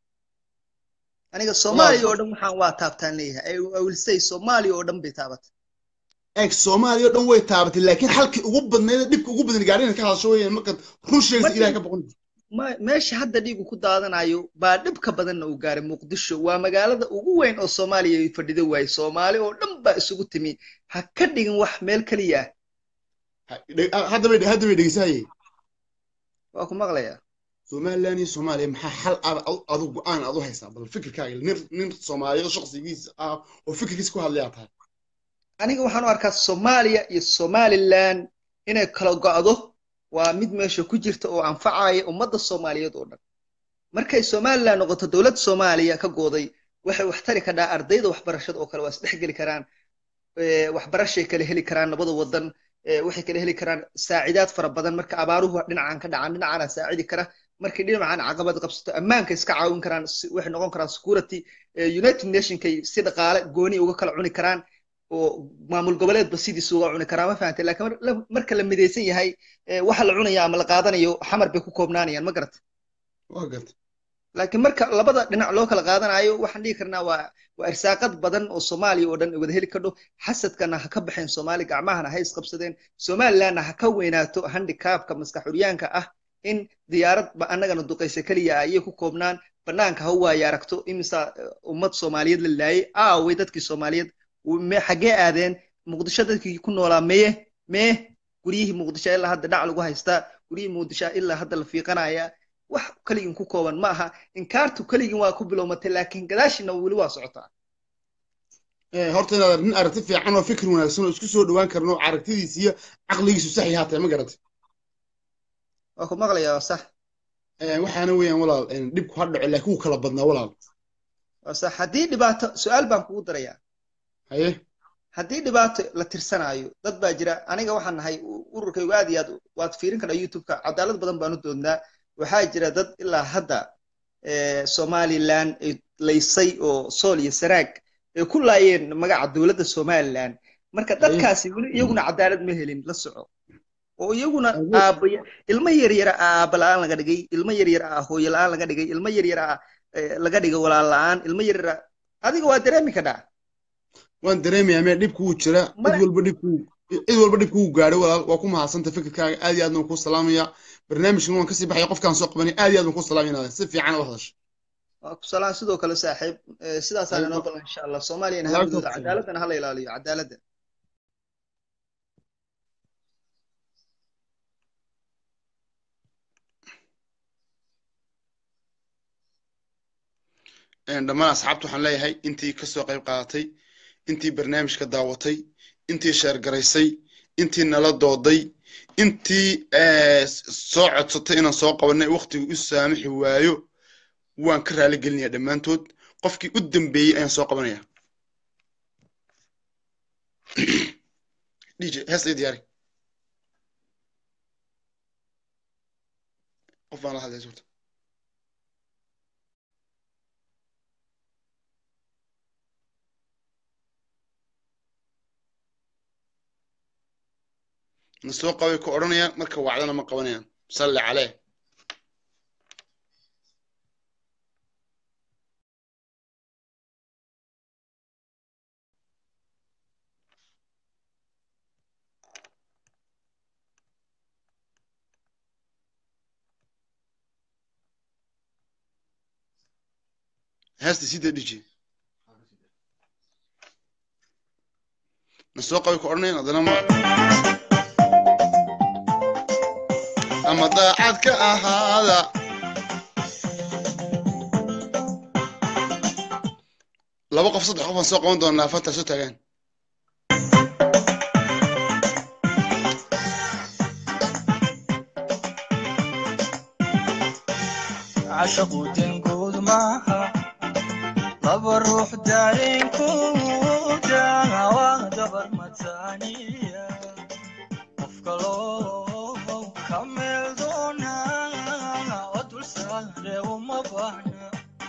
aniga Soomaaliya oo dhan waxaan waa taabtaan leeyahay I will say Soomaaliya oo dhan bay taabatay eeg Soomaaliya oo dhan way taabatay laakiin halkii ugu badneed dhibka ugu badan gaarina ka hadasho weeyaan marka run sheegay Ilaahay ka boqon ما ماشي حدا ديجو كده هذا نايو بعد كبدنا وجاري مقدشو ومقالة وين الصومالي يفردوا واي صومالي ولم بأسوق تمي هكذا وح ميل كلية هذا بيد هذا بيد يساي واكو مغلية صومالي صومالي مح حل أضو أنا أضو حساب الفكر كايل نف نف صومالي شخص يجيز آه وفكر كيسكو هاللياتها أنا جو حنو أركز صوماليا الصومالي لان إنه كلا قاعده ومد ماشي كجرت أو أنفعي ومد الصومالية دونا مركز الصومالية نقطة دولة الصومالية كجودي وح وحترك دا أرضي وحبرشة أو كلاس تحقي الكران وحبرشة كله الكران نبض وضن وحي كله الكران ساعدات فربضن مركز أباروه دين عن كذا عندنا على ساعد كره مركز دين عن عقبات قبضة أمان كيس كعاون كران وح نقول كران سكورتي يونايتد نيشن كي سيد قال جوني وكل عوني كران ومعمول قبلات بسيدي سوق عنا كرامة فهمت لكن مركز لما ديسي هاي وحل عنا يا عمل قادنا يو حمر بيكو كوبناني يعني ما قرت وقت لكن مركز لبض لنا لوك القادنا أيو وحندي كرنا و وإرساقات بدن الصومالي ودن وده اللي كده حست كنا هكبحين صومالي كعماهنا هاي سقبسدين صومال لنا هكويناتو هندي كاب كمسكحوريان كأه إن ديارات بأننا ندوقي سكلية أيكو كوبنان بنانك هو ياركتو إمسا أمة صومالية لله آه ويدتك صومالية وما حاجة آذن مقدشة ذلك يكون ولا مية مية قريه مقدشة إلا هذا دع لجوها يستا قريه مقدشة إلا هذا اللي في قنايا وح كل يوم كوكوان معها إنكارتو كل يوم واقبل وما لكن قداش نولوا صعطة. إيه هرتنا من أرتفع عنه فكر وناسون إسكسو دوان كرنو عرفتي سيا عقلي صحيح هذا ما قرأت. أخو مغلي يا صح. إيه وحنا ويا ولا إن دبكو هذا على كوك كلا بدنا ولا. صح حديد بعت سؤال بنقول دريا. haye haddii dhibaato la tirsanayo dad baa jira aniga waxaan nahay ururka ugaad iyo waad fiirin kara youtube-ka cadaalad badan baan u doodnaa waxaa jira dad ilaa hadda ee Somaliland ay laysay oo sool iyo saraag ay ku laayeen magaca dawladda Somaliland marka dadkaasi weli iyaguna cadaalad ma helin la soco oo iyaguna aabaya ilmo yar yar aaba la'aan laga dhigay ilmo yar yar ah hooyo la'aan laga dhigay ilmo yar yar ah laga dhigay walaal la'aan ilmo yar yar adiga waa dareemi kadhaa waan dareemayaa mee dhibku wuu jira cid walba dhibku cid walba dhibku wuu gaadhay walaal waa ku mahadsanta fikirkaaga aad iyo aad baan kuu salaamayaa barnaamijkan waan kasii baxaya qofkaan soo qabanay aad iyo aad baan kuu salaamaynaada si fiican u hadasho waa ku salaan sidoo kale saaxiib sidaasaan inoo balan insha allah soomaaliyana habdooda cadaaladana hala ilaaliyo cadaaladda dhammaan asxaabta waxaan leeyahay intii kasoo qayb qaadatay intii barnaamijka daawatay intii sheergaraysay intii nala dooday intii soo codsatay inaan soo qabanay waqtigu u saamixi waayo waan ka raali gelinayaa dhammaantood qofkii u dambeeyey ayaan soo qabanaya dj hees ii diyaari qof baan la hadlay suurta nasoo qabay ku odhanayaan marka wacdana ma qabanayaan salli calee heesta sida dhiji nasoo qabay ku odhanayaan haddana ma ama daacad ka ahaada laba qof saddex qof aan soo qaban doonaa afartaa soo taagaan cashaqu dangood maaha laba ruux dareenkooda waa dabar mataaniya qof kaloo kameel doonaa oo dul saare uma baahna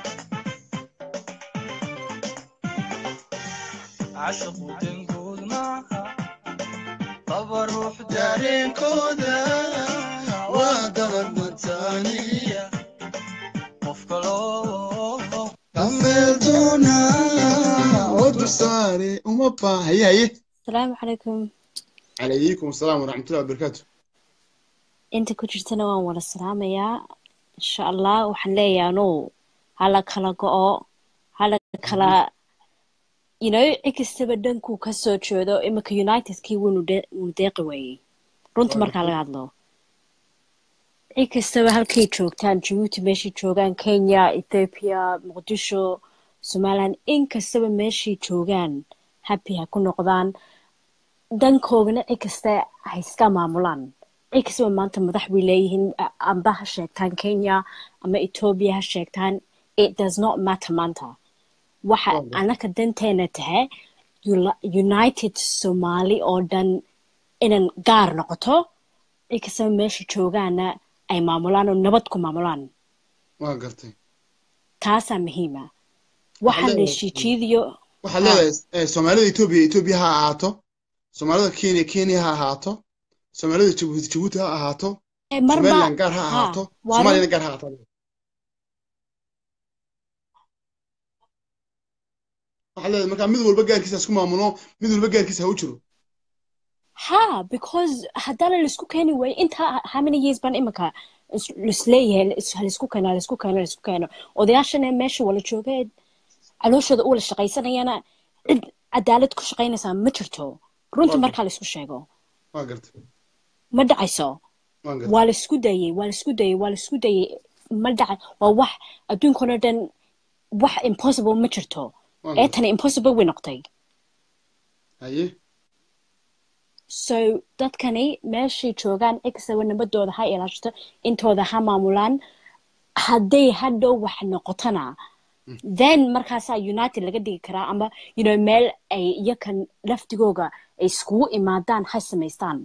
cashaqu dangood maaha laba ruux dareenkooda waa dabar mataaniya qof kaloo kameel doonaa oo dul saare uma baahna haye haye asalaamu calaykum calaykum asalaam waraxmatullahi wabarakaatu inta ku jirtana waan wada salaamayaa insha allah waxaan leeyahay anuu hala kala go'o hala kala you know ikastaba dhankuu ka soo jeedo imika unitedkii wuu deeqi waayey runta markaa laga hadlo ikastaba halkay joogtaan jabuuti meeshay joogaan kenya ethiopia muqdisho somaliland inkastaba meeshay joogaan happy ha ku noqdaan dankoogana ikasta ha iska maamulaan ikastaba maanta madax way leeyihiin amba ha sheegtaan kenya ama ethiopia ha sheegtaan it does not matter maanta waxa anaka danteena tahay united somali oo dhan inan gaar noqoto ikastaba meesha joogaana ay maamulaan oo nabad ku maamulaan waa gartay taasaa muhiima waxa la shiijiidiyo waxaad leedahay soomaalida ethiopia ethiopia ha ahaato soomaalida kenya kenya ha ahaato soomaalida jabuuti jabuuti ha ahaato somaliland gaar ha ahaato soomaaliyana gaar ha ahaato waxaa leedahay markaa mid walba gaarkiisa isku maamulo mid walba gaarkiisa ha u jiro ha because haddana laisku keeni waayo intaa how many years baan imika lisleeyahay halaisku keeno halaisku keeno halaisku keeno odayaashana meesha wala joogee calooshooda u wala shaqaysanayana cid cadaalad ku shaqaynaysaa ma jirto runta markaa laisku sheego waa gartay ma dhacayso waa laisku dayey waa laisku dayey waa laisku dayey ma dhaca waa wax adduunkana dhan wax impossible ma jirto ee tani impossible way noqotay haye so dadkani meeshay joogaan ikastaba nabadooda ha ilaashato intooda ha maamulaan hadday hadhow wax noqotona then markaasaa united laga dhigi karaa ama you know meel ay iyakan laftigooga ay iskugu imaadaan ha samaystaan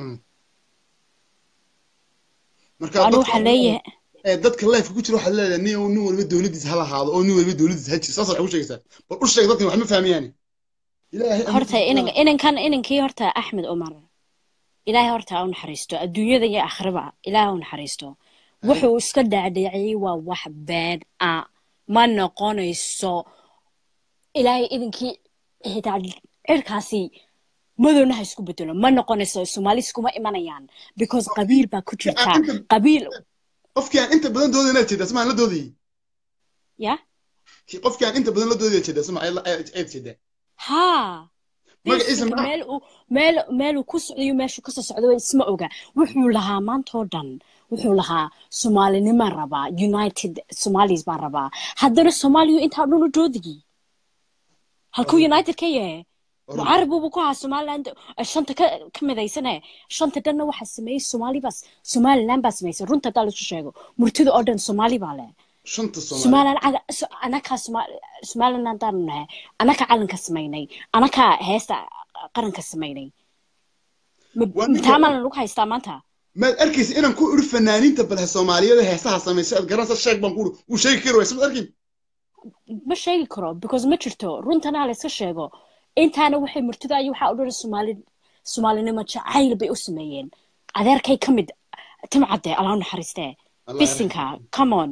marka dadka life ku jira waxaad leedahay nin nin walba dowladiisa ha lahaado oo nin walba dowladiisa ha jiro saas waxay u sheegaysaa bal u sheeg dadkan wax ma fahmayaan horta inan inankan inankii horta Axmed Umar ilaahay horta u naxariisto adduunyada iyo aakhiraba ilaahay u naxariisto wuxuu iska dhaadhiciyay waa wax been ah ma noqonayso ilaahay idinkii xitaa cirkaasi madowna ha isku bedelo ma noqonayso Soomaali iskuma imanayaan because qabiil baa ku jirta qabiil qofkii aan inta badan doodayna inaad jeedaa Soomaali la doodayay ya qofkii aan inta badan la doodayay jeedaa Soomaali ay jeedaa ha magaciisa meel meel meel ku socdo meeshu ka socdo isma oga wuxuu lahaa maanta oo dhan wuxuu lahaa Soomaalinimo raba United Somalis baa raba haddana Soomaaliyu inta dhul u doodigi halku United ka yahay وعرب وبكوها سومالند شنطة ك كم ذا سنة شنطة دنا واحد سمي سومالي بس سومال لام بس ميس رنت تعالوا شو شيء مرتدى أردن سومالي بالله شنطة سومالي سومال على أنا كسمال سومال نادرنا أنا كعلن كسميني أنا كهستا قرن كسميني متعامل لوك هيستعملها ما أركز إنا نكون عرف فنانين تبلها الصومالية ده هسها سميس الجرس الشيخ بنقول وشيء كيرو اسمه أركز مش شيء كرو because ما شرته رنت أنا على سشيء أنت أنا وحي مرتدى أيوة حاولوا الصومالي الصومالي نما عيل بيسميين عذير كي كمد تمعدي الله نحرسته بسنكا come on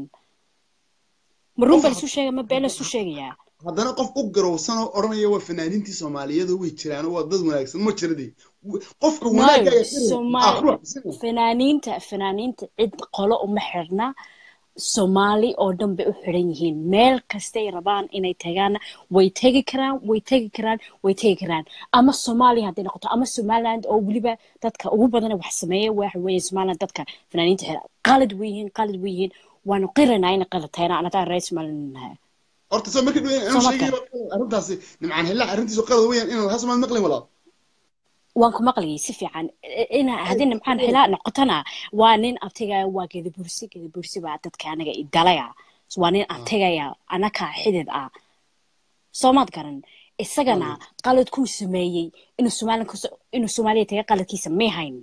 مرون بلسو شيء ما بلسو شيء يا هذا أنا قف أقرأ سنة أرمي يو فنانين تي صومالية ذو يتشران وضد مناكس ما تشردي قف ولا جاي صومال فنانين ت فنانين عد قلاء محرنا Somali oo dhan bay u xiran yihiin meel kasta ay rabaan inay tagaan way tagi karaan way tagi karaan way tagi karaan ama Somali hadii noqoto ama Somaliland oo waliba dadka ugu badan wax sameeyay wax weeye Somaliland dadka fanaaniinta xira qalad weeyeen qalad weeyeen waanu qiranaa in qaladayna anada reer Somaliland horta soo markii inuu sheegay arrintaasi nimcaan hela arrintiisu qalad weeyeen inuu ha Somali maqlin walaa وانكو مقلي سفي عن إنا هذين محن حلا نقطنا وانين أبتجا واجد برسي كده برسي بعد كأنا إدلايا وانين أبتجا أنا كحدد آ صمت كرن السجنة قالت كل سمية إنه سومالي كس إنه سومالي تيجي قالت كيس ميهين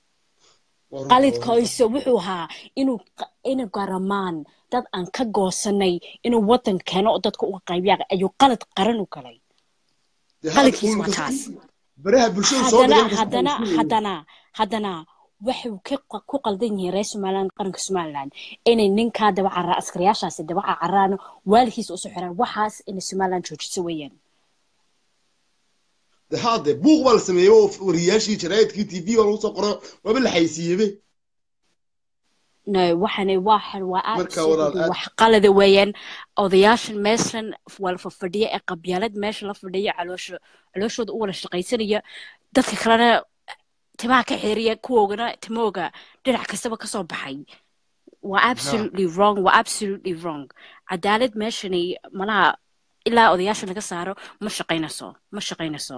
قالت كويس وحوها إنه إنه قرمان دad aan ka goosanay inuu wadankeena oo dadku uga qaybiyaa ayuu qalad qaran u galay qalkiis waa taas baraha bulshada soo dhigay hadana hadana hadana wuxuu ku qaldan yahay reer Somaliland qaranka Somaliland inay ninka daba carra askariyaashaas daba carraan waalkiis u soo xiraan waxaas in Somaliland joojiso weeyaan hada buuq wal sameeyo wariyaashii jaraa'idkii T V wal soo qoro waba la xaysiiyay no waxana waaxan waa wax qalad weeyaan odayaashan meeshan wal fadhiya ee qabyaalad meesha la fadhiya caloosho calooshooda u wala shaqaysanaya dadka kalena timaha ka xiriya kuwoogana timooga dhinac kastaba ka soo baxay waa absolutely wrong waa absolutely wrong cadaalad meeshani malaha ilaa odayaasha laga saaro ma shaqaynayso ma shaqaynayso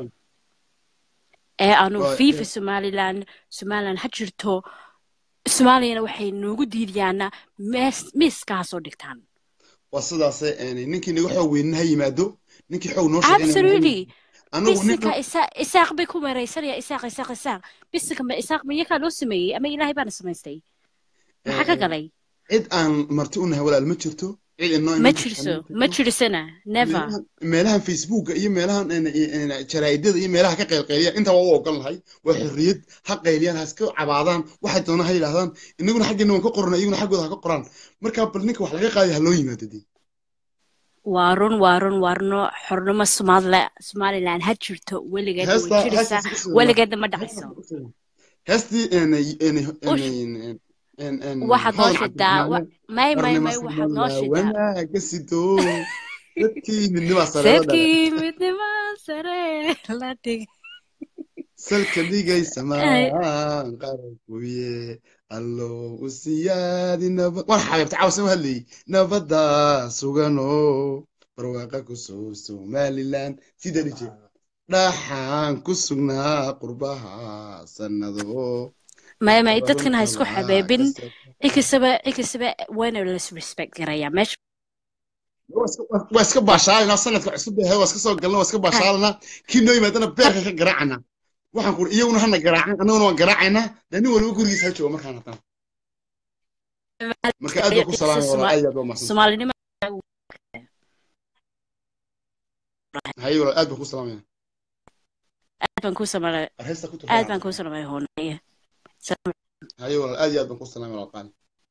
ee aanu fifa Somaliland Somaliland ha jirto Soomaaliyana waxay noogu diidiyaana miiska soo dhigtaan waa sidaas ee ninkii naga xoog weyn ha yimaado ninkii xoog noo sheegay absolutely anagu ninka isaaq isaaq bay ku meeraysanaya isaaq isaaq isaaq biska ma isaaq ma yaka loo sameeyay ama ilaahay baan samaystay maxaa ka galay cid aan marti u nahay walaal ma jirto cid inoo ma jirto ma jirsana never meelahan Facebook iyo meelahan jaraa'idada iyo meelaha ka qeylqeeliya inta waa u ogon lahay waa xorriyad ha qeyliyaan haska cabaadaan waxa doona ha yiraahdaan inaguna xaqina waan ka qornaa iyaguna xaqooda ha ka qoraan marka bal ninka wax laga qaaday ha loo yimaado وارون وارون وارنو حرنما سومالي سوماليلاند ha jirto weligeed way jiraysaa weligeed ma dhacayso هستي ان ان ان ان waxaad noo sheegtaa may may may waxaad noo sheegtaa wana kasito dadkii midnima sare dadkii midnima sare la dhig salka dhigay samaan qarankuye allo usiyadi nabad war xaybta cawsan hadlay nabada sugano barwaaqo ku soo Somaliland sida dhige dhaxan ku sugnaa qurbaha sanado may may dadkan ha isku xabeebin ikisaba ikisaba wana la respect garaya mesh waska baashaalna sanadka cusub ee waska soo galna waska baashaalna kiino yimaadana beerka ka garaacna waxaan ku iyaguna hana garaacan anaguna waan garaacayna dani waliba gurigiisa ha joogo markaan tan marka aad ku salaamay walaal aad oo mahadsan Soomaalinimo هاي ولا أدب كوس سلامين أدب كوس سلامين أدب كوس سلامين هون هاي ولا أدب أدب كوس سلامين ولا قال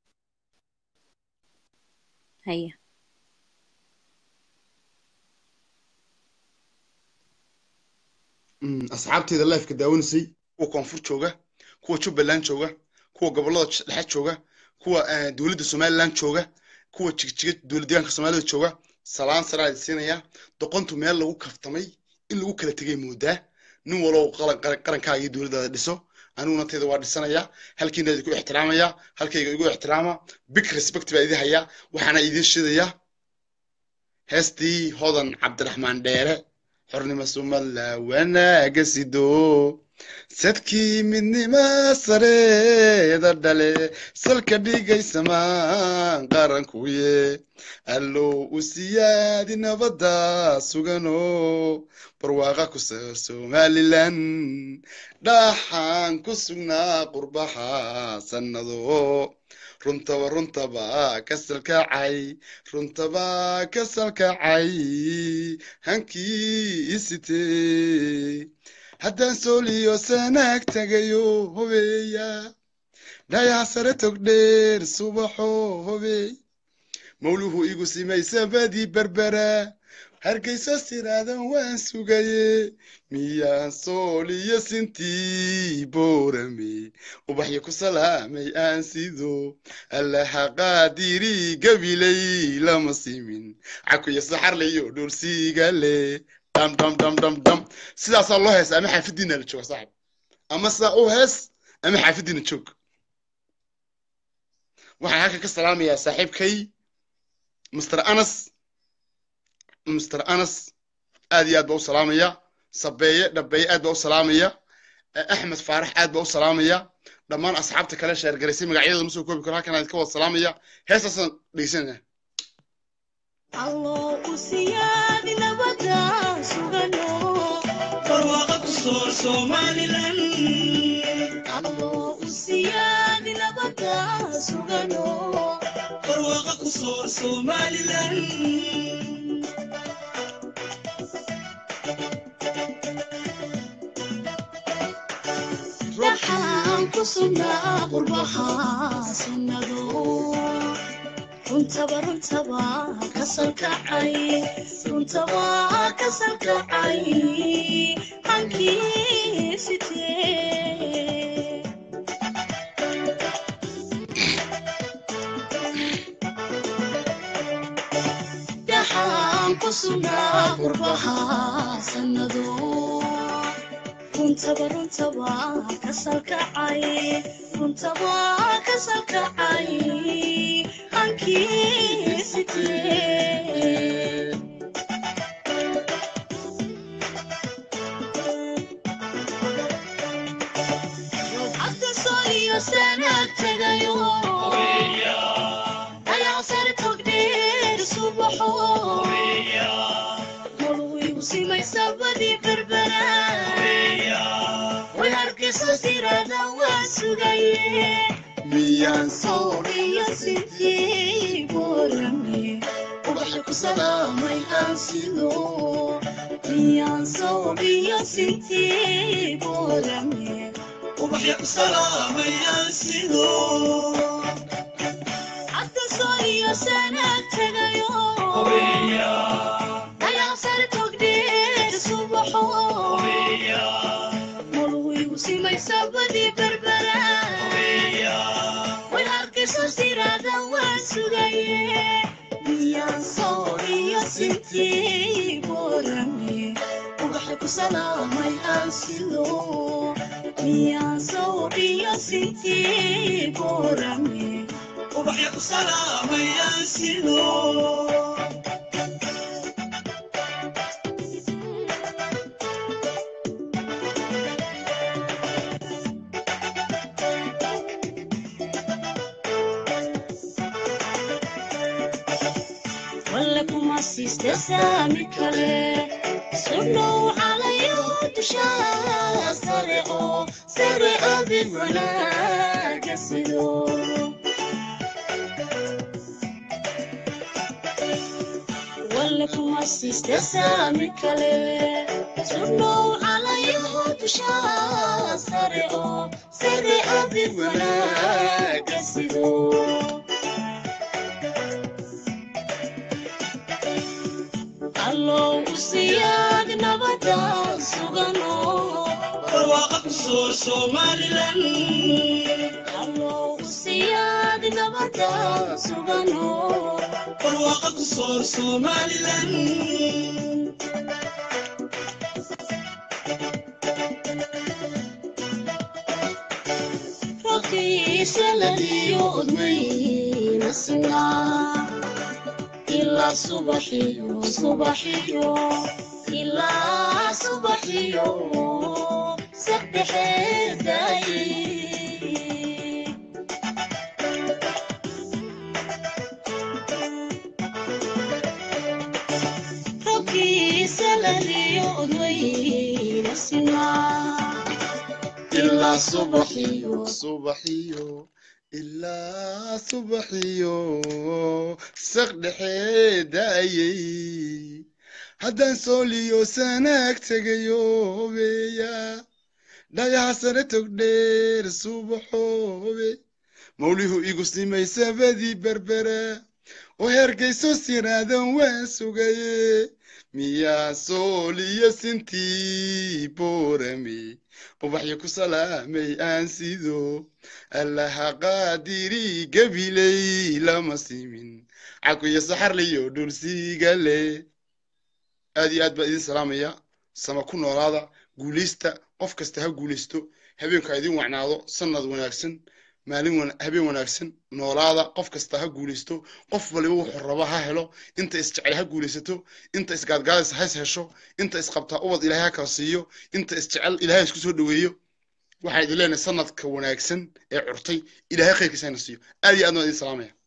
هيا أصحابتي ذا لايف كداونسي كوا كونفور شوجا كوا شوبلان شوجا كوا قبلات لحد شوجا كوا دولة الصومال شوجا كوا تشك تشك دولة ديان الصومال شوجا سلام سرعة السنة دقنتم يلا وكفتمي إلا وكلا تجي مودا نو ولو قرن قرن قرن كاي دولة دسو أنا نتيذ وارد السنة يا هل كنا يقول احترام يا هل كي يقول احترامه بك ريسبكت بعدها هيا وحنا يدين شذيا هستي هذا عبد الرحمن ديره حرني مسومال وانا قصدو سدكي مني ما سري دردالي سلك ديقي سمان قارن كويه ألو أسيادي نبدا سوغانو برواقا كسر سومالي داحان كسونا قرباحا سندو runtaba runtaba kasalkacay runtaba kasalkacay hankii isitee haddaan sooliyo sanaag tagayo hobeeya dhayaha sare togdheer subaxo hobeey mawluhu igu simaysa badii berbera hargeysa siraadan waan sugaye miyaan sooliyo sintii boorame ubaxyo ku salaamay aan sido allaha qaadiri gabilay lama simin cakuyo saxarleyo dhulsigale dam dam dam dam dam sidaasaa loo heesa ama xaafadiina la jooga saaxib ama saa u hees ama xaafadiina joog waxaan halkan ka salaamayaa saaxiibkay mister anas mister anas aad iyo aad baa u salaamaya sabeeye dhabeeye aad baa u salaamaya axmed faarax aad baa u salaamaya dhammaan asxaabta kale sheergaraysay magacyadooda ma soo koobi karo halkan aad ka wada salaamaya heestaasaan dhegeysanaya الله وسيادي نبدا سوغانو فرواقة كسور سومالي لن الله وسيادي نبدا سوغانو فرواقة كسور سومالي لن رحان كسونا قربها سندو runtaba runtaba kasalkacay runtaba kasalkacay hankii sitee dhaxaan ku sugnaa qurbaha sannado runtaba runtaba kasalkacay runtaba kasalkacay hankii sitee hadda sooliyo sanaad tagayo ayaa sare togdheer subaxo moluwigu simaysa badii berbera way hargeysa sirada waa sugaye miyaan sooliyo sintii boorame ubaxa ku salaamay aan sido miyaan sooliyo sintii boorame ubaxa ku salaamay aan sido hadda sooliyo sanaad tagayo ayaa sare togdheer subaxo moluwigu simaysa badii berbera sirada waa sugaye miyaan sooliyo sintii boorame ubaxa ku salaamay aan sido miyaan sooliyo sintii boorame ubaxa ku salaamay aan sido sister sami kale sunu alayo tusha sare o sare abin wala kasido wala kuma siista saami kale sunnow calayaho dushaa sare oo sare abid wanaaga sido allow usiyaad nabada sugano barwaaqa kusoo somalilan allow usiyaad nabada sugano barwaaqa kusoo somalilan raqiisa laliyo odmayna sinaa إلا صبحيو صبحيو إلا صبحيو سبح داي ربي سلاليو دوين السنا إلا صبحيو صبحيو إلا صبحيو سقدحي دايي هدان سوليو سنك تغيو بيا دايا سنتك دير صبحو بي موليهو إيغو سيمي سبدي بربرة وهرقيسو سيرادن وانسوغي ميا سوليو سنتي بورمي وبحيكو سلامي أنسيدو الله قادري قبيلي لما سيمين عكو يسحر ليو دولسي قالي ادي اد بإذن سلامية سما كنا راضع قوليستا قف كستها قوليستو هبين كايدين وعناضو سند وناكسن مالين ون... هبين وناكسن نوراضع قف كستها قوليستو قف بليو حربها هلو انت استعلها قوليستو انت اسقاد قادس هايس هشو انت اسقبتها اوض الهها كاسيو انت استعل الهها اسكسو دويو waxay dileen sanadka wanaagsan ee curtay ilaahay khayrkiisa na siiyo aad iyo aad noo idin salaamaya